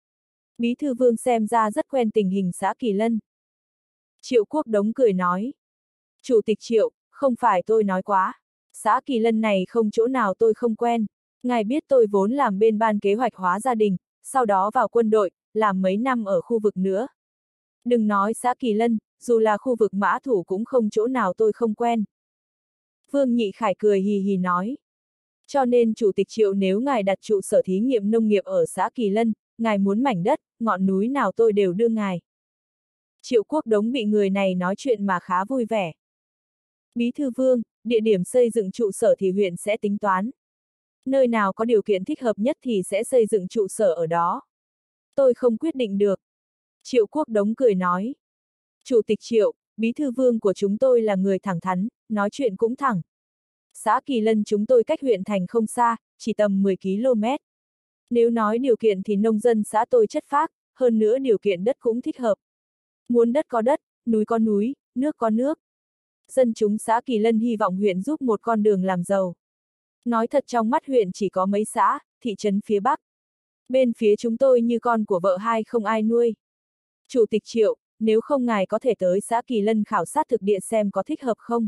Bí thư Vương xem ra rất quen tình hình xã Kỳ Lân. Triệu Quốc Đống cười nói. Chủ tịch Triệu, không phải tôi nói quá. Xã Kỳ Lân này không chỗ nào tôi không quen. Ngài biết tôi vốn làm bên ban kế hoạch hóa gia đình, sau đó vào quân đội, làm mấy năm ở khu vực nữa. Đừng nói xã Kỳ Lân, dù là khu vực Mã Thủ cũng không chỗ nào tôi không quen. Vương Nhị Khải cười hì hì nói. Cho nên Chủ tịch Triệu nếu ngài đặt trụ sở thí nghiệm nông nghiệp ở xã Kỳ Lân, ngài muốn mảnh đất, ngọn núi nào tôi đều đưa ngài. Triệu Quốc Đống bị người này nói chuyện mà khá vui vẻ. Bí thư Vương, địa điểm xây dựng trụ sở thì huyện sẽ tính toán. Nơi nào có điều kiện thích hợp nhất thì sẽ xây dựng trụ sở ở đó. Tôi không quyết định được. Triệu Quốc Đống cười nói. Chủ tịch Triệu, bí thư Vương của chúng tôi là người thẳng thắn, nói chuyện cũng thẳng. Xã Kỳ Lân chúng tôi cách huyện thành không xa, chỉ tầm mười ki lô mét. Nếu nói điều kiện thì nông dân xã tôi chất phác, hơn nữa điều kiện đất cũng thích hợp. Muốn đất có đất, núi có núi, nước có nước. Dân chúng xã Kỳ Lân hy vọng huyện giúp một con đường làm giàu. Nói thật trong mắt huyện chỉ có mấy xã, thị trấn phía Bắc. Bên phía chúng tôi như con của vợ hai không ai nuôi. Chủ tịch Triệu, nếu không ngài có thể tới xã Kỳ Lân khảo sát thực địa xem có thích hợp không?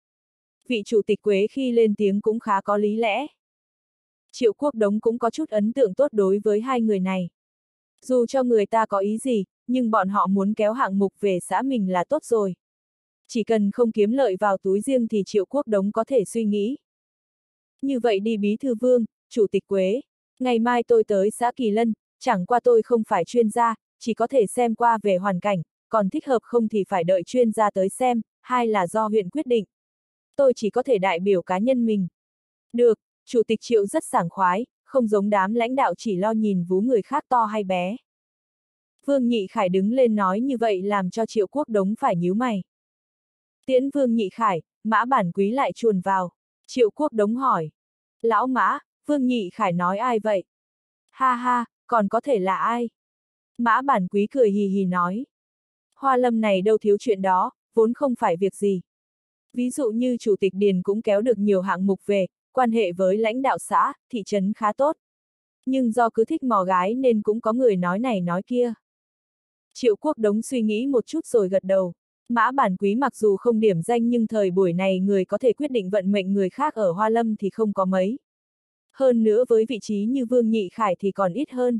Vị chủ tịch Quế khi lên tiếng cũng khá có lý lẽ. Triệu Quốc Đống cũng có chút ấn tượng tốt đối với hai người này. Dù cho người ta có ý gì, nhưng bọn họ muốn kéo hạng mục về xã mình là tốt rồi. Chỉ cần không kiếm lợi vào túi riêng thì Triệu Quốc Đống có thể suy nghĩ. Như vậy đi bí thư Vương, chủ tịch Quế, ngày mai tôi tới xã Kỳ Lân, chẳng qua tôi không phải chuyên gia, chỉ có thể xem qua về hoàn cảnh, còn thích hợp không thì phải đợi chuyên gia tới xem, hay là do huyện quyết định. Tôi chỉ có thể đại biểu cá nhân mình. Được, chủ tịch Triệu rất sảng khoái, không giống đám lãnh đạo chỉ lo nhìn vú người khác to hay bé. Vương Nhị Khải đứng lên nói như vậy làm cho Triệu Quốc Đống phải nhíu mày. Tiễn Vương Nhị Khải, Mã Bản Quý lại chuồn vào. Triệu Quốc Đống hỏi. Lão Mã, Vương Nhị Khải nói ai vậy? Ha ha, còn có thể là ai? Mã Bản Quý cười hì hì nói. Hoa Lâm này đâu thiếu chuyện đó, vốn không phải việc gì. Ví dụ như Chủ tịch Điền cũng kéo được nhiều hạng mục về, quan hệ với lãnh đạo xã, thị trấn khá tốt. Nhưng do cứ thích mò gái nên cũng có người nói này nói kia. Triệu Quốc Đống suy nghĩ một chút rồi gật đầu. Mã Bản Quý mặc dù không điểm danh nhưng thời buổi này người có thể quyết định vận mệnh người khác ở Hoa Lâm thì không có mấy. Hơn nữa với vị trí như Vương Nhị Khải thì còn ít hơn.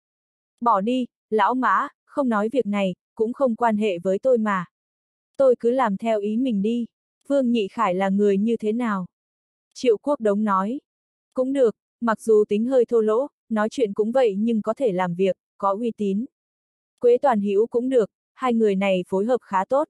Bỏ đi, lão Mã, không nói việc này, cũng không quan hệ với tôi mà. Tôi cứ làm theo ý mình đi. Vương Nhị Khải là người như thế nào? Triệu Quốc Đống nói. Cũng được, mặc dù tính hơi thô lỗ, nói chuyện cũng vậy nhưng có thể làm việc, có uy tín. Quế Toàn Hữu cũng được, hai người này phối hợp khá tốt.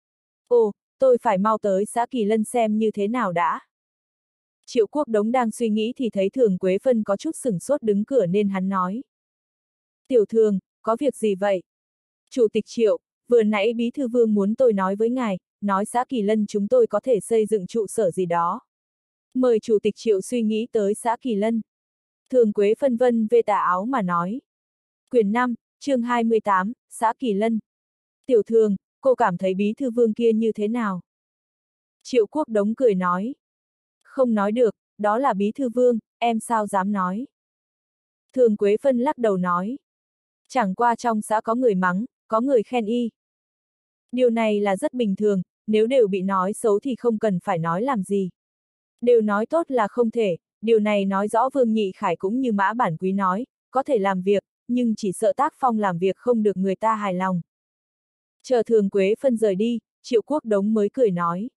Ồ, tôi phải mau tới xã Kỳ Lân xem như thế nào đã. Triệu Quốc Đống đang suy nghĩ thì thấy Thường Quế Phân có chút sửng sốt đứng cửa nên hắn nói. Tiểu Thường, có việc gì vậy? Chủ tịch Triệu, vừa nãy Bí thư Vương muốn tôi nói với ngài, nói xã Kỳ Lân chúng tôi có thể xây dựng trụ sở gì đó. Mời Chủ tịch Triệu suy nghĩ tới xã Kỳ Lân. Thường Quế phân vân về tà áo mà nói. Quyển năm, chương hai mươi tám, xã Kỳ Lân. Tiểu Thường, cô cảm thấy Bí thư Vương kia như thế nào? Triệu Quốc Đống cười nói. Không nói được, đó là Bí thư Vương, em sao dám nói. Thường Quế phân lắc đầu nói. Chẳng qua trong xã có người mắng, có người khen y. Điều này là rất bình thường, nếu đều bị nói xấu thì không cần phải nói làm gì. Đều nói tốt là không thể, điều này nói rõ Vương Nhị Khải cũng như Mã Bản Quý nói, có thể làm việc, nhưng chỉ sợ tác phong làm việc không được người ta hài lòng. Chờ Thường Quế phân rời đi, Triệu Quốc Đống mới cười nói.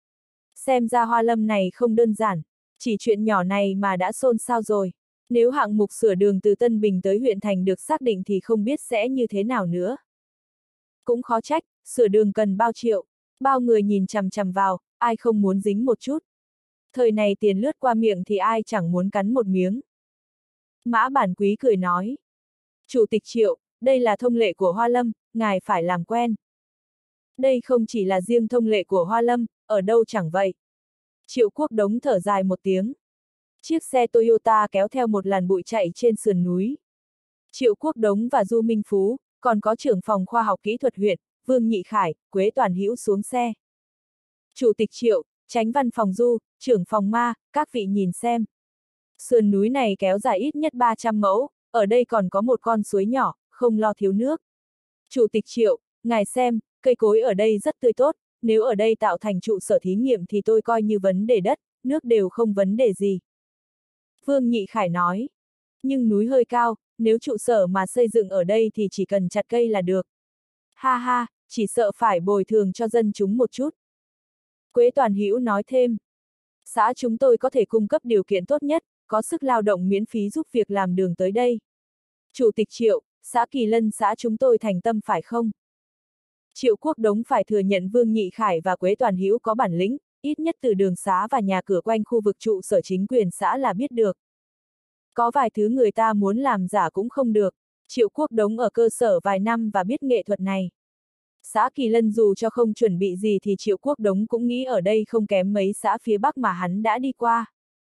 Xem ra Hoa Lâm này không đơn giản, chỉ chuyện nhỏ này mà đã xôn xao rồi. Nếu hạng mục sửa đường từ Tân Bình tới huyện thành được xác định thì không biết sẽ như thế nào nữa. Cũng khó trách, sửa đường cần bao triệu, bao người nhìn chằm chằm vào, ai không muốn dính một chút. Thời này tiền lướt qua miệng thì ai chẳng muốn cắn một miếng. Mã Bản Quý cười nói. Chủ tịch Triệu, đây là thông lệ của Hoa Lâm, ngài phải làm quen. Đây không chỉ là riêng thông lệ của Hoa Lâm, ở đâu chẳng vậy. Triệu Quốc Đống thở dài một tiếng. Chiếc xe Toyota kéo theo một làn bụi chạy trên sườn núi. Triệu Quốc Đống và Du Minh Phú, còn có trưởng phòng khoa học kỹ thuật huyện, Vương Nhị Khải, Quế Toàn Hữu xuống xe. Chủ tịch Triệu, Chánh văn phòng Du, trưởng phòng Ma, các vị nhìn xem. Sườn núi này kéo dài ít nhất ba trăm mẫu, ở đây còn có một con suối nhỏ, không lo thiếu nước. Chủ tịch Triệu, ngài xem, cây cối ở đây rất tươi tốt, nếu ở đây tạo thành trụ sở thí nghiệm thì tôi coi như vấn đề đất, nước đều không vấn đề gì. Vương Nhị Khải nói, nhưng núi hơi cao, nếu trụ sở mà xây dựng ở đây thì chỉ cần chặt cây là được. Ha ha, chỉ sợ phải bồi thường cho dân chúng một chút. Quế Toàn Hữu nói thêm, xã chúng tôi có thể cung cấp điều kiện tốt nhất, có sức lao động miễn phí giúp việc làm đường tới đây. Chủ tịch Triệu, xã Kỳ Lân xã chúng tôi thành tâm phải không? Triệu Quốc Đống phải thừa nhận Vương Nhị Khải và Quế Toàn Hữu có bản lĩnh, ít nhất từ đường xá và nhà cửa quanh khu vực trụ sở chính quyền xã là biết được. Có vài thứ người ta muốn làm giả cũng không được, Triệu Quốc Đống ở cơ sở vài năm và biết nghệ thuật này. Xã Kỳ Lân dù cho không chuẩn bị gì thì Triệu Quốc Đống cũng nghĩ ở đây không kém mấy xã phía Bắc mà hắn đã đi qua.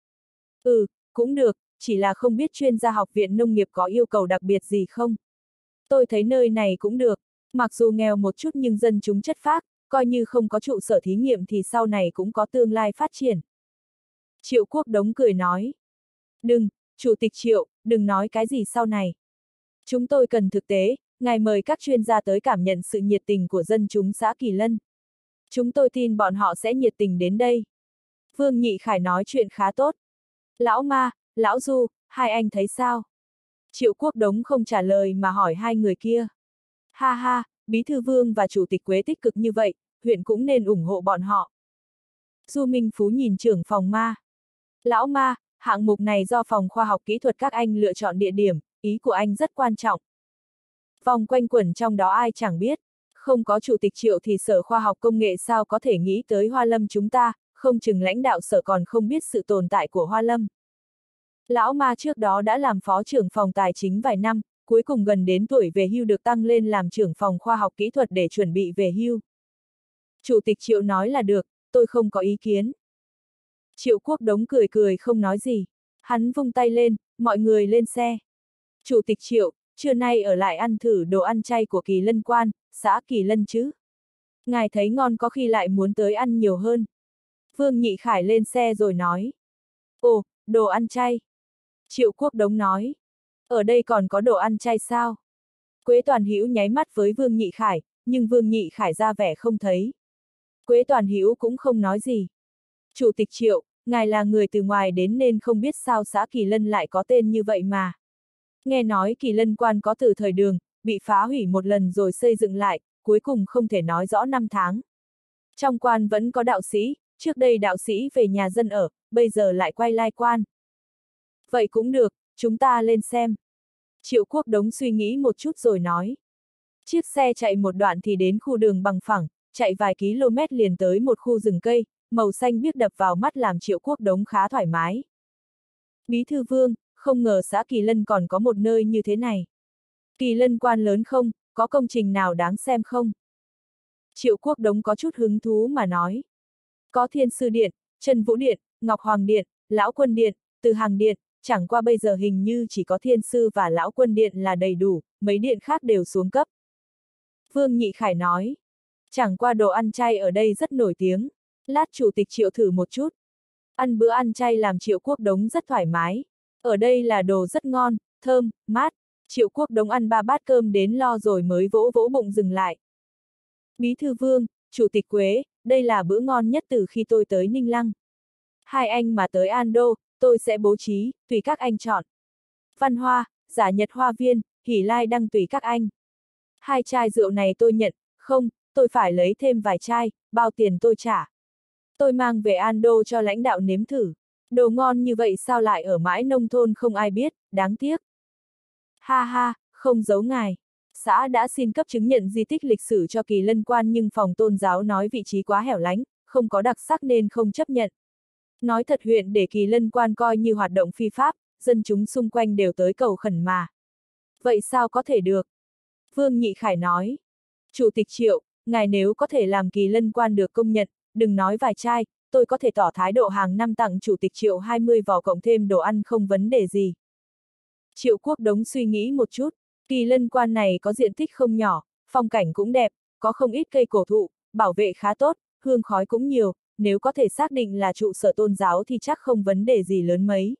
Ừ, cũng được, chỉ là không biết chuyên gia học viện nông nghiệp có yêu cầu đặc biệt gì không. Tôi thấy nơi này cũng được, mặc dù nghèo một chút nhưng dân chúng chất phác, coi như không có trụ sở thí nghiệm thì sau này cũng có tương lai phát triển. Triệu Quốc Đống cười nói. Đừng, Chủ tịch Triệu, đừng nói cái gì sau này. Chúng tôi cần thực tế, ngài mời các chuyên gia tới cảm nhận sự nhiệt tình của dân chúng xã Kỳ Lân. Chúng tôi tin bọn họ sẽ nhiệt tình đến đây. Vương Nhị Khải nói chuyện khá tốt. Lão Ma, Lão Du, hai anh thấy sao? Triệu Quốc Đống không trả lời mà hỏi hai người kia. Ha ha, Bí thư Vương và Chủ tịch Quế tích cực như vậy, huyện cũng nên ủng hộ bọn họ. Du Minh Phú nhìn trưởng phòng Ma. Lão Ma, hạng mục này do phòng khoa học kỹ thuật các anh lựa chọn địa điểm, ý của anh rất quan trọng. Vòng quanh quẩn trong đó ai chẳng biết, không có Chủ tịch Triệu thì Sở Khoa học Công nghệ sao có thể nghĩ tới Hoa Lâm chúng ta, không chừng lãnh đạo sở còn không biết sự tồn tại của Hoa Lâm. Lão Ma trước đó đã làm phó trưởng phòng tài chính vài năm, cuối cùng gần đến tuổi về hưu được tăng lên làm trưởng phòng khoa học kỹ thuật để chuẩn bị về hưu. Chủ tịch Triệu nói là được, tôi không có ý kiến. Triệu Quốc Đống cười cười không nói gì. Hắn vung tay lên, mọi người lên xe. Chủ tịch Triệu, trưa nay ở lại ăn thử đồ ăn chay của Kỳ Lân Quan, xã Kỳ Lân chứ. Ngài thấy ngon có khi lại muốn tới ăn nhiều hơn. Vương Nhị Khải lên xe rồi nói. Ồ, đồ ăn chay. Triệu Quốc Đống nói. Ở đây còn có đồ ăn chay sao? Quế Toàn Hữu nháy mắt với Vương Nhị Khải, nhưng Vương Nhị Khải ra vẻ không thấy. Quế Toàn Hữu cũng không nói gì. Chủ tịch Triệu, ngài là người từ ngoài đến nên không biết sao xã Kỳ Lân lại có tên như vậy mà. Nghe nói Kỳ Lân Quan có từ thời Đường, bị phá hủy một lần rồi xây dựng lại, cuối cùng không thể nói rõ năm tháng. Trong quan vẫn có đạo sĩ, trước đây đạo sĩ về nhà dân ở, bây giờ lại quay lai quan. Vậy cũng được, chúng ta lên xem. Triệu Quốc Đống suy nghĩ một chút rồi nói. Chiếc xe chạy một đoạn thì đến khu đường bằng phẳng, chạy vài km liền tới một khu rừng cây, màu xanh biếc đập vào mắt làm Triệu Quốc Đống khá thoải mái. Bí thư Vương, không ngờ xã Kỳ Lân còn có một nơi như thế này. Kỳ Lân Quan lớn không, có công trình nào đáng xem không? Triệu Quốc Đống có chút hứng thú mà nói. Có Thiên Sư Điện, Trần Vũ Điện, Ngọc Hoàng Điện, Lão Quân Điện, Từ Hàng Điện, chẳng qua bây giờ hình như chỉ có Thiên Sư và Lão Quân Điện là đầy đủ, mấy điện khác đều xuống cấp. Vương Nhị Khải nói. Chẳng qua đồ ăn chay ở đây rất nổi tiếng. Lát Chủ tịch Triệu thử một chút. Ăn bữa ăn chay làm Triệu Quốc Đống rất thoải mái. Ở đây là đồ rất ngon, thơm, mát. Triệu Quốc Đống ăn ba bát cơm đến lo rồi mới vỗ vỗ bụng dừng lại. Bí thư Vương, Chủ tịch Quế, đây là bữa ngon nhất từ khi tôi tới Ninh Lăng. Hai anh mà tới An Đô, tôi sẽ bố trí, tùy các anh chọn. Văn Hoa, Giả Nhật Hoa Viên, Hỷ Lai Đăng tùy các anh. Hai chai rượu này tôi nhận, không, tôi phải lấy thêm vài chai, bao tiền tôi trả. Tôi mang về An Đô cho lãnh đạo nếm thử. Đồ ngon như vậy sao lại ở mãi nông thôn không ai biết, đáng tiếc. Ha ha, không giấu ngài. Xã đã xin cấp chứng nhận di tích lịch sử cho Kỳ Lân Quan nhưng phòng tôn giáo nói vị trí quá hẻo lánh, không có đặc sắc nên không chấp nhận. Nói thật huyện để Kỳ Lân Quan coi như hoạt động phi pháp, dân chúng xung quanh đều tới cầu khẩn mà. Vậy sao có thể được? Vương Nhị Khải nói. Chủ tịch Triệu, ngài nếu có thể làm Kỳ Lân Quan được công nhận, đừng nói vài chai, tôi có thể tỏ thái độ hàng năm tặng Chủ tịch Triệu hai mươi vò cộng thêm đồ ăn không vấn đề gì. Triệu Quốc Đống suy nghĩ một chút, Kỳ Lân Quan này có diện tích không nhỏ, phong cảnh cũng đẹp, có không ít cây cổ thụ, bảo vệ khá tốt, hương khói cũng nhiều, nếu có thể xác định là trụ sở tôn giáo thì chắc không vấn đề gì lớn mấy.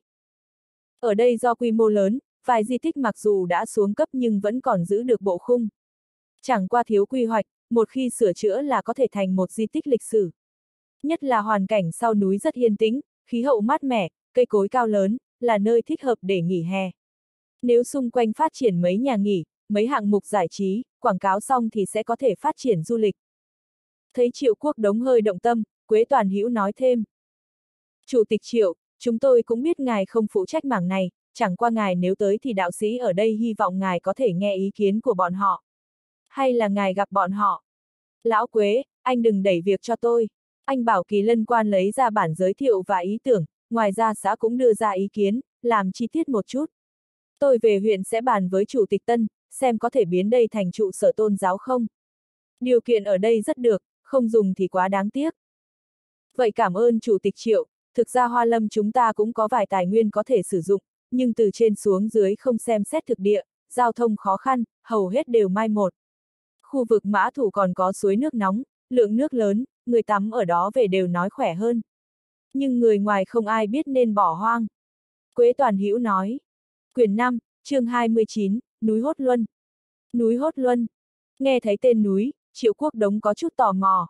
Ở đây do quy mô lớn, vài di tích mặc dù đã xuống cấp nhưng vẫn còn giữ được bộ khung. Chẳng qua thiếu quy hoạch, một khi sửa chữa là có thể thành một di tích lịch sử. Nhất là hoàn cảnh sau núi rất yên tĩnh, khí hậu mát mẻ, cây cối cao lớn, là nơi thích hợp để nghỉ hè. Nếu xung quanh phát triển mấy nhà nghỉ, mấy hạng mục giải trí, quảng cáo xong thì sẽ có thể phát triển du lịch. Thấy Triệu Quốc Đống hơi động tâm, Quế Toàn Hữu nói thêm. Chủ tịch Triệu, chúng tôi cũng biết ngài không phụ trách mảng này, chẳng qua ngài nếu tới thì đạo sĩ ở đây hy vọng ngài có thể nghe ý kiến của bọn họ. Hay là ngài gặp bọn họ? Lão Quế, anh đừng đẩy việc cho tôi. Anh bảo Kỳ Lân Quan lấy ra bản giới thiệu và ý tưởng, ngoài ra xã cũng đưa ra ý kiến, làm chi tiết một chút. Tôi về huyện sẽ bàn với Chủ tịch Tân, xem có thể biến đây thành trụ sở tôn giáo không. Điều kiện ở đây rất được, không dùng thì quá đáng tiếc. Vậy cảm ơn Chủ tịch Triệu, thực ra Hoa Lâm chúng ta cũng có vài tài nguyên có thể sử dụng, nhưng từ trên xuống dưới không xem xét thực địa, giao thông khó khăn, hầu hết đều mai một. Khu vực Mã Thủ còn có suối nước nóng, lượng nước lớn, người tắm ở đó về đều nói khỏe hơn. Nhưng người ngoài không ai biết nên bỏ hoang. Quế Toàn Hữu nói. Quyển năm, chương hai mươi chín, núi Hốt Luân. Núi Hốt Luân. Nghe thấy tên núi, Triệu Quốc Đống có chút tò mò.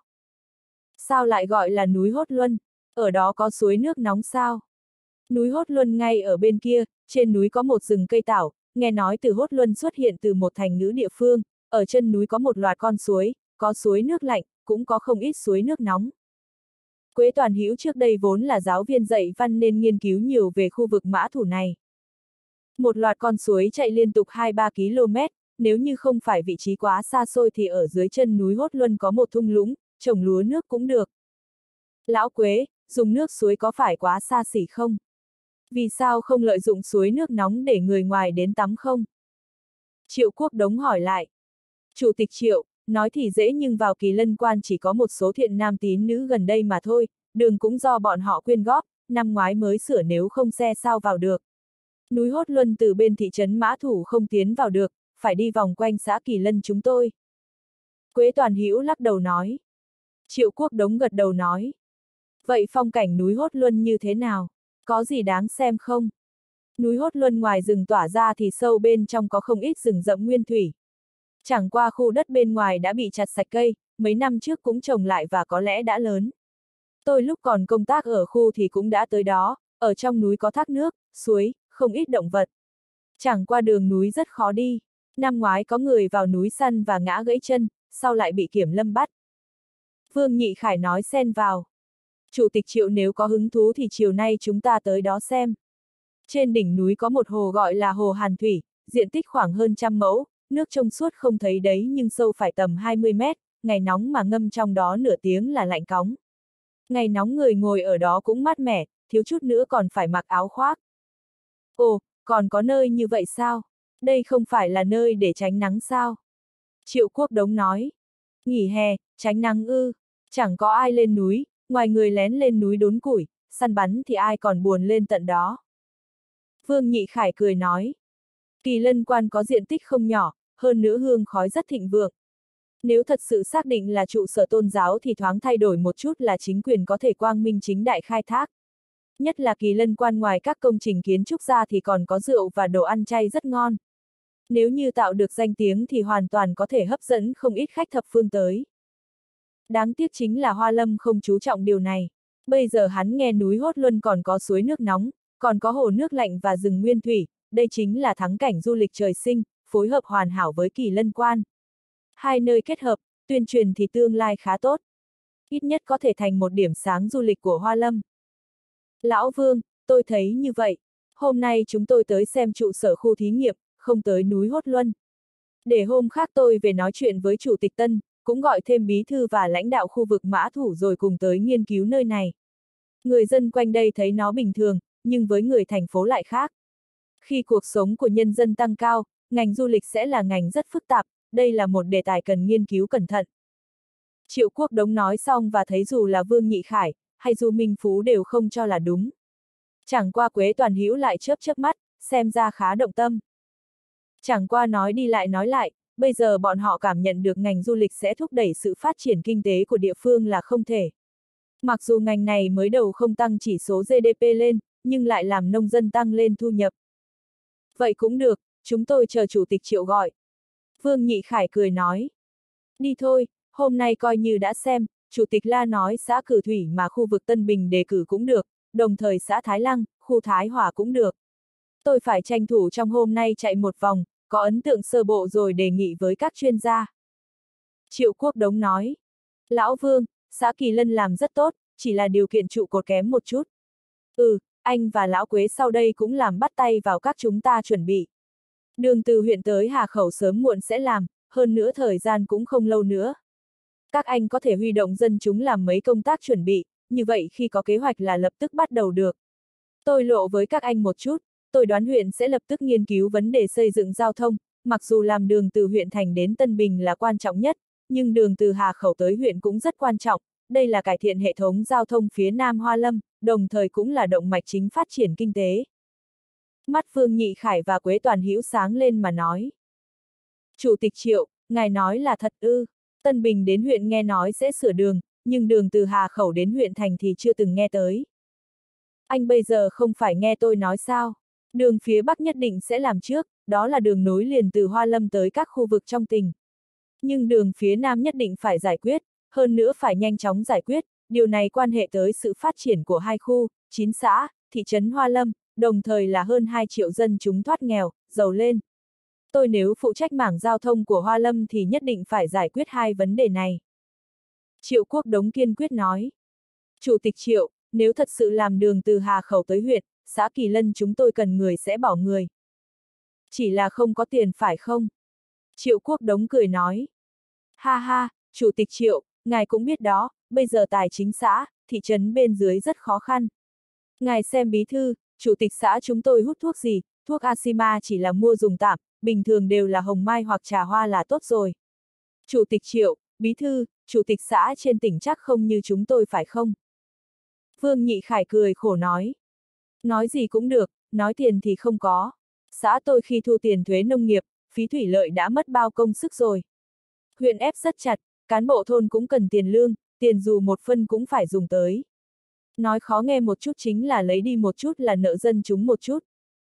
Sao lại gọi là núi Hốt Luân? Ở đó có suối nước nóng sao? Núi Hốt Luân ngay ở bên kia, trên núi có một rừng cây tảo, nghe nói từ Hốt Luân xuất hiện từ một thành ngữ địa phương, ở chân núi có một loạt con suối, có suối nước lạnh, cũng có không ít suối nước nóng. Quế Toàn Hữu trước đây vốn là giáo viên dạy văn nên nghiên cứu nhiều về khu vực Mã Thủ này. Một loạt con suối chạy liên tục hai ba ki lô mét, nếu như không phải vị trí quá xa xôi thì ở dưới chân núi Hốt Luân có một thung lũng, trồng lúa nước cũng được. Lão Quế, dùng nước suối có phải quá xa xỉ không? Vì sao không lợi dụng suối nước nóng để người ngoài đến tắm không? Triệu Quốc Đống hỏi lại. Chủ tịch Triệu, nói thì dễ nhưng vào Kỳ Lân Quan chỉ có một số thiện nam tín nữ gần đây mà thôi, đường cũng do bọn họ quyên góp, năm ngoái mới sửa nếu không xe sao vào được. Núi Hốt Luân từ bên thị trấn Mã Thủ không tiến vào được, phải đi vòng quanh xã Kỳ Lân chúng tôi. Quế Toàn Hữu lắc đầu nói. Triệu Quốc Đống gật đầu nói. Vậy phong cảnh núi Hốt Luân như thế nào? Có gì đáng xem không? Núi Hốt Luân ngoài rừng tỏa ra thì sâu bên trong có không ít rừng rậm nguyên thủy. Chẳng qua khu đất bên ngoài đã bị chặt sạch cây, mấy năm trước cũng trồng lại và có lẽ đã lớn. Tôi lúc còn công tác ở khu thì cũng đã tới đó, ở trong núi có thác nước, suối, không ít động vật. Chẳng qua đường núi rất khó đi. Năm ngoái có người vào núi săn và ngã gãy chân, sau lại bị kiểm lâm bắt. Vương Nhị Khải nói xen vào. Chủ tịch Triệu nếu có hứng thú thì chiều nay chúng ta tới đó xem. Trên đỉnh núi có một hồ gọi là hồ Hàn Thủy, diện tích khoảng hơn trăm mẫu, nước trong suốt không thấy đấy nhưng sâu phải tầm hai mươi mét, ngày nóng mà ngâm trong đó nửa tiếng là lạnh cóng. Ngày nóng người ngồi ở đó cũng mát mẻ, thiếu chút nữa còn phải mặc áo khoác. Ồ, còn có nơi như vậy sao? Đây không phải là nơi để tránh nắng sao? Triệu Quốc Đống nói. Nghỉ hè, tránh nắng ư, chẳng có ai lên núi, ngoài người lén lên núi đốn củi, săn bắn thì ai còn buồn lên tận đó. Vương Nhị Khải cười nói. Kỳ Lân Quan có diện tích không nhỏ, hơn nữa hương khói rất thịnh vượng. Nếu thật sự xác định là trụ sở tôn giáo thì thoáng thay đổi một chút là chính quyền có thể quang minh chính đại khai thác. Nhất là Kỳ Lân Quan ngoài các công trình kiến trúc ra thì còn có rượu và đồ ăn chay rất ngon. Nếu như tạo được danh tiếng thì hoàn toàn có thể hấp dẫn không ít khách thập phương tới. Đáng tiếc chính là Hoa Lâm không chú trọng điều này. Bây giờ hắn nghe núi Hốt Luân còn có suối nước nóng, còn có hồ nước lạnh và rừng nguyên thủy, đây chính là thắng cảnh du lịch trời sinh, phối hợp hoàn hảo với Kỳ Lân Quan. Hai nơi kết hợp, tuyên truyền thì tương lai khá tốt. Ít nhất có thể thành một điểm sáng du lịch của Hoa Lâm. Lão Vương, tôi thấy như vậy. Hôm nay chúng tôi tới xem trụ sở khu thí nghiệm, không tới núi Hốt Luân. Để hôm khác tôi về nói chuyện với Chủ tịch Tân, cũng gọi thêm bí thư và lãnh đạo khu vực Mã Thủ rồi cùng tới nghiên cứu nơi này. Người dân quanh đây thấy nó bình thường, nhưng với người thành phố lại khác. Khi cuộc sống của nhân dân tăng cao, ngành du lịch sẽ là ngành rất phức tạp, đây là một đề tài cần nghiên cứu cẩn thận. Triệu Quốc Đống nói xong và thấy dù là Vương Nhị Khải, hay Du Minh Phú đều không cho là đúng. Chẳng qua Quế Toàn Hữu lại chớp chớp mắt, xem ra khá động tâm. Chẳng qua nói đi lại nói lại, bây giờ bọn họ cảm nhận được ngành du lịch sẽ thúc đẩy sự phát triển kinh tế của địa phương là không thể. Mặc dù ngành này mới đầu không tăng chỉ số giê đê pê lên, nhưng lại làm nông dân tăng lên thu nhập. Vậy cũng được, chúng tôi chờ Chủ tịch Triệu gọi. Vương Nhị Khải cười nói. Đi thôi, hôm nay coi như đã xem, Chủ tịch La nói xã Cử Thủy mà khu vực Tân Bình đề cử cũng được, đồng thời xã Thái Lăng, khu Thái Hòa cũng được. Tôi phải tranh thủ trong hôm nay chạy một vòng, có ấn tượng sơ bộ rồi đề nghị với các chuyên gia. Triệu Quốc Đống nói. Lão Vương, xã Kỳ Lân làm rất tốt, chỉ là điều kiện trụ cột kém một chút. Ừ, anh và Lão Quế sau đây cũng làm bắt tay vào các chúng ta chuẩn bị. Đường từ huyện tới Hà Khẩu sớm muộn sẽ làm, hơn nữa thời gian cũng không lâu nữa. Các anh có thể huy động dân chúng làm mấy công tác chuẩn bị, như vậy khi có kế hoạch là lập tức bắt đầu được. Tôi lộ với các anh một chút, tôi đoán huyện sẽ lập tức nghiên cứu vấn đề xây dựng giao thông, mặc dù làm đường từ huyện thành đến Tân Bình là quan trọng nhất, nhưng đường từ Hà Khẩu tới huyện cũng rất quan trọng, đây là cải thiện hệ thống giao thông phía Nam Hoa Lâm, đồng thời cũng là động mạch chính phát triển kinh tế. Mắt Vương Nhị Khải và Quế Toàn Hữu sáng lên mà nói. Chủ tịch Triệu, ngài nói là thật ư? Tân Bình đến huyện nghe nói sẽ sửa đường, nhưng đường từ Hà Khẩu đến huyện thành thì chưa từng nghe tới. Anh bây giờ không phải nghe tôi nói sao? Đường phía Bắc nhất định sẽ làm trước, đó là đường nối liền từ Hoa Lâm tới các khu vực trong tỉnh. Nhưng đường phía Nam nhất định phải giải quyết, hơn nữa phải nhanh chóng giải quyết, điều này quan hệ tới sự phát triển của hai khu, chín xã, thị trấn Hoa Lâm, đồng thời là hơn hai triệu dân chúng thoát nghèo, giàu lên. Tôi nếu phụ trách mảng giao thông của Hoa Lâm thì nhất định phải giải quyết hai vấn đề này. Triệu Quốc Đống kiên quyết nói. Chủ tịch Triệu, nếu thật sự làm đường từ Hà Khẩu tới huyện, xã Kỳ Lân chúng tôi cần người sẽ bỏ người. Chỉ là không có tiền phải không? Triệu Quốc Đống cười nói. Ha ha, Chủ tịch Triệu, ngài cũng biết đó, bây giờ tài chính xã, thị trấn bên dưới rất khó khăn. Ngài xem bí thư, Chủ tịch xã chúng tôi hút thuốc gì, thuốc Asima chỉ là mua dùng tạm, bình thường đều là hồng mai hoặc trà hoa là tốt rồi. Chủ tịch Triệu, bí thư, Chủ tịch xã trên tỉnh chắc không như chúng tôi phải không? Vương Nhị Khải cười khổ nói. Nói gì cũng được, nói tiền thì không có. Xã tôi khi thu tiền thuế nông nghiệp, phí thủy lợi đã mất bao công sức rồi. Huyện ép rất chặt, cán bộ thôn cũng cần tiền lương, tiền dù một phân cũng phải dùng tới. Nói khó nghe một chút chính là lấy đi một chút là nợ dân chúng một chút.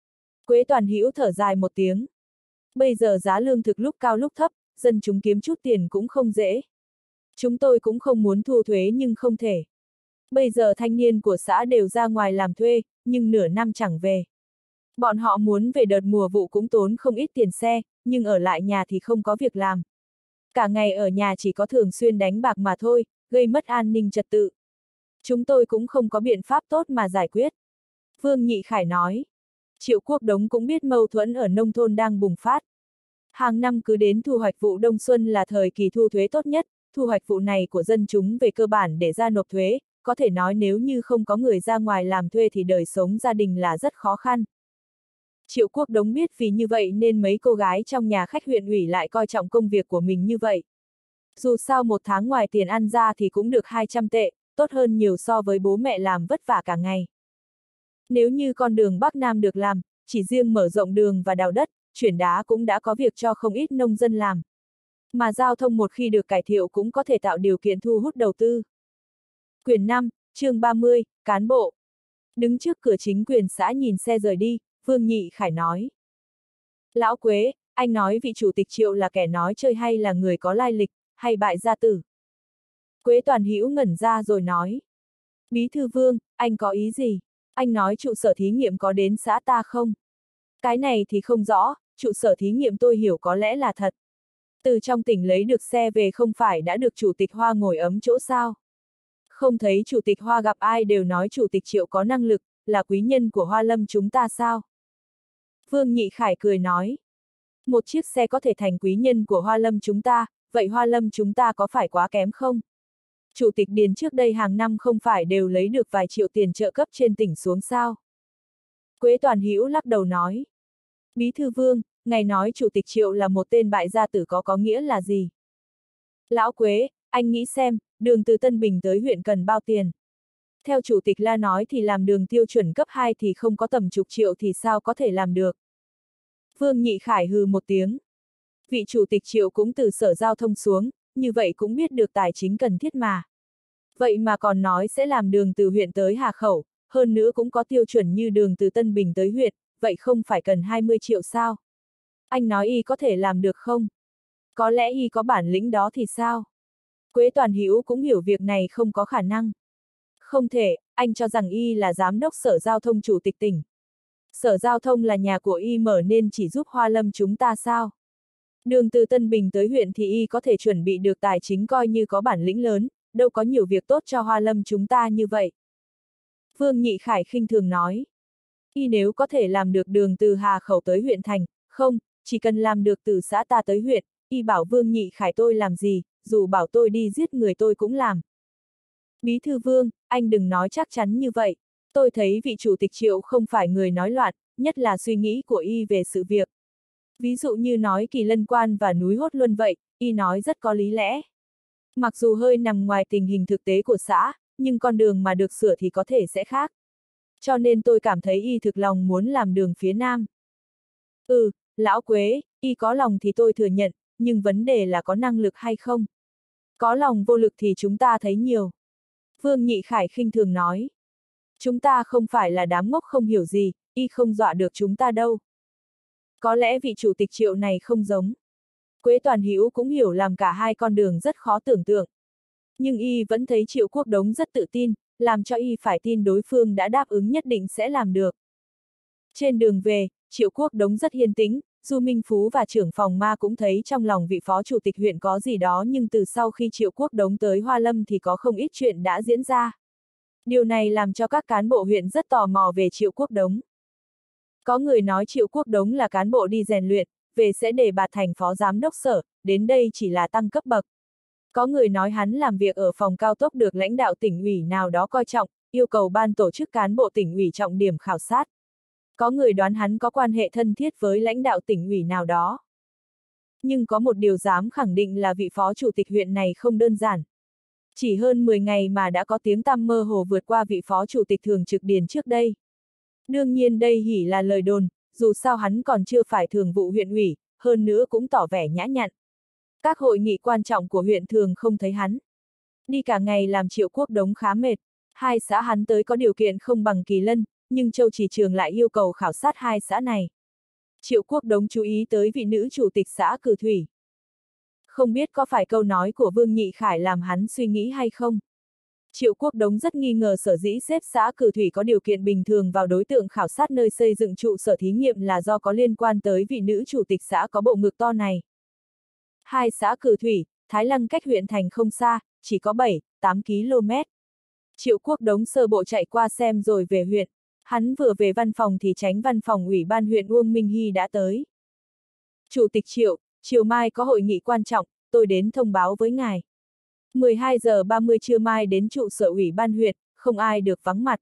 Quế Toàn Hữu thở dài một tiếng. Bây giờ giá lương thực lúc cao lúc thấp, dân chúng kiếm chút tiền cũng không dễ. Chúng tôi cũng không muốn thu thuế nhưng không thể. Bây giờ thanh niên của xã đều ra ngoài làm thuê, nhưng nửa năm chẳng về. Bọn họ muốn về đợt mùa vụ cũng tốn không ít tiền xe, nhưng ở lại nhà thì không có việc làm. Cả ngày ở nhà chỉ có thường xuyên đánh bạc mà thôi, gây mất an ninh trật tự. Chúng tôi cũng không có biện pháp tốt mà giải quyết. Vương Nhị Khải nói. Triệu Quốc Đống cũng biết mâu thuẫn ở nông thôn đang bùng phát. Hàng năm cứ đến thu hoạch vụ đông xuân là thời kỳ thu thuế tốt nhất, thu hoạch vụ này của dân chúng về cơ bản để ra nộp thuế, có thể nói nếu như không có người ra ngoài làm thuê thì đời sống gia đình là rất khó khăn. Triệu Quốc Đống biết vì như vậy nên mấy cô gái trong nhà khách huyện ủy lại coi trọng công việc của mình như vậy. Dù sao một tháng ngoài tiền ăn ra thì cũng được hai trăm tệ, tốt hơn nhiều so với bố mẹ làm vất vả cả ngày. Nếu như con đường Bắc Nam được làm, chỉ riêng mở rộng đường và đào đất, chuyển đá cũng đã có việc cho không ít nông dân làm. Mà giao thông một khi được cải thiện cũng có thể tạo điều kiện thu hút đầu tư. Quyển năm, chương ba mươi, cán bộ. Đứng trước cửa chính quyền xã nhìn xe rời đi, Vương Nhị Khải nói. Lão Quế, anh nói vị chủ tịch Triệu là kẻ nói chơi hay là người có lai lịch, hay bại gia tử? Quế Toàn Hữu ngẩn ra rồi nói. Bí thư Vương, anh có ý gì? Anh nói trụ sở thí nghiệm có đến xã ta không? Cái này thì không rõ, trụ sở thí nghiệm tôi hiểu có lẽ là thật. Từ trong tỉnh lấy được xe về không phải đã được Chủ tịch Hoa ngồi ấm chỗ sao? Không thấy Chủ tịch Hoa gặp ai đều nói Chủ tịch Triệu có năng lực, là quý nhân của Hoa Lâm chúng ta sao? Vương Nhị Khải cười nói. Một chiếc xe có thể thành quý nhân của Hoa Lâm chúng ta, vậy Hoa Lâm chúng ta có phải quá kém không? Chủ tịch Điền trước đây hàng năm không phải đều lấy được vài triệu tiền trợ cấp trên tỉnh xuống sao? Quế Toàn Hữu lắc đầu nói. Bí thư Vương, ngài nói Chủ tịch Triệu là một tên bại gia tử có có nghĩa là gì? Lão Quế, anh nghĩ xem, đường từ Tân Bình tới huyện cần bao tiền? Theo Chủ tịch La nói thì làm đường tiêu chuẩn cấp hai thì không có tầm chục triệu thì sao có thể làm được? Vương Nhị Khải hừ một tiếng. Vị Chủ tịch Triệu cũng từ Sở Giao thông xuống, như vậy cũng biết được tài chính cần thiết mà. Vậy mà còn nói sẽ làm đường từ huyện tới Hà Khẩu, hơn nữa cũng có tiêu chuẩn như đường từ Tân Bình tới huyện, vậy không phải cần hai mươi triệu sao? Anh nói y có thể làm được không? Có lẽ y có bản lĩnh đó thì sao? Quế Toàn Hữu cũng hiểu việc này không có khả năng. Không thể, anh cho rằng y là giám đốc Sở Giao thông Chủ tịch tỉnh. Sở Giao thông là nhà của y mở nên chỉ giúp Hoa Lâm chúng ta sao? Đường từ Tân Bình tới huyện thì y có thể chuẩn bị được tài chính coi như có bản lĩnh lớn, đâu có nhiều việc tốt cho Hoa Lâm chúng ta như vậy. Vương Nhị Khải khinh thường nói. Y nếu có thể làm được đường từ Hà Khẩu tới huyện thành, không, chỉ cần làm được từ xã ta tới huyện, y bảo Vương Nhị Khải tôi làm gì, dù bảo tôi đi giết người tôi cũng làm. Bí thư Vương, anh đừng nói chắc chắn như vậy. Tôi thấy vị Chủ tịch Triệu không phải người nói loạn, nhất là suy nghĩ của y về sự việc. Ví dụ như nói Kỳ Lân Quan và núi Hốt Luân vậy, y nói rất có lý lẽ. Mặc dù hơi nằm ngoài tình hình thực tế của xã, nhưng con đường mà được sửa thì có thể sẽ khác. Cho nên tôi cảm thấy y thực lòng muốn làm đường phía Nam. Ừ, Lão Quế, y có lòng thì tôi thừa nhận, nhưng vấn đề là có năng lực hay không? Có lòng vô lực thì chúng ta thấy nhiều. Vương Nhị Khải khinh thường nói. Chúng ta không phải là đám ngốc không hiểu gì, y không dọa được chúng ta đâu. Có lẽ vị Chủ tịch Triệu này không giống. Quế Toàn Hữu cũng hiểu làm cả hai con đường rất khó tưởng tượng. Nhưng y vẫn thấy Triệu Quốc Đống rất tự tin, làm cho y phải tin đối phương đã đáp ứng nhất định sẽ làm được. Trên đường về, Triệu Quốc Đống rất yên tĩnh, Du Minh Phú và trưởng phòng ma cũng thấy trong lòng vị phó chủ tịch huyện có gì đó, nhưng từ sau khi Triệu Quốc Đống tới Hoa Lâm thì có không ít chuyện đã diễn ra. Điều này làm cho các cán bộ huyện rất tò mò về Triệu Quốc Đống. Có người nói Triệu Quốc Đống là cán bộ đi rèn luyện, về sẽ đề bạt thành phó giám đốc sở, đến đây chỉ là tăng cấp bậc. Có người nói hắn làm việc ở phòng cao tốc được lãnh đạo tỉnh ủy nào đó coi trọng, yêu cầu ban tổ chức cán bộ tỉnh ủy trọng điểm khảo sát. Có người đoán hắn có quan hệ thân thiết với lãnh đạo tỉnh ủy nào đó. Nhưng có một điều dám khẳng định là vị phó chủ tịch huyện này không đơn giản. Chỉ hơn mười ngày mà đã có tiếng tăm mơ hồ vượt qua vị phó chủ tịch thường trực Điền trước đây. Đương nhiên đây hỉ là lời đồn, dù sao hắn còn chưa phải thường vụ huyện ủy, hơn nữa cũng tỏ vẻ nhã nhặn. Các hội nghị quan trọng của huyện thường không thấy hắn. Đi cả ngày làm Triệu Quốc Đống khá mệt. Hai xã hắn tới có điều kiện không bằng Kỳ Lân, nhưng Châu Chỉ Trường lại yêu cầu khảo sát hai xã này. Triệu Quốc Đống chú ý tới vị nữ chủ tịch xã Cử Thủy. Không biết có phải câu nói của Vương Nhị Khải làm hắn suy nghĩ hay không? Triệu Quốc Đống rất nghi ngờ sở dĩ xếp xã Cử Thủy có điều kiện bình thường vào đối tượng khảo sát nơi xây dựng trụ sở thí nghiệm là do có liên quan tới vị nữ chủ tịch xã có bộ ngực to này. Hai xã Cử Thủy, Thái Lăng cách huyện thành không xa, chỉ có bảy, tám ki lô mét. Triệu Quốc Đống sơ bộ chạy qua xem rồi về huyện. Hắn vừa về văn phòng thì Chánh văn phòng ủy ban huyện Uông Minh Hy đã tới. Chủ tịch Triệu, chiều mai có hội nghị quan trọng, tôi đến thông báo với ngài. mười hai giờ ba mươi trưa mai đến trụ sở ủy ban huyện, không ai được vắng mặt.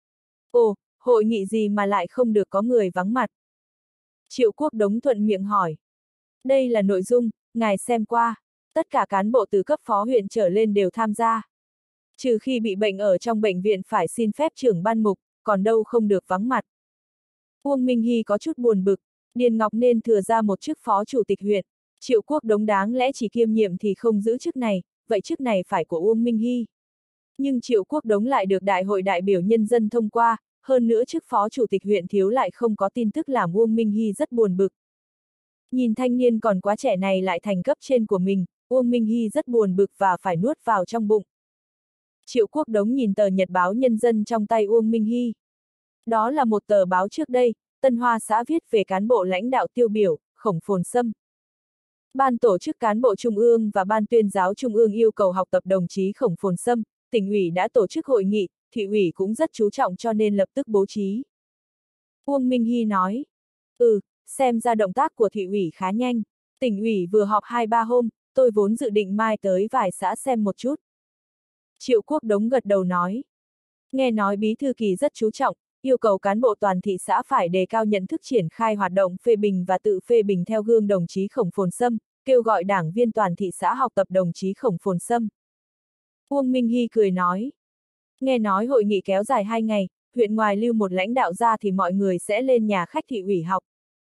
Ồ, hội nghị gì mà lại không được có người vắng mặt? Triệu Quốc Đống thuận miệng hỏi. Đây là nội dung, ngài xem qua. Tất cả cán bộ từ cấp phó huyện trở lên đều tham gia. Trừ khi bị bệnh ở trong bệnh viện phải xin phép trưởng ban mục, còn đâu không được vắng mặt. Uông Minh Hy có chút buồn bực, Điền Ngọc nên thừa ra một chức phó chủ tịch huyện. Triệu Quốc Đống đáng lẽ chỉ kiêm nhiệm thì không giữ chức này, vậy chức này phải của Uông Minh Hy. Nhưng Triệu Quốc Đống lại được Đại hội đại biểu nhân dân thông qua, hơn nữa chức phó chủ tịch huyện thiếu lại không có tin tức làm Uông Minh Hy rất buồn bực. Nhìn thanh niên còn quá trẻ này lại thành cấp trên của mình, Uông Minh Hy rất buồn bực và phải nuốt vào trong bụng. Triệu Quốc Đống nhìn tờ nhật báo Nhân dân trong tay Uông Minh Hy. Đó là một tờ báo trước đây, Tân Hoa xã viết về cán bộ lãnh đạo tiêu biểu, Khổng Phồn Sâm. Ban tổ chức cán bộ Trung ương và Ban tuyên giáo Trung ương yêu cầu học tập đồng chí Khổng Phồn Sâm, tỉnh ủy đã tổ chức hội nghị, thị ủy cũng rất chú trọng cho nên lập tức bố trí. Uông Minh Hy nói, ừ, xem ra động tác của thị ủy khá nhanh, tỉnh ủy vừa họp hai ba hôm, tôi vốn dự định mai tới vài xã xem một chút. Triệu Quốc Đống gật đầu nói, nghe nói Bí thư Kỳ rất chú trọng, yêu cầu cán bộ toàn thị xã phải đề cao nhận thức triển khai hoạt động phê bình và tự phê bình theo gương đồng chí Khổng Phồn Sâm, kêu gọi đảng viên toàn thị xã học tập đồng chí Khổng Phồn Sâm. Uông Minh Hy cười nói. Nghe nói hội nghị kéo dài hai ngày, huyện ngoài lưu một lãnh đạo ra thì mọi người sẽ lên nhà khách thị ủy học.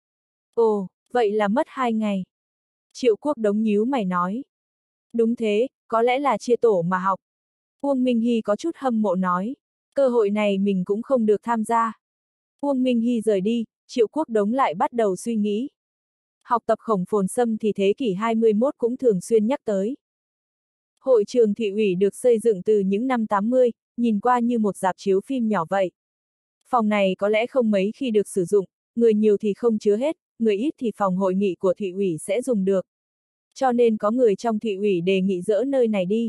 Ồ, vậy là mất hai ngày. Triệu Quốc Đống nhíu mày nói. Đúng thế, có lẽ là chia tổ mà học. Uông Minh Hy có chút hâm mộ nói. Cơ hội này mình cũng không được tham gia. Uông Minh Hy rời đi, Triệu Quốc Đống lại bắt đầu suy nghĩ. Học tập Khổng Phồn Sâm thì thế kỷ hai mươi mốt cũng thường xuyên nhắc tới. Hội trường thị ủy được xây dựng từ những năm tám mươi, nhìn qua như một rạp chiếu phim nhỏ vậy. Phòng này có lẽ không mấy khi được sử dụng, người nhiều thì không chứa hết, người ít thì phòng hội nghị của thị ủy sẽ dùng được. Cho nên có người trong thị ủy đề nghị dỡ nơi này đi.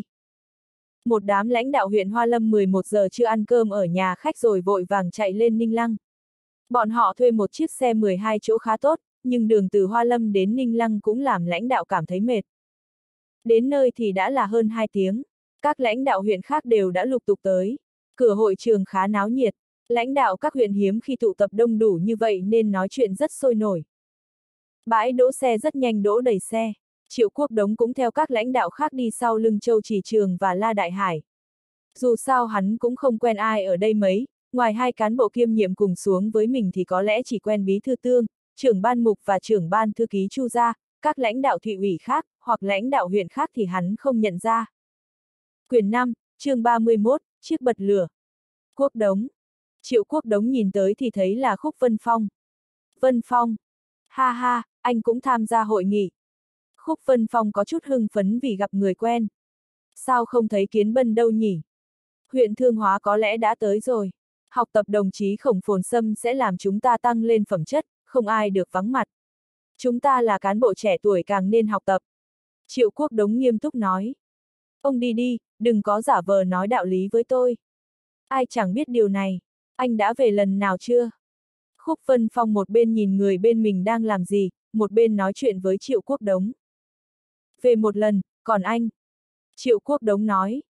Một đám lãnh đạo huyện Hoa Lâm mười một giờ chưa ăn cơm ở nhà khách rồi vội vàng chạy lên Ninh Lăng. Bọn họ thuê một chiếc xe mười hai chỗ khá tốt, nhưng đường từ Hoa Lâm đến Ninh Lăng cũng làm lãnh đạo cảm thấy mệt. Đến nơi thì đã là hơn hai tiếng. Các lãnh đạo huyện khác đều đã lục tục tới. Cửa hội trường khá náo nhiệt. Lãnh đạo các huyện hiếm khi tụ tập đông đủ như vậy nên nói chuyện rất sôi nổi. Bãi đỗ xe rất nhanh đỗ đầy xe. Triệu Quốc Đống cũng theo các lãnh đạo khác đi sau lưng Châu Chỉ Trường và La Đại Hải. Dù sao hắn cũng không quen ai ở đây mấy, ngoài hai cán bộ kiêm nhiệm cùng xuống với mình thì có lẽ chỉ quen bí thư Tương, trưởng ban mục và trưởng ban thư ký Chu gia, các lãnh đạo thị ủy khác, hoặc lãnh đạo huyện khác thì hắn không nhận ra. Quyển năm, chương ba mươi mốt, chiếc bật lửa. Quốc Đống. Triệu Quốc Đống nhìn tới thì thấy là Khúc Vân Phong. Vân Phong. Ha ha, anh cũng tham gia hội nghị. Khúc Vân Phong có chút hưng phấn vì gặp người quen. Sao không thấy Kiến Bân đâu nhỉ? Huyện Thương Hóa có lẽ đã tới rồi. Học tập đồng chí Khổng Phồn Sâm sẽ làm chúng ta tăng lên phẩm chất, không ai được vắng mặt. Chúng ta là cán bộ trẻ tuổi càng nên học tập. Triệu Quốc Đống nghiêm túc nói. Ông đi đi, đừng có giả vờ nói đạo lý với tôi. Ai chẳng biết điều này. Anh đã về lần nào chưa? Khúc Vân Phong một bên nhìn người bên mình đang làm gì, một bên nói chuyện với Triệu Quốc Đống. Về một lần, còn anh? Triệu Quốc Đống nói.